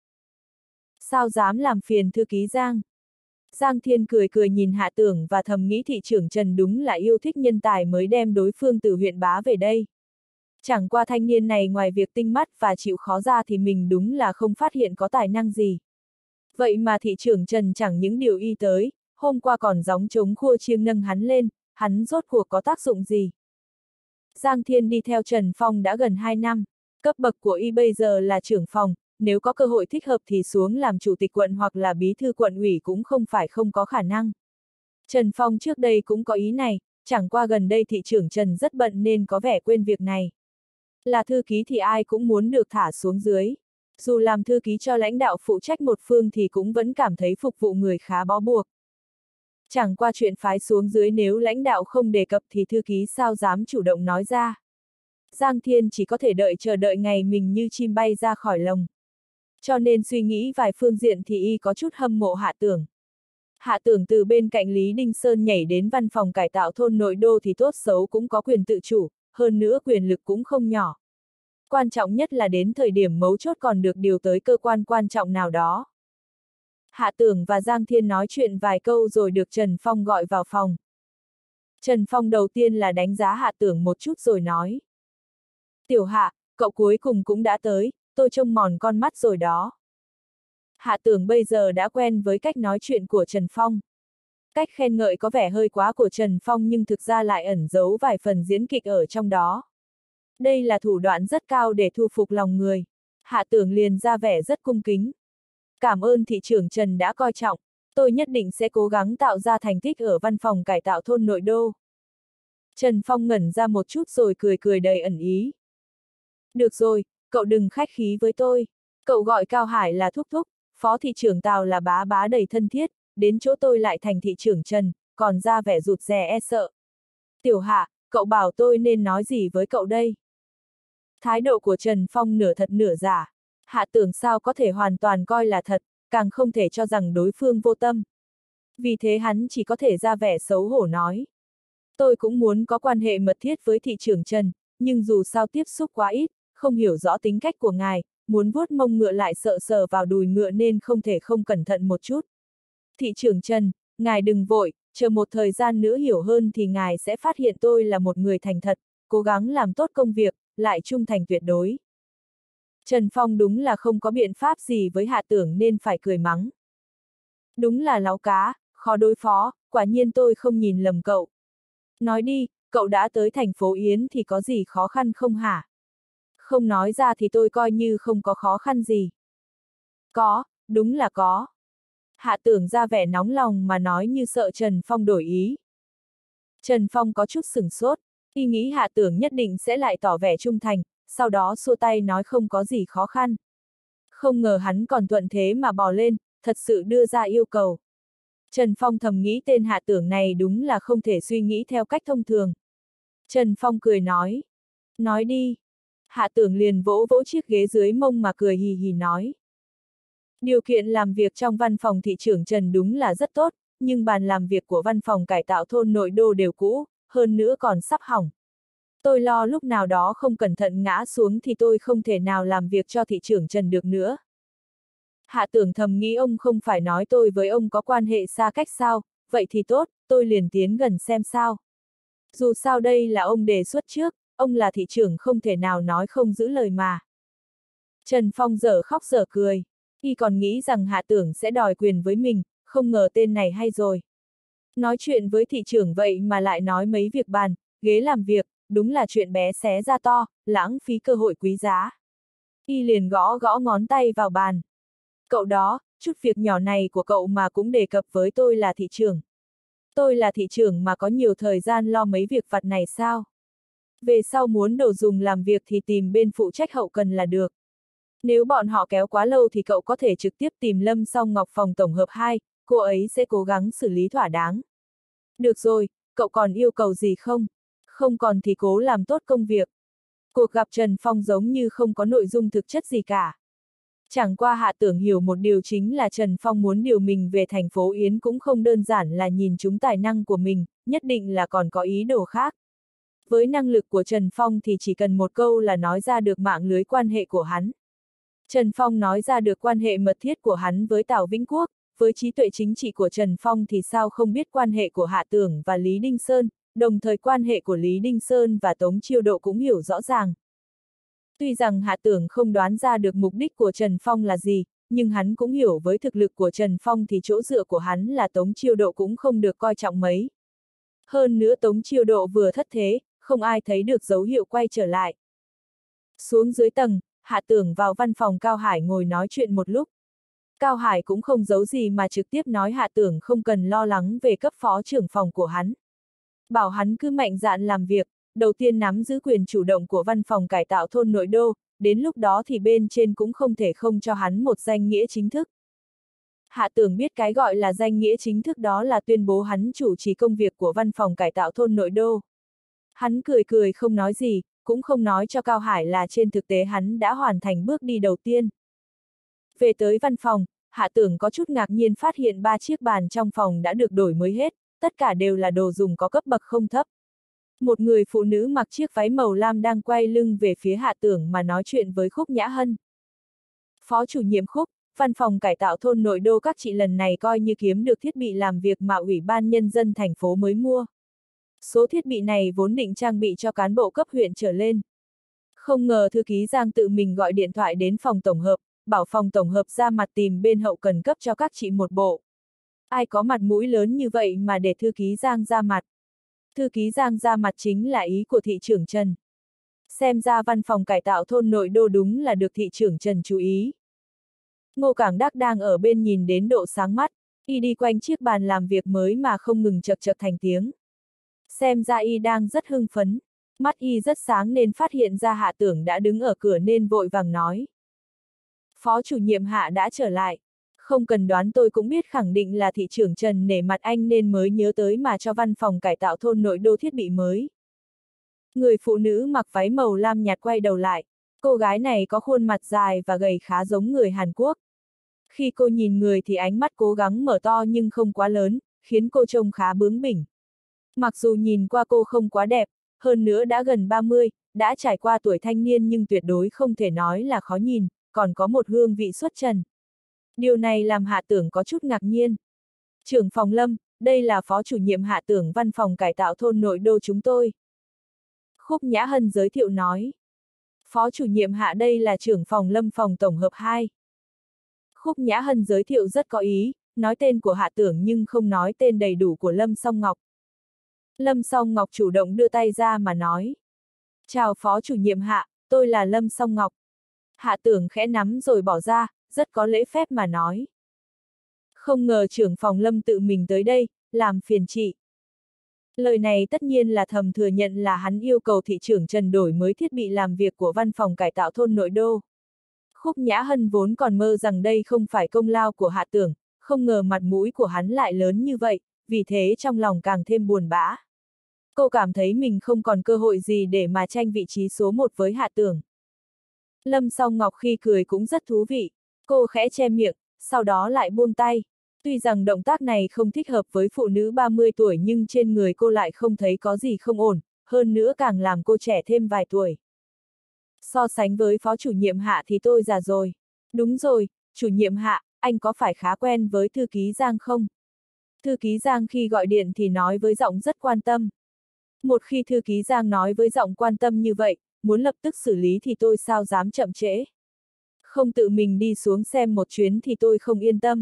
Sao dám làm phiền thư ký Giang? Giang Thiên cười cười nhìn Hạ Tưởng và thầm nghĩ thị trưởng Trần đúng là yêu thích nhân tài mới đem đối phương từ huyện Bá về đây. Chẳng qua thanh niên này ngoài việc tinh mắt và chịu khó ra thì mình đúng là không phát hiện có tài năng gì. Vậy mà thị trưởng Trần chẳng những điều y tới, hôm qua còn gióng trống khua chiêng nâng hắn lên, hắn rốt cuộc có tác dụng gì? Giang Thiên đi theo Trần Phong đã gần 2 năm, cấp bậc của y bây giờ là trưởng phòng, nếu có cơ hội thích hợp thì xuống làm chủ tịch quận hoặc là bí thư quận ủy cũng không phải không có khả năng. Trần Phong trước đây cũng có ý này, chẳng qua gần đây thị trưởng Trần rất bận nên có vẻ quên việc này. Là thư ký thì ai cũng muốn được thả xuống dưới. Dù làm thư ký cho lãnh đạo phụ trách một phương thì cũng vẫn cảm thấy phục vụ người khá bó buộc. Chẳng qua chuyện phái xuống dưới nếu lãnh đạo không đề cập thì thư ký sao dám chủ động nói ra. Giang Thiên chỉ có thể chờ đợi ngày mình như chim bay ra khỏi lồng. Cho nên suy nghĩ vài phương diện thì y có chút hâm mộ Hạ Tưởng. Hạ Tưởng từ bên cạnh Lý Đinh Sơn nhảy đến văn phòng cải tạo thôn nội đô thì tốt xấu cũng có quyền tự chủ, hơn nữa quyền lực cũng không nhỏ. Quan trọng nhất là đến thời điểm mấu chốt còn được điều tới cơ quan quan trọng nào đó. Hạ Tưởng và Giang Thiên nói chuyện vài câu rồi được Trần Phong gọi vào phòng. Trần Phong đầu tiên là đánh giá Hạ Tưởng một chút rồi nói. Tiểu Hạ, cậu cuối cùng cũng đã tới, tôi trông mòn con mắt rồi đó. Hạ Tưởng bây giờ đã quen với cách nói chuyện của Trần Phong. Cách khen ngợi có vẻ hơi quá của Trần Phong nhưng thực ra lại ẩn giấu vài phần diễn kịch ở trong đó. Đây là thủ đoạn rất cao để thu phục lòng người. Hạ Tưởng liền ra vẻ rất cung kính. Cảm ơn thị trưởng Trần đã coi trọng, tôi nhất định sẽ cố gắng tạo ra thành tích ở văn phòng cải tạo thôn nội đô. Trần Phong ngẩn ra một chút rồi cười cười đầy ẩn ý. Được rồi, cậu đừng khách khí với tôi. Cậu gọi Cao Hải là thúc thúc, phó thị trưởng Tào là bá bá đầy thân thiết, đến chỗ tôi lại thành thị trưởng Trần, còn ra vẻ rụt rè e sợ. Tiểu Hạ, cậu bảo tôi nên nói gì với cậu đây? Thái độ của Trần Phong nửa thật nửa giả. Hạ Tưởng sao có thể hoàn toàn coi là thật, càng không thể cho rằng đối phương vô tâm. Vì thế hắn chỉ có thể ra vẻ xấu hổ nói. Tôi cũng muốn có quan hệ mật thiết với thị trưởng Trần, nhưng dù sao tiếp xúc quá ít, không hiểu rõ tính cách của ngài, muốn vuốt mông ngựa lại sợ sờ vào đùi ngựa nên không thể không cẩn thận một chút. Thị trưởng Trần, ngài đừng vội, chờ một thời gian nữa hiểu hơn thì ngài sẽ phát hiện tôi là một người thành thật, cố gắng làm tốt công việc, lại trung thành tuyệt đối. Trần Phong đúng là không có biện pháp gì với Hạ Tưởng nên phải cười mắng. Đúng là láu cá, khó đối phó, quả nhiên tôi không nhìn lầm cậu. Nói đi, cậu đã tới thành phố Yến thì có gì khó khăn không hả? Không nói ra thì tôi coi như không có khó khăn gì. Có, đúng là có. Hạ Tưởng ra vẻ nóng lòng mà nói như sợ Trần Phong đổi ý. Trần Phong có chút sửng sốt, y nghĩ Hạ Tưởng nhất định sẽ lại tỏ vẻ trung thành, sau đó xua tay nói không có gì khó khăn. Không ngờ hắn còn thuận thế mà bò lên, thật sự đưa ra yêu cầu. Trần Phong thầm nghĩ tên Hạ Tưởng này đúng là không thể suy nghĩ theo cách thông thường. Trần Phong cười nói. Nói đi. Hạ Tưởng liền vỗ vỗ chiếc ghế dưới mông mà cười hì hì nói. Điều kiện làm việc trong văn phòng thị trưởng Trần đúng là rất tốt, nhưng bàn làm việc của văn phòng cải tạo thôn nội đô đều cũ, hơn nữa còn sắp hỏng. Tôi lo lúc nào đó không cẩn thận ngã xuống thì tôi không thể nào làm việc cho thị trưởng Trần được nữa. Hạ Tưởng thầm nghĩ ông không phải nói tôi với ông có quan hệ xa cách sao, vậy thì tốt, tôi liền tiến gần xem sao. Dù sao đây là ông đề xuất trước, ông là thị trưởng không thể nào nói không giữ lời mà. Trần Phong dở khóc dở cười, y còn nghĩ rằng Hạ Tưởng sẽ đòi quyền với mình, không ngờ tên này hay rồi. Nói chuyện với thị trưởng vậy mà lại nói mấy việc bàn, ghế làm việc, đúng là chuyện bé xé ra to, lãng phí cơ hội quý giá. Y liền gõ gõ ngón tay vào bàn. Cậu đó, chút việc nhỏ này của cậu mà cũng đề cập với tôi là thị trưởng. Tôi là thị trưởng mà có nhiều thời gian lo mấy việc vặt này sao? Về sau muốn đồ dùng làm việc thì tìm bên phụ trách hậu cần là được. Nếu bọn họ kéo quá lâu thì cậu có thể trực tiếp tìm Lâm Song Ngọc phòng tổng hợp 2, cô ấy sẽ cố gắng xử lý thỏa đáng. Được rồi, cậu còn yêu cầu gì không? Không còn thì cố làm tốt công việc. Cuộc gặp Trần Phong giống như không có nội dung thực chất gì cả. Chẳng qua Hạ Tưởng hiểu một điều chính là Trần Phong muốn điều mình về thành phố Yến cũng không đơn giản là nhìn trúng tài năng của mình, nhất định là còn có ý đồ khác. Với năng lực của Trần Phong thì chỉ cần một câu là nói ra được mạng lưới quan hệ của hắn. Trần Phong nói ra được quan hệ mật thiết của hắn với Tào Vĩnh Quốc, với trí tuệ chính trị của Trần Phong thì sao không biết quan hệ của Hạ Tưởng và Lý Đinh Sơn, đồng thời quan hệ của Lý Đinh Sơn và Tống Chiêu Độ cũng hiểu rõ ràng. Tuy rằng Hạ Tưởng không đoán ra được mục đích của Trần Phong là gì, nhưng hắn cũng hiểu với thực lực của Trần Phong thì chỗ dựa của hắn là Tống Chiêu Độ cũng không được coi trọng mấy. Hơn nữa Tống Chiêu Độ vừa thất thế, không ai thấy được dấu hiệu quay trở lại. Xuống dưới tầng, Hạ Tưởng vào văn phòng Cao Hải ngồi nói chuyện một lúc. Cao Hải cũng không giấu gì mà trực tiếp nói Hạ Tưởng không cần lo lắng về cấp phó trưởng phòng của hắn. Bảo hắn cứ mạnh dạn làm việc, đầu tiên nắm giữ quyền chủ động của văn phòng cải tạo thôn nội đô, đến lúc đó thì bên trên cũng không thể không cho hắn một danh nghĩa chính thức. Hạ Tưởng biết cái gọi là danh nghĩa chính thức đó là tuyên bố hắn chủ trì công việc của văn phòng cải tạo thôn nội đô. Hắn cười cười không nói gì, cũng không nói cho Cao Hải là trên thực tế hắn đã hoàn thành bước đi đầu tiên. Về tới văn phòng, Hạ Tưởng có chút ngạc nhiên phát hiện 3 chiếc bàn trong phòng đã được đổi mới hết, tất cả đều là đồ dùng có cấp bậc không thấp. Một người phụ nữ mặc chiếc váy màu lam đang quay lưng về phía Hạ Tưởng mà nói chuyện với Khúc Nhã Hân. Phó chủ nhiệm Khúc, văn phòng cải tạo thôn nội đô các chị lần này coi như kiếm được thiết bị làm việc mà Ủy ban Nhân dân thành phố mới mua. Số thiết bị này vốn định trang bị cho cán bộ cấp huyện trở lên. Không ngờ thư ký Giang tự mình gọi điện thoại đến phòng tổng hợp, bảo phòng tổng hợp ra mặt tìm bên hậu cần cấp cho các chị một bộ. Ai có mặt mũi lớn như vậy mà để thư ký Giang ra mặt? Thư ký Giang ra mặt chính là ý của thị trưởng Trần. Xem ra văn phòng cải tạo thôn nội đô đúng là được thị trưởng Trần chú ý. Ngô Cảng Đắc đang ở bên nhìn đến độ sáng mắt, y đi quanh chiếc bàn làm việc mới mà không ngừng chậc chậc thành tiếng. Xem ra y đang rất hưng phấn, mắt y rất sáng nên phát hiện ra Hạ Tưởng đã đứng ở cửa nên vội vàng nói. Phó chủ nhiệm Hạ đã trở lại. Không cần đoán tôi cũng biết khẳng định là thị trưởng Trần nể mặt anh nên mới nhớ tới mà cho văn phòng cải tạo thôn nội đô thiết bị mới. Người phụ nữ mặc váy màu lam nhạt quay đầu lại, cô gái này có khuôn mặt dài và gầy khá giống người Hàn Quốc. Khi cô nhìn người thì ánh mắt cố gắng mở to nhưng không quá lớn, khiến cô trông khá bướng bỉnh. Mặc dù nhìn qua cô không quá đẹp, hơn nữa đã gần 30, đã trải qua tuổi thanh niên nhưng tuyệt đối không thể nói là khó nhìn, còn có một hương vị xuất trần. Điều này làm Hạ Tưởng có chút ngạc nhiên. Trưởng phòng Lâm, đây là phó chủ nhiệm Hạ Tưởng văn phòng cải tạo thôn nội đô chúng tôi. Khúc Nhã Hân giới thiệu nói. Phó chủ nhiệm Hạ đây là trưởng phòng Lâm phòng tổng hợp 2. Khúc Nhã Hân giới thiệu rất có ý, nói tên của Hạ Tưởng nhưng không nói tên đầy đủ của Lâm Song Ngọc. Lâm Song Ngọc chủ động đưa tay ra mà nói. Chào phó chủ nhiệm Hạ, tôi là Lâm Song Ngọc. Hạ Tưởng khẽ nắm rồi bỏ ra, rất có lễ phép mà nói. Không ngờ trưởng phòng Lâm tự mình tới đây, làm phiền chị. Lời này tất nhiên là thầm thừa nhận là hắn yêu cầu thị trưởng Trần đổi mới thiết bị làm việc của văn phòng cải tạo thôn nội đô. Khúc Nhã Hân vốn còn mơ rằng đây không phải công lao của Hạ Tưởng, không ngờ mặt mũi của hắn lại lớn như vậy, vì thế trong lòng càng thêm buồn bã. Cô cảm thấy mình không còn cơ hội gì để mà tranh vị trí số 1 với Hạ Tưởng. Lâm Song Ngọc khi cười cũng rất thú vị, cô khẽ che miệng, sau đó lại buông tay. Tuy rằng động tác này không thích hợp với phụ nữ 30 tuổi nhưng trên người cô lại không thấy có gì không ổn, hơn nữa càng làm cô trẻ thêm vài tuổi. So sánh với phó chủ nhiệm Hạ thì tôi già rồi. Đúng rồi, chủ nhiệm Hạ, anh có phải khá quen với thư ký Giang không? Thư ký Giang khi gọi điện thì nói với giọng rất quan tâm. Một khi thư ký Giang nói với giọng quan tâm như vậy, muốn lập tức xử lý thì tôi sao dám chậm trễ. Không tự mình đi xuống xem một chuyến thì tôi không yên tâm.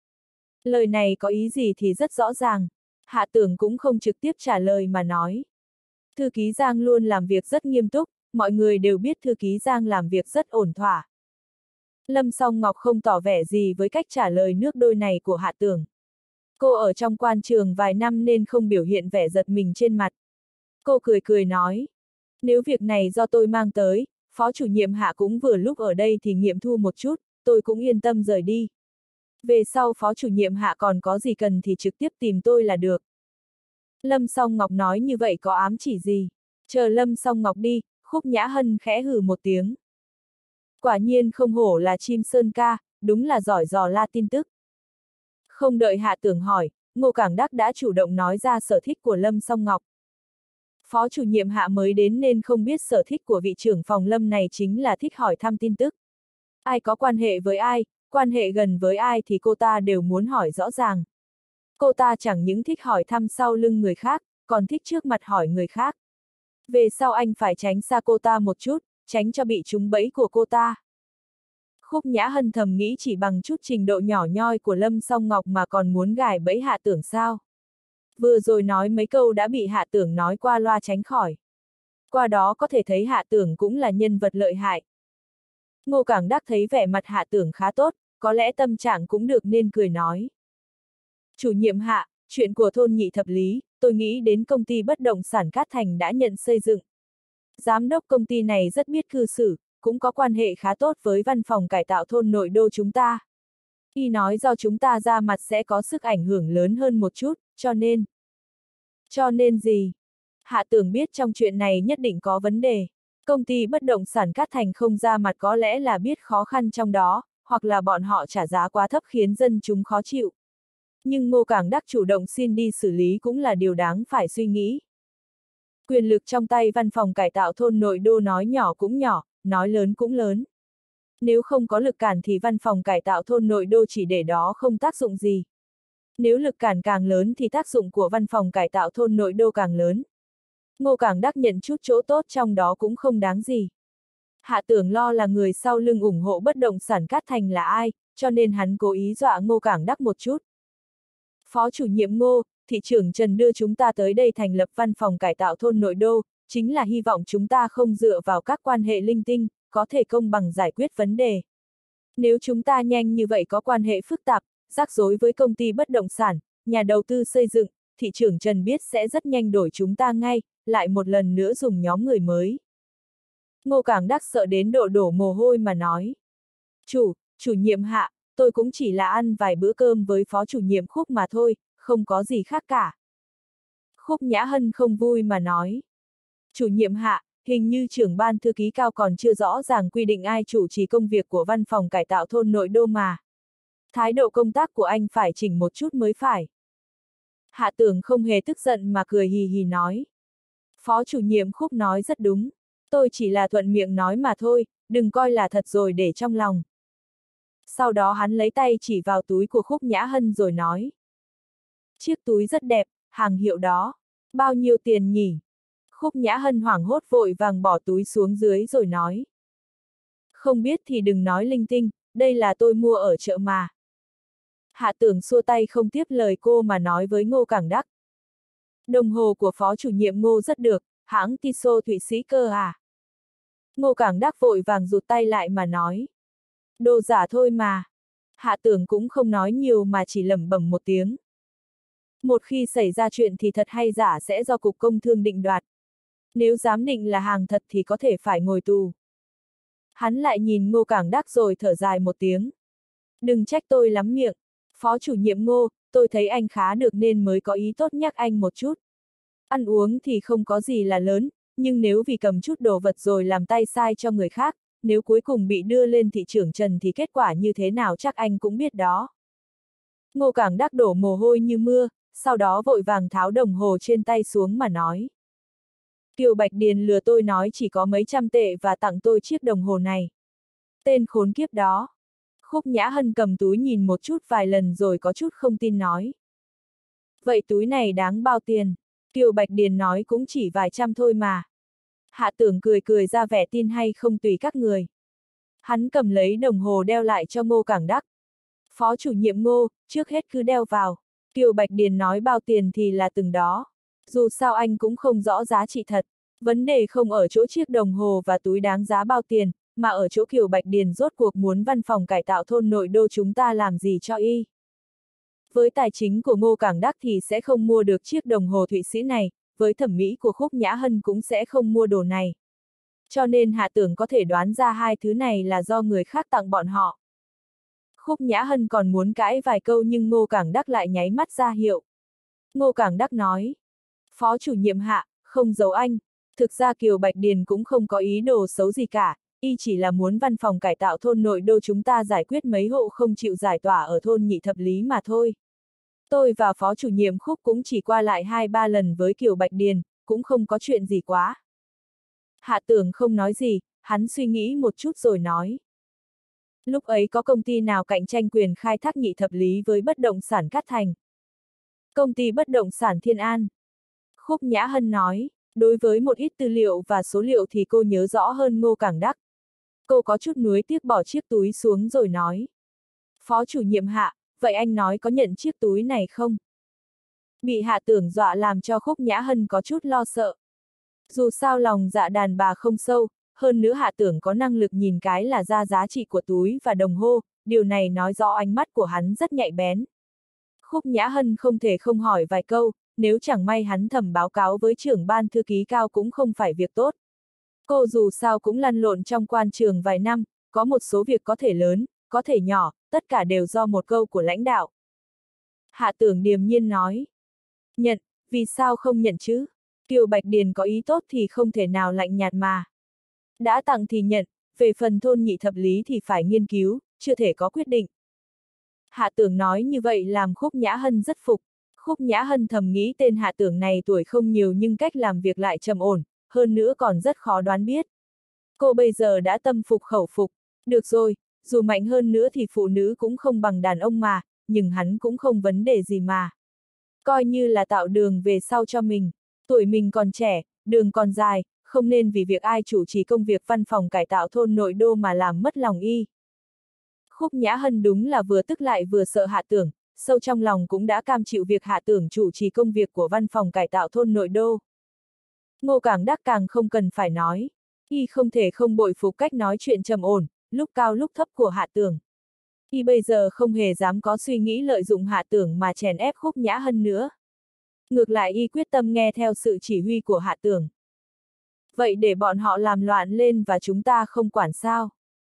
Lời này có ý gì thì rất rõ ràng. Hạ Tưởng cũng không trực tiếp trả lời mà nói. Thư ký Giang luôn làm việc rất nghiêm túc, mọi người đều biết thư ký Giang làm việc rất ổn thỏa. Lâm Song Ngọc không tỏ vẻ gì với cách trả lời nước đôi này của Hạ Tưởng. Cô ở trong quan trường vài năm nên không biểu hiện vẻ giật mình trên mặt. Cô cười cười nói. Nếu việc này do tôi mang tới, phó chủ nhiệm Hạ cũng vừa lúc ở đây thì nghiệm thu một chút, tôi cũng yên tâm rời đi. Về sau phó chủ nhiệm Hạ còn có gì cần thì trực tiếp tìm tôi là được. Lâm Song Ngọc nói như vậy có ám chỉ gì? Chờ Lâm Song Ngọc đi, Khúc Nhã Hân khẽ hừ một tiếng. Quả nhiên không hổ là chim sơn ca, đúng là giỏi dò la tin tức. Không đợi Hạ Tưởng hỏi, Ngô Cảng Đắc đã chủ động nói ra sở thích của Lâm Song Ngọc. Phó chủ nhiệm Hạ mới đến nên không biết sở thích của vị trưởng phòng Lâm này chính là thích hỏi thăm tin tức. Ai có quan hệ với ai, quan hệ gần với ai thì cô ta đều muốn hỏi rõ ràng. Cô ta chẳng những thích hỏi thăm sau lưng người khác, còn thích trước mặt hỏi người khác. Về sau anh phải tránh xa cô ta một chút, tránh cho bị trúng bẫy của cô ta. Khúc Nhã Hân thầm nghĩ chỉ bằng chút trình độ nhỏ nhoi của Lâm Song Ngọc mà còn muốn gài bẫy Hạ Tưởng sao. Vừa rồi nói mấy câu đã bị Hạ Tưởng nói qua loa tránh khỏi. Qua đó có thể thấy Hạ Tưởng cũng là nhân vật lợi hại. Ngô Cảng Đắc thấy vẻ mặt Hạ Tưởng khá tốt, có lẽ tâm trạng cũng được nên cười nói. Chủ nhiệm Hạ, chuyện của thôn Nhị Thập Lý, tôi nghĩ đến công ty bất động sản Cát Thành đã nhận xây dựng. Giám đốc công ty này rất biết cư xử, cũng có quan hệ khá tốt với văn phòng cải tạo thôn nội đô chúng ta. Y nói do chúng ta ra mặt sẽ có sức ảnh hưởng lớn hơn một chút, cho nên. Cho nên gì? Hạ Tưởng biết trong chuyện này nhất định có vấn đề. Công ty bất động sản Cát Thành không ra mặt có lẽ là biết khó khăn trong đó, hoặc là bọn họ trả giá quá thấp khiến dân chúng khó chịu. Nhưng Ngô Cảng Đắc chủ động xin đi xử lý cũng là điều đáng phải suy nghĩ. Quyền lực trong tay văn phòng cải tạo thôn nội đô nói nhỏ cũng nhỏ, nói lớn cũng lớn. Nếu không có lực cản thì văn phòng cải tạo thôn nội đô chỉ để đó không tác dụng gì. Nếu lực cản càng lớn thì tác dụng của văn phòng cải tạo thôn nội đô càng lớn. Ngô Cảng Đắc nhận chút chỗ tốt trong đó cũng không đáng gì. Hạ Tưởng lo là người sau lưng ủng hộ bất động sản Cát Thành là ai, cho nên hắn cố ý dọa Ngô Cảng Đắc một chút. Phó chủ nhiệm Ngô, thị trưởng Trần đưa chúng ta tới đây thành lập văn phòng cải tạo thôn nội đô, chính là hy vọng chúng ta không dựa vào các quan hệ linh tinh, có thể công bằng giải quyết vấn đề. Nếu chúng ta nhanh như vậy có quan hệ phức tạp, rắc rối với công ty bất động sản, nhà đầu tư xây dựng, thị trưởng Trần biết sẽ rất nhanh đổi chúng ta ngay, lại một lần nữa dùng nhóm người mới. Ngô Cảng Đắc sợ đến độ đổ mồ hôi mà nói. Chủ nhiệm Hạ, tôi cũng chỉ là ăn vài bữa cơm với phó chủ nhiệm Khúc mà thôi, không có gì khác cả. Khúc Nhã Hân không vui mà nói. Chủ nhiệm Hạ, hình như trưởng ban thư ký cao còn chưa rõ ràng quy định ai chủ trì công việc của văn phòng cải tạo thôn nội đô mà. Thái độ công tác của anh phải chỉnh một chút mới phải. Hạ Tưởng không hề tức giận mà cười hì hì nói. Phó chủ nhiệm Khúc nói rất đúng. Tôi chỉ là thuận miệng nói mà thôi, đừng coi là thật rồi để trong lòng. Sau đó hắn lấy tay chỉ vào túi của Khúc Nhã Hân rồi nói. Chiếc túi rất đẹp, hàng hiệu đó. Bao nhiêu tiền nhỉ? Khúc Nhã Hân hoảng hốt vội vàng bỏ túi xuống dưới rồi nói. Không biết thì đừng nói linh tinh, đây là tôi mua ở chợ mà. Hạ Tưởng xua tay không tiếp lời cô mà nói với Ngô Cảng Đắc. Đồng hồ của phó chủ nhiệm Ngô rất được, hãng Tissot Thụy Sĩ cơ à? Ngô Cảng Đắc vội vàng rụt tay lại mà nói. Đồ giả thôi mà. Hạ Tưởng cũng không nói nhiều mà chỉ lẩm bẩm một tiếng. Một khi xảy ra chuyện thì thật hay giả sẽ do Cục Công Thương định đoạt. Nếu dám định là hàng thật thì có thể phải ngồi tù. Hắn lại nhìn Ngô Cảng Đắc rồi thở dài một tiếng. Đừng trách tôi lắm miệng. Phó chủ nhiệm Ngô, tôi thấy anh khá được nên mới có ý tốt nhắc anh một chút. Ăn uống thì không có gì là lớn, nhưng nếu vì cầm chút đồ vật rồi làm tay sai cho người khác, nếu cuối cùng bị đưa lên thị trưởng Trần thì kết quả như thế nào chắc anh cũng biết đó. Ngô Cảng Đắc đổ mồ hôi như mưa, sau đó vội vàng tháo đồng hồ trên tay xuống mà nói. Kiều Bạch Điền lừa tôi nói chỉ có mấy trăm tệ và tặng tôi chiếc đồng hồ này. Tên khốn kiếp đó. Khúc Nhã Hân cầm túi nhìn một chút vài lần rồi có chút không tin nói. Vậy túi này đáng bao tiền? Kiều Bạch Điền nói cũng chỉ vài trăm thôi mà. Hạ Tưởng cười cười ra vẻ tin hay không tùy các người. Hắn cầm lấy đồng hồ đeo lại cho Ngô Cảng Đắc. Phó chủ nhiệm Ngô, trước hết cứ đeo vào. Kiều Bạch Điền nói bao tiền thì là từng đó. Dù sao anh cũng không rõ giá trị thật. Vấn đề không ở chỗ chiếc đồng hồ và túi đáng giá bao tiền, mà ở chỗ Kiều Bạch Điền rốt cuộc muốn văn phòng cải tạo thôn nội đô chúng ta làm gì cho y. Với tài chính của Ngô Cảng Đắc thì sẽ không mua được chiếc đồng hồ Thụy Sĩ này, với thẩm mỹ của Khúc Nhã Hân cũng sẽ không mua đồ này. Cho nên Hạ Tưởng có thể đoán ra hai thứ này là do người khác tặng bọn họ. Khúc Nhã Hân còn muốn cãi vài câu nhưng Ngô Cảng Đắc lại nháy mắt ra hiệu. Ngô Cảng Đắc nói. Phó chủ nhiệm Hạ, không giấu anh, thực ra Kiều Bạch Điền cũng không có ý đồ xấu gì cả, y chỉ là muốn văn phòng cải tạo thôn nội đô chúng ta giải quyết mấy hộ không chịu giải tỏa ở thôn Nhị Thập Lý mà thôi. Tôi và phó chủ nhiệm Khúc cũng chỉ qua lại 2-3 lần với Kiều Bạch Điền, cũng không có chuyện gì quá. Hạ Tưởng không nói gì, hắn suy nghĩ một chút rồi nói. Lúc ấy có công ty nào cạnh tranh quyền khai thác Nhị Thập Lý với bất động sản Cát Thành? Công ty bất động sản Thiên An. Khúc Nhã Hân nói, đối với một ít tư liệu và số liệu thì cô nhớ rõ hơn Ngô Cảng Đắc. Cô có chút nuối tiếc bỏ chiếc túi xuống rồi nói. Phó chủ nhiệm Hạ, vậy anh nói có nhận chiếc túi này không? Bị Hạ Tưởng dọa làm cho Khúc Nhã Hân có chút lo sợ. Dù sao lòng dạ đàn bà không sâu, hơn nữa Hạ Tưởng có năng lực nhìn cái là ra giá trị của túi và đồng hồ, điều này nói rõ ánh mắt của hắn rất nhạy bén. Khúc Nhã Hân không thể không hỏi vài câu, nếu chẳng may hắn thầm báo cáo với trưởng ban thư ký cao cũng không phải việc tốt. Cô dù sao cũng lăn lộn trong quan trường vài năm, có một số việc có thể lớn, có thể nhỏ, tất cả đều do một câu của lãnh đạo. Hạ Tưởng điềm nhiên nói. Nhận, vì sao không nhận chứ? Kiều Bạch Điền có ý tốt thì không thể nào lạnh nhạt mà. Đã tặng thì nhận, về phần thôn Nhị Thập Lý thì phải nghiên cứu, chưa thể có quyết định. Hạ Tưởng nói như vậy làm Khúc Nhã Hân rất phục. Khúc Nhã Hân thầm nghĩ tên Hạ Tưởng này tuổi không nhiều nhưng cách làm việc lại trầm ổn, hơn nữa còn rất khó đoán biết. Cô bây giờ đã tâm phục khẩu phục. Được rồi, dù mạnh hơn nữa thì phụ nữ cũng không bằng đàn ông mà, nhưng hắn cũng không vấn đề gì mà. Coi như là tạo đường về sau cho mình. Tuổi mình còn trẻ, đường còn dài, không nên vì việc ai chủ trì công việc văn phòng cải tạo thôn nội đô mà làm mất lòng y. Khúc Nhã Hân đúng là vừa tức lại vừa sợ Hạ Tưởng, sâu trong lòng cũng đã cam chịu việc Hạ Tưởng chủ trì công việc của văn phòng cải tạo thôn nội đô. Ngô Cảng Đắc càng không cần phải nói. Y không thể không bội phục cách nói chuyện trầm ổn, lúc cao lúc thấp của Hạ Tưởng. Y bây giờ không hề dám có suy nghĩ lợi dụng Hạ Tưởng mà chèn ép Khúc Nhã Hân nữa. Ngược lại y quyết tâm nghe theo sự chỉ huy của Hạ Tưởng. Vậy để bọn họ làm loạn lên và chúng ta không quản sao?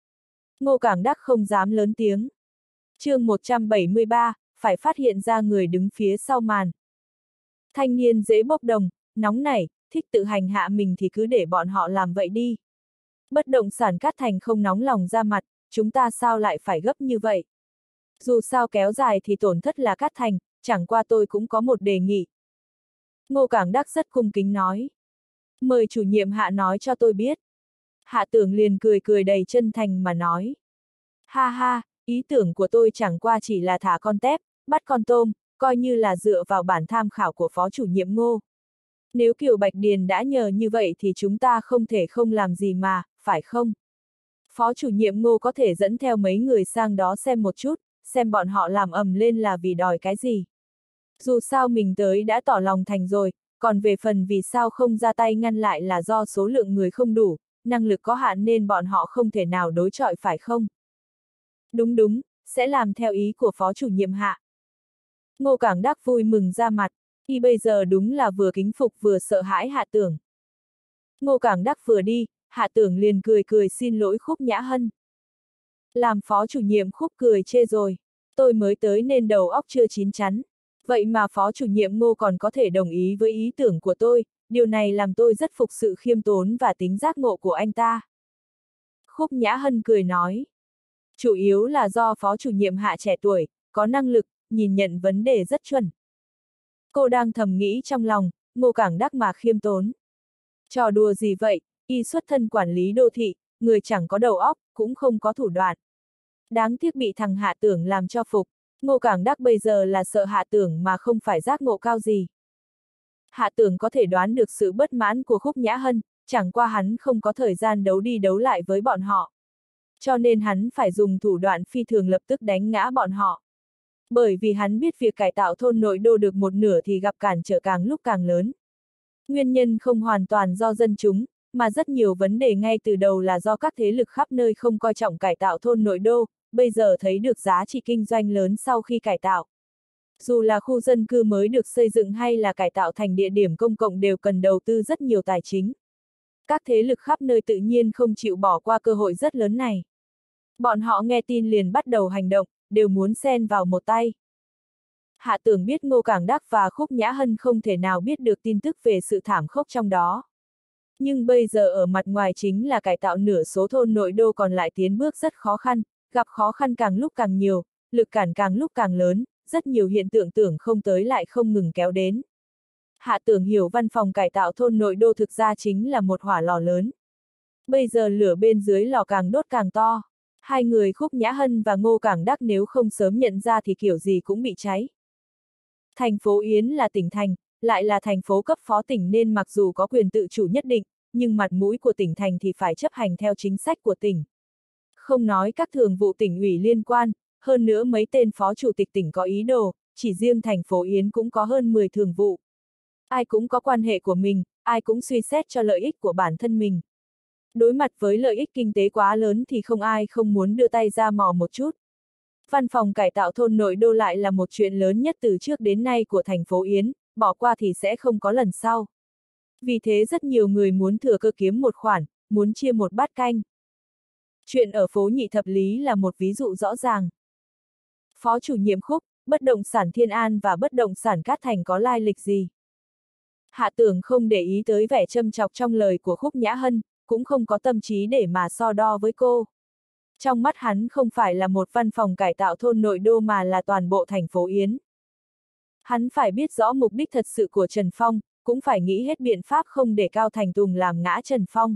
Ngô Cảng Đắc không dám lớn tiếng. Chương 173, phải phát hiện ra người đứng phía sau màn. Thanh niên dễ bốc đồng, nóng nảy, thích tự hành hạ mình thì cứ để bọn họ làm vậy đi. Bất động sản Cát Thành không nóng lòng ra mặt, chúng ta sao lại phải gấp như vậy? Dù sao kéo dài thì tổn thất là Cát Thành, chẳng qua tôi cũng có một đề nghị. Ngô Cảng Đắc rất cung kính nói. Mời chủ nhiệm Hạ nói cho tôi biết. Hạ Tưởng liền cười cười đầy chân thành mà nói. Ha ha, ý tưởng của tôi chẳng qua chỉ là thả con tép, bắt con tôm, coi như là dựa vào bản tham khảo của phó chủ nhiệm Ngô. Nếu Kiều Bạch Điền đã nhờ như vậy thì chúng ta không thể không làm gì mà, phải không? Phó chủ nhiệm Ngô có thể dẫn theo mấy người sang đó xem một chút, xem bọn họ làm ầm lên là vì đòi cái gì. Dù sao mình tới đã tỏ lòng thành rồi, còn về phần vì sao không ra tay ngăn lại là do số lượng người không đủ, năng lực có hạn nên bọn họ không thể nào đối chọi phải không? Đúng đúng, sẽ làm theo ý của phó chủ nhiệm Hạ. Ngô Cảng Đắc vui mừng ra mặt, y bây giờ đúng là vừa kính phục vừa sợ hãi Hạ Tưởng. Ngô Cảng Đắc vừa đi, Hạ Tưởng liền cười cười xin lỗi Khúc Nhã Hân. Làm phó chủ nhiệm Khúc cười chê rồi, tôi mới tới nên đầu óc chưa chín chắn. Vậy mà phó chủ nhiệm Ngô còn có thể đồng ý với ý tưởng của tôi, điều này làm tôi rất phục sự khiêm tốn và tính giác ngộ của anh ta. Khúc Nhã Hân cười nói. Chủ yếu là do phó chủ nhiệm Hạ trẻ tuổi, có năng lực, nhìn nhận vấn đề rất chuẩn. Cô đang thầm nghĩ trong lòng, Ngô Cảng Đắc mà khiêm tốn. Trò đùa gì vậy, y xuất thân quản lý đô thị, người chẳng có đầu óc, cũng không có thủ đoạn. Đáng tiếc bị thằng Hạ Tưởng làm cho phục. Ngô Cảng Đắc bây giờ là sợ Hạ Tưởng mà không phải giác ngộ cao gì. Hạ Tưởng có thể đoán được sự bất mãn của Khúc Nhã Hân, chẳng qua hắn không có thời gian đấu đi đấu lại với bọn họ. Cho nên hắn phải dùng thủ đoạn phi thường lập tức đánh ngã bọn họ. Bởi vì hắn biết việc cải tạo thôn nội đô được một nửa thì gặp cản trở càng lúc càng lớn. Nguyên nhân không hoàn toàn do dân chúng, mà rất nhiều vấn đề ngay từ đầu là do các thế lực khắp nơi không coi trọng cải tạo thôn nội đô, bây giờ thấy được giá trị kinh doanh lớn sau khi cải tạo. Dù là khu dân cư mới được xây dựng hay là cải tạo thành địa điểm công cộng đều cần đầu tư rất nhiều tài chính. Các thế lực khắp nơi tự nhiên không chịu bỏ qua cơ hội rất lớn này. Bọn họ nghe tin liền bắt đầu hành động, đều muốn xen vào một tay. Hạ Tưởng biết Ngô Cảng Đắc và Khúc Nhã Hân không thể nào biết được tin tức về sự thảm khốc trong đó. Nhưng bây giờ ở mặt ngoài chính là cải tạo nửa số thôn nội đô còn lại tiến bước rất khó khăn, gặp khó khăn càng lúc càng nhiều, lực cản càng lúc càng lớn, rất nhiều hiện tượng tưởng không tới lại không ngừng kéo đến. Hạ Tưởng hiểu văn phòng cải tạo thôn nội đô thực ra chính là một hỏa lò lớn. Bây giờ lửa bên dưới lò càng đốt càng to. Hai người Khúc Nhã Hân và Ngô Cảng Đắc nếu không sớm nhận ra thì kiểu gì cũng bị cháy. Thành phố Yến là tỉnh thành, lại là thành phố cấp phó tỉnh nên mặc dù có quyền tự chủ nhất định, nhưng mặt mũi của tỉnh thành thì phải chấp hành theo chính sách của tỉnh. Không nói các thường vụ tỉnh ủy liên quan, hơn nữa mấy tên phó chủ tịch tỉnh có ý đồ, chỉ riêng thành phố Yến cũng có hơn 10 thường vụ. Ai cũng có quan hệ của mình, ai cũng suy xét cho lợi ích của bản thân mình. Đối mặt với lợi ích kinh tế quá lớn thì không ai không muốn đưa tay ra mò một chút. Văn phòng cải tạo thôn nội đô lại là một chuyện lớn nhất từ trước đến nay của thành phố Yến, bỏ qua thì sẽ không có lần sau. Vì thế rất nhiều người muốn thừa cơ kiếm một khoản, muốn chia một bát canh. Chuyện ở phố Nhị Thập Lý là một ví dụ rõ ràng. Phó chủ nhiệm Khúc, bất động sản Thiên An và bất động sản Cát Thành có lai lịch gì? Hạ Tưởng không để ý tới vẻ châm chọc trong lời của Khúc Nhã Hân, cũng không có tâm trí để mà so đo với cô. Trong mắt hắn không phải là một văn phòng cải tạo thôn nội đô mà là toàn bộ thành phố Yến. Hắn phải biết rõ mục đích thật sự của Trần Phong, cũng phải nghĩ hết biện pháp không để Cao Thành Tùng làm ngã Trần Phong.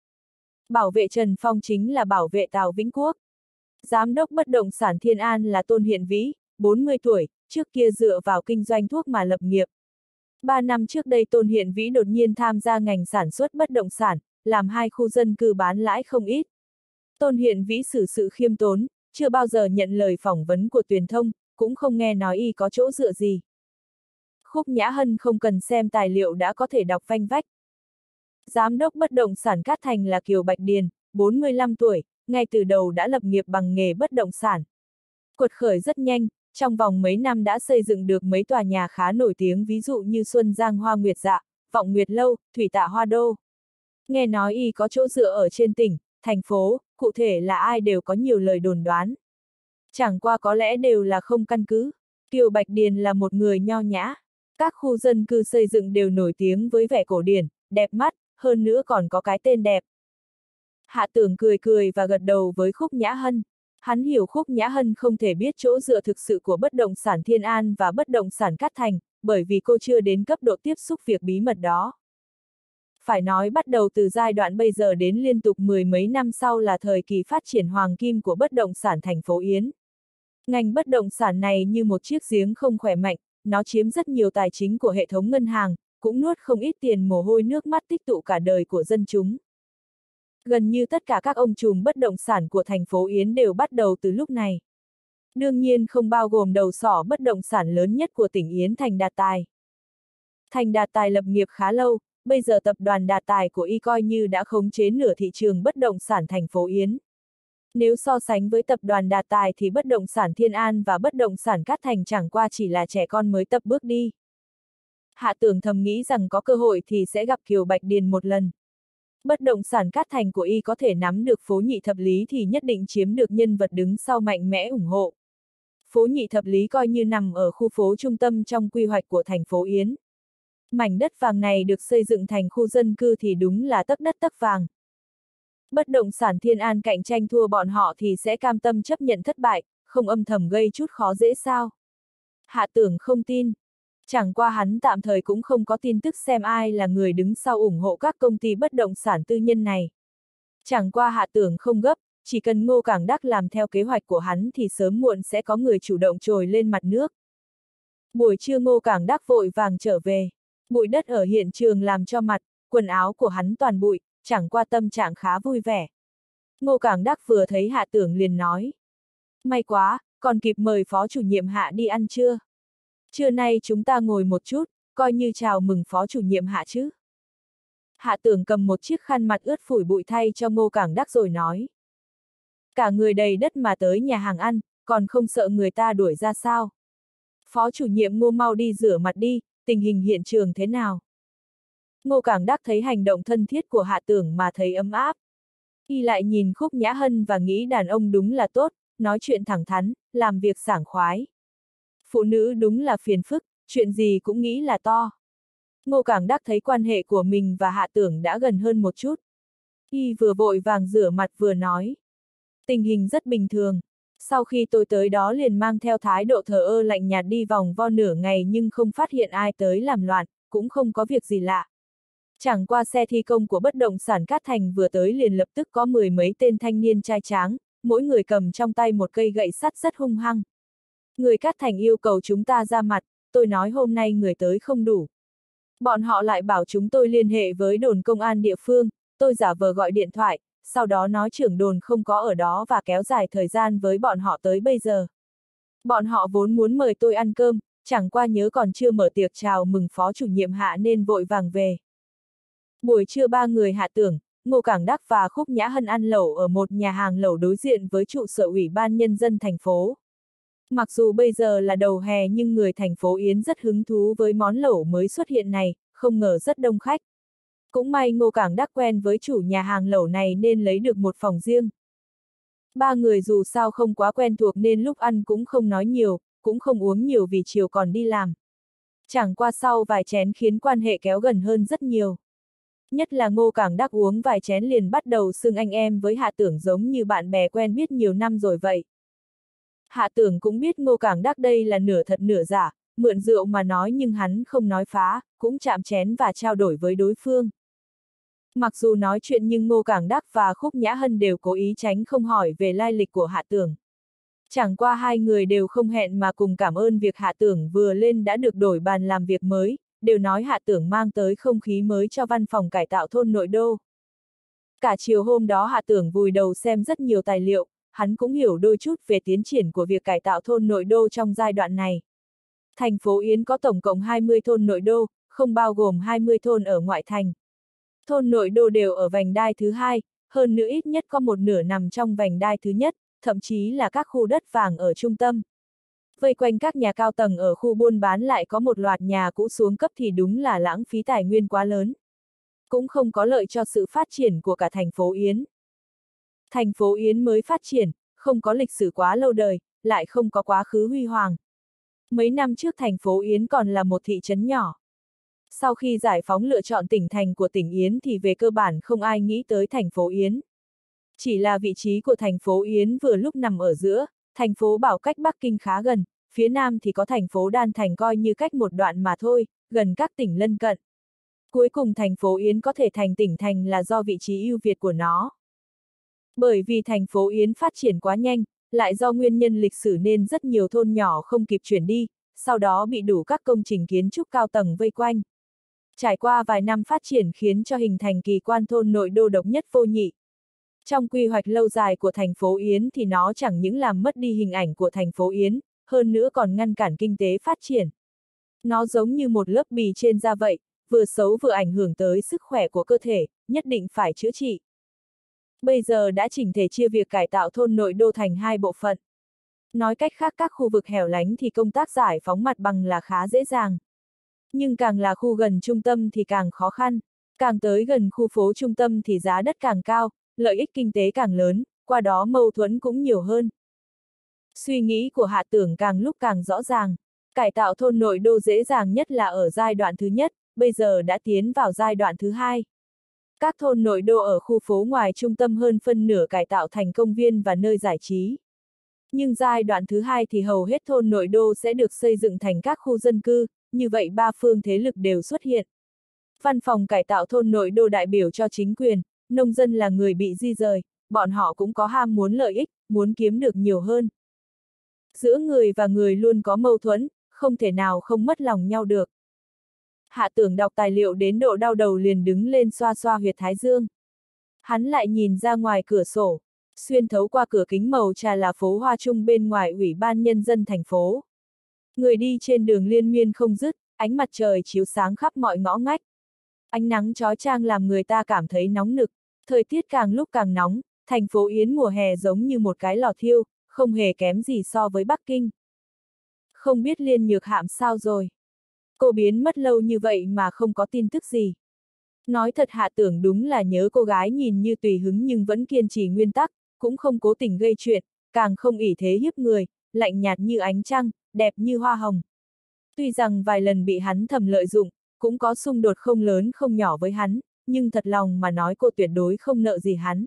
Bảo vệ Trần Phong chính là bảo vệ Tào Vĩnh Quốc. Giám đốc bất động sản Thiên An là Tôn Hiện Vĩ, 40 tuổi, trước kia dựa vào kinh doanh thuốc mà lập nghiệp. 3 năm trước đây Tôn Hiện Vĩ đột nhiên tham gia ngành sản xuất bất động sản, làm 2 khu dân cư bán lãi không ít. Tôn Hiện Vĩ xử sự khiêm tốn, chưa bao giờ nhận lời phỏng vấn của truyền thông, cũng không nghe nói y có chỗ dựa gì. Khúc Nhã Hân không cần xem tài liệu đã có thể đọc vanh vách. Giám đốc bất động sản Cát Thành là Kiều Bạch Điền, 45 tuổi, ngay từ đầu đã lập nghiệp bằng nghề bất động sản. Quật khởi rất nhanh, trong vòng mấy năm đã xây dựng được mấy tòa nhà khá nổi tiếng, ví dụ như Xuân Giang Hoa Nguyệt Dạ, Vọng Nguyệt Lâu, Thủy Tạ Hoa Đô. Nghe nói y có chỗ dựa ở trên tỉnh, thành phố, cụ thể là ai đều có nhiều lời đồn đoán. Chẳng qua có lẽ đều là không căn cứ. Kiều Bạch Điền là một người nho nhã. Các khu dân cư xây dựng đều nổi tiếng với vẻ cổ điển, đẹp mắt, hơn nữa còn có cái tên đẹp. Hạ Tưởng cười cười và gật đầu với Khúc Nhã Hân. Hắn hiểu Khúc Nhã Hân không thể biết chỗ dựa thực sự của bất động sản Thiên An và bất động sản Cát Thành, bởi vì cô chưa đến cấp độ tiếp xúc việc bí mật đó. Phải nói bắt đầu từ giai đoạn bây giờ đến liên tục mười mấy năm sau là thời kỳ phát triển hoàng kim của bất động sản thành phố Yến. Ngành bất động sản này như một chiếc giếng không khỏe mạnh, nó chiếm rất nhiều tài chính của hệ thống ngân hàng, cũng nuốt không ít tiền mồ hôi nước mắt tích tụ cả đời của dân chúng. Gần như tất cả các ông trùm bất động sản của thành phố Yến đều bắt đầu từ lúc này. Đương nhiên không bao gồm đầu sỏ bất động sản lớn nhất của tỉnh Yến Thành Đạt Tài. Thành Đạt Tài lập nghiệp khá lâu, bây giờ tập đoàn Đạt Tài của y coi như đã khống chế nửa thị trường bất động sản thành phố Yến. Nếu so sánh với tập đoàn Đạt Tài thì bất động sản Thiên An và bất động sản Cát Thành chẳng qua chỉ là trẻ con mới tập bước đi. Hạ Tưởng thầm nghĩ rằng có cơ hội thì sẽ gặp Kiều Bạch Điền một lần. Bất động sản Cát Thành của y có thể nắm được phố Nhị Thập Lý thì nhất định chiếm được nhân vật đứng sau mạnh mẽ ủng hộ. Phố Nhị Thập Lý coi như nằm ở khu phố trung tâm trong quy hoạch của thành phố Yến. Mảnh đất vàng này được xây dựng thành khu dân cư thì đúng là tấc đất tấc vàng. Bất động sản Thiên An cạnh tranh thua bọn họ thì sẽ cam tâm chấp nhận thất bại, không âm thầm gây chút khó dễ sao? Hạ Tưởng không tin. Chẳng qua hắn tạm thời cũng không có tin tức xem ai là người đứng sau ủng hộ các công ty bất động sản tư nhân này. Chẳng qua Hạ Tưởng không gấp, chỉ cần Ngô Cảng Đắc làm theo kế hoạch của hắn thì sớm muộn sẽ có người chủ động trồi lên mặt nước. Buổi trưa Ngô Cảng Đắc vội vàng trở về. Bụi đất ở hiện trường làm cho mặt, quần áo của hắn toàn bụi, chẳng qua tâm trạng khá vui vẻ. Ngô Cảng Đắc vừa thấy Hạ Tưởng liền nói. May quá, còn kịp mời phó chủ nhiệm Hạ đi ăn trưa. Trưa nay chúng ta ngồi một chút, coi như chào mừng phó chủ nhiệm Hạ chứ. Hạ Tưởng cầm một chiếc khăn mặt ướt phủi bụi thay cho Ngô Cảng Đắc rồi nói. Cả người đầy đất mà tới nhà hàng ăn, còn không sợ người ta đuổi ra sao? Phó chủ nhiệm Ngô mau đi rửa mặt đi, tình hình hiện trường thế nào? Ngô Cảng Đắc thấy hành động thân thiết của Hạ Tưởng mà thấy ấm áp. Y lại nhìn Khúc Nhã Hân và nghĩ đàn ông đúng là tốt, nói chuyện thẳng thắn, làm việc sảng khoái. Phụ nữ đúng là phiền phức, chuyện gì cũng nghĩ là to. Ngô Cảng Đắc thấy quan hệ của mình và Hạ Tưởng đã gần hơn một chút. Y vừa vội vàng rửa mặt vừa nói. Tình hình rất bình thường. Sau khi tôi tới đó liền mang theo thái độ thờ ơ lạnh nhạt đi vòng vo nửa ngày nhưng không phát hiện ai tới làm loạn, cũng không có việc gì lạ. Chẳng qua xe thi công của bất động sản Cát Thành vừa tới liền lập tức có mười mấy tên thanh niên trai tráng, mỗi người cầm trong tay một cây gậy sắt rất hung hăng. Người Cát Thành yêu cầu chúng ta ra mặt, tôi nói hôm nay người tới không đủ. Bọn họ lại bảo chúng tôi liên hệ với đồn công an địa phương, tôi giả vờ gọi điện thoại, sau đó nói trưởng đồn không có ở đó và kéo dài thời gian với bọn họ tới bây giờ. Bọn họ vốn muốn mời tôi ăn cơm, chẳng qua nhớ còn chưa mở tiệc chào mừng phó chủ nhiệm Hạ nên vội vàng về. Buổi trưa ba người Hạ Tưởng, Ngô Cảng Đắc và Khúc Nhã Hân ăn lẩu ở một nhà hàng lẩu đối diện với trụ sở Ủy ban Nhân dân thành phố. Mặc dù bây giờ là đầu hè nhưng người thành phố Yến rất hứng thú với món lẩu mới xuất hiện này, không ngờ rất đông khách. Cũng may Ngô Cảng Đắc quen với chủ nhà hàng lẩu này nên lấy được một phòng riêng. Ba người dù sao không quá quen thuộc nên lúc ăn cũng không nói nhiều, cũng không uống nhiều vì chiều còn đi làm. Chẳng qua sau vài chén khiến quan hệ kéo gần hơn rất nhiều. Nhất là Ngô Cảng Đắc uống vài chén liền bắt đầu xưng anh em với Hạ Tưởng giống như bạn bè quen biết nhiều năm rồi vậy. Hạ Tưởng cũng biết Ngô Cảng Đắc đây là nửa thật nửa giả, mượn rượu mà nói nhưng hắn không nói phá, cũng chạm chén và trao đổi với đối phương. Mặc dù nói chuyện nhưng Ngô Cảng Đắc và Khúc Nhã Hân đều cố ý tránh không hỏi về lai lịch của Hạ Tưởng. Chẳng qua hai người đều không hẹn mà cùng cảm ơn việc Hạ Tưởng vừa lên đã được đổi bàn làm việc mới, đều nói Hạ Tưởng mang tới không khí mới cho văn phòng cải tạo thôn nội đô. Cả chiều hôm đó Hạ Tưởng vùi đầu xem rất nhiều tài liệu, hắn cũng hiểu đôi chút về tiến triển của việc cải tạo thôn nội đô trong giai đoạn này. Thành phố Yến có tổng cộng 20 thôn nội đô, không bao gồm 20 thôn ở ngoại thành. thôn nội đô đều ở vành đai thứ hai, hơn nữa ít nhất có một nửa nằm trong vành đai thứ nhất, thậm chí là các khu đất vàng ở trung tâm. Vây quanh các nhà cao tầng ở khu buôn bán lại có một loạt nhà cũ xuống cấp thì đúng là lãng phí tài nguyên quá lớn. Cũng không có lợi cho sự phát triển của cả thành phố Yến. Thành phố Yến mới phát triển, không có lịch sử quá lâu đời, lại không có quá khứ huy hoàng. Mấy năm trước thành phố Yến còn là một thị trấn nhỏ. Sau khi giải phóng lựa chọn tỉnh thành của tỉnh Yến thì về cơ bản không ai nghĩ tới thành phố Yến. Chỉ là vị trí của thành phố Yến vừa lúc nằm ở giữa, thành phố Bảo cách Bắc Kinh khá gần, phía nam thì có thành phố Đan Thành coi như cách một đoạn mà thôi, gần các tỉnh lân cận. Cuối cùng thành phố Yến có thể thành tỉnh thành là do vị trí ưu việt của nó. Bởi vì thành phố Yến phát triển quá nhanh, lại do nguyên nhân lịch sử nên rất nhiều thôn nhỏ không kịp chuyển đi, sau đó bị đủ các công trình kiến trúc cao tầng vây quanh. Trải qua vài năm phát triển khiến cho hình thành kỳ quan thôn nội đô độc nhất vô nhị. Trong quy hoạch lâu dài của thành phố Yến thì nó chẳng những làm mất đi hình ảnh của thành phố Yến, hơn nữa còn ngăn cản kinh tế phát triển. Nó giống như một lớp bì trên da vậy, vừa xấu vừa ảnh hưởng tới sức khỏe của cơ thể, nhất định phải chữa trị. Bây giờ đã chỉnh thể chia việc cải tạo thôn nội đô thành hai bộ phận. Nói cách khác các khu vực hẻo lánh thì công tác giải phóng mặt bằng là khá dễ dàng. Nhưng càng là khu gần trung tâm thì càng khó khăn, càng tới gần khu phố trung tâm thì giá đất càng cao, lợi ích kinh tế càng lớn, qua đó mâu thuẫn cũng nhiều hơn. Suy nghĩ của Hạ Tưởng càng lúc càng rõ ràng, cải tạo thôn nội đô dễ dàng nhất là ở giai đoạn thứ nhất, bây giờ đã tiến vào giai đoạn thứ hai. Các thôn nội đô ở khu phố ngoài trung tâm hơn phân nửa cải tạo thành công viên và nơi giải trí. Nhưng giai đoạn thứ hai thì hầu hết thôn nội đô sẽ được xây dựng thành các khu dân cư, như vậy ba phương thế lực đều xuất hiện. Văn phòng cải tạo thôn nội đô đại biểu cho chính quyền, nông dân là người bị di rời, bọn họ cũng có ham muốn lợi ích, muốn kiếm được nhiều hơn. Giữa người và người luôn có mâu thuẫn, không thể nào không mất lòng nhau được. Hạ Tưởng đọc tài liệu đến độ đau đầu liền đứng lên xoa xoa huyệt thái dương. Hắn lại nhìn ra ngoài cửa sổ, xuyên thấu qua cửa kính màu trà là phố Hoa Trung bên ngoài Ủy ban Nhân dân thành phố. Người đi trên đường liên miên không dứt, ánh mặt trời chiếu sáng khắp mọi ngõ ngách. Ánh nắng chói chang làm người ta cảm thấy nóng nực, thời tiết càng lúc càng nóng, thành phố Yến mùa hè giống như một cái lò thiêu, không hề kém gì so với Bắc Kinh. Không biết Liên Nhược Hạm sao rồi? Cô biến mất lâu như vậy mà không có tin tức gì. Nói thật Hạ Tưởng đúng là nhớ cô gái nhìn như tùy hứng nhưng vẫn kiên trì nguyên tắc, cũng không cố tình gây chuyện, càng không ỷ thế hiếp người, lạnh nhạt như ánh trăng, đẹp như hoa hồng. Tuy rằng vài lần bị hắn thầm lợi dụng, cũng có xung đột không lớn không nhỏ với hắn, nhưng thật lòng mà nói cô tuyệt đối không nợ gì hắn.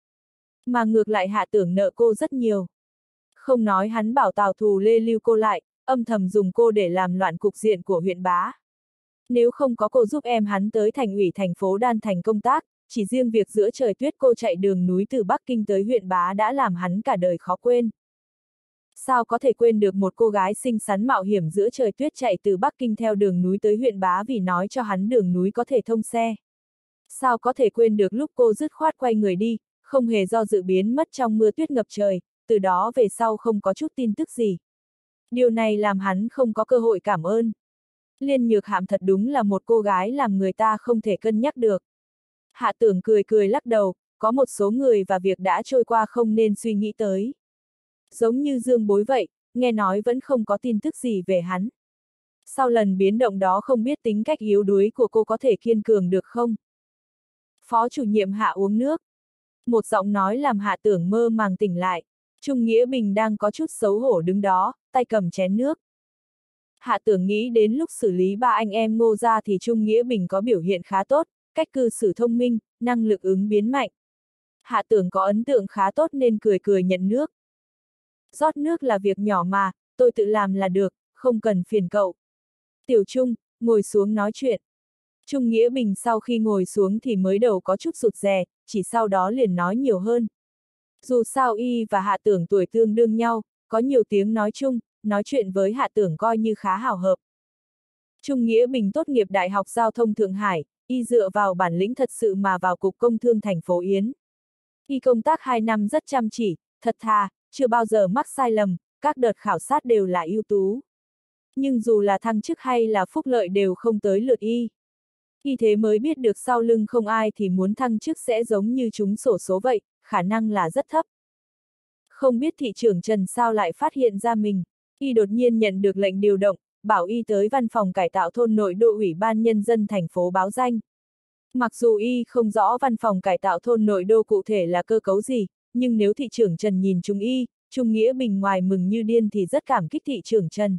Mà ngược lại Hạ Tưởng nợ cô rất nhiều. Không nói hắn bảo Tào Thù Lê lưu cô lại, âm thầm dùng cô để làm loạn cục diện của huyện Bá. Nếu không có cô giúp em hắn tới thành ủy thành phố Đan Thành công tác, chỉ riêng việc giữa trời tuyết cô chạy đường núi từ Bắc Kinh tới huyện Bá đã làm hắn cả đời khó quên. Sao có thể quên được một cô gái xinh xắn mạo hiểm giữa trời tuyết chạy từ Bắc Kinh theo đường núi tới huyện Bá vì nói cho hắn đường núi có thể thông xe. Sao có thể quên được lúc cô dứt khoát quay người đi, không hề do dự biến mất trong mưa tuyết ngập trời, từ đó về sau không có chút tin tức gì. Điều này làm hắn không có cơ hội cảm ơn. Liên Nhược Hạm thật đúng là một cô gái làm người ta không thể cân nhắc được. Hạ Tưởng cười cười lắc đầu, có một số người và việc đã trôi qua không nên suy nghĩ tới. Giống như Dương Bối vậy, nghe nói vẫn không có tin tức gì về hắn. Sau lần biến động đó không biết tính cách yếu đuối của cô có thể kiên cường được không? Phó chủ nhiệm Hạ uống nước. Một giọng nói làm Hạ Tưởng mơ màng tỉnh lại. Trung Nghĩa Bình đang có chút xấu hổ đứng đó, tay cầm chén nước. Hạ Tưởng nghĩ đến lúc xử lý ba anh em Ngô ra thì Trung Nghĩa Bình có biểu hiện khá tốt, cách cư xử thông minh, năng lực ứng biến mạnh. Hạ Tưởng có ấn tượng khá tốt nên cười cười nhận nước. Rót nước là việc nhỏ mà, tôi tự làm là được, không cần phiền cậu. Tiểu Trung, ngồi xuống nói chuyện. Trung Nghĩa Bình sau khi ngồi xuống thì mới đầu có chút rụt rè, chỉ sau đó liền nói nhiều hơn. Dù sao y và Hạ Tưởng tuổi tương đương nhau, có nhiều tiếng nói chung, nói chuyện với Hạ Tưởng coi như khá hào hợp. Trung Nghĩa Bình tốt nghiệp Đại học Giao thông Thượng Hải, y dựa vào bản lĩnh thật sự mà vào Cục Công Thương thành phố Yến. Y công tác 2 năm rất chăm chỉ, thật thà, chưa bao giờ mắc sai lầm, các đợt khảo sát đều là ưu tú. Nhưng dù là thăng chức hay là phúc lợi đều không tới lượt y. Y thế mới biết được sau lưng không ai thì muốn thăng chức sẽ giống như trúng xổ số vậy, khả năng là rất thấp. Không biết thị trưởng Trần sao lại phát hiện ra mình, Y đột nhiên nhận được lệnh điều động, bảo Y tới văn phòng cải tạo thôn nội đô Ủy ban Nhân dân thành phố báo danh. Mặc dù Y không rõ văn phòng cải tạo thôn nội đô cụ thể là cơ cấu gì, nhưng nếu thị trưởng Trần nhìn chúng Y, Trung Nghĩa Bình ngoài mừng như điên thì rất cảm kích thị trưởng Trần.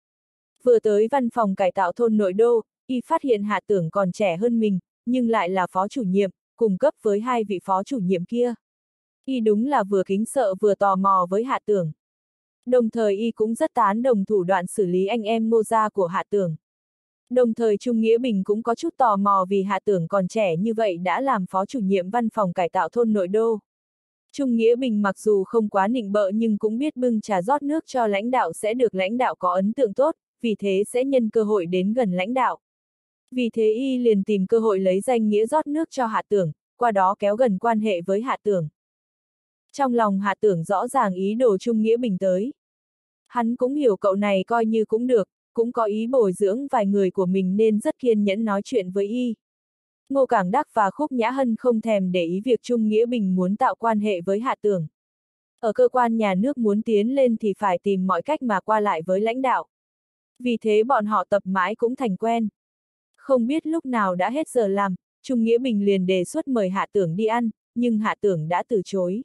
Vừa tới văn phòng cải tạo thôn nội đô, Y phát hiện Hạ Tưởng còn trẻ hơn mình, nhưng lại là phó chủ nhiệm, cùng cấp với hai vị phó chủ nhiệm kia. Y đúng là vừa kính sợ vừa tò mò với Hạ Tưởng. Đồng thời Y cũng rất tán đồng thủ đoạn xử lý anh em Ngô gia của Hạ Tưởng. Đồng thời Trung Nghĩa Bình cũng có chút tò mò vì Hạ Tưởng còn trẻ như vậy đã làm phó chủ nhiệm văn phòng cải tạo thôn nội đô. Trung Nghĩa Bình mặc dù không quá nịnh bợ nhưng cũng biết bưng trà rót nước cho lãnh đạo sẽ được lãnh đạo có ấn tượng tốt, vì thế sẽ nhân cơ hội đến gần lãnh đạo. Vì thế Y liền tìm cơ hội lấy danh nghĩa rót nước cho Hạ Tưởng, qua đó kéo gần quan hệ với Hạ Tưởng. Trong lòng Hạ Tưởng rõ ràng ý đồ Trung Nghĩa Bình tới. Hắn cũng hiểu cậu này coi như cũng được, cũng có ý bồi dưỡng vài người của mình nên rất kiên nhẫn nói chuyện với Y. Ngô Cảng Đắc và Khúc Nhã Hân không thèm để ý việc Trung Nghĩa Bình muốn tạo quan hệ với Hạ Tưởng. Ở cơ quan nhà nước muốn tiến lên thì phải tìm mọi cách mà qua lại với lãnh đạo. Vì thế bọn họ tập mãi cũng thành quen. Không biết lúc nào đã hết giờ làm, Trung Nghĩa Bình liền đề xuất mời Hạ Tưởng đi ăn, nhưng Hạ Tưởng đã từ chối.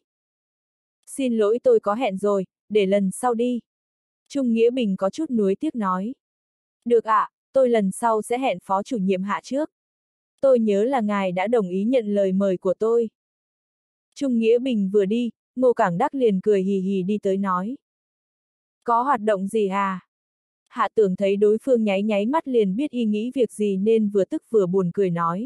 Xin lỗi tôi có hẹn rồi, để lần sau đi. Trung Nghĩa Bình có chút nuối tiếc nói. Được ạ, tôi lần sau sẽ hẹn phó chủ nhiệm Hạ trước. Tôi nhớ là ngài đã đồng ý nhận lời mời của tôi. Trung Nghĩa Bình vừa đi, Ngô Cảng Đắc liền cười hì hì đi tới nói. Có hoạt động gì à? Hạ Tưởng thấy đối phương nháy nháy mắt liền biết Y nghĩ việc gì nên vừa tức vừa buồn cười nói.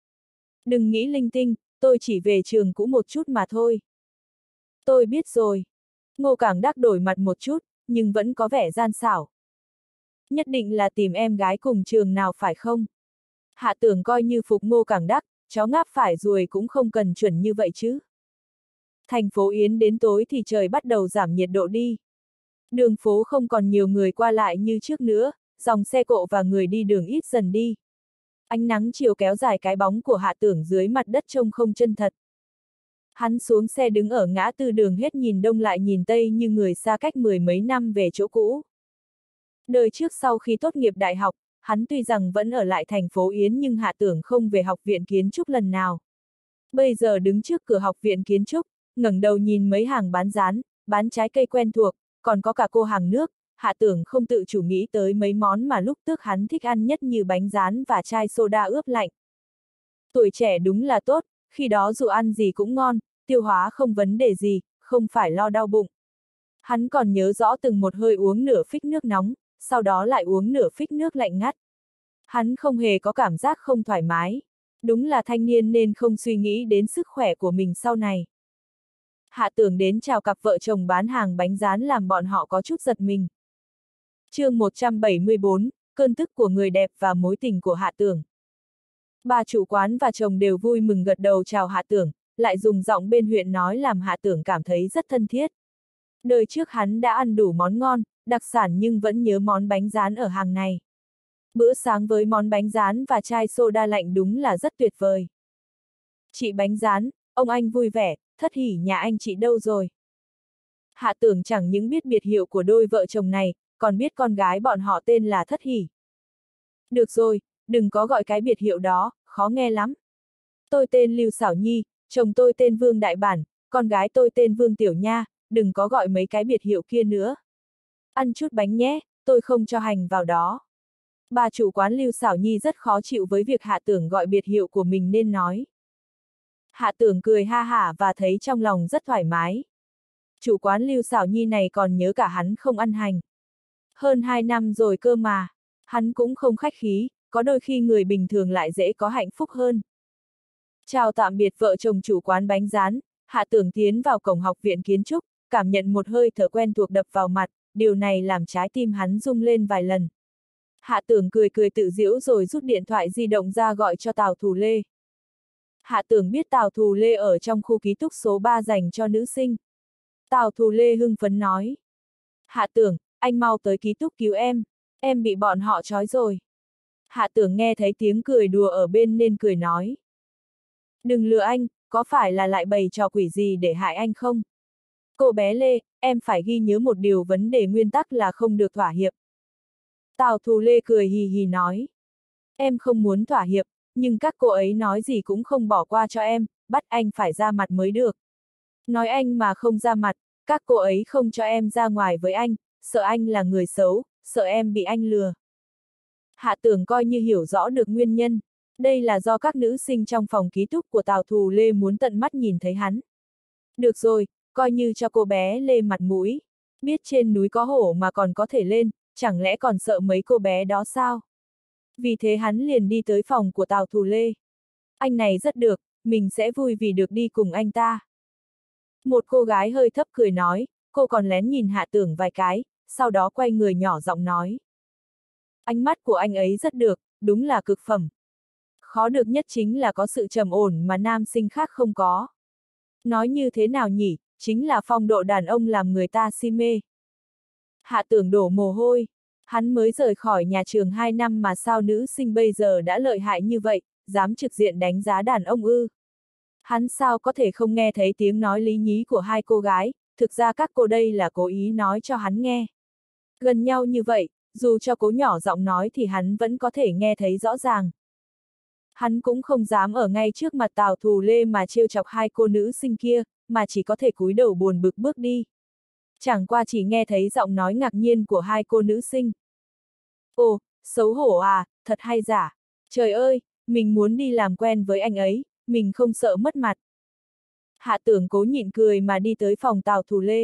Đừng nghĩ linh tinh, tôi chỉ về trường cũ một chút mà thôi. Tôi biết rồi. Ngô Cảng Đắc đổi mặt một chút, nhưng vẫn có vẻ gian xảo. Nhất định là tìm em gái cùng trường nào phải không? Hạ Tưởng coi như phục Ngô Cảng Đắc, chó ngáp phải ruồi cũng không cần chuẩn như vậy chứ. Thành phố Yến đến tối thì trời bắt đầu giảm nhiệt độ đi. Đường phố không còn nhiều người qua lại như trước nữa, dòng xe cộ và người đi đường ít dần đi. Ánh nắng chiều kéo dài cái bóng của Hạ Tưởng dưới mặt đất trông không chân thật. Hắn xuống xe đứng ở ngã tư đường hết nhìn đông lại nhìn tây như người xa cách mười mấy năm về chỗ cũ. Đời trước sau khi tốt nghiệp đại học, hắn tuy rằng vẫn ở lại thành phố Yến nhưng Hạ Tưởng không về học viện kiến trúc lần nào. Bây giờ đứng trước cửa học viện kiến trúc, ngẩng đầu nhìn mấy hàng bán rán, bán trái cây quen thuộc, còn có cả cô hàng nước, Hạ Tưởng không tự chủ nghĩ tới mấy món mà lúc trước hắn thích ăn nhất như bánh rán và chai soda ướp lạnh. Tuổi trẻ đúng là tốt, khi đó dù ăn gì cũng ngon, tiêu hóa không vấn đề gì, không phải lo đau bụng. Hắn còn nhớ rõ từng một hơi uống nửa phích nước nóng, sau đó lại uống nửa phích nước lạnh ngắt. Hắn không hề có cảm giác không thoải mái. Đúng là thanh niên nên không suy nghĩ đến sức khỏe của mình sau này. Hạ Tưởng đến chào cặp vợ chồng bán hàng bánh rán làm bọn họ có chút giật mình. Chương 174, cơn tức của người đẹp và mối tình của Hạ Tưởng. Bà chủ quán và chồng đều vui mừng gật đầu chào Hạ Tưởng, lại dùng giọng bên huyện nói làm Hạ Tưởng cảm thấy rất thân thiết. Đời trước hắn đã ăn đủ món ngon, đặc sản nhưng vẫn nhớ món bánh rán ở hàng này. Bữa sáng với món bánh rán và chai soda lạnh đúng là rất tuyệt vời. Chị bánh rán, ông anh vui vẻ, thất hỉ nhà anh chị đâu rồi? Hạ Tưởng chẳng những biết biệt hiệu của đôi vợ chồng này, còn biết con gái bọn họ tên là Thất Hỉ. Được rồi, đừng có gọi cái biệt hiệu đó, khó nghe lắm. Tôi tên Lưu Xảo Nhi, chồng tôi tên Vương Đại Bản, con gái tôi tên Vương Tiểu Nha, đừng có gọi mấy cái biệt hiệu kia nữa. Ăn chút bánh nhé, tôi không cho hành vào đó. Bà chủ quán Lưu Xảo Nhi rất khó chịu với việc Hạ Tưởng gọi biệt hiệu của mình nên nói. Hạ Tưởng cười ha hả và thấy trong lòng rất thoải mái. Chủ quán Lưu Xảo Nhi này còn nhớ cả hắn không ăn hành. Hơn 2 năm rồi cơ mà. Hắn cũng không khách khí, có đôi khi người bình thường lại dễ có hạnh phúc hơn. Chào tạm biệt vợ chồng chủ quán bánh rán, Hạ Tưởng tiến vào cổng học viện kiến trúc, cảm nhận một hơi thở quen thuộc đập vào mặt, điều này làm trái tim hắn rung lên vài lần. Hạ Tưởng cười cười tự giễu rồi rút điện thoại di động ra gọi cho Tào Thù Lê. Hạ Tưởng biết Tào Thù Lê ở trong khu ký túc số 3 dành cho nữ sinh. Tào Thù Lê hưng phấn nói. Hạ Tưởng, anh mau tới ký túc cứu em bị bọn họ trói rồi. Hạ Tưởng nghe thấy tiếng cười đùa ở bên nên cười nói. Đừng lừa anh, có phải là lại bày trò quỷ gì để hại anh không? Cô bé Lê, em phải ghi nhớ một điều vấn đề nguyên tắc là không được thỏa hiệp. Tào Thù Lê cười hì hì nói. Em không muốn thỏa hiệp, nhưng các cô ấy nói gì cũng không bỏ qua cho em, bắt anh phải ra mặt mới được. Nói anh mà không ra mặt, các cô ấy không cho em ra ngoài với anh, sợ anh là người xấu, sợ em bị anh lừa. Hạ Tưởng coi như hiểu rõ được nguyên nhân. Đây là do các nữ sinh trong phòng ký túc của Tào Thù Lê muốn tận mắt nhìn thấy hắn. Được rồi, coi như cho cô bé Lê mặt mũi. Biết trên núi có hổ mà còn có thể lên, chẳng lẽ còn sợ mấy cô bé đó sao? Vì thế hắn liền đi tới phòng của Tào Thù Lê. Anh này rất được, mình sẽ vui vì được đi cùng anh ta. Một cô gái hơi thấp cười nói, cô còn lén nhìn Hạ Tưởng vài cái, sau đó quay người nhỏ giọng nói. Ánh mắt của anh ấy rất được, đúng là cực phẩm. Khó được nhất chính là có sự trầm ổn mà nam sinh khác không có. Nói như thế nào nhỉ, chính là phong độ đàn ông làm người ta si mê. Hạ Tưởng đổ mồ hôi, hắn mới rời khỏi nhà trường 2 năm mà sao nữ sinh bây giờ đã lợi hại như vậy, dám trực diện đánh giá đàn ông ư. Hắn sao có thể không nghe thấy tiếng nói lý nhí của hai cô gái, thực ra các cô đây là cố ý nói cho hắn nghe. Gần nhau như vậy, dù cho cố nhỏ giọng nói thì hắn vẫn có thể nghe thấy rõ ràng. Hắn cũng không dám ở ngay trước mặt Tào Thù Lê mà trêu chọc hai cô nữ sinh kia, mà chỉ có thể cúi đầu buồn bực bước đi. Chẳng qua chỉ nghe thấy giọng nói ngạc nhiên của hai cô nữ sinh. Ồ, xấu hổ à, thật hay giả. Trời ơi, mình muốn đi làm quen với anh ấy, mình không sợ mất mặt. Hạ Tưởng cố nhịn cười mà đi tới phòng Tào Thù Lê.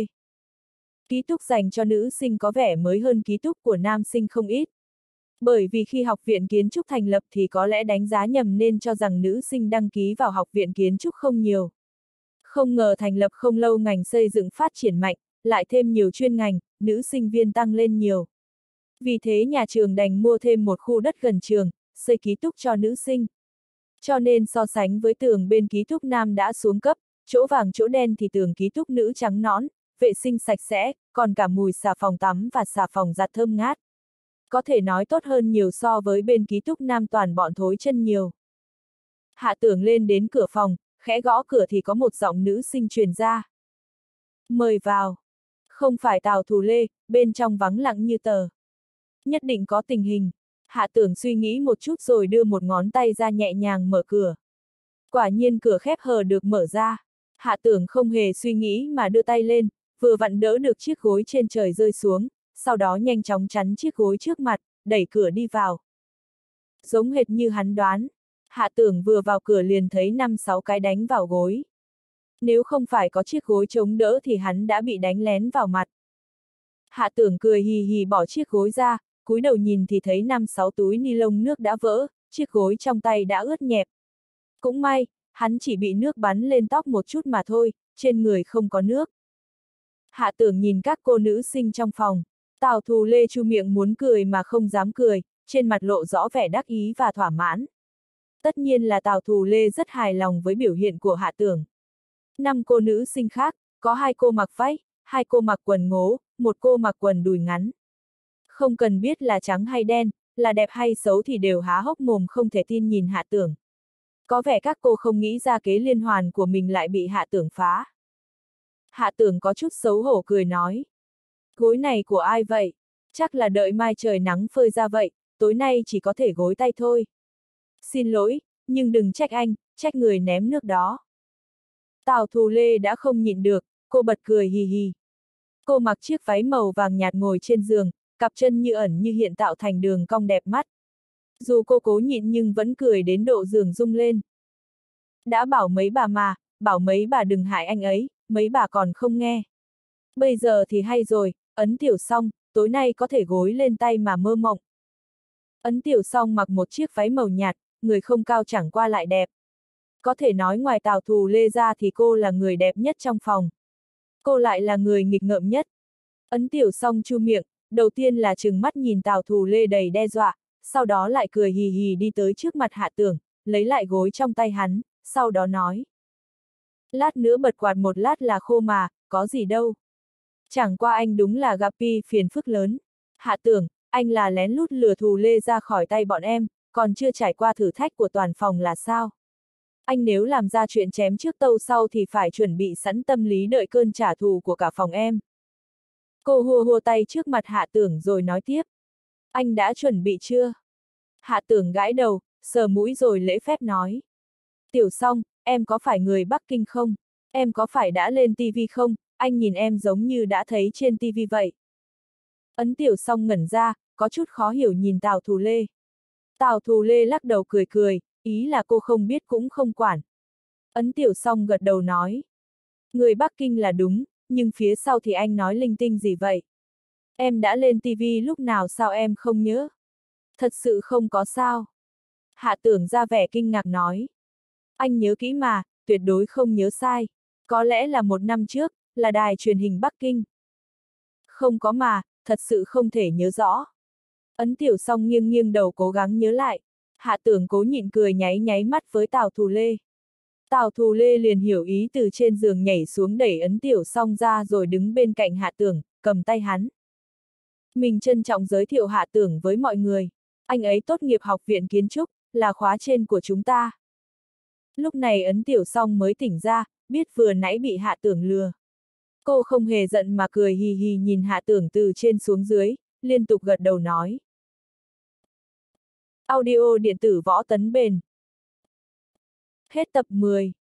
Ký túc dành cho nữ sinh có vẻ mới hơn ký túc của nam sinh không ít. Bởi vì khi học viện kiến trúc thành lập thì có lẽ đánh giá nhầm nên cho rằng nữ sinh đăng ký vào học viện kiến trúc không nhiều. Không ngờ thành lập không lâu ngành xây dựng phát triển mạnh, lại thêm nhiều chuyên ngành, nữ sinh viên tăng lên nhiều. Vì thế nhà trường đành mua thêm một khu đất gần trường, xây ký túc cho nữ sinh. Cho nên so sánh với tường bên ký túc nam đã xuống cấp, chỗ vàng chỗ đen thì tường ký túc nữ trắng nõn, vệ sinh sạch sẽ, còn cả mùi xà phòng tắm và xà phòng giặt thơm ngát. Có thể nói tốt hơn nhiều so với bên ký túc nam toàn bọn thối chân nhiều. Hạ Tưởng lên đến cửa phòng, khẽ gõ cửa thì có một giọng nữ sinh truyền ra. Mời vào. Không phải Tào Thù Lê, bên trong vắng lặng như tờ. Nhất định có tình hình. Hạ Tưởng suy nghĩ một chút rồi đưa một ngón tay ra nhẹ nhàng mở cửa. Quả nhiên cửa khép hờ được mở ra. Hạ Tưởng không hề suy nghĩ mà đưa tay lên, vừa vặn đỡ được chiếc gối trên trời rơi xuống, sau đó nhanh chóng chắn chiếc gối trước mặt, đẩy cửa đi vào. Giống hệt như hắn đoán, Hạ Tưởng vừa vào cửa liền thấy 5-6 cái đánh vào gối. Nếu không phải có chiếc gối chống đỡ thì hắn đã bị đánh lén vào mặt. Hạ Tưởng cười hì hì bỏ chiếc gối ra, cúi đầu nhìn thì thấy 5-6 túi ni lông nước đã vỡ, chiếc gối trong tay đã ướt nhẹp. Cũng may, hắn chỉ bị nước bắn lên tóc một chút mà thôi, trên người không có nước. Hạ Tưởng nhìn các cô nữ sinh trong phòng, Tào Thù Lê chu miệng muốn cười mà không dám cười, trên mặt lộ rõ vẻ đắc ý và thỏa mãn. Tất nhiên là Tào Thù Lê rất hài lòng với biểu hiện của Hạ Tưởng. 5 cô nữ sinh khác, có 2 cô mặc váy, 2 cô mặc quần ngố, 1 cô mặc quần đùi ngắn. Không cần biết là trắng hay đen, là đẹp hay xấu thì đều há hốc mồm không thể tin nhìn Hạ Tưởng. Có vẻ các cô không nghĩ ra kế liên hoàn của mình lại bị Hạ Tưởng phá. Hạ Tưởng có chút xấu hổ cười nói. Gối này của ai vậy? Chắc là đợi mai trời nắng phơi ra vậy, tối nay chỉ có thể gối tay thôi. Xin lỗi, nhưng đừng trách anh, trách người ném nước đó. Tào Thù Lê đã không nhịn được, cô bật cười hì hì. Cô mặc chiếc váy màu vàng nhạt ngồi trên giường, cặp chân như ẩn như hiện tạo thành đường cong đẹp mắt. Dù cô cố nhịn nhưng vẫn cười đến độ giường rung lên. Đã bảo mấy bà mà, bảo mấy bà đừng hại anh ấy, mấy bà còn không nghe. Bây giờ thì hay rồi, Ấn Tiểu Song, tối nay có thể gối lên tay mà mơ mộng. Ấn Tiểu Song mặc một chiếc váy màu nhạt, người không cao chẳng qua lại đẹp. Có thể nói ngoài Tào Thù Lê ra thì cô là người đẹp nhất trong phòng. Cô lại là người nghịch ngợm nhất. Ấn Tiểu Song chu miệng, đầu tiên là trừng mắt nhìn Tào Thù Lê đầy đe dọa, sau đó lại cười hì hì đi tới trước mặt Hạ Tưởng, lấy lại gối trong tay hắn, sau đó nói. Lát nữa bật quạt một lát là khô mà, có gì đâu. Chẳng qua anh đúng là gặp phiền phức lớn. Hạ Tưởng, Anh là lén lút lừa Thù Lê ra khỏi tay bọn em, còn chưa trải qua thử thách của toàn phòng là sao? Anh nếu làm ra chuyện chém trước tâu sau thì phải chuẩn bị sẵn tâm lý đợi cơn trả thù của cả phòng em. Cô hùa hùa tay trước mặt Hạ Tưởng rồi nói tiếp. Anh đã chuẩn bị chưa? Hạ Tưởng gãi đầu, sờ mũi rồi lễ phép nói. Tiểu Song, em có phải người Bắc Kinh không? Em có phải đã lên TV không? Anh nhìn em giống như đã thấy trên TV vậy. Ấn Tiểu Song ngẩn ra, có chút khó hiểu nhìn Tào Thù Lê. Tào Thù Lê lắc đầu cười cười, ý là cô không biết cũng không quản. Ấn Tiểu Song gật đầu nói. Người Bắc Kinh là đúng, nhưng phía sau thì anh nói linh tinh gì vậy? Em đã lên TV lúc nào sao em không nhớ? Thật sự không có sao. Hạ Tưởng ra vẻ kinh ngạc nói. Anh nhớ kỹ mà, tuyệt đối không nhớ sai. Có lẽ là 1 năm trước, là đài truyền hình Bắc Kinh. Không có mà, thật sự không thể nhớ rõ. Ấn Tiểu Song nghiêng nghiêng đầu cố gắng nhớ lại. Hạ Tưởng cố nhịn cười nháy nháy mắt với Tào Thù Lê. Tào Thù Lê liền hiểu ý từ trên giường nhảy xuống đẩy Ấn Tiểu Song ra rồi đứng bên cạnh Hạ Tưởng, cầm tay hắn. Mình trân trọng giới thiệu Hạ Tưởng với mọi người. Anh ấy tốt nghiệp học viện kiến trúc, là khóa trên của chúng ta. Lúc này Ấn Tiểu Song mới tỉnh ra, biết vừa nãy bị Hạ Tưởng lừa. Cô không hề giận mà cười hì hì nhìn Hạ Tưởng từ trên xuống dưới, liên tục gật đầu nói. Audio điện tử Võ Tấn Bền. Hết tập 10.